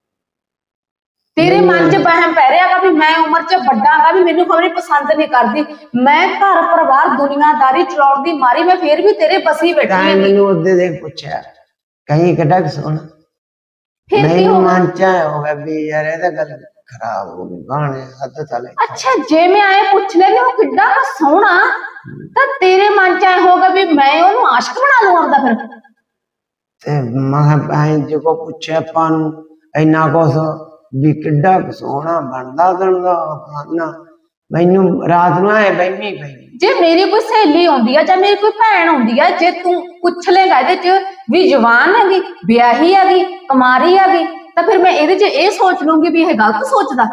ਤੇਰੇ ਮਨ 'ਚ ਵਹਿਮ ਪੈ ਰਿਹਾਗਾ ਵੀ ਮੈਂ ਉਮਰ 'ਚ ਵੱਡਾਗਾ, ਵੀ ਮੈਨੂੰ ਖਬਰੇ ਪਸੰਦ ਨਹੀਂ ਕਰਦੀ। ਮੈਂ ਘਰ ਪਰਿਵਾਰ ਦੁਨੀਆਦਾਰੀ ਚਲਾਉਣ ਦੀ ਮਾਰੀ ਮੈਂ ਫੇਰ ਵੀ ਤੇਰੇ ਬਸੀ ਬੈਠੀ ਹਾਂ। ਮੈਨੂੰ ਉਹਦੇ ਦੇ ਪੁੱਛਿਆ ਕਹੀਂ ਕਟਕ ਸੁਣ, ਮੈਨੂੰ ਮਨ 'ਚ ਹੋ ਗਿਆ ਵੀ ਯਾਰ ਇਹਦਾ ਗੱਲ ਖਰਾਬ ਹੋ ਗਈ, ਗਾਣੇ ਹੱਥ ਥਲੇ। ਅੱਛਾ ਜੇ ਮੈਂ ਆਏ ਪੁੱਛ ਲੈ ਉਹ ਕਿੱਡਾ ਸੋਹਣਾ, ਤਾਂ ਤੇਰੇ ਮਨ 'ਚ ਹੋਗਾ ਵੀ ਮੈਂ ਉਹਨੂੰ ਆਸ਼ਕ ਬਣਾ ਲਵਾਂ ਆਪਦਾ। ਫਿਰ ਤੇ ਮੈਂ ਜੋ ਪੁੱਛਿਆ ਆਪਾਂ ਨੂੰ ਇੰਨਾ ਕੁਛ ਵੀ ਕਿੱਡਾ ਕੁ ਸੋਹਣਾ ਬਣਦਾ ਦਿੰਦਾ ਖਾਣਾ। ਮੈਨੂੰ ਰਾਤ ਨੂੰ ਐ ਬਹਿਮੀ ਪਈ। ਜੇ ਮੇਰੀ ਕੋਈ ਸਹੇਲੀ ਆਉਂਦੀ ਆ ਜਾਂ ਮੇਰੀ ਕੋਈ ਭੈਣ ਆਉਂਦੀ ਆ, ਜੇ ਤੂੰ ਪੁੱਛ ਲੇਗਾ ਇਹਦੇ ਚ ਵੀ ਜਵਾਨ ਹੈਗੀ, ਵਿਆਹੀ ਹੈਗੀ, ਕੁਮਾਰੀ ਹੈਗੀ, ਤਾਂ ਫਿਰ ਮੈਂ ਇਹਦੇ ਚ ਇਹ ਸੋਚ ਲੂੰਗੀ ਵੀ ਇਹ ਗਲਤ ਸੋਚਦਾ।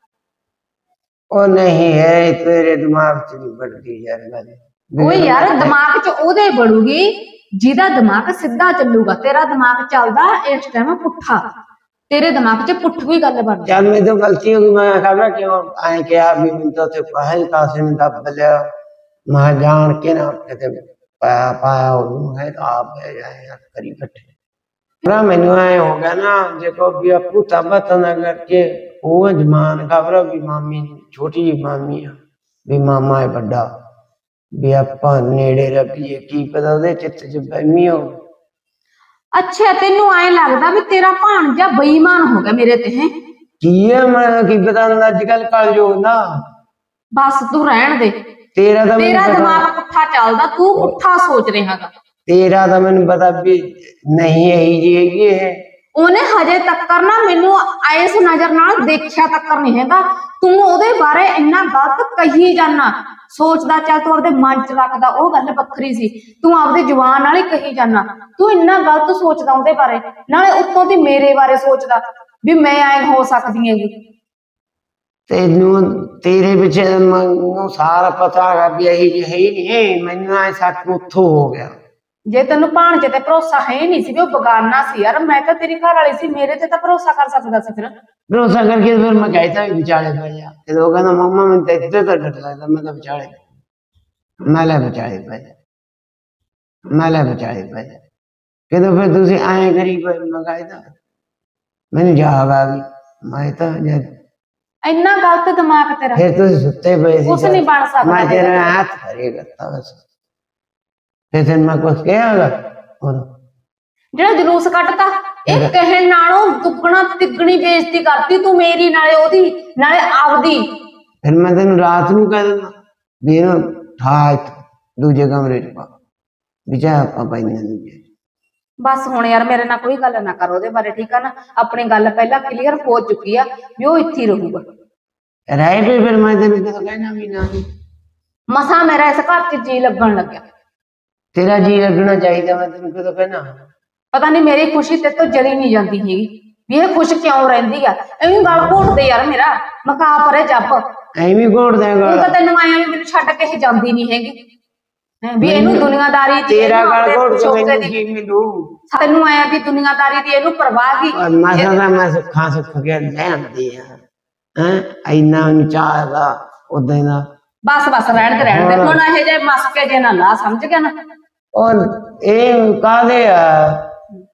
ਉਹ ਨਹੀਂ ਹੈ ਤੇਰੇ ਦਿਮਾਗ ਚ ਨਹੀਂ बढ़ती ਯਾਰ ਗੱਲ। ਉਹ ਯਾਰ ਦਿਮਾਗ ਚ ਉਹਦੇ ਬੜੂਗੀ ਜਿਹਦਾ ਦਿਮਾਗ ਸਿੱਧਾ ਚੱਲੂਗਾ। ਤੇਰਾ ਦਿਮਾਗ ਚੱਲਦਾ ਇਸ ਟਾਈਮ ਪੁੱਠਾ, ਤੇਰੇ ਦਿਮਾਗ ਚ ਪੁੱਠੀ ਗੱਲ ਬਣਦੀ। ਚੱਲ ਮੇਰੇ ਤੋਂ ਗਲਤੀ ਹੋ ਗਈ, ਮੈਂ ਖਬਰ ਕਿਉਂ ਐ ਕਿਹਾ ਵੀ ਮੈਨੂੰ ਤਾਂ ਉੱਥੇ ਪਾਹਲ ਕਾਸੇ ਨੇ ਦੱਬ ਲਿਆ। ਮੈਂ ਜਾਣ ਕੇ ਨਾ ਕਿਤੇ ਪਾਇਆ ਉਹਨੂੰ ਹੈ ਆਪ ਹੈ ਯਾਰ ਕਰੀ ਇਕੱਠੇ ਨਾ। ਮੈਨੂੰ ਐ ਹੋ ਗਿਆ ਨਾ ਦੇਖੋ ਵੀ ਆਪੂ ਤਬਤ ਨਾ ਕਰਕੇ ਉਹ ਜਮਾਨ ਖਬਰ ਵੀ ਮਾਮੀ ਛੋਟੀ ਜਿਹੀ ਮਾਮੀ ਆ ਵੀ ਮਾਮਾ ਹੈ ਵੱਡਾ, ਵੀ ਆਪਾਂ ਨੇੜੇ ਰੱਖੀਏ ਕੀ ਪਤਾ ਉਹਦੇ ਚਿੱਤ ਚ ਬਹਿਮੀ ਹੋ। ਅੱਛਾ ਤੈਨੂੰ ਐ ਲੱਗਦਾ ਵੀ ਤੇਰਾ ਭਾਣਜਾ ਬੇਈਮਾਨ ਹੋ ਗਿਆ ਮੇਰੇ ਤੇ ਹੈ? ਕੀ ਹੈ ਮੈਂ ਕੀ ਪਤਾ ਅੱਜ ਕੱਲ ਕਲਯੁਗ ਨਾ। ਬਸ ਤੂੰ ਰਹਿਣ ਦੇ, ਤੇਰਾ ਦਿਮਾਗ ਪੁੱਠਾ ਚੱਲਦਾ, ਤੂੰ ਪੁੱਠਾ ਸੋਚ ਰਿਹਾ ਗਾ। ਤੇਰਾ ਤਾਂ ਮੈਨੂੰ ਪਤਾ ਵੀ ਨਹੀਂ ਇਹੀ ਜੀ ਹੈਗੀ ਇਹ। ਉਹਨੇ ਹਜੇ ਤੱਕ ਨਾ ਮੈਨੂੰ ਇਸ ਨਜ਼ਰ ਨਾਲ ਦੇਖਿਆ ਤੱਕ ਨਹੀਂ ਹੈਗਾ। ਤੂੰ ਉਹਦੇ ਬਾਰੇ ਇੰਨਾ ਗਲਤ ਕਹੀ ਜਾਨਾ, ਸੋਚਦਾ ਚੱਲ ਤੂੰ ਆਪਦੇ ਮਨ ਚ ਰੱਖਦਾ ਉਹ ਗੱਲ ਵੱਖਰੀ ਸੀ, ਤੂੰ ਆਪਦੇ ਜ਼ੁਬਾਨ ਨਾਲ ਹੀ ਕਹੀ ਜਾਨਾ। ਤੂੰ ਇੰਨਾ ਗਲਤ ਸੋਚਦਾ ਉਹਦੇ ਬਾਰੇ, ਨਾਲੇ ਉੱਤੋਂ ਦੀ ਮੇਰੇ ਬਾਰੇ ਸੋਚਦਾ ਵੀ ਮੈਂ ਐ ਹੋ ਸਕਦੀ ਹੈਗੀ। ਤੈਨੂੰ ਤੇਰੇ ਪਿੱਛੇ ਮੈਨੂੰ ਸਾਰਾ ਪਤਾ ਹੈਗਾ ਵੀ ਇਹੀ ਜਿਹੀ ਨਹੀਂ। ਮੈਨੂੰ ਐ ਸੱਚ ਉੱਥੋਂ ਹੋ ਗਿਆ। ਜੇ ਤੈਨੂੰ ਭਾਣਜੇ ਤੇ ਭਰੋਸਾ ਹੈ ਹੀ ਨਹੀਂ ਸੀ ਵੀ ਉਹ ਬਗਾਨਾ ਸੀ ਯਾਰ, ਮੈਂ ਤਾਂ ਤੇਰੀ ਘਰ ਵਾਲੀ ਸੀ, ਮੇਰੇ ਤੇ ਤਾਂ ਭਰੋਸਾ ਕਰ ਸਕਦਾ ਸੀ। ਫਿਰ ਭਰੋਸਾ ਕਰਕੇ ਫਿਰ ਮੈਂ ਕਹਿਤਾ ਵੀ ਵਿਚਾਲੇ ਪੈ ਜਾ। ਤੇ ਉਹ ਕਹਿੰਦਾ ਮੰਮਾ ਮੈਨੂੰ ਤਾਂ ਇੱਥੇ ਤਾਂ ਡਰ ਲੱਗਦਾ, ਮੈਂ ਤਾਂ ਵਿਚਾਲੇ ਮੈਂ ਲੈ ਵਿਚਾਲੇ ਪੈ ਜਾ, ਮੈਂ ਲੈ ਵਿਚਾਲੇ ਪੈ ਜਾ। ਕਹਿੰਦਾ ਫਿਰ ਤੁਸੀਂ ਐਂ ਕਰੀ ਕੋਈ ਮੈਂ ਕਹਿਤਾ ਮੈਨੂੰ ਜਾਗ ਆ ਗਈ। ਮੈਂ ਤਾਂ ਜਦ ਇੰਨਾ ਗਲਤ ਦਿਮਾਗ ਤੇਰਾ, ਫਿਰ ਤੁਸੀਂ ਸੁੱਤੇ ਪਏ ਸੀ, ਕੁਛ ਨਹੀਂ ਬਣ ਸਕਦਾ। ਮੈਂ ਤੇਰਾ ਹੱਥ ਫੜੇ ਕਰਤਾ ਬਸ। ਫਿਰ ਮੈਂ ਕੁਛ ਕਿਹਾਗਾ ਜਿਹੜਾ ਜਲੂਸ ਕੱਢਤਾ ਇਹ ਕਹਿਣ ਨਾਲੋਂ ਦੁੱਗਣਾ ਤਿੱਗਣੀ ਬੇਇੱਜ਼ਤੀ ਕਰਤੀ ਤੂੰ ਮੇਰੀ, ਨਾਲੇ ਉਹਦੀ ਨਾਲੇ ਆਪਦੀ। ਫਿਰ ਮੈਂ ਤੈਨੂੰ ਰਾਤ ਨੂੰ ਕਹਿ ਦਿੰਦਾ ਵੀ ਇਹਨੂੰ ਠਾ ਦੂਜੇ ਕਮਰੇ ਚ ਪਾ ਵਿਚਾ ਆਪਾਂ ਪੈਂਦੇ ਦੂਜੇ। ਬਸ ਹੁਣ ਯਾਰ ਮੇਰੇ ਨਾਲ ਕੋਈ ਗੱਲ ਨਾ ਕਰ ਉਹਦੇ ਬਾਰੇ, ਠੀਕ ਆ ਨਾ? ਆਪਣੀ ਗੱਲ ਪਹਿਲਾਂ ਕਲੀਅਰ ਹੋ ਚੁੱਕੀ ਆ ਵੀ ਉਹ ਇੱਥੇ ਰਹੂਗਾ। ਰਹਿ ਪਈ ਫਿਰ ਮੈਂ ਤੈਨੂੰ ਕਦੋਂ ਕਹਿਣਾ ਵੀ ਨਾ। ਮਸਾਂ ਮੇਰਾ ਇਸ ਘਰ ਚ ਜੀ ਲੱਗਣ ਲੱਗਿਆ। ਤੇਰਾ ਜੀ ਲੱਗਣਾ ਚਾਹੀਦਾ, ਮੈਂ ਤੈਨੂੰ ਕਦੋਂ ਕਹਿਣਾ। ਪਤਾ ਨਹੀਂ ਮੇਰੀ ਖੁਸ਼ੀ ਤੇ ਤੋਂ ਜਲੀ ਨਹੀਂ ਜਾਂਦੀ ਹੈਗੀ ਵੀ ਇਹ ਖੁਸ਼ ਕਿਉਂ ਰਹਿੰਦੀ ਆ। ਐਵੇਂ ਗਲ ਘੋਟਦੇ ਯਾਰ ਮੇਰਾ, ਮਕਾ ਪਰੇ ਜੱਬ ਐਵੇਂ ਘੋਟਦੇ ਗਲ। ਤਾਂ ਤੈਨੂੰ ਆਇਆ ਵੀ ਮੈਨੂੰ ਛੱਡ ਕੇ ਇਹ ਜਾਂਦੀ ਨਹੀਂ ਹੈਗੀ ਵੀ ਇਹਨੂੰ ਦੁਨੀਆਦਾਰੀ ਦੀ, ਤੇਰਾ ਗਲ ਘੋਟ ਕੇ ਮੈਨੂੰ ਕੀ ਮਿਲੂ? ਤੈਨੂੰ ਆਇਆ ਵੀ ਦੁਨੀਆਦਾਰੀ ਦੀ ਇਹਨੂੰ ਪਰਵਾਹ ਕੀ। ਮਸਾਂ ਦਾ ਮੈਂ ਸੁੱਖਾਂ ਸੁੱਖ ਕੇ ਲੈਂਦੀ ਆ ਇੰਨਾ ਚਾਹ ਦਾ ਉਦਾਂ ਦਾ। ਬਸ ਬਸ ਰਹਿਣ ਦੇ ਹੁਣ ਇਹ ਜੇ ਮਸਕੇ ਜੇ ਨਾ ਲਾ, ਸਮਝ ਗਿਆ ਨਾ? ਉਹ ਇਹ ਕਾਹਦੇ ਆ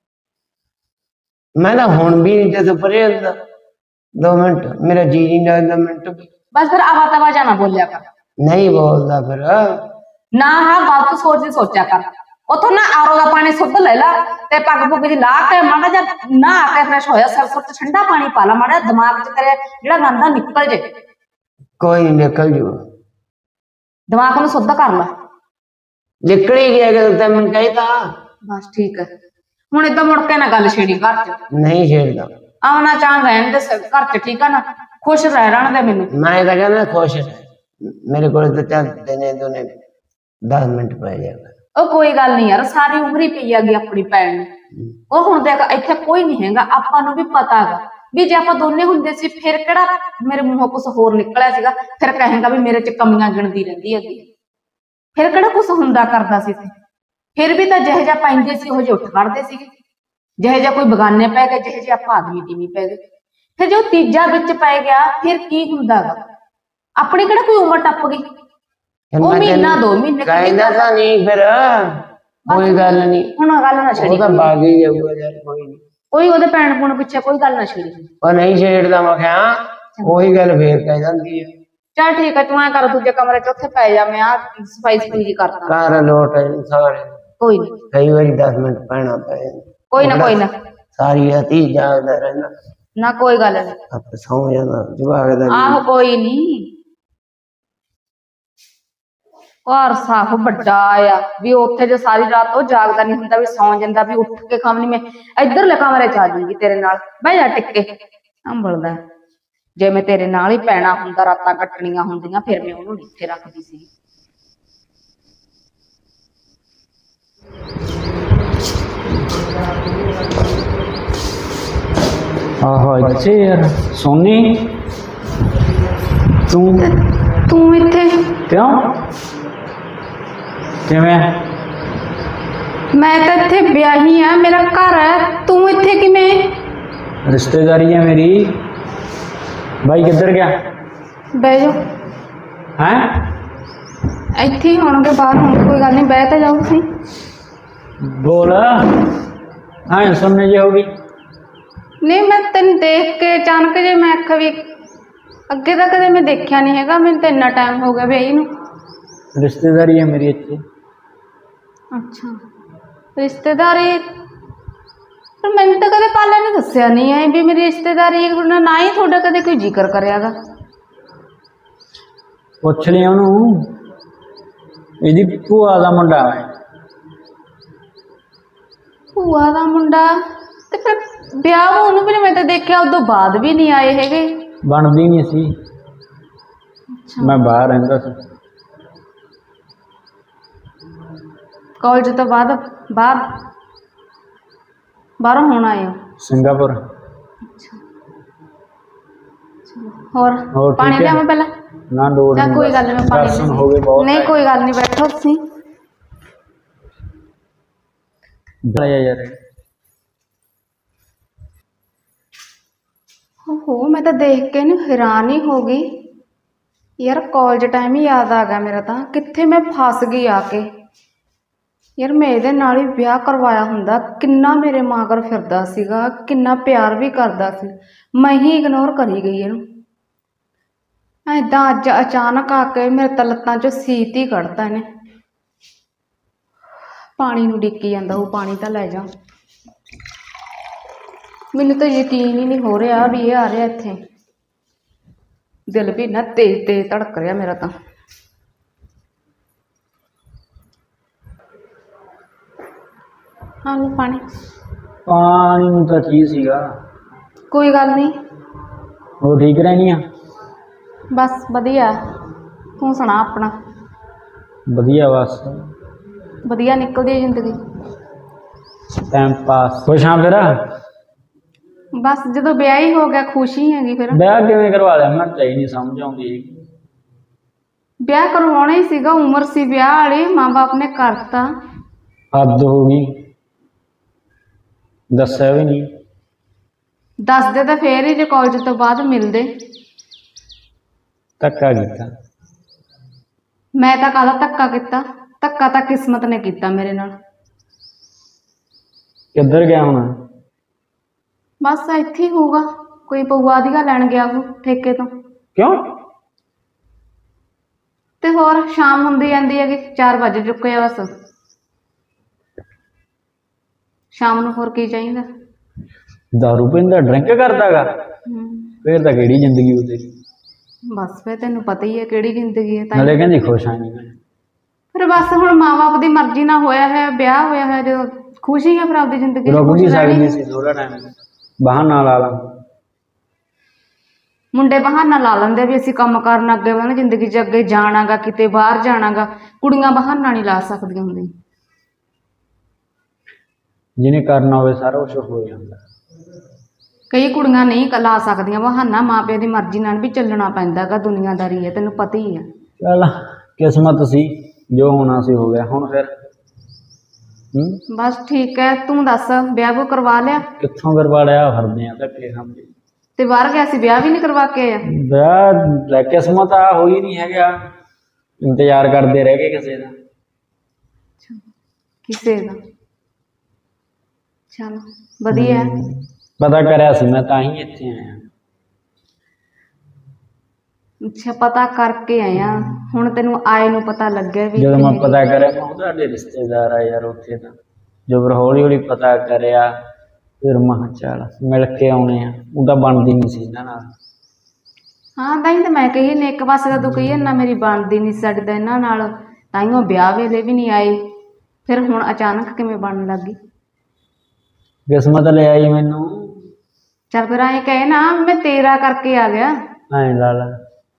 ਮੈਂ ਨਾ ਹੁਣ ਵੀ ਜਦੋਂ ਪਰੇ ਹੁੰਦਾ 2 ਮਿੰਟ ਮੇਰਾ ਜੀ ਨਹੀਂ ਲੱਗਦਾ ਮਿੰਟ ਵੀ। ਬਸ ਫਿਰ ਆਵਾ ਤਵਾ ਜਾਣਾ ਬੋਲਿਆ ਕਰ। ਨਹੀਂ ਬੋਲਦਾ ਫਿਰ ਨਾ ਹਾਂ ਗਲਤ ਸੋਚਿਆ ਕਰ। ਉਥੋਂ ਨਾ ਆਰੋ ਦਾ ਪਾਣੀ ਸੁੱਧ ਲੈ ਲਾ ਤੇ ਪੱਗ ਪੁੱਗ ਜੀ ਲਾ ਕੇ ਮਾੜਾ ਜਿਹਾ ਨਹਾ ਕੇ ਫਰੈਸ਼ ਹੋਇਆ, ਸਿਰ ਤੇ ਠੰਡਾ ਪਾਣੀ ਪਾ ਲਾ, ਮਾੜਾ ਦਿਮਾਗ ਚ ਤੇਰੇ ਜਿਹੜਾ ਗੰਦਾ ਨਿਕਲ ਜੇ। ਕੋਈ ਨਹੀਂ ਨਿਕਲ ਜੂ, ਦਿਮਾਗ ਨੂੰ ਸੁੱਧ ਕਰ ਲਾ। ਨਿਕਲ ਹੀ ਗਿਆ ਕਿ ਤੈਨੂੰ ਕਹਿਤਾ। ਬਸ ਠੀਕ ਹੈ, ਹੁਣ ਏਦਾਂ ਮੁੜ ਕੇ ਨਾ ਗੱਲ ਛੇੜੀ ਘਰ ਚ। ਨਹੀਂ ਛੇੜਦਾ, ਆਉਣਾ ਚਾਹ ਰਹਿਣ ਦੇ ਘਰ ਚ, ਠੀਕ ਆ ਨਾ? ਖੁਸ਼ ਰਹਿਣ ਦੇ ਮੈਨੂੰ। ਮੈਂ ਤਾਂ ਕਹਿੰਦਾ ਖੁਸ਼ ਮੇਰੇ ਕੋਲ ਤਾਂ ਚੱਲ ਦਿਨੇ ਦੋਨੇ 10 ਮਿੰਟ ਪੈ ਜਾਏਗਾ। ਉਹ ਕੋਈ ਗੱਲ ਨਹੀਂ ਯਾਰ, ਸਾਰੀ ਉਮਰ ਹੀ ਪਈ ਹੈਗੀ ਆਪਣੀ ਭੈਣ ਨੂੰ। ਉਹ ਹੁਣ ਦੇਖ ਇੱਥੇ ਕੋਈ ਨਹੀਂ ਹੈਗਾ, ਆਪਾਂ ਨੂੰ ਵੀ ਪਤਾ ਹੈਗਾ ਵੀ ਜੇ ਆਪਾਂ ਦੋਨੇ ਹੁੰਦੇ ਸੀ ਫਿਰ ਕਿਹੜਾ ਮੇਰੇ ਮੂੰਹੋਂ ਕੁਛ ਹੋਰ ਨਿਕਲਿਆ ਸੀਗਾ। ਫਿਰ ਕਹੇਗਾ ਵੀ ਮੇਰੇ ਚ ਕਮੀਆਂ ਗਿਣਦੀ ਰਹਿੰਦੀ ਹੈਗੀ, ਫਿਰ ਕਿਹੜਾ ਕੁਛ ਹੁੰਦਾ ਕਰਦਾ ਸੀ। ਫਿਰ ਵੀ ਤਾਂ ਜਿਹੇ ਜਿਹਾ ਪੈਂਦੇ ਸੀ ਉਹ ਜਿਹੇ ਉੱਠ ਖੜਦੇ ਸੀਗੇ, ਜਿਹੇ ਜਿਹਾ ਕੋਈ ਬਗਾਨੇ ਪੈ ਗਏ, ਜਿਹੇ ਜਿਹੇ ਆਪਾਂ ਆਦਮੀ ਦੀ ਪੈ ਗਏ। ਫਿਰ ਜੋ ਤੀਜਾ ਵਿੱਚ ਪੈ ਗਿਆ ਫਿਰ ਕੀ ਹੁੰਦਾ ਗਾ? ਆਪਣੀ ਕਿਹੜਾ ਕੋਈ ਉਮਰ ਟੱਪ ਗਈ? ਉਹ ਮਹੀਨਾ 2 ਮਹੀਨੇ ਕਹਿੰਦਾ ਤਾਂ ਨਹੀਂ ਫਿਰ ਕੋਈ ਗੱਲ ਨਹੀਂ। ਹੁਣ ਗੱਲ ਨਾ ਛੇੜੀ, ਉਹ ਤਾਂ ਬਾਗ ਹੀ ਜਾਊਗਾ ਯਾਰ, ਕੋਈ ਨਹੀਂ। ਕੋਈ ਉਹਦੇ ਭੈਣ ਭੂਣ ਪਿੱਛੇ ਕੋਈ ਗੱਲ ਨਾ ਛੇੜੀ। ਉਹ ਨਹੀਂ ਛੇੜਦਾ, ਮੈਂ ਕਿਹਾ ਉਹੀ ਗੱਲ ਫੇਰ ਕਹਿ ਜਾਂਦੀ ਹੈ। ਚੱਲ ਠੀਕ ਹੈ, ਤੂੰ ਐ ਕਰ ਦੂਜੇ ਕਮਰੇ ਚ ਉੱਥੇ ਪੈ ਜਾ, ਮੈਂ ਆ ਸਫਾਈ ਸਫੂਈ ਜੀ ਕਰਦਾ। ਘਰ ਲੋਟ ਸਾਰੇ ਕੋਈ ਨਹੀਂ, ਕਈ ਵਾਰੀ 10 ਮਿੰਟ ਪੈਣਾ ਪਏ। ਕੋਈ ਨਾ ਸਾਰੀ ਰਾਤੀ ਜਾਗਦਾ ਰਹਿਣਾ ਨਾ, ਕੋਈ ਗੱਲ ਨਹੀਂ। ਆਪ ਸੌ ਜਾਂਦਾ ਜਵਾਗ ਦਾ। ਆਹੋ ਕੋਈ ਨਹੀਂ। ਘਰ ਸਾਫ ਵੱਡਾ ਆ ਵੀ ਉੱਥੇ ਜੇ ਸਾਰੀ ਰਾਤ ਉਹ ਜਾਗਦਾ ਨਹੀਂ ਹੁੰਦਾ ਵੀ ਸੌਂ ਜਾਂਦਾ ਵੀ ਉੱਠ ਕੇ ਖਾਵਣੀ ਮੈਂ ਇੱਧਰਲੇ ਕਮਰੇ ਚ ਆ ਜਾਊਂਗੀ ਤੇਰੇ ਨਾਲ ਬਹਿ ਜਾ ਟਿੱਕੇ ਅੰਬਲਦਾ ਜੇ ਮੈਂ ਤੇਰੇ ਨਾਲ ਹੀ ਪੈਣਾ ਹੁੰਦਾ ਰਾਤਾਂ ਕੱਟਣੀਆਂ ਹੁੰਦੀਆਂ ਫਿਰ ਮੈਂ ਉਹਨੂੰ ਇੱਥੇ ਰੱਖਦੀ ਸੀ। ਆਹੋ ਇੱਥੇ ਯਾਰ ਸੋਨੀ ਤੂੰ ਇੱਥੇ ਕਿਉਂ ਕਿਵੇਂ ਮੈਂ ਤਾਂ ਇੱਥੇ ਵਿਆਹੀ ਆ ਮੇਰਾ ਘਰ ਹੈ ਤੂੰ ਇੱਥੇ ਕਿਵੇਂ ਰਿਸ਼ਤੇਦਾਰੀ ਹੈ ਮੇਰੀ ਭਾਈ ਕਿੱਧਰ ਗਿਆ ਬਹਿ ਜਾ ਹੈ ਇੱਥੇ ਹੀ ਹੋਣਗੇ ਬਾਹਰ ਹੁਣ ਕੋਈ ਗੱਲ ਨਹੀਂ ਬਹਿ ਤਾਂ ਜਾਓ ਤੁਸੀਂ बोल हाँ सुनने जो होगी नहीं मैं तेन देख के अचानक जे मैं आखा भी अगे तो कदे मैं देखा नहीं है मैंने तो इन्ना टाइम हो गया ब्याही नूं। रिश्तेदारी है मेरी इत्थे। अच्छा रिश्तेदारी पर मैंने तो कदे पाला नहीं दस्या नहीं है भी मेरी रिश्तेदारी है ना ही थोड़ा कदे कोई जिक्र करेगा पुछ लिया उन्होंने इहदी भूआ दा मुंडा है भूआ का मुंडा ते फिर ब्याह होने भी मैं तो देखा उदों बाद भी नहीं आए हैगे बनदी नहीं सी। अच्छा। मैं बाहर रहंदा सी कॉलेज तो बाद बाहर बाहरों होना आए हो सिंगापुर। और और पानी ठीक है? लिया मैं पहला ना लोड़ ਚੱਲ नहीं कोई बस। गल नहीं मैं पानी दर्शन लेनी। हो गए बहुत नहीं कोई गल नहीं बैठो तुसी यार हो मैं तो देख के ना हैरान ही हो गई यार कॉलेज टाइम ही याद आ गया मेरा तो कित्थे मैं फस गई आके यार मैं ਇਹਦੇ ਨਾਲ ਹੀ ਵਿਆਹ ਕਰਵਾਇਆ ਹੁੰਦਾ ਕਿੰਨਾ ਮੇਰੇ ਮਾਗਰ ਫਿਰਦਾ ਸੀਗਾ ਕਿੰਨਾ ਪਿਆਰ ਵੀ ਕਰਦਾ ਸੀ ਮੈਂ ਹੀ ਇਗਨੋਰ ਕਰੀ ਗਈ ਇਹਨੂੰ ਐਦਾਂ ਅੱਜ ਅਚਾਨਕ ਆ ਕੇ ਮੇਰੇ ਤਾਂ ਲੱਤਾਂ 'ਚੋਂ ਸੀਤ ਹੀ ਕੱਢਤਾ ਇਹਨੇ ਪਾਣੀ ਨੂੰ ਡਿੱਕੀ ਜਾਂਦਾ ਉਹ ਪਾਣੀ ਤਾਂ ਲੈ ਜਾ ਮੈਨੂੰ ਤਾਂ ਯਕੀਨ ਹੀ ਨਹੀਂ ਹੋ ਰਿਹਾ ਵੀ ਇਹ ਆ ਰਿਹਾ ਇੱਥੇ ਦਿਲ ਵੀ ਨਾ ਤੇਜ਼ ਤੇਜ਼ ਧੜਕ ਰਿਹਾ ਮੇਰਾ ਤਾਂ ਹਾਂ ਲਓ ਪਾਣੀ पानी नूं तां की सीगा ਕੋਈ ਗੱਲ ਨਹੀਂ वो ठीक रहनी आ ਬਸ ਵਧੀਆ ਤੂੰ ਸੁਣਾ ਆਪਣਾ वधिया बस ਵਧੀਆ ਨਿਕਲਦੀ ਹੈ ਜ਼ਿੰਦਗੀ टाइम पास खुश हाँ फिर ਬਸ ਜਦੋਂ ਵਿਆਹ ਹੀ ਹੋ ਗਿਆ ਖੁਸ਼ੀ ਹੈਗੀ ਫਿਰ ब्याह किवें करवा लिया मैं तो नहीं समझ आउंदी ਵਿਆਹ ਕਰਵਾਉਣਾ ਹੀ ਸੀਗਾ ਉਮਰ ਸੀ ਵਿਆਹ ਵਾਲੀ ਮਾਂ-ਬਾਪ ਨੇ ਕਰਤਾ हद हो गई दस्या भी नहीं ਦੱਸਦੇ ਤਾਂ ਫੇਰ ਹੀ ਜੇ ਕਾਲਜ ਤੋਂ ਬਾਅਦ ਮਿਲਦੇ धक्का कीता ਮੈਂ ਤਾਂ ਕਾਹਦਾ ਧੱਕਾ ਕੀਤਾ ਧੱਕਾ ਤਾਂ ਕਿਸਮਤ ਨੇ ਕੀਤਾ ਮੇਰੇ ਨਾਲ किधर गया होना ਬਸ ਇੱਥੇ ਹੀ ਹੋਊਗਾ ਕੋਈ ਪਊਆ ਦੀਆਂ ਲੈਣ ਗਿਆ ਉਹ ਠੇਕੇ ਤੋਂ क्यों ਤੇ ਹੋਰ ਸ਼ਾਮ ਹੁੰਦੀ ਜਾਂਦੀ ਹੈਗੀ 4 ਵਜੇ ਚੁੱਕੇ ਆ ਬਸ ਸ਼ਾਮ ਨੂੰ ਹੋਰ ਕੀ ਚਾਹੀਦਾ दारू पींदा ड्रिंक करता गा फिर तो केड़ी जिंदगी हो तेरी ਬਸ ਫਿਰ ਤੈਨੂੰ ਪਤਾ ਹੀ ਹੈ ਕਿਹੜੀ ਜ਼ਿੰਦਗੀ ਹੈ ਤਾਂ नाले कहंदी खुश हाँ नहीं मैं ਫਿਰ ਬਸ ਹੁਣ ਮਾਂ-ਬਾਪ ਦੀ ਮਰਜ਼ੀ ਨਾਲ ਹੋਇਆ ਹੈ ਵਿਆਹ ਹੋਇਆ ਹੈ ਜਦੋਂ ਖੁਸ਼ੀ ਹੈ ਫਿਰ ਆਪਦੀ ਜ਼ਿੰਦਗੀ 'ਚ रुक ਖੁਸ਼ नहीं ਰਹਿਣੀ सकती सी थोड़ा टाइम बहाना ला ला ਮੁੰਡੇ ਬਹਾਨਾ ਲਾ ਲੈਂਦੇ ਵੀ ਅਸੀਂ ਕੰਮ ਕਰਨ ਅੱਗੇ ਵਧਣਾ ਜ਼ਿੰਦਗੀ 'ਚ ਅੱਗੇ ਜਾਣਾਗਾ ਕਿਤੇ ਬਾਹਰ ਜਾਣਾਗਾ ਕੁੜੀਆਂ ਬਹਾਨਾ ਨਹੀਂ ਲਾ ਸਕਦੀਆਂ ਹੁੰਦੀਆਂ जिन्हें करना हो सारा कुछ हो जाता ਕਈ ਕੁੜੀਆਂ ਨਹੀਂ ਲਾ ਸਕਦੀਆਂ ਬਹਾਨਾ ਮਾਪਿਆਂ ਦੀ ਮਰਜ਼ੀ ਨਾਲ ਵੀ ਚੱਲਣਾ ਪੈਂਦਾ ਗਾ ਦੁਨੀਆਦਾਰੀ ਹੈ ਤੈਨੂੰ ਪਤਾ ਹੀ ਹੈ चल किस्मत सी जो होना सी हो गया हुण फिर ਬਸ ਠੀਕ ਹੈ ਤੂੰ ਦੱਸ ਵਿਆਹ ਵੂ ਕਰਵਾ ਲਿਆ कित्थों करवा लिया फिरदे आ धक्के खांदे ਤੇ ਬਾਹਰ ਗਿਆ ਸੀ ਵਿਆਹ ਵੀ ਨਹੀਂ ਕਰਵਾ ਕੇ ਆਇਆ ਵਿਆਹ ਲੈ ਕਿਸਮਤ ਆ ਹੋਈ ਨਹੀਂ ਹੈਗਾ ਇੰਤਜ਼ਾਰ ਕਰਦੇ ਰਹਿ ਗਏ ਕਿਸੇ ਦਾ ਕਿਸੇ ਦਾ ਚਲੋ ਵਧੀਆ ਹੈ। ਪਤਾ ਕਰਿਆ ਸੀ ਮੈਂ ਤਾਂ ਹੀ ਇੱਥੇ ਆਇਆ ਅੱਛਾ ਪਤਾ ਕਰਕੇ ਆਇਆ ਹੁਣ ਤੈਨੂੰ ਆਏ ਨੂੰ ਪਤਾ ਲੱਗਿਆ ਵੀ ਜਦੋਂ ਮੈਂ ਕਿਵੇਂ- ਪਤਾ ਕਰਿਆ ਮੈਂ ਉਹਦੇ ਰਿਸ਼ਤੇਦਾਰ ਆ ਯਾਰ ਉੱਥੇ ਤਾਂ ਜੋ ਫਿਰ ਹੌਲੀ ਹੌਲੀ ਪਤਾ ਕਰਿਆ ਫਿਰ ਮੈਂ ਕਿਹਾ ਚੱਲ ਮਿਲ ਕੇ ਆਉਣੇ ਆ ਉਹਦਾ ਬਣਦੀ ਨਹੀਂ ਸੀ ਇਹਨਾਂ ਨਾਲ ਹਾਂ ਤਾਂ ਹੀ ਤਾਂ ਮੈਂ ਕਹੀ ਨੇ ਇੱਕ ਪਾਸੇ ਦਾ ਤੂੰ ਕਹੀ ਨਾ ਮੇਰੀ ਬਣਦੀ ਨਹੀਂ ਸਾਡੀ ਤਾਂ ਇਹਨਾਂ ਨਾਲ ਤਾਈਓ ਵਿਆਹ ਵੇਲੇ ਵੀ ਨਹੀਂ ਆਏ, ਫਿਰ ਹੁਣ ਅਚਾਨਕ ਕਿਵੇਂ ਬਣਨ ਲੱਗ ਗਈ? ਕਿਸਮਤ ਲੈ ਆਈ ਮੈਨੂੰ। ਚੱਲ ਫਿਰ ਐਂ ਕਹੇ ਨਾ ਮੈਂ ਤੇਰਾ ਕਰਕੇ ਆ ਗਿਆ। ਐਂ ਲਾ ਲਾ,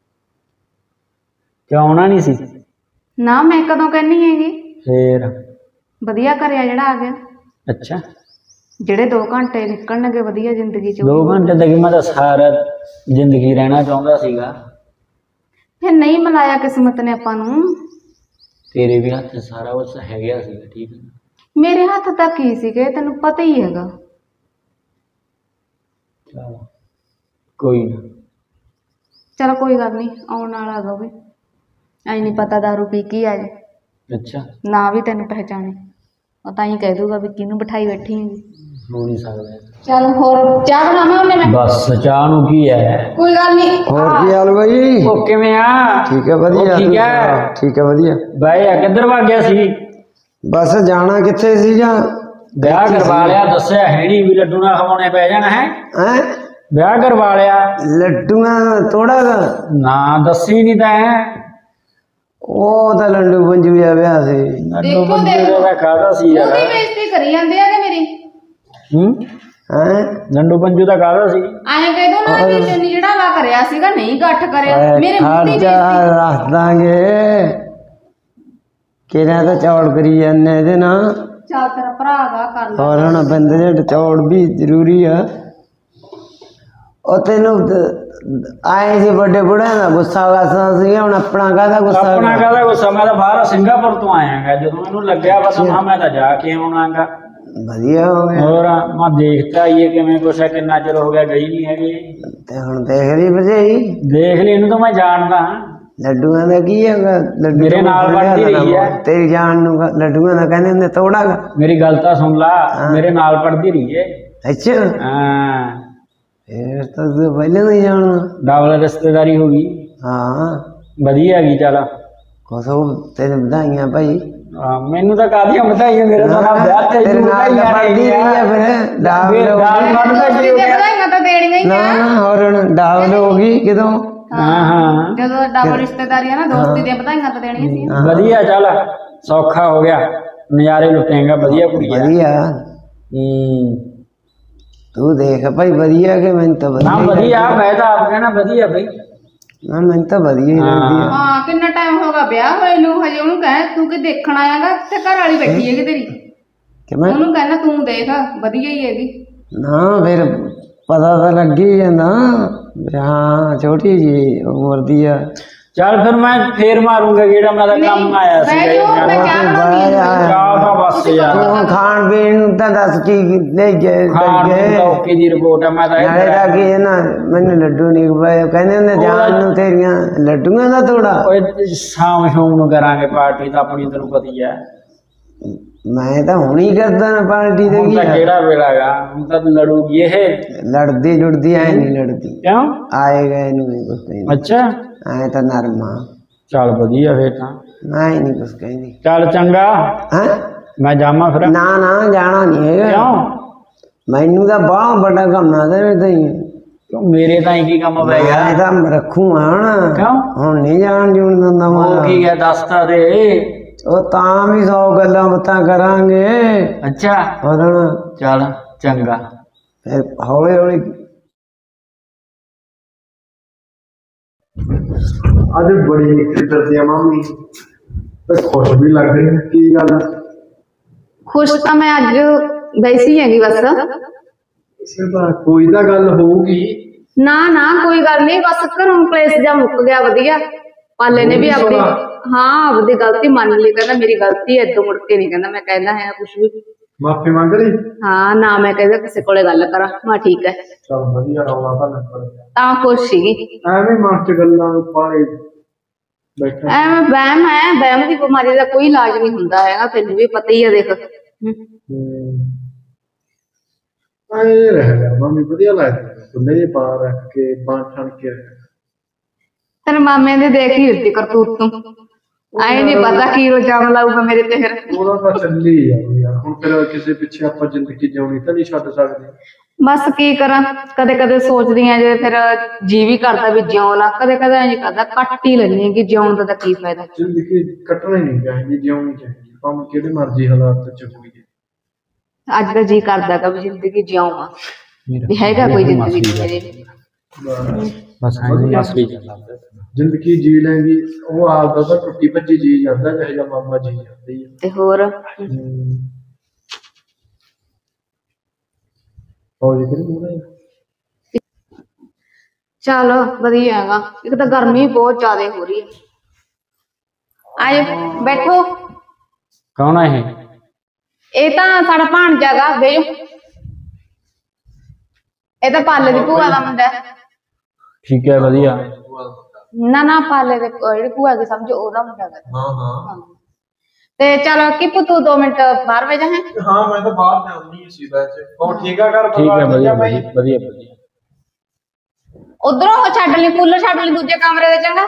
ਕਿਉਂ ਆਉਣਾ ਨਹੀਂ ਸੀ? ਨਾ ਮੈਂ ਕਦੋਂ ਕਹਿਨੀ ਹੈਗੀ, ਫੇਰ ਵਧੀਆ ਕਰਿਆ ਜਿਹੜਾ ਆ ਗਿਆ। ਅੱਛਾ, ਜਿਹੜੇ 2 ਘੰਟੇ ਨਿਕਲਣਗੇ ਵਧੀਆ ਜ਼ਿੰਦਗੀ ਚ। 2 ਘੰਟੇ ਤੱਕ ਮੈਂ ਤਾਂ ਸਾਰਾ ਜ਼ਿੰਦਗੀ ਰਹਿਣਾ ਚਾਹੁੰਦਾ ਸੀਗਾ। ਫਿਰ ਨਹੀਂ ਮਿਲਾਇਆ ਕਿਸਮਤ ਨੇ ਆਪਾਂ ਨੂੰ। ਤੇਰੇ ਵੀ ਹੱਥ ਸਾਰਾ ਕੁਛ ਹੈਗਾ ਸੀਗਾ, ਠੀਕ ਹੈ। ਮੇਰੇ ਹੱਥ ਤੱਕ ਕੀ ਸੀਗੇ ਤੈਨੂੰ ਪਤਾ ਹੀ ਹੈਗਾ। ਚਲ ਕੋਈ ਨਾ। ਚਲ ਕੋਈ ਗੱਲ ਨਹੀਂ, ਆਉਣ ਵਾਲਾ ਹੈਗਾ ਵੀ। ਐ ਨਹੀਂ ਪਤਾ ਦਾਰੂ ਪੀ ਕੇ ਆ ਜੇ, ਅੱਛਾ, ਨਾ ਵੀ ਤੈਨੂੰ ਪਹਿਚਾਣੇ, ਉਹ ਤਾਂ ਹੀ ਕਹਿ ਦੂਗਾ ਵੀ ਕਿਹਨੂੰ ਬਿਠਾਈ ਬੈਠੀ ਹੈਗੀ। ਹੋ ਨਹੀਂ ਸਕਦਾ। ਚੱਲ ਹੋਰ ਚਾਹ ਬਣਾਵਾਂ ਉਹਨੇ ਮੈਂ? ਬਸ ਚਾਹ ਨੂੰ ਕੀ ਹੈ, ਕੋਈ ਗੱਲ ਨਹੀਂ। ਹੋਰ ਕੀ ਹਾਲ ਬਾਈ? ਉਹ ਕਿਵੇਂ ਆ? ਠੀਕ ਹੈ ਵਧੀਆ। ਠੀਕ ਹੈ। ਠੀਕ ਹੈ ਵਧੀਆ। ਬਾਈ ਆ ਕਿੱਧਰ ਵਗ ਗਿਆ ਸੀ? ਬਸ ਜਾਣਾ ਕਿੱਥੇ ਸੀ ਜਾਂ ਵਿਆਹ ਕਰਵਾ ਲਿਆ, ਦੱਸਿਆ ਹੈ ਨਹੀਂ ਵੀ ਲੱਡੂ ਨਾ ਖਵਾਉਣੇ ਪੈ ਜਾਣ। ਹੈ ਹੈ ਵਿਆਹ ਕਰਵਾ ਲਿਆ, ਲੱਡੂਆਂ ਥੋੜਾ ਦਾ ਨਾ ਦੱਸੀ ਨਹੀਂ ਤਾਂ। ਉਹ ਤਾਂ ਲੰਡੂ ਪੰਜੂ ਆ ਵਿਆਹ ਸੀ। ਲੱਡੂ ਬੰਦੇ ਦਾ ਕਾਹਦਾ ਸੀ ਯਾਰ? ਉਹਦੀ ਬੇਇੱਜ਼ਤੀ ਕਰੀ ਜਾਂਦੇ ਆ ਕਿ ਮੇਰੀ? ਹੈ ਲੰਡੂ ਪੰਜੂ ਦਾ ਕਾਹਦਾ ਸੀ? ਐਂ ਕਹਿ ਦੋ ਨਾ ਵੀ ਤੈਨੂੰ ਜਿਹੜਾ ਵਾ ਕਰਿਆ ਸੀਗਾ ਨਹੀਂ ਇਕੱਠ ਕਰਿਆ, ਮੇਰੇ ਮੂੰਹ ਦੀ ਖਰਚਾ ਬੇਇੱਜ਼ਤੀ। ਰੱਖ ਦਾਂਗੇ। ਕਿਹਨਾਂ ਤਾਂ ਚੌੜ ਕਰੀ ਜਾਂਦੇ ਇਹਦੇ ਨਾਲ। ਚੱਲ ਤੇਰਾ ਭਰਾ ਗਾ ਕਰ ਲੈ। ਔਰ ਹੁਣ ਬੰਦੇ ਦੇ ਚੌੜ ਵੀ ਜ਼ਰੂਰੀ ਆ। ਉਹ ਤੈਨੂੰ ਆਏ ਸੀ ਵੱਡੇ ਬੁੜਿਆਂ ਦਾ ਗੁੱਸਾ ਵਾਸਾ ਸੀ, ਹੁਣ ਆਪਣਾ ਕਾਹਦਾ ਗੁੱਸਾ? ਆਪਣਾ ਕਾਹਦਾ ਗੁੱਸਾ? ਮੈਂ ਤਾਂ ਬਾਹਰ ਸਿੰਗਾਪੁਰ ਤੋਂ ਆਇਆਗਾ, ਜਦੋਂ ਮੈਨੂੰ ਲੱਗਿਆ ਪਤਾ ਮੈਂ ਤਾਂ ਜਾ ਕੇ ਆਉਣਾਗਾ। ਵਧੀਆ ਹੋ ਗਿਆ। ਹੋਰ ਮੈਂ ਦੇਖਤਾ ਆਈਏ ਕਿਵੇਂ ਕੁਛ ਹੈ, ਕਿੰਨਾ ਚਿਰ ਹੋ ਗਿਆ ਗਈ ਨਹੀਂ ਹੈਗੀ। ਤੇ ਹੁਣ ਦੇਖ ਲਈ ਭਜਾਈ, ਦੇਖ ਲਈ, ਇਹਨੂੰ ਤਾਂ ਮੈਂ ਜਾਣਦਾ ਹਾਂ। ਲੱਡੂਆਂ ਦਾ ਕੀ ਹੈਗਾ? ਲੱਡੂ ਮੇਰੇ ਨਾਲ ਪੜ੍ਹਦੀ ਰਹੀ ਹੈ। ਤੇਰੀ ਜਾਨ ਨੂੰ ਲੱਡੂਆਂ ਦਾ ਕਹਿੰਦੇ ਹੁੰਦੇ ਤੋੜਾਗਾ। ਮੇਰੀ ਗੱਲ ਤਾਂ ਸੁਣ ਲਾ, ਮੇਰੇ ਨਾਲ ਪੜ੍ਹਦੀ ਰਹੀ ਹੈ। ਅੱਛਾ, ਹਾਂ, ਫੇਰ ਤਾਂ ਤੂੰ ਪਹਿਲਾਂ ਨਹੀਂ ਜਾਣਦਾ। ਡਬਲ ਰਿਸ਼ਤੇਦਾਰੀ ਹੋ ਗਈ। ਹਾਂ ਵਧੀਆ ਹੈਗੀ। ਚੱਲ ਕੋਸੋ ਤੈਨੂੰ ਵਧਾਈਆਂ ਭਾਈ। ਮੈਨੂੰ ਤਾਂ ਕਾਹਦੀਆਂ ਵਧਾਈਆਂ, ਮੇਰੇ ਤਾਂ ਵਿਆਹ ਤੇ ਤੇਰੇ ਨਾਲ ਤਾਂ ਪੜ੍ਹਦੀ ਰਹੀ ਹੈ। ਫਿਰ ਡਾਵਲ ਵਧਾਈਆਂ ਤਾਂ ਦੇਣੀਆਂ ਹੀ ਨਾ ਆ। ਨਾ ਹੋਰ ਡਾਵਲ ਹੋ ਗਈ ਕਿਦੋਂ? ਹਾਂ, ਜਦੋਂ ਡਬਲ ਰਿਸ਼ਤੇਦਾਰੀ ਆ ਨਾ, ਦੋਸਤੀ ਦੀਆਂ ਵਧਾਈਆਂ ਤਾਂ ਦੇਣੀਆਂ ਸੀ। ਵਧੀਆ। ਚੱਲ ਸੌਖਾ ਹੋ ਗਿਆ, ਨਜ਼ਾਰੇ ਲੁੱਟੇਗਾ। ਵਧੀਆ ਕੁੜੀ ਆ। ਵਧੀਆ। ਤੂੰ ਦੇਖ ਭਾਈ ਵਧੀਆ ਕਿ ਮੈਨੂੰ ਤਾਂ ਨਾ ਵਧੀਆ। ਵਧੀਆ, ਮੈਂ ਤਾਂ ਆਪ ਕਹਿਣਾ ਵਧੀਆ ਬਈ। ਨਾ ਮੈਨੂੰ ਤਾਂ ਵਧੀਆ ਹੀ ਲੱਗਦੀ ਆ। ਹਾਂ, ਕਿੰਨਾ ਟਾਈਮ ਹੋ ਗਿਆ ਵਿਆਹ ਹੋਏ ਨੂੰ, ਹਜੇ ਉਹਨੂੰ ਕਹਿ ਤੂੰ ਕਿ ਦੇਖਣ ਆਇਆਗਾ ਤੇ ਘਰ ਵਾਲੀ ਬੈਠੀ ਹੈਗੀ ਤੇਰੀ। ਕਿ ਮੈਂ ਉਹਨੂੰ ਕਹਿਣਾ ਤੂੰ ਦੇਖ ਵਧੀਆ ਹੀ ਹੈਗੀ। ਨਾ ਫਿਰ ਪਤਾ ਤਾਂ ਲੱਗ ਹੀ ਜਾਂਦਾ। ਹਾਂ ਛੋਟੀ ਜੀ ਉਮਰ ਦੀ ਆ। ਚੱਲ ਫਿਰ ਮੈਂ ਫੇਰ ਮਾਰੂੰਗਾ ਜਿਹੜਾ ਮੈਂ ਤਾਂ ਕੰਮ ਆਇਆ ਸੀ। ਬਹਿ ਜਾਓ, ਮੈਂ ਚਾਹ ਬਣਾਉਣੀ ਆ। ਚਾਹ ਤਾਂ ਬਸ ਯਾਰ, ਤੂੰ ਖਾਣ ਪੀਣ ਨੂੰ ਤਾਂ ਦੱਸ ਕੀ ਲੈ ਗਏ? ਖਾਣ ਨੂੰ ਤਾਂ ਓਕੇ ਦੀ ਰਿਪੋਰਟ ਹੈ। ਮੈਂ ਤਾਂ ਨਾਲੇ ਦਾ ਕੀ ਹੈ ਨਾ, ਮੈਨੂੰ ਲੱਡੂ ਨਹੀਂ ਖਵਾਏ। ਕਹਿੰਦੇ ਹੁੰਦੇ ਜਾਨ ਨੂੰ ਤੇਰੀਆਂ ਲੱਡੂਆਂ ਦਾ ਤੋੜਾ। ਓਏ ਸ਼ਾਮ ਸ਼ੂਮ ਨੂੰ ਕਰਾਂਗੇ ਪਾਰਟੀ ਤਾਂ ਆਪਣੀ, ਤੈਨੂੰ ਪਤਾ ਹੀ ਹੈ। ਮੈਂ ਤਾਂ ਹੁਣ ਹੀ ਕਰਦਾ ਨਾ ਪਾਰਟੀ ਦੇ। ਹੁਣ ਕੀ ਤਾਂ ਆ? ਕਿਹੜਾ ਵੇਲਾ ਗਾ, ਹੁਣ ਤਾਂ ਲੜੂਗੀ ਇਹ। ਲੜਦੀ ਲੁੜਦੀ ਐ ਨਹੀਂ ਲੜਦੀ। ਕਿਉਂ? ਆਏ ਗਏ ਨੂੰ ਨਹੀਂ ਕੁਛ ਕਹਿੰਦੀ। ਅੱਛਾ, ਐ ਤਾਂ ਨਰਮਾ। ਚੱਲ ਵਧੀਆ ਫੇਰ ਤਾਂ। ਮੈਂ ਹੀ ਨਹੀਂ ਕੁਛ ਕਹਿੰਦੀ। ਚੱਲ ਚੰਗਾ, ਹੈ ਮੈਂ ਜਾਵਾਂ ਫਿਰ। ਨਾ ਨਾ ਜਾਣਾ ਨਹੀਂ ਹੈਗਾ। ਕਿਉਂ? ਮੈਨੂੰ ਤਾਂ ਬਹੁਤ ਵੱਡਾ ਕੰਮ ਆ ਤੇ ਕਿਉਂ ਮੇਰੇ ਤਾਂ ਕੀ ਕੰਮ ਪੈ ਗਿਆ? ਮੈਂ ਤਾਂ ਰੱਖੂ ਹੁਣ। ਕਿਉਂ? ਹੁਣ ਨਹੀਂ ਜਾਣ ਜੂਣ ਦਿੰਦਾ ਉਹ ਮੈਂ। ਕੀ ਹੈ ਦੱਸ ਤਾਂ ਦੇ। ਉਹ ਤਾਂ ਵੀ 100 ਗੱਲਾਂ ਬਾਤਾਂ ਕਰਾਂਗੇ। ਅੱਛਾ, ਹੋਰ ਹੁਣ ਚੱਲ ਚੰਗਾ। ਫਿਰ ਹੌਲੀ ਹੌਲੀ। ਅੱਜ ਬੜੀ ਫਿਕਰ ਆ ਮਾਮੀ, ਤੇ ਖੁਸ਼ ਵੀ ਲੱਗ ਰਹੀ ਹੈ। ਕੀ ਗੱਲ? ਖੁਸ਼ ਤਾਂ ਮੈਂ ਅੱਜ ਵੈਸੀ ਹੈਗੀ ਬਸ। ਇਸੇ ਤਾਂ ਕੋਈ ਤਾਂ ਗੱਲ ਹੋਊਗੀ। ਨਾ ਨਾ ਕੋਈ ਗੱਲ ਨਹੀਂ, ਬਸ ਘਰੋਂ ਕਲੇਸ਼ ਜਾਂ ਮੁੱਕ ਗਿਆ ਵਧੀਆ। ਪਾਲੇ ਨੇ ਵੀ ਆਪਣੀ ਆਪਦੀ ਗਲਤੀ ਮੰਨ ਲਈ, ਕਹਿੰਦਾ ਮੇਰੀ ਗਲਤੀ ਹੈ, ਇਦੋਂ ਮੁੜ ਕੇ ਨਹੀਂ ਕਹਿੰਦਾ ਮੈਂ ਕਹਿੰਦਾ ਹੈ ਕੁਛ ਵੀ। ਮਾਫੀ ਮੰਗ ਲਈ? ਹਾਂ ਨਾ ਮੈਂ ਕਹਿੰਦਾ ਕਿਸੇ ਕੋਲੇ ਗੱਲ ਕਰਾਂ। ਮੈਂ ਠੀਕ ਹੈ, ਚਲ ਵਧੀਆ, ਰੌਲਾ ਤਾਂ ਨਿਕਲ ਗਿਆ। ਤਾਂ ਖੁਸ਼ ਸੀਗੀ। ਐਵੇਂ ਮਨ ਚ ਗੱਲਾਂ ਨੂੰ ਪਾਏ ਬੈਠਾ। ਐਵੇਂ ਵਹਿਮ ਹੈ, ਵਹਿਮ ਦੀ ਬਿਮਾਰੀ ਦਾ ਕੋਈ ਇਲਾਜ ਨਹੀਂ ਹੁੰਦਾ ਹੈਗਾ, ਤੈਨੂੰ ਵੀ ਪਤਾ ਹੀ ਹੈ। ਦੇਖ ਐ ਰਹਿ ਗਿਆ ਮਾਮੀ, ਵਧੀਆ ਲੱਗਦਾ ਤੁੰਨੇ ਜੇ ਪਾ ਰੱਖ ਕੇ ਬਾਂਹ ਠਣ ਕੇ। ਤੇਰੇ ਮਾਮੇ ਦੇ ਦੇਖ ਹੀ ਦਿੱਤੀ ਕਰਤੂਤ ਤੂੰ। ਆਏ ਨਹੀਂ ਪਤਾ ਕੀ ਇਲਜ਼ਾਮ ਲਾਊਗਾ ਮੇਰੇ ਤੇ ਫਿਰ। ਉਹਦਾ ਤਾਂ ਚੱਲੀ ਆ ਯਾਰ। ਹੁਣ ਫਿਰ ਕਿਸੇ ਪਿੱਛੇ ਆਪਾਂ ਜ਼ਿੰਦਗੀ ਜਿਉਣੀ ਤਾਂ ਨਹੀਂ ਛੱਡ ਸਕਦੇ। ਬਸ ਕੀ ਕਰਾਂ, ਕਦੇ ਕਦੇ ਸੋਚਦੀ ਆ ਜੇ ਫਿਰ ਜੀ ਵੀ ਕਰਦਾ ਵੀ ਜਿਉਂ ਨਾ, ਕਦੇ ਕਦੇ ਐਂ ਕਰਦਾ ਕੱਟ ਹੀ ਲੈਣੀ ਕਿ ਜਿਉਣ ਦਾ ਤਾਂ ਕੀ ਫਾਇਦਾ। ਜ਼ਿੰਦਗੀ ਕੱਟਣਾ ਹੀ ਨਹੀਂ ਚਾਹੀਦੀ, ਜਿਉਣੀ ਚਾਹੀਦੀ, ਭਾਵੇਂ ਕਿਹੜੇ ਮਰਜ਼ੀ ਹਾਲਾਤ ਚ ਹੋਈਏ। ਅੱਜ ਦਾ ਜੀ ਕਰਦਾ ਗਾ ਵੀ ਜ਼ਿੰਦਗੀ ਜਿਉਂ ਵੀ ਹੈਗਾ ਕੋਈ ਜ਼ਿੰਦਗੀ ਚ ਮੇਰੇ ਵੀ। ਬਸ ਮਸਲੀ ਚੱਲਦਾ ਜ਼ਿੰਦਗੀ ਜੀ ਲੈਂਦੀ, ਉਹ ਆਪਦਾ ਤਾਂ ਟੁੱਟੀ ਭੱਜੀ ਜੀ ਜਾਂਦਾ, ਜਿਹੋ ਜਿਹਾ ਮਾਮਾ ਜੀ ਜਾਂਦੀ ਹੈ। ਤੇ ਹੋਰ ਚਲ ਵਧੀਆ ਹੈਗਾ। ਇੱਕ ਤਾਂ ਗਰਮੀ ਬਹੁਤ ਜ਼ਿਆਦਾ ਹੋ ਰਹੀ ਹੈ। ਆਜੋ ਬੈਠੋ। ਕੌਣ ਹੈ ਇਹ? ਇਹ ਤਾਂ ਸਾਡਾ ਭਾਣਜਾ ਗਾ, ਬਹਿ ਜਾਓ। ਇਹ ਤਾਂ ਪਾਲੇ ਦੀ ਭੂਆ ਦਾ ਮੁੰਡਾ ਹੈ। ਠੀਕ ਹੈ ਵਧੀਆ। ਨਾ ਪਾਲੇ ਦੇ ਜਿਹੜੀ ਭੂਆ ਦੀ ਸਮਝੋ ਉਹਦਾ ਮੁੰਡਾ ਗਾ। ਹਾਂ ਤੇ ਚਲ ਕੀ ਪੁੱਤੂ 2 ਮਿੰਟ ਬਾਹਰ ਵੇ ਜਾ ਹੈ। ਹਾਂ ਮੈਂ ਤਾਂ ਬਾਹਰ ਜਾਂਦੀ ਸੀ ਵੈਸੇ। ਹੋਰ ਠੀਕ ਆ ਘਰ ਠੀਕ ਹੈ ਵਧੀਆ ਵਧੀਆ ਵਧੀਆ। ਉਧਰੋਂ ਉਹ ਛੱਡ ਲਈ, ਕੂਲਰ ਛੱਡ ਲਈ ਦੂਜੇ ਕਮਰੇ ਦੇ। ਚੰਗਾ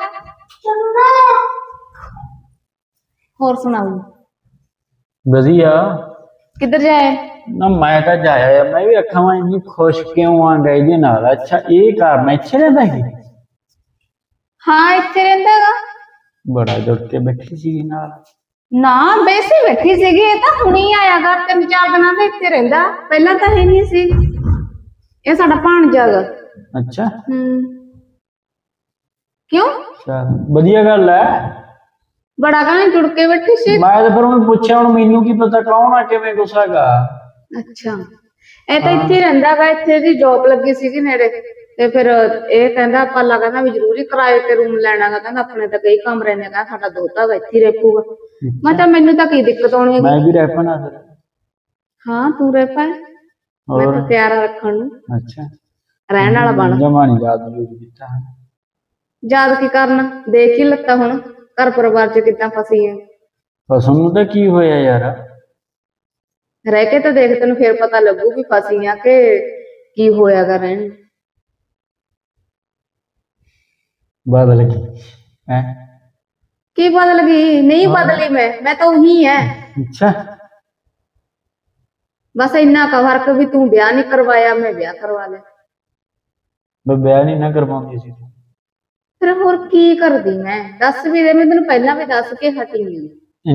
ਹੋਰ ਸੁਣਾਓ? ਵਧੀਆ। ਕਿੱਧਰ ਜਾਏ? ਨਾ ਮੈਂ ਤਾਂ ਜਾਇਆ, ਮੈਂ ਵੀ ਅੱਖਾਂ ਵਾਂ ਇੰਨੀ ਖੁਸ਼ ਕਿਉਂ ਆ ਗਈ ਇਹਦੇ ਨਾਲ। ਅੱਛਾ ਇਹ ਕਾਰਨ ਇੱਥੇ ਰਹਿੰਦਾ ਸੀ? ਹਾਂ ਇੱਥੇ ਰਹਿੰਦਾ ਗਾ। ਬੜਾ ਜੁੜ ਕੇ ਬੈਠੀ ਸੀ ਨਾਲ। ਨਾ ਬੈਸੀ ਬੈਠੀ ਸੀਗੀ, ਇਹ ਤਾਂ ਹੁਣੀ ਆਇਆ ਗਾ 3-4 ਦਿਨਾਂ ਦਾ ਇੱਥੇ ਰਹਿੰਦਾ, ਪਹਿਲਾਂ ਤਾਂ ਹੈ ਨਹੀਂ ਸੀ। ਇਹ ਸਾਡਾ ਭਾਣਜਾ ਗਾ। ਅੱਛਾ ਕਿਉਂ? ਚਲ ਵਧੀਆ ਗੱਲ ਹੈ। ਬੜਾ ਗਾਣੇ ਜੁੜ ਕੇ ਬੈਠੀ ਸੀ। ਮੈਂ ਤਾਂ ਫਿਰ ਉਹਨੂੰ ਪੁੱਛਿਆ, ਹੁਣ ਮੈਨੂੰ ਕੀ ਪਤਾ ਕੌਣ ਆ ਕਿਵੇਂ ਗੁੱਸਾ ਗਾ। ਅੱਛਾ ਇਹ ਤਾਂ ਇੱਥੇ ਰਹਿੰਦਾ ਗਾ, ਇੱਥੇ ਦੀ ਜੌਬ ਲੱਗੀ ਸੀਗੀ ਨੇੜੇ। ਤੇ ਫਿਰ ਇਹ ਕਹਿੰਦਾ ਪਾਲਾ ਕਹਿੰਦਾ ਵੀ ਜ਼ਰੂਰੀ ਕਿਰਾਏ ਤੇ ਰੂਮ ਲੈਣਾ ਗਾ। ਕਹਿੰਦਾ ਆਪਣੇ ਤਾਂ ਕਈ ਕਮਰੇ ਨੇ, ਕਹਿੰਦਾ ਸਾਡਾ ਦੋਤਾ ਵਾ ਇੱਥੇ ਰਹਿ ਪਊਗਾ। ਮੈਂ ਤਾਂ ਮੈਨੂੰ ਤਾਂ ਕੀ ਦਿੱਕਤ ਆਉਣੀ ਹੈ? ਮੈਂ ਵੀ ਰਹਿ ਪੈਣਾ ਫਿਰ। ਹਾਂ ਤੂੰ ਰਹਿ ਪਾ, ਮੈਂ ਤਾਂ ਤਿਆਰ ਰੱਖਣ ਨੂੰ। ਅੱਛਾ ਰਹਿਣ ਵਾਲਾ ਬਣ। ਜਮਾ ਨਹੀਂ ਯਾਦ ਕੀਤਾ। ਯਾਦ ਕੀ ਕਰਨਾ, ਦੇਖ ਹੀ ਲੱਤਾ ਹੁਣ ਘਰ ਪਰਿਵਾਰ ਚ ਕਿੱਦਾਂ ਫਸੀ ਹੈ। ਫਸਣ ਨੂੰ ਤਾਂ ਕੀ ਹੋਇਆ ਯਾਰ, ਰਹਿ ਕੇ ਤਾਂ ਦੇਖ, ਤੈਨੂੰ ਫੇਰ ਪਤਾ ਲੱਗੂ ਵੀ ਫਸੀ ਆ ਕਿ ਕੀ ਹੋਇਆਗਾ ਰਹਿਣ। ਬਦਲ ਗਈ ਹੈ? ਕੀ ਬਦਲ ਗਈ? ਨਹੀਂ ਬਦਲੀ, ਮੈਂ ਤਾਂ ਉਹੀ ਹੈ। ਅੱਛਾ ਬਸ ਇੰਨਾ ਕਾ ਫਰਕ ਵੀ ਤੂੰ ਵਿਆਹ ਨਹੀਂ ਕਰਵਾਇਆ, ਮੈਂ ਵਿਆਹ ਕਰਵਾ ਲਿਆ। ਮੈਂ ਵਿਆਹ ਨਹੀਂ ਨਾ ਕਰਵਾਉਂਦੀ ਸੀ। ਫਿਰ ਹੋਰ ਕੀ ਕਰਦੀ? ਮੈਂ ਦੱਸ ਵੀ ਦੇ, ਮੈਂ ਤੈਨੂੰ ਪਹਿਲਾਂ ਵੀ ਦੱਸ ਕੇ ਹਟੀ ਹਾਂ।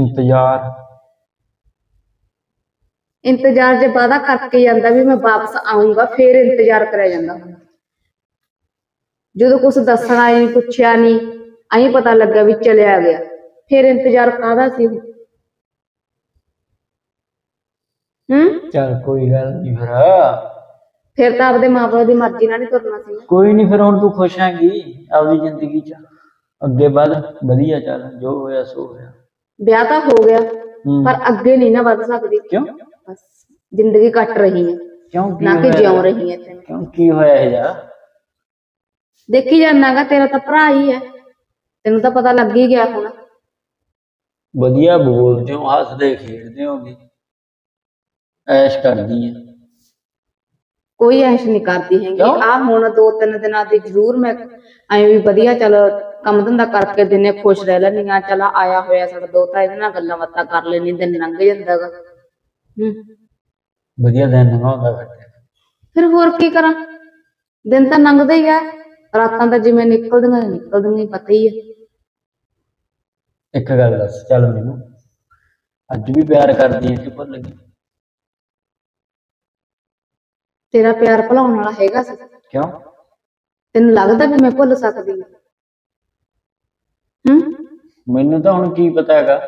ਇੰਤਜ਼ਾਰ ਜੇ ਵਾਦਾ ਕਰਕੇ ਜਾਂਦਾ ਵੀ ਮੈਂ ਵਾਪਸ ਆਉਂਗਾ, ਫੇਰ ਇੰਤਜ਼ਾਰ ਕਰਿਆ ਜਾਂਦਾ। ਜਦੋਂ ਕੁਛ ਦੱਸਣਾ ਨਹੀਂ, ਪੁੱਛਿਆ ਨਹੀਂ, ਐਂ ਪਤਾ ਲੱਗਾ ਵੀ ਚਲਿਆ ਗਿਆ, ਫੇਰ ਇੰਤਜ਼ਾਰ ਕਾਹਦਾ ਸੀ? ਚੱਲ ਕੋਈ ਗੱਲ ਨਹੀਂ ਫਿਰ ਤਾਂ ਆਪਦੇ ਮਾਂ ਪਿਓ ਦੀ ਮਰਜ਼ੀ ਨਾਲ ਨਹੀਂ ਤੁਰਨਾ ਸੀ। ਕੋਈ ਨਹੀਂ, ਫਿਰ ਹੁਣ ਤੂੰ ਖੁਸ਼ ਹੈਗੀ ਆਪਦੀ ਜ਼ਿੰਦਗੀ ਚ, ਅੱਗੇ ਵੱਧ, ਵਧੀਆ ਚੱਲ, ਜੋ ਹੋਇਆ ਸੋ ਹੋਇਆ। ਵਿਆਹ ਤਾਂ ਹੋ ਗਿਆ ਪਰ ਅੱਗੇ ਨਹੀਂ ਨਾ ਵੱਧ ਸਕਦੀ। ਕਿਉਂ? ਬਸ ਜ਼ਿੰਦਗੀ ਕੱਟ ਰਹੀ ਹੈ, ਕਿਉਂ ਨਾ ਕਿ ਜਿਉਂ ਰਹੀ ਹੈ। ਕਿਉਂ ਕੀ ਹੋਇਆ ਇਹ ਜਾ? ਦੇਖੀ ਜਾਣਾਗਾ, ਤੇਰਾ ਤਾਂ ਭਰਾ ਹੀ ਹੈ, ਤੈਨੂੰ ਤਾਂ ਪਤਾ ਲੱਗ ਹੀ ਗਿਆ ਹੁਣ। ਵਧੀਆ ਬੋਲਦੇ ਹੋ, ਹੱਸਦੇ ਖੇਡਦੇ ਹੋਗੇ, ਐਸ਼ ਕਰਦੀ ਹੈ। ਕੋਈ ਐਸ਼ ਨਹੀਂ ਕਰਦੀ ਹੈਗੀ। ਆਹ ਹੁਣ 2-3 ਦਿਨਾਂ ਦੀ ਜ਼ਰੂਰ ਮੈਂ ਐਂ ਵੀ ਵਧੀਆ ਚੱਲ ਕੰਮ ਧੰਦਾ ਕਰਕੇ ਦਿਨੇ ਖੁਸ਼ ਰਹਿ ਲੈਂਦੀ ਹਾਂ। ਚੱਲ ਆਇਆ ਹੋਇਆ ਸਾਡਾ ਦੋਤਾ, ਇਹਦੇ ਨਾਲ ਗੱਲਾਂ ਬਾਤਾਂ ਕਰ ਲੈਣੀ, ਦਿਨ ਲੰਘ ਜਾਂਦਾ ਗਾ। ਵਧੀਆ ਦਿਨ ਲੰਘਾਉਂਦਾ ਫਿਰ ਹੋਰ ਕੀ ਕਰਾਂ, ਦਿਨ ਤਾਂ ਲੰਘਦਾ ਹੀ ਆ, ਰਾਤਾਂ ਤਾਂ ਜਿਵੇਂ ਨਿਕਲਦੀਆਂ ਪਤਾ ਹੀ ਹੈ। ਇੱਕ ਗੱਲ ਦੱਸ, ਚੱਲ ਮੈਨੂੰ ਅੱਜ ਵੀ ਪਿਆਰ ਕਰਦੀ ਹੈ ਕਿ ਭੁੱਲ ਗਈ? ਤੇਰਾ ਪਿਆਰ ਭੁਲਾਉਣ ਵਾਲਾ ਹੈਗਾ ਸੀ? ਕਿਉਂ? ਤੈਨੂੰ ਲੱਗਦਾ ਵੀ ਮੈਂ ਭੁੱਲ ਸਕਦੀ ਹਾਂ? ਮੈਨੂੰ ਤਾਂ ਹੁਣ ਕੀ ਪਤਾ ਹੈਗਾ।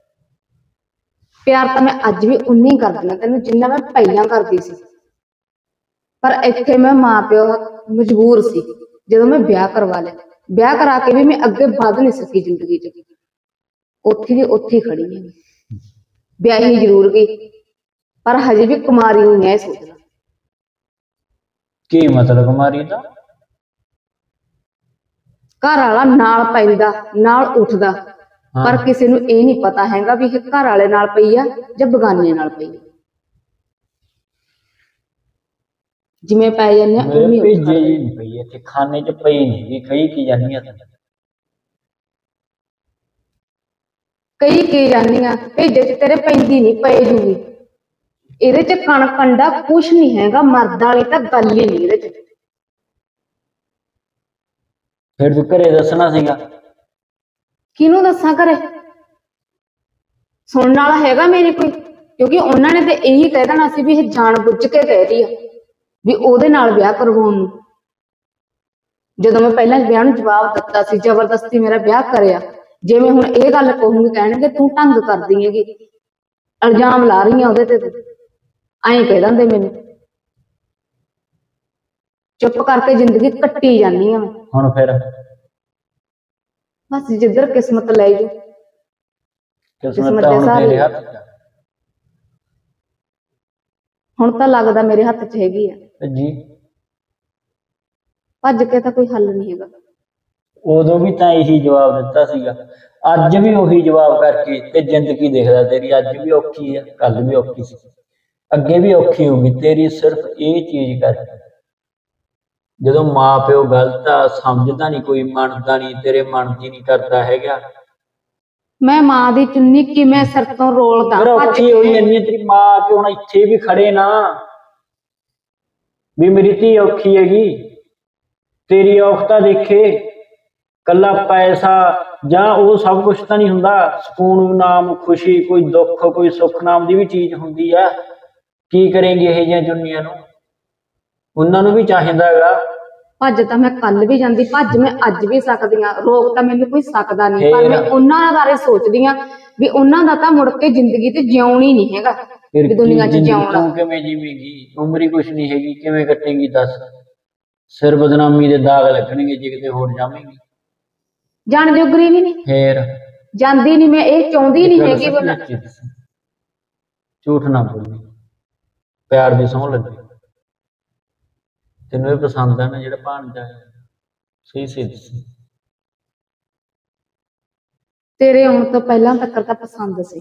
ਪਿਆਰ ਤਾਂ ਮੈਂ ਅੱਜ ਵੀ ਉਨੀ ਕਰਦੀ ਹਾਂ ਤੈਨੂੰ ਜਿੰਨਾ ਮੈਂ ਪਹਿਲਾਂ ਕਰਦੀ ਸੀ, ਪਰ ਇੱਥੇ ਮੈਂ ਮਾਂ ਪਿਓ ਮਜਬੂਰ ਸੀ। ਜਦੋਂ ਮੈਂ ਵਿਆਹ ਕਰਵਾ ਲਿਆ, ਵਿਆਹ ਕਰਾ ਕੇ ਵੀ ਮੈਂ ਅੱਗੇ ਵਧ ਨਹੀਂ ਸਕੀ ਜ਼ਿੰਦਗੀ ਚ, ਉੱਥੇ ਦੀ ਉੱਥੇ ਖੜੀ ਹਾਂ। ਵਿਆਹੀ ਜ਼ਰੂਰ ਗਈ ਪਰ ਹਜੇ ਵੀ ਕੁਮਾਰੀ ਹੋਈ ਹੈ। ਇਹ ਸੋਚ ਲਾ। ਕੀ ਮਤਲਬ ਕੁਮਾਰੀ ਦਾ? ਘਰ ਵਾਲਾ ਨਾਲ ਪੈਂਦਾ ਨਾਲ ਉੱਠਦਾ, ਪਰ ਕਿਸੇ ਨੂੰ ਇਹ ਨਹੀਂ ਪਤਾ ਹੈਗਾ ਵੀ ਇਹ ਘਰ ਵਾਲੇ ਨਾਲ ਪਈ ਆ ਜਾਂ ਬਗਾਨੇ ਨਾਲ ਪਈ ਆ। ਜਿਵੇਂ ਪੈ ਜਾਂਦੇ ਉਵੇਂ ਭੇਜੇ ਜੀ ਨਹੀਂ ਪਈ, ਇੱਥੇ ਖਾਨੇ ਚ ਪਈ ਨਹੀਂ, ਕਈ ਕੀ ਜਾਂਦੀਆਂ ਕਈ ਕੀ ਜਾਂਦੀਆਂ, ਭੇਜੇ ਚ ਤੇਰੇ ਪੈਂਦੀ ਨਹੀਂ, ਪੈ ਜੂਗੀ। ਇਹਦੇ ਚ ਕਣ ਕੰਡਾ ਕੁਛ ਨਹੀਂ ਹੈਗਾ, ਮਰਦ ਵਾਲੀ ਤਾਂ ਗੱਲ ਹੀ ਨਹੀਂ ਇਹਦੇ ਚ। ਫਿਰ ਤੂੰ ਘਰੇ ਦੱਸਣਾ ਸੀਗਾ। ਕਿਹਨੂੰ ਦੱਸਾਂ ਘਰੇ? ਸੁਣਨ ਵਾਲਾ ਹੈਗਾ ਮੇਰੇ ਕੋਈ? ਕਿਉਂਕਿ ਉਹਨਾਂ ਨੇ ਤੇ ਇਹੀ ਕਹਿ ਦੇਣਾ ਸੀ ਵੀ ਇਹ ਜਾਣ ਬੁੱਝ ਕੇ ਕਹਿ ਰਹੀ ਆ ਵੀ ਉਹਦੇ ਨਾਲ ਵਿਆਹ ਕਰਵਾਉਣ ਨੂੰ। ਜਦੋਂ ਮੈਂ ਪਹਿਲਾਂ ਵਿਆਹ ਨੂੰ ਜਵਾਬ ਦਿੱਤਾ ਸੀ, ਜ਼ਬਰਦਸਤੀ ਮੇਰਾ ਵਿਆਹ ਕਰਿਆ। ਜਿਵੇਂ ਹੁਣ ਇਹ ਗੱਲ ਕਹੂੰਗੀ, ਕਹਿਣਗੇ ਤੂੰ ਢੰਗ ਕਰਦੀ ਹੈਗੀ, ਇਲਜ਼ਾਮ ਲਾ ਰਹੀ ਆ ਉਹਦੇ ਤੇ, ਐਂ ਕਹਿ ਦਿੰਦੇ ਮੈਨੂੰ। ਚੁੱਪ ਕਰਕੇ ਜ਼ਿੰਦਗੀ ਕੱਟੀ ਜਾਂਦੀ ਆ ਮੈਂ। ਹੁਣ ਫਿਰ ਬਸ ਜਿੱਧਰ ਕਿਸਮਤ ਲੈ ਜੂ। ਕਿਸਮਤ ਤਾਂ ਹੁਣ ਤੇਰੇ ਹੱਥ 'ਚ ਆ। ਹੁਣ ਤਾਂ ਲੱਗਦਾ ਮੇਰੇ ਹੱਥ 'ਚ ਹੈਗੀ ਆ ਜੀ। ਭੱਜ ਕੇ ਤਾਂ ਕੋਈ ਹੱਲ ਨਹੀਂ ਹੈਗਾ। ਉਦੋਂ ਵੀ ਤਾਂ ਇਹੀ ਜਵਾਬ ਦਿੱਤਾ ਸੀਗਾ, ਅੱਜ ਵੀ ਉਹੀ ਜਵਾਬ ਕਰਕੇ ਤੇ ਜ਼ਿੰਦਗੀ ਦੇਖਦਾ ਤੇਰੀ ਅੱਜ ਵੀ ਔਖੀ ਆ, ਕੱਲ ਵੀ ਔਖੀ ਸੀ, ਅੱਗੇ ਵੀ ਔਖੀ ਹੋਊਗੀ ਤੇਰੀ, ਸਿਰਫ ਇਹ ਚੀਜ਼ ਕਰਕੇ। ਜਦੋਂ ਮਾਂ ਪਿਓ ਗਲਤ ਆ, ਸਮਝਦਾ ਨਹੀਂ ਕੋਈ, ਮੰਨਦਾ ਨਹੀਂ, ਤੇਰੇ ਮਨ ਦੀ ਨਹੀਂ ਕਰਦਾ ਹੈਗਾ। ਮੈਂ ਮਾਂ ਦੀ ਚੁੰਨੀ ਕਿਵੇਂ ਸਿਰ ਤੋਂ ਰੋਲਦਾ। ਫਿਰ ਔਖੀ ਹੋਈ ਇੰਨੀ ਤੇਰੀ ਮਾਂ ਕਿ ਹੁਣ ਇੱਥੇ ਵੀ ਖੜੇ ਨਾ ਵੀ ਮੇਰੀ ਧੀ ਔਖੀ ਹੈਗੀ, ਤੇਰੀ ਔਖਤਾ ਦੇਖੇ। ਕੱਲਾ ਪੈਸਾ ਜਾਂ ਉਹ ਸਭ ਕੁਛ ਤਾਂ ਨਹੀਂ ਹੁੰਦਾ, ਸਕੂਨ ਨਾਮ, ਖੁਸ਼ੀ, ਕੋਈ ਦੁੱਖ, ਕੋਈ ਸੁੱਖ ਨਾਮ ਦੀ ਵੀ ਚੀਜ਼ ਹੁੰਦੀ ਆ। ਕੀ ਕਰੇਂਗੇ ਇਹ ਜਿਹੀਆਂ ਚੁੰਨੀਆਂ ਨੂੰ? ਉਹਨਾਂ ਨੂੰ ਵੀ ਚਾਹੀਦਾ ਹੈਗਾ। ਭੱਜ ਤਾਂ ਮੈਂ ਕੱਲ ਵੀ ਜਾਂਦੀ, ਭੱਜ ਮੈਂ ਅੱਜ ਵੀ ਸਕਦੀ ਆ, ਰੋਕ ਤਾਂ ਮੈਨੂੰ ਕੋਈ ਸਕਦਾ ਨਹੀਂ। ਪਰ ਮੈਂ ਉਹਨਾਂ ਬਾਰੇ ਸੋਚਦੀ ਆ ਵੀ ਉਹਨਾਂ ਦਾ ਤਾਂ ਮੁੜ ਕੇ ਜ਼ਿੰਦਗੀ ਤੇ ਜਿਉਣੀ ਨਹੀਂ ਹੈਗਾ, ਵੀ ਦੁਨੀਆ 'ਚ ਜਿਉਣਾ। ਤੂੰ ਕਿਵੇਂ ਜੀਵੇਂਗੀ? ਉਮਰ ਹੀ ਕੁਛ ਨਹੀਂ ਹੈਗੀ, ਕਿਵੇਂ ਕੱਟੇਂਗੀ ਦੱਸ? ਸਿਰ ਬਦਨਾਮੀ ਦੇ ਦਾਗ ਲੱਗਣਗੇ ਜੇ ਕਿਤੇ ਹੋਰ ਜਾਵੇਂਗੀ। ਜਾਣ ਜੋਗਰੀ ਵੀ ਨਹੀਂ, ਫੇਰ ਜਾਂਦੀ ਨਹੀਂ ਮੈਂ, ਇਹ ਚਾਹੁੰਦੀ ਨਹੀਂ ਹੈਗੀ। ਝੂਠ ਨਾ ਬੋਲੀ, ਪਿਆਰ ਦੀ ਸਹੁੰ ਲੱਗੀ। ਤੈਨੂੰ ਇਹ ਪਸੰਦ ਆ ਨਾ ਜਿਹੜਾ ਭਾਣਜਾ ਹੈ? ਸਹੀ ਸਹੀ ਦੱਸੀ। ਤੇਰੇ ਆਉਣ ਤੋਂ ਪਹਿਲਾਂ ਤੱਕ ਤਾਂ ਪਸੰਦ ਸੀ।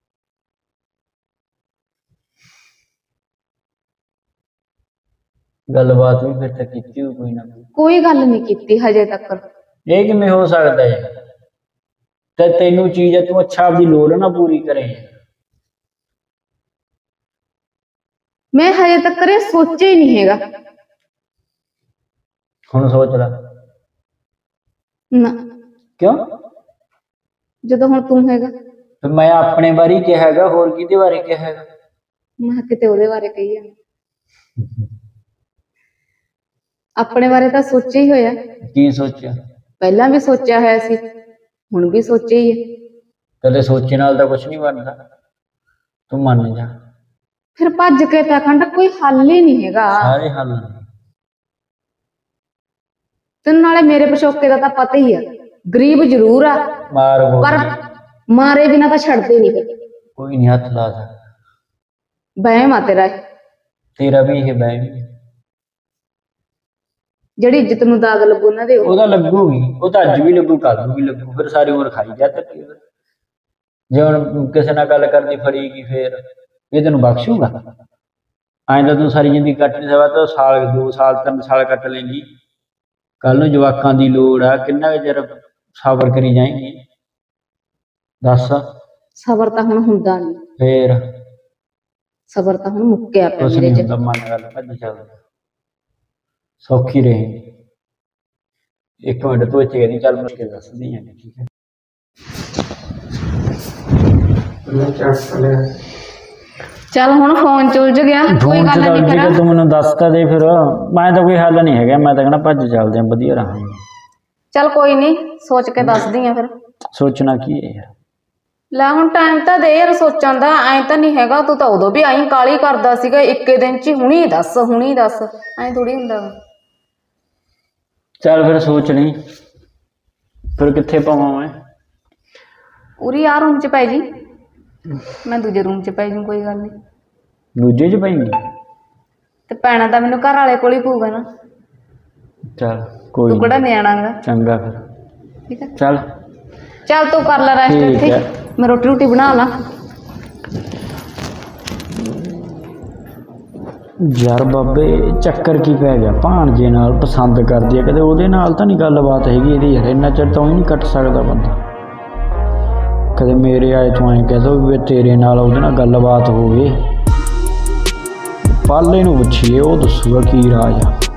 ਗੱਲਬਾਤ ਵੀ ਫਿਰ ਤਾਂ ਕੀਤੀ ਹੋਈ ਕੋਈ ਨਾ ਕੋਈ ਗੱਲ ਨਹੀਂ ਕੀਤੀ ਹਜੇ ਤੱਕ। ਇਹ ਕਿਵੇਂ ਹੋ ਸਕਦਾ ਹੈ? ਤੇ ਤੈਨੂੰ ਚੀਜ਼ ਹੈ, ਤੂੰ ਅੱਛਾ ਆਪਦੀ ਲੋੜ ਨਾ ਪੂਰੀ ਕਰੇ। ਮੈਂ ਹਜੇ ਤੱਕ ਇਹ ਸੋਚਿਆ ਹੀ ਨਹੀਂ ਹੈਗਾ। ਹੁਣ ਸੋਚ ਲੈ। ਨਾ ਕਿਉਂ? ਜਦੋਂ ਹੁਣ ਤੂੰ ਹੈਗਾ। ਤੇ ਮੈਂ ਆਪਣੇ ਬਾਰੇ ਹੀ ਕਿਹਾ ਹੈਗਾ, ਹੋਰ ਕਿਹਦੇ ਬਾਰੇ ਕਿਹਾ ਹੈਗਾ? ਮੈਂ ਕਿਤੇ ਉਹਦੇ ਬਾਰੇ ਕਹੀ ਆ। ਆਪਣੇ ਬਾਰੇ ਤਾਂ ਸੋਚਿਆ ਹੀ ਹੋਇਆ। ਕੀ ਸੋਚਿਆ? ਪਹਿਲਾਂ ਵੀ ਸੋਚਿਆ ਹੋਇਆ ਸੀ, ਹੁਣ ਵੀ ਸੋਚਿਆ ਹੀ ਹੈ। ਕਦੇ ਸੋਚੇ ਨਾਲ ਤਾਂ ਕੁਛ ਨਹੀਂ ਬਣਦਾ, ਤੂੰ ਮੰਨ ਜਾ। ਫਿਰ ਭੱਜ ਕੇ ਤਾਂ ਖੰਡ ਕੋਈ ਹੱਲ ਹੀ ਨਹੀਂ ਹੈਗਾ। ਸਾਰੇ ਹੱਲ ਤੈਨੂੰ ਨਾਲੇ ਮੇਰੇ ਪਿਛੋਕੇ ਦਾ ਤਾਂ ਪਤਾ ਹੀ ਆ, ਗਰੀਬ ਜ਼ਰੂਰ ਆ ਪਰ ਮਾਰੇ ਬਿਨਾ ਤਾਂ ਛੱਡਦੇ ਨਹੀਂ। ਕੋਈ ਨਹੀਂ ਹੱਥ ਲਾ ਸਕਦਾ। ਵਹਿਮ ਆ ਤੇਰਾ ਵੀ ਇਹ ਵਹਿਮ। ਜਿਹੜੀ ਇੱਜ਼ਤ ਨੂੰ ਦਾਗ ਲੱਗੂ ਉਹਨਾਂ ਦੇ, ਉਹਦਾ ਲੱਗੂਗੀ, ਉਹ ਤਾਂ ਅੱਜ ਵੀ ਲੱਗੂ, ਕੱਲ ਨੂੰ ਵੀ ਲੱਗੂ, ਫਿਰ ਸਾਰੀ ਉਮਰ ਖਾਈ ਜਾ ਧੱਕੇ। ਜੇ ਹੁਣ ਕਿਸੇ ਨਾਲ ਗੱਲ ਕਰਨੀ ਫੜੀਗੀ ਫੇਰ ਇਹ ਤੈਨੂੰ ਬਖਸ਼ੂਗਾ? ਐਂ ਤਾਂ ਤੂੰ ਸਾਰੀ ਜ਼ਿੰਦਗੀ ਕੱਟ ਨਹੀਂ ਸਕਦਾ, ਤਾਂ ਸਾਲ 2 ਸਾਲ 3 ਸਾਲ ਕੱਟ ਲੈਂਗੀ। ਕੱਲ ਨੂੰ ਜਵਾਕਾਂ ਦੀ ਲੋੜ ਆ, ਕਿੰਨਾ ਚਿਰ ਸਬਰ ਕਰੀ ਜਾਏਂਗੀ ਦੱਸ? ਸਬਰ ਤਾਂ ਹੁਣ ਹੁੰਦਾ ਨਹੀਂ। ਫੇਰ ਸਬਰ ਤਾਂ ਹੁਣ ਮੁੱਕਿਆ ਪਿਆ ਕੁਛ ਮੇਰੇ ਨਹੀਂ ਚ। ਹੁੰਦਾ, ਮੰਨ ਗੱਲ, ਭੱਜ ਚੱਲ, ਸੌਖੀ ਰਹੇਗੀ। ਇੱਕ ਮਿੰਟ ਤੂੰ ਇੱਥੇ ਨਹੀਂ, ਚੱਲ ਮੁਸ਼ਕਿਲ ਦੱਸਦੀ ਆ। ਠੀਕ ਹੈ, ਚੱਲ ਹੁਣ ਫੋਨ ਚ ਉਲਝ ਗਿਆ, ਕੋਈ ਗੱਲ ਨਹੀਂ। ਫਿਰ ਤੂੰ ਮੈਨੂੰ ਦੱਸ ਤਾਂ ਦੇ, ਫਿਰ ਮੈਂ ਤਾਂ ਕੋਈ ਹੱਲ ਨਹੀਂ ਹੈਗਾ, ਮੈਂ ਤਾਂ ਕਹਿਣਾ ਭੱਜ ਚੱਲਦੇ ਆ, ਵਧੀਆ ਰਹਾਂਗੇ। ਚੱਲ ਕੋਈ ਨਹੀਂ, ਸੋਚ ਕੇ ਦੱਸਦੀ ਆ। ਫਿਰ ਸੋਚਣਾ ਕੀ ਹੈ ਯਾਰ? ਲੈ ਹੁਣ ਟਾਈਮ ਤਾਂ ਦੇ ਯਾਰ ਸੋਚਣ ਦਾ, ਐਂ ਤਾਂ ਨਹੀਂ ਹੈਗਾ। ਤੂੰ ਤਾਂ ਉਦੋਂ ਵੀ ਆਈ ਕਾਲੀ ਕਰਦਾ ਸੀਗਾ, ਇੱਕੇ ਦਿਨ ਚ ਹੁਣੀ ਦੱਸ, ਹੁਣੀ ਦੱਸ, ਐਂ ਥੋੜੀ ਹੁੰਦਾ। ਚੱਲ ਫਿਰ ਸੋਚ ਲਈ, ਫਿਰ ਕਿੱਥੇ ਪਾਵਾਂ ਮੈਂ? ਉਰੀ ਆ ਰੂਮ ਚ ਪੈ ਜੀ, ਮੈਂ ਦੂਜੇ ਰੂਮ ਚ ਪੈ ਜੂ, ਕੋਈ ਗੱਲ ਨਹੀਂ। ਦੂਜੇ ਚ ਪੈਂਗੀ? ਤੇ ਪੈਣਾ ਤਾਂ ਮੈਨੂੰ ਘਰ ਵਾਲੇ ਕੋਲ ਹੀ ਪਊਗਾ ਨਾ। ਚੱਲ ਕੋਈ ਤੂੰ ਕਿਹੜਾ ਨਿਆਣਾਗਾ। ਚੰਗਾ ਫਿਰ, ਠੀਕ ਹੈ, ਚੱਲ ਚੱਲ ਤੂੰ ਕਰ ਲੈ ਰੈਸਟ ਇੱਥੇ, ਮੈਂ ਰੋਟੀ ਬਣਾ ਲਾਂ। ਯਾਰ ਬਾਬੇ ਚੱਕਰ ਕੀ ਪੈ ਗਿਆ? ਭਾਣਜੇ ਨਾਲ ਪਸੰਦ ਕਰਦੀ ਹੈ, ਕਦੇ ਉਹਦੇ ਨਾਲ ਤਾਂ ਨਹੀਂ ਗੱਲਬਾਤ ਹੈਗੀ ਇਹਦੀ ਯਾਰ। ਇੰਨਾ ਚਿਰ ਤਾਂ ਹੀ ਨਹੀਂ ਕੱਟ ਸਕਦਾ ਬੰਦਾ। ਕਦੇ ਮੇਰੇ ਆਏ ਤੂੰ ਐਂ ਕਹਿ ਦੋ ਵੀ ਤੇਰੇ ਨਾਲ ਉਹਦੇ ਨਾਲ ਗੱਲਬਾਤ ਹੋਵੇ। ਪਾਲੇ ਨੂੰ ਪੁੱਛੀਏ, ਉਹ ਦੱਸੂਗਾ ਕੀ ਰਾਜ ਆ।